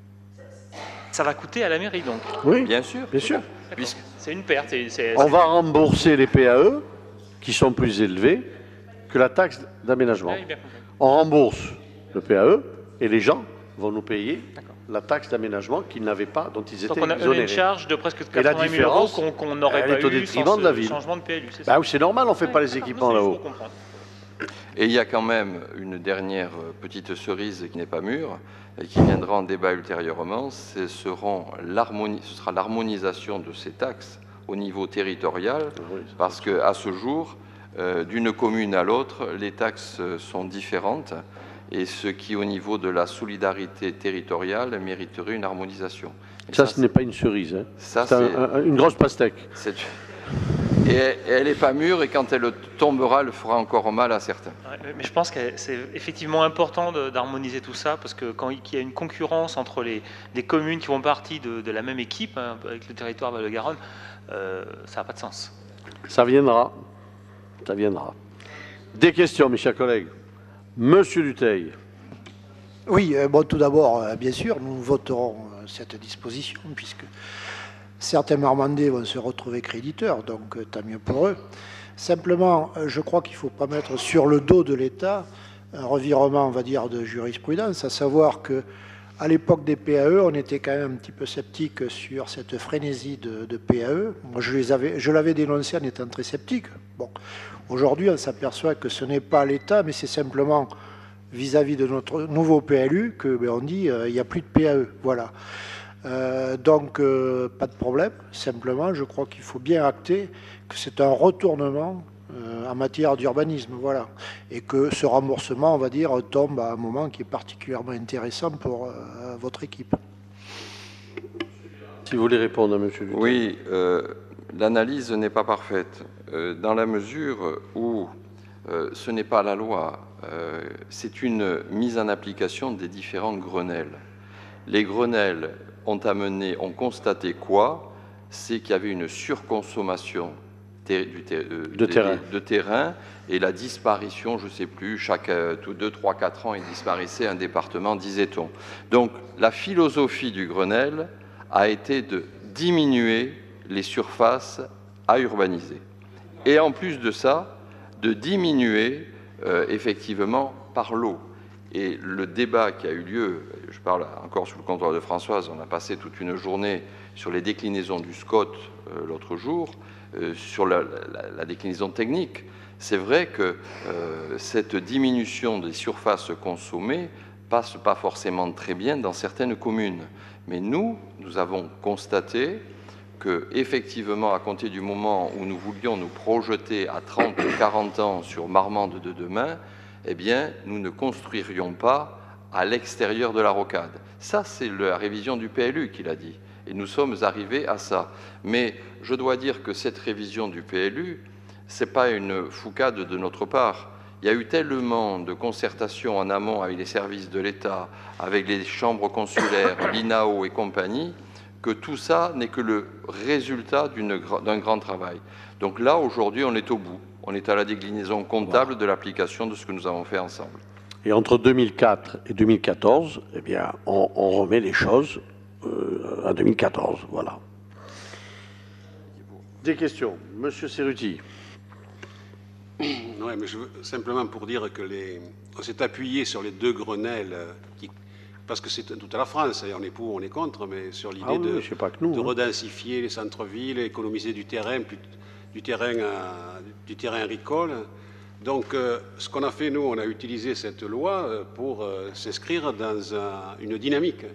Ça va coûter à la mairie, donc? Oui, bien sûr. Bien sûr. C'est une perte. On va rembourser les PAE, qui sont plus élevés que la taxe d'aménagement. Oui, on rembourse le PAE et les gens vont nous payer la taxe d'aménagement qu'ils n'avaient pas, dont ils étaient exonérés. Donc on a une charge de presque 80 000 euros qu'on n'aurait pas eu sans de la ville. Changement de PLU, c'est ça? Bah, c'est normal, on ne fait pas les équipements là-haut. Et il y a quand même une dernière petite cerise qui n'est pas mûre et qui viendra en débat ultérieurement, ce sera l'harmonisation de ces taxes au niveau territorial, parce qu'à ce jour, d'une commune à l'autre, les taxes sont différentes, et ce qui, au niveau de la solidarité territoriale, mériterait une harmonisation. Ça, ce n'est pas une cerise, hein. C'est une grosse pastèque. Et elle n'est pas mûre, et quand elle tombera, elle fera encore mal à certains. Ouais, mais je pense que c'est effectivement important d'harmoniser tout ça, parce que quand il y a une concurrence entre les communes qui font partie de la même équipe, hein, avec le territoire Val-de-Garonne, ça n'a pas de sens. Ça viendra. Ça viendra. Des questions, mes chers collègues. Monsieur Dutheil. Oui, bon, tout d'abord, bien sûr, nous voterons cette disposition, puisque certains Marmandais vont se retrouver créditeurs, donc tant mieux pour eux. Simplement, je crois qu'il ne faut pas mettre sur le dos de l'État un revirement, on va dire, de jurisprudence, à savoir qu'à l'époque des PAE, on était quand même un petit peu sceptique sur cette frénésie de PAE. Moi, je l'avais dénoncé en étant très sceptique. Bon, aujourd'hui, on s'aperçoit que ce n'est pas l'État, mais c'est simplement vis-à-vis de notre nouveau PLU que on dit il n'y a plus de PAE. Voilà. Donc, pas de problème. Simplement, je crois qu'il faut bien acter que c'est un retournement en matière d'urbanisme. Voilà. Et que ce remboursement, on va dire, tombe à un moment qui est particulièrement intéressant pour votre équipe. Si vous voulez répondre à M. Dutheil. Oui, l'analyse n'est pas parfaite, dans la mesure où ce n'est pas la loi, c'est une mise en application des différents Grenelles. Les Grenelles ont constaté quoi? C'est qu'il y avait une surconsommation de terrain et la disparition, je ne sais plus, chaque 2, 3, 4 ans, il disparaissait un département, disait-on. Donc la philosophie du Grenelle a été de diminuer les surfaces à urbaniser. Et en plus de ça, de diminuer effectivement par l'eau. Et le débat qui a eu lieu, je parle encore sous le contrôle de Françoise, on a passé toute une journée sur les déclinaisons du SCOT l'autre jour, sur la déclinaison technique. C'est vrai que cette diminution des surfaces consommées passe pas forcément très bien dans certaines communes. Mais nous avons constaté que, effectivement, à compter du moment où nous voulions nous projeter à 30 ou 40 ans sur Marmande de demain, eh bien, nous ne construirions pas à l'extérieur de la rocade. Ça, c'est la révision du PLU qu'il a dit. Et nous sommes arrivés à ça. Mais je dois dire que cette révision du PLU, ce n'est pas une foucade de notre part. Il y a eu tellement de concertations en amont avec les services de l'État, avec les chambres consulaires, l'INAO et compagnie, que tout ça n'est que le résultat d'un grand travail. Donc là, aujourd'hui, on est au bout. On est à la déclinaison comptable de l'application de ce que nous avons fait ensemble. Et entre 2004 et 2014, eh bien, on remet les choses à 2014. Voilà. Des questions. Monsieur Cerruti. Oui, mais je veux simplement pour dire que on s'est appuyé sur les deux Grenelles, parce que c'est toute la France, on est pour, on est contre, mais sur l'idée de redensifier les centres-villes, économiser du terrain agricole. Donc, ce qu'on a fait, nous, on a utilisé cette loi pour s'inscrire dans une dynamique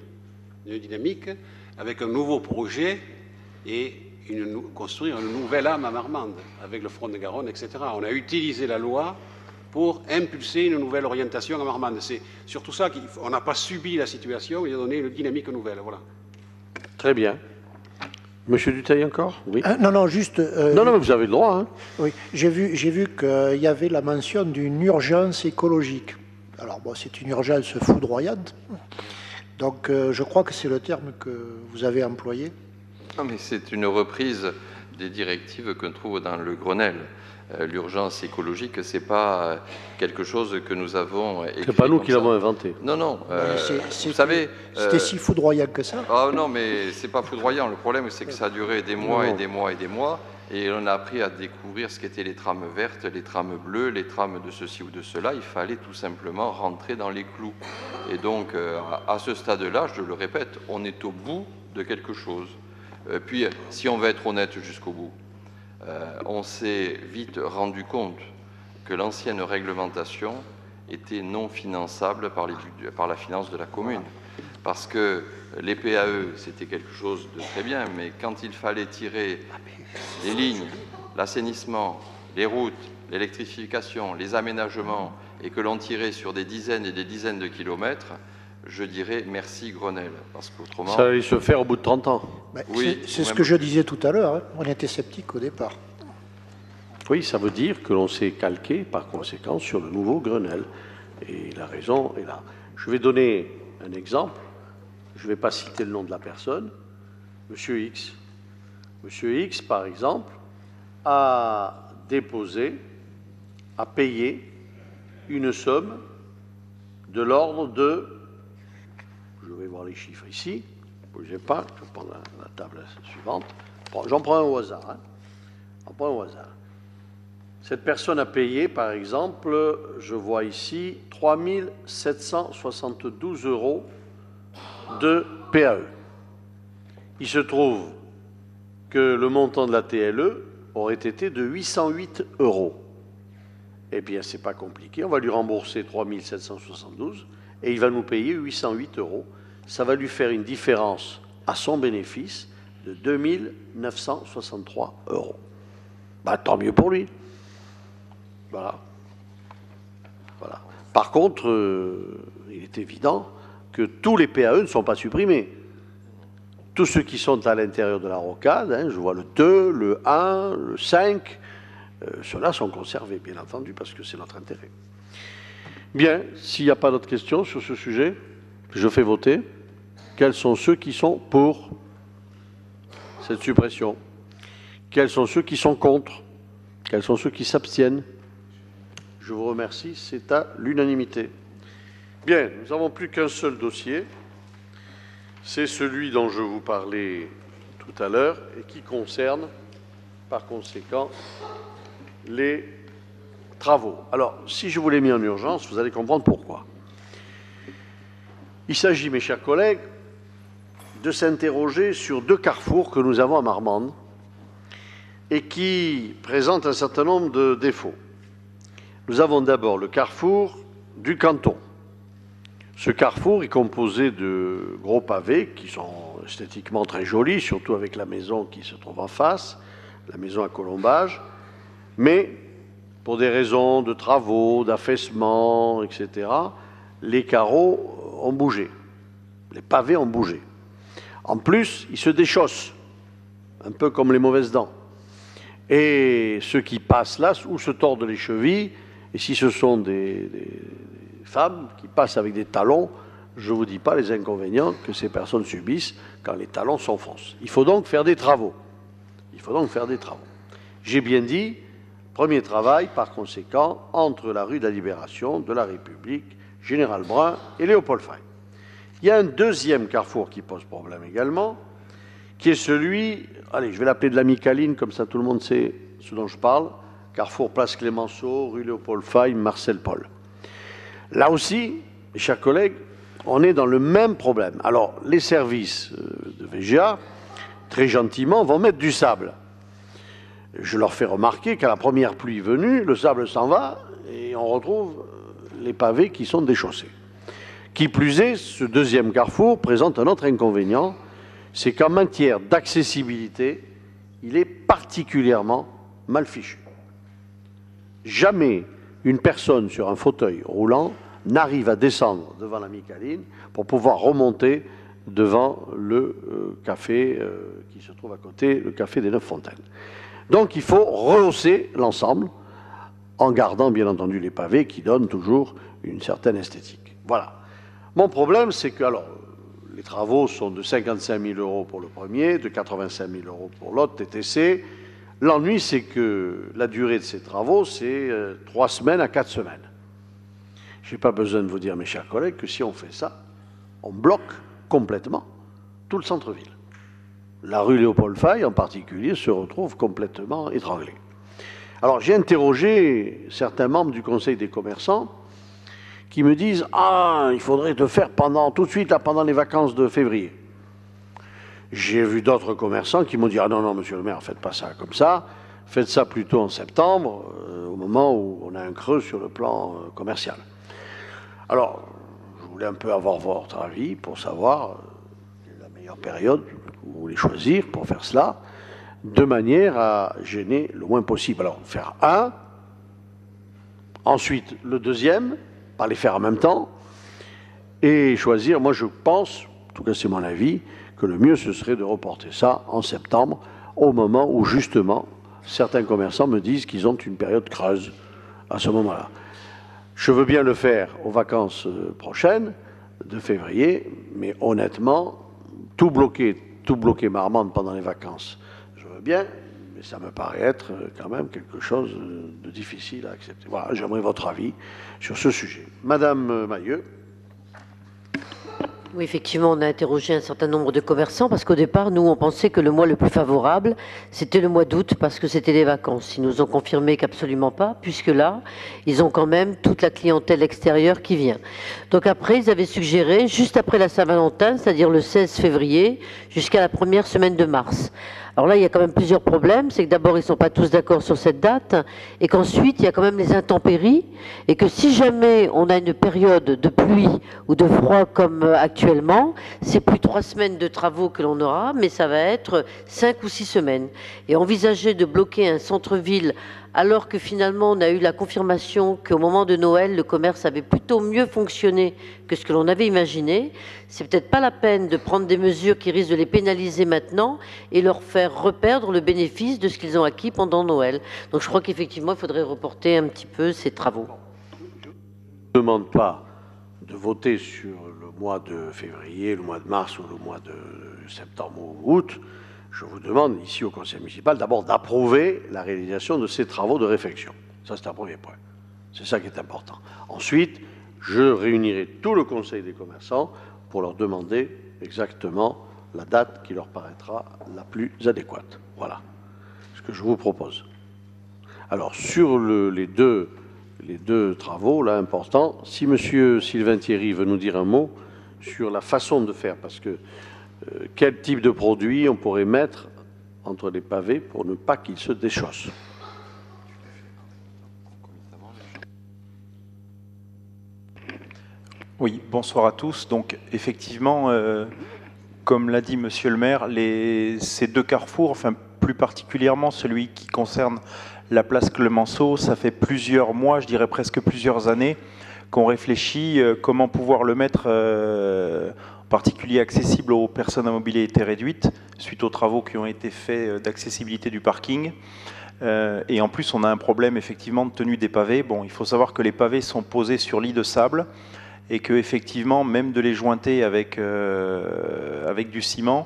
avec un nouveau projet et construire une nouvelle âme à Marmande, avec le front de Garonne, etc. On a utilisé la loi pour impulser une nouvelle orientation à Marmande. C'est surtout ça qu'on n'a pas subi la situation, il a donné une dynamique nouvelle. Voilà. Très bien. Monsieur Dutheil encore? Oui. Non, juste... non, mais vous avez le droit. Hein. Oui, j'ai vu qu'il y avait la mention d'une urgence écologique. Alors, bon, c'est une urgence foudroyante. Donc, je crois que c'est le terme que vous avez employé. Non, mais c'est une reprise des directives qu'on trouve dans le Grenelle. L'urgence écologique, c'est pas quelque chose que nous avons écrit. C'est pas nous qui l'avons inventé. Non, non. Vous savez, c'était si foudroyant que ça. Ah non, mais c'est pas foudroyant. Le problème, c'est que ça a duré des mois et des mois et des mois, et on a appris à découvrir ce qu'étaient les trames vertes, les trames bleues, les trames de ceci ou de cela. Il fallait tout simplement rentrer dans les clous. Et donc, à ce stade-là, je le répète, on est au bout de quelque chose. Puis, si on veut être honnête jusqu'au bout, on s'est vite rendu compte que l'ancienne réglementation était non finançable par la finance de la commune. Parce que les PAE, c'était quelque chose de très bien, mais quand il fallait tirer les lignes, l'assainissement, les routes, l'électrification, les aménagements, et que l'on tirait sur des dizaines et des dizaines de kilomètres, je dirais merci Grenelle, parce qu'autrement... Ça allait se faire au bout de 30 ans. Oui, c'est ce que je disais tout à l'heure, hein. On était sceptiques au départ. Oui, ça veut dire que l'on s'est calqué par conséquent sur le nouveau Grenelle. Et la raison est là. Je vais donner un exemple. Je ne vais pas citer le nom de la personne. Monsieur X. Monsieur X, par exemple, a déposé, a payé une somme de l'ordre de... Je vais voir les chiffres ici. Ne bougez pas, je vais prendre la table suivante. J'en prends un au hasard. Hein. J'en prends un au hasard. Cette personne a payé, par exemple, je vois ici, 3 772 € de PAE. Il se trouve que le montant de la TLE aurait été de 808 €. Eh bien, ce n'est pas compliqué. On va lui rembourser 3 772 et il va nous payer 808 €. Ça va lui faire une différence à son bénéfice de 2 963 €. Bah, tant mieux pour lui. Voilà. Voilà. Par contre, il est évident que tous les PAE ne sont pas supprimés. Tous ceux qui sont à l'intérieur de la rocade, hein, je vois le 2, le 1, le 5, ceux-là sont conservés, bien entendu, parce que c'est notre intérêt. Bien, s'il n'y a pas d'autres questions sur ce sujet, je fais voter. Quels sont ceux qui sont pour cette suppression? Quels sont ceux qui sont contre? Quels sont ceux qui s'abstiennent? Je vous remercie, c'est à l'unanimité. Bien, nous n'avons plus qu'un seul dossier. C'est celui dont je vous parlais tout à l'heure et qui concerne, par conséquent, les travaux. Alors, si je vous l'ai mis en urgence, vous allez comprendre pourquoi. Il s'agit, mes chers collègues, de s'interroger sur deux carrefours que nous avons à Marmande et qui présentent un certain nombre de défauts. Nous avons d'abord le carrefour du Canton. Ce carrefour est composé de gros pavés qui sont esthétiquement très jolis, surtout avec la maison qui se trouve en face, la maison à colombage, mais pour des raisons de travaux, d'affaissement, etc., les carreaux ont bougé, les pavés ont bougé. En plus, ils se déchaussent, un peu comme les mauvaises dents. Et ceux qui passent là ou se tordent les chevilles, Et si ce sont des femmes qui passent avec des talons, je ne vous dis pas les inconvénients que ces personnes subissent quand les talons s'enfoncent. Il faut donc faire des travaux. Il faut donc faire des travaux. J'ai bien dit, premier travail, par conséquent, entre la rue de la Libération, de la République, Général Brun et Léopold Faye. Il y a un deuxième carrefour qui pose problème également, qui est celui, allez, je vais l'appeler de la Micaline, comme ça tout le monde sait ce dont je parle, carrefour Place Clémenceau, rue Léopold Faye, Marcel Paul. Là aussi, mes chers collègues, on est dans le même problème. Alors, les services de VGA, très gentiment, vont mettre du sable. Je leur fais remarquer qu'à la première pluie venue, le sable s'en va et on retrouve les pavés qui sont déchaussés. Qui plus est, ce deuxième carrefour présente un autre inconvénient, c'est qu'en matière d'accessibilité, il est particulièrement mal fichu. Jamais une personne sur un fauteuil roulant n'arrive à descendre devant la Micaline pour pouvoir remonter devant le café qui se trouve à côté, le café des Neuf Fontaines. Donc il faut rehausser l'ensemble en gardant bien entendu les pavés qui donnent toujours une certaine esthétique. Voilà. Mon problème, c'est que alors, les travaux sont de 55 000 € pour le premier, de 85 000 € pour l'autre TTC. L'ennui, c'est que la durée de ces travaux, c'est 3 semaines à 4 semaines. Je n'ai pas besoin de vous dire, mes chers collègues, que si on fait ça, on bloque complètement tout le centre-ville. La rue Léopold Faye, en particulier, se retrouve complètement étranglée. Alors, j'ai interrogé certains membres du Conseil des commerçants qui me disent « Ah, il faudrait le faire tout de suite, là, pendant les vacances de février. » J'ai vu d'autres commerçants qui m'ont dit « Ah non, non, monsieur le maire, faites pas ça comme ça, faites ça plutôt en septembre, au moment où on a un creux sur le plan commercial. » Alors, je voulais un peu avoir votre avis pour savoir la meilleure période que vous voulez choisir pour faire cela, de manière à gêner le moins possible. Alors, faire un, ensuite le deuxième, pas les faire en même temps, et choisir, moi je pense, en tout cas c'est mon avis, que le mieux ce serait de reporter ça en septembre, au moment où justement certains commerçants me disent qu'ils ont une période creuse à ce moment-là. Je veux bien le faire aux vacances prochaines, de février, mais honnêtement, tout bloquer Marmande pendant les vacances, je veux bien, mais ça me paraît être quand même quelque chose de difficile à accepter. Voilà, j'aimerais votre avis sur ce sujet. Madame Mahieu. Oui, effectivement, on a interrogé un certain nombre de commerçants parce qu'au départ, nous, on pensait que le mois le plus favorable, c'était le mois d'août parce que c'était les vacances. Ils nous ont confirmé qu'absolument pas, puisque là, ils ont quand même toute la clientèle extérieure qui vient. Donc après, ils avaient suggéré, juste après la Saint-Valentin, c'est-à-dire le 16 février, jusqu'à la première semaine de mars. Alors là, il y a quand même plusieurs problèmes. C'est que d'abord, ils ne sont pas tous d'accord sur cette date et qu'ensuite, il y a quand même les intempéries et que si jamais on a une période de pluie ou de froid comme actuellement, c'est plus 3 semaines de travaux que l'on aura, mais ça va être 5 ou 6 semaines. Et envisager de bloquer un centre-ville alors que finalement on a eu la confirmation qu'au moment de Noël, le commerce avait plutôt mieux fonctionné que ce que l'on avait imaginé, c'est peut-être pas la peine de prendre des mesures qui risquent de les pénaliser maintenant et leur faire reperdre le bénéfice de ce qu'ils ont acquis pendant Noël. Donc je crois qu'effectivement, il faudrait reporter un petit peu ces travaux. Je ne demande pas de voter sur le mois de février, le mois de mars ou le mois de septembre ou août. Je vous demande ici au Conseil municipal d'abord d'approuver la réalisation de ces travaux de réfection. Ça, c'est un premier point. C'est ça qui est important. Ensuite, je réunirai tout le Conseil des commerçants pour leur demander exactement la date qui leur paraîtra la plus adéquate. Voilà ce que je vous propose. Alors, sur les deux travaux, là, importants, si M. Sylvain Thierry veut nous dire un mot sur la façon de faire, parce que quel type de produit on pourrait mettre entre les pavés pour ne pas qu'ils se déchaussent. Oui, bonsoir à tous. Donc effectivement, comme l'a dit Monsieur le maire, ces deux carrefours, enfin plus particulièrement celui qui concerne la place Clémenceau, ça fait plusieurs mois, je dirais presque plusieurs années, qu'on réfléchit comment pouvoir le mettre en particulier accessible aux personnes à mobilité réduite, suite aux travaux qui ont été faits d'accessibilité du parking. Et en plus, on a un problème effectivement de tenue des pavés. Bon, il faut savoir que les pavés sont posés sur lit de sable et que effectivement, même de les jointer avec du ciment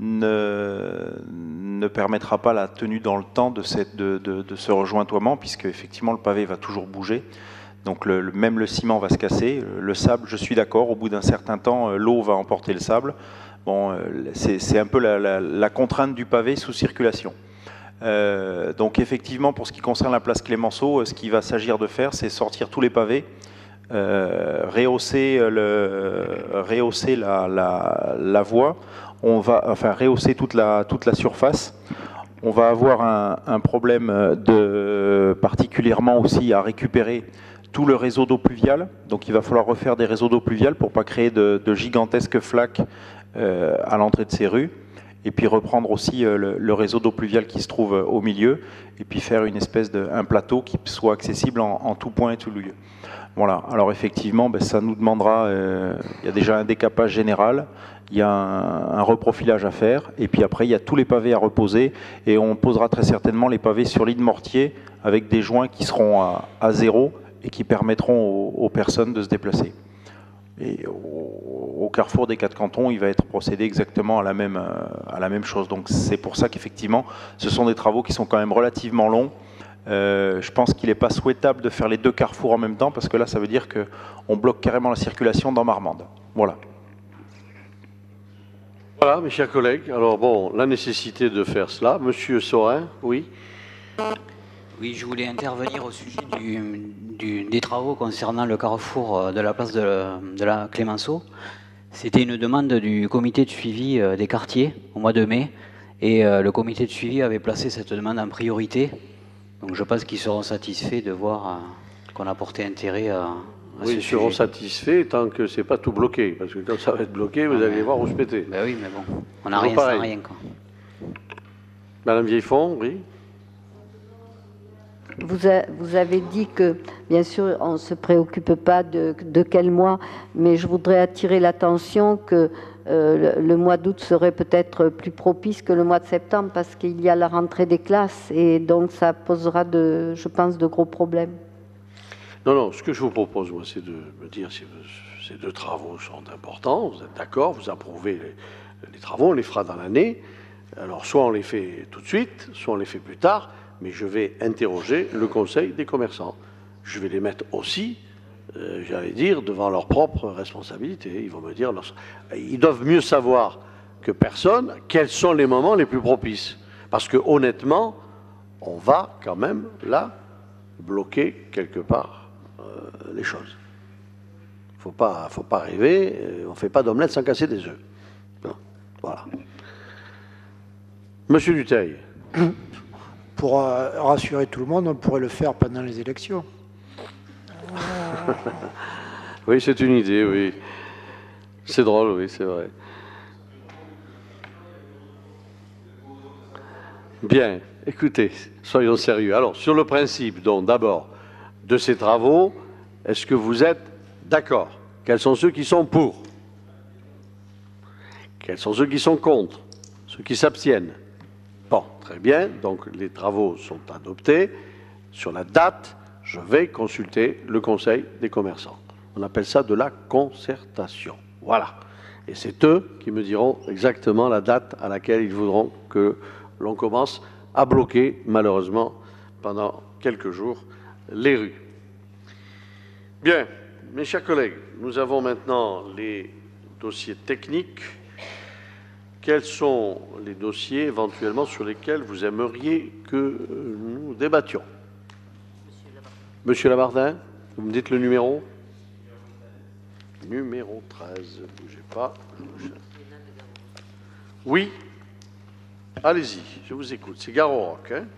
ne permettra pas la tenue dans le temps de ce rejointoiement, puisque effectivement le pavé va toujours bouger. Donc même le ciment va se casser. Le sable, je suis d'accord, au bout d'un certain temps, l'eau va emporter le sable. Bon, c'est un peu la contrainte du pavé sous circulation. Donc effectivement, pour ce qui concerne la place Clémenceau, ce qu'il va s'agir de faire, c'est sortir tous les pavés, rehausser la voie, rehausser toute la surface. On va avoir un problème particulièrement aussi à récupérer tout le réseau d'eau pluviale. Donc il va falloir refaire des réseaux d'eau pluviale pour ne pas créer de gigantesques flaques à l'entrée de ces rues. Et puis reprendre aussi le réseau d'eau pluviale qui se trouve au milieu, et puis faire une espèce un plateau qui soit accessible en tout point et tout lieu. Voilà. Alors effectivement, ça nous demandera, il y a déjà un décapage général, il y a un reprofilage à faire, et puis après il y a tous les pavés à reposer, et on posera très certainement les pavés sur lit de mortier avec des joints qui seront à zéro et qui permettront aux personnes de se déplacer. Et au carrefour des 4 cantons, il va être procédé exactement à la même chose. Donc c'est pour ça qu'effectivement, ce sont des travaux qui sont quand même relativement longs. Je pense qu'il n'est pas souhaitable de faire les 2 carrefours en même temps, parce que là, ça veut dire qu'on bloque carrément la circulation dans Marmande. Voilà. Voilà, mes chers collègues. Alors bon, la nécessité de faire cela. Monsieur Saurin, oui. Oui, je voulais intervenir au sujet des travaux concernant le carrefour de la place de la Clémenceau. C'était une demande du comité de suivi des quartiers au mois de mai, et le comité de suivi avait placé cette demande en priorité. Donc je pense qu'ils seront satisfaits de voir qu'on a porté intérêt à ce sujet. Oui, ils seront satisfaits tant que c'est pas tout bloqué, parce que quand ça va être bloqué, vous allez voir où se péter. Ben oui, mais bon, on n'a rien sans rien, quoi. Madame Vieillefond, oui. Vous avez dit que, bien sûr, on ne se préoccupe pas de quel mois, mais je voudrais attirer l'attention que le mois d'août serait peut-être plus propice que le mois de septembre, parce qu'il y a la rentrée des classes, et donc ça posera, je pense, de gros problèmes. Non, ce que je vous propose, moi, c'est de me dire si ces 2 travaux sont importants, vous êtes d'accord, vous approuvez les travaux, on les fera dans l'année. Alors, soit on les fait tout de suite, soit on les fait plus tard, mais je vais interroger le Conseil des commerçants. Je vais les mettre aussi, j'allais dire, devant leurs propres responsabilités. Ils vont me dire, ils doivent mieux savoir que personne quels sont les moments les plus propices. Parce que honnêtement, on va quand même là bloquer quelque part les choses. Faut pas rêver, on ne fait pas d'omelette sans casser des œufs. Non, voilà. Monsieur Dutheil. Pour rassurer tout le monde, on pourrait le faire pendant les élections. Oui, c'est une idée, oui. C'est drôle, oui, c'est vrai. Bien, écoutez, soyons sérieux. Alors, sur le principe, donc, d'abord, de ces travaux, est-ce que vous êtes d'accord? Quels sont ceux qui sont pour? Quels sont ceux qui sont contre? Ceux qui s'abstiennent? Bon, très bien, donc les travaux sont adoptés. Sur la date, je vais consulter le Conseil des commerçants. On appelle ça de la concertation. Voilà. Et c'est eux qui me diront exactement la date à laquelle ils voudront que l'on commence à bloquer, malheureusement, pendant quelques jours, les rues. Bien, mes chers collègues, nous avons maintenant les dossiers techniques. Quels sont les dossiers éventuellement sur lesquels vous aimeriez que nous débattions? Monsieur Labardin, vous me dites le numéro? Numéro 13, ne bougez pas. Oui? Allez-y, je vous écoute. C'est Garoroc, hein?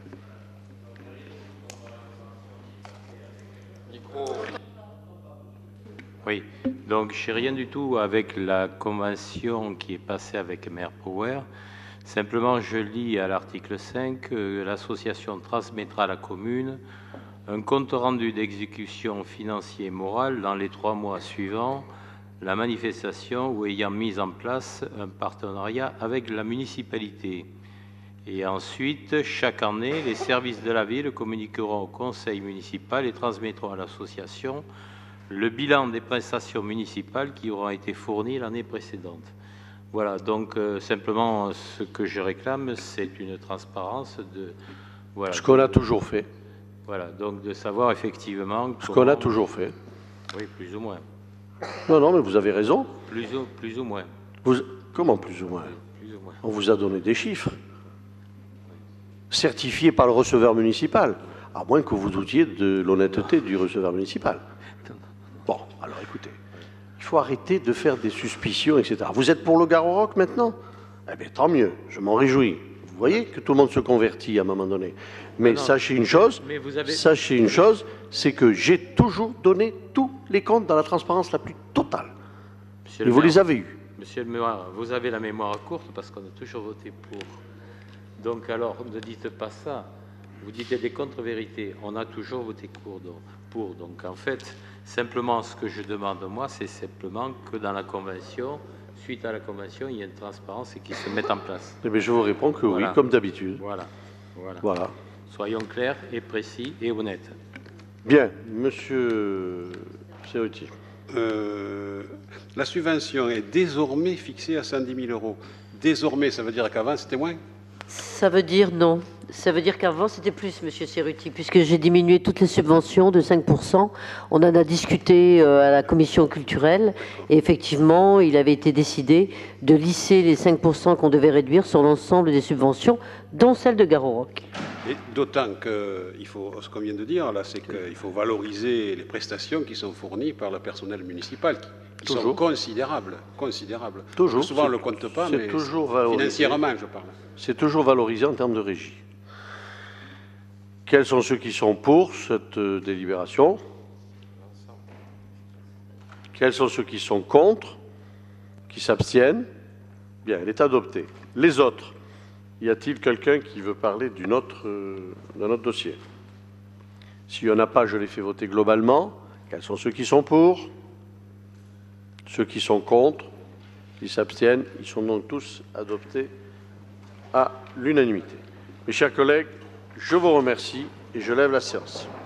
Oui, donc je n'ai rien du tout avec la convention qui est passée avec Maire Power. Simplement, je lis à l'article 5 que l'association transmettra à la commune un compte rendu d'exécution financière et morale dans les 3 mois suivants la manifestation ou ayant mis en place un partenariat avec la municipalité. Et ensuite, chaque année, les services de la ville communiqueront au conseil municipal et transmettront à l'association le bilan des prestations municipales qui auront été fournies l'année précédente. Voilà, donc simplement ce que je réclame, c'est une transparence de... Voilà, ce qu'on a toujours fait. Voilà, donc de savoir effectivement... Ce qu'on a toujours fait. Oui, plus ou moins. Non, non, mais vous avez raison. Plus ou moins. Comment plus ou moins? Plus ou moins. On vous a donné des chiffres. Certifiés par le receveur municipal, à moins que vous doutiez de l'honnêteté du receveur municipal. Bon, alors écoutez, il faut arrêter de faire des suspicions, etc. Vous êtes pour le Garorock maintenant? Eh bien, tant mieux, je m'en réjouis. Vous voyez que tout le monde se convertit à un moment donné. Mais sachez une chose, c'est que j'ai toujours donné tous les comptes dans la transparence la plus totale. Et vous les avez eus. Monsieur le maire, vous avez la mémoire courte parce qu'on a toujours voté pour. Donc alors, ne dites pas ça. Vous dites des contre-vérités. On a toujours voté pour. Donc en fait, simplement ce que je demande moi, c'est simplement que dans la convention, suite à la convention, il y ait une transparence et qu'il se mette en place. Eh bien, je vous réponds que voilà. Oui, comme d'habitude. Voilà. Soyons clairs et précis et honnêtes. Bien, monsieur Cerruti. La subvention est désormais fixée à 110 000 €. Désormais, ça veut dire qu'avant, c'était moins? Ça veut dire non. Ça veut dire qu'avant, c'était plus, monsieur Cerruti, puisque j'ai diminué toutes les subventions de 5%. On en a discuté à la commission culturelle. Et effectivement, il avait été décidé de lisser les 5% qu'on devait réduire sur l'ensemble des subventions, dont celle de Garorock. D'autant qu'il faut, ce qu'on vient de dire, là, c'est qu'il faut valoriser les prestations qui sont fournies par le personnel municipal, qui sont considérables. Toujours. Souvent, on ne le compte pas, mais financièrement, je parle. C'est toujours valorisé en termes de régie. Quels sont ceux qui sont pour cette délibération? Quels sont ceux qui sont contre? Qui s'abstiennent? Bien, elle est adoptée. Les autres, y a-t-il quelqu'un qui veut parler d'un autre dossier? S'il n'y en a pas, je les fais voter globalement. Quels sont ceux qui sont pour? Ceux qui sont contre? Qui s'abstiennent? Ils sont donc tous adoptés à l'unanimité. Mes chers collègues, je vous remercie et je lève la séance.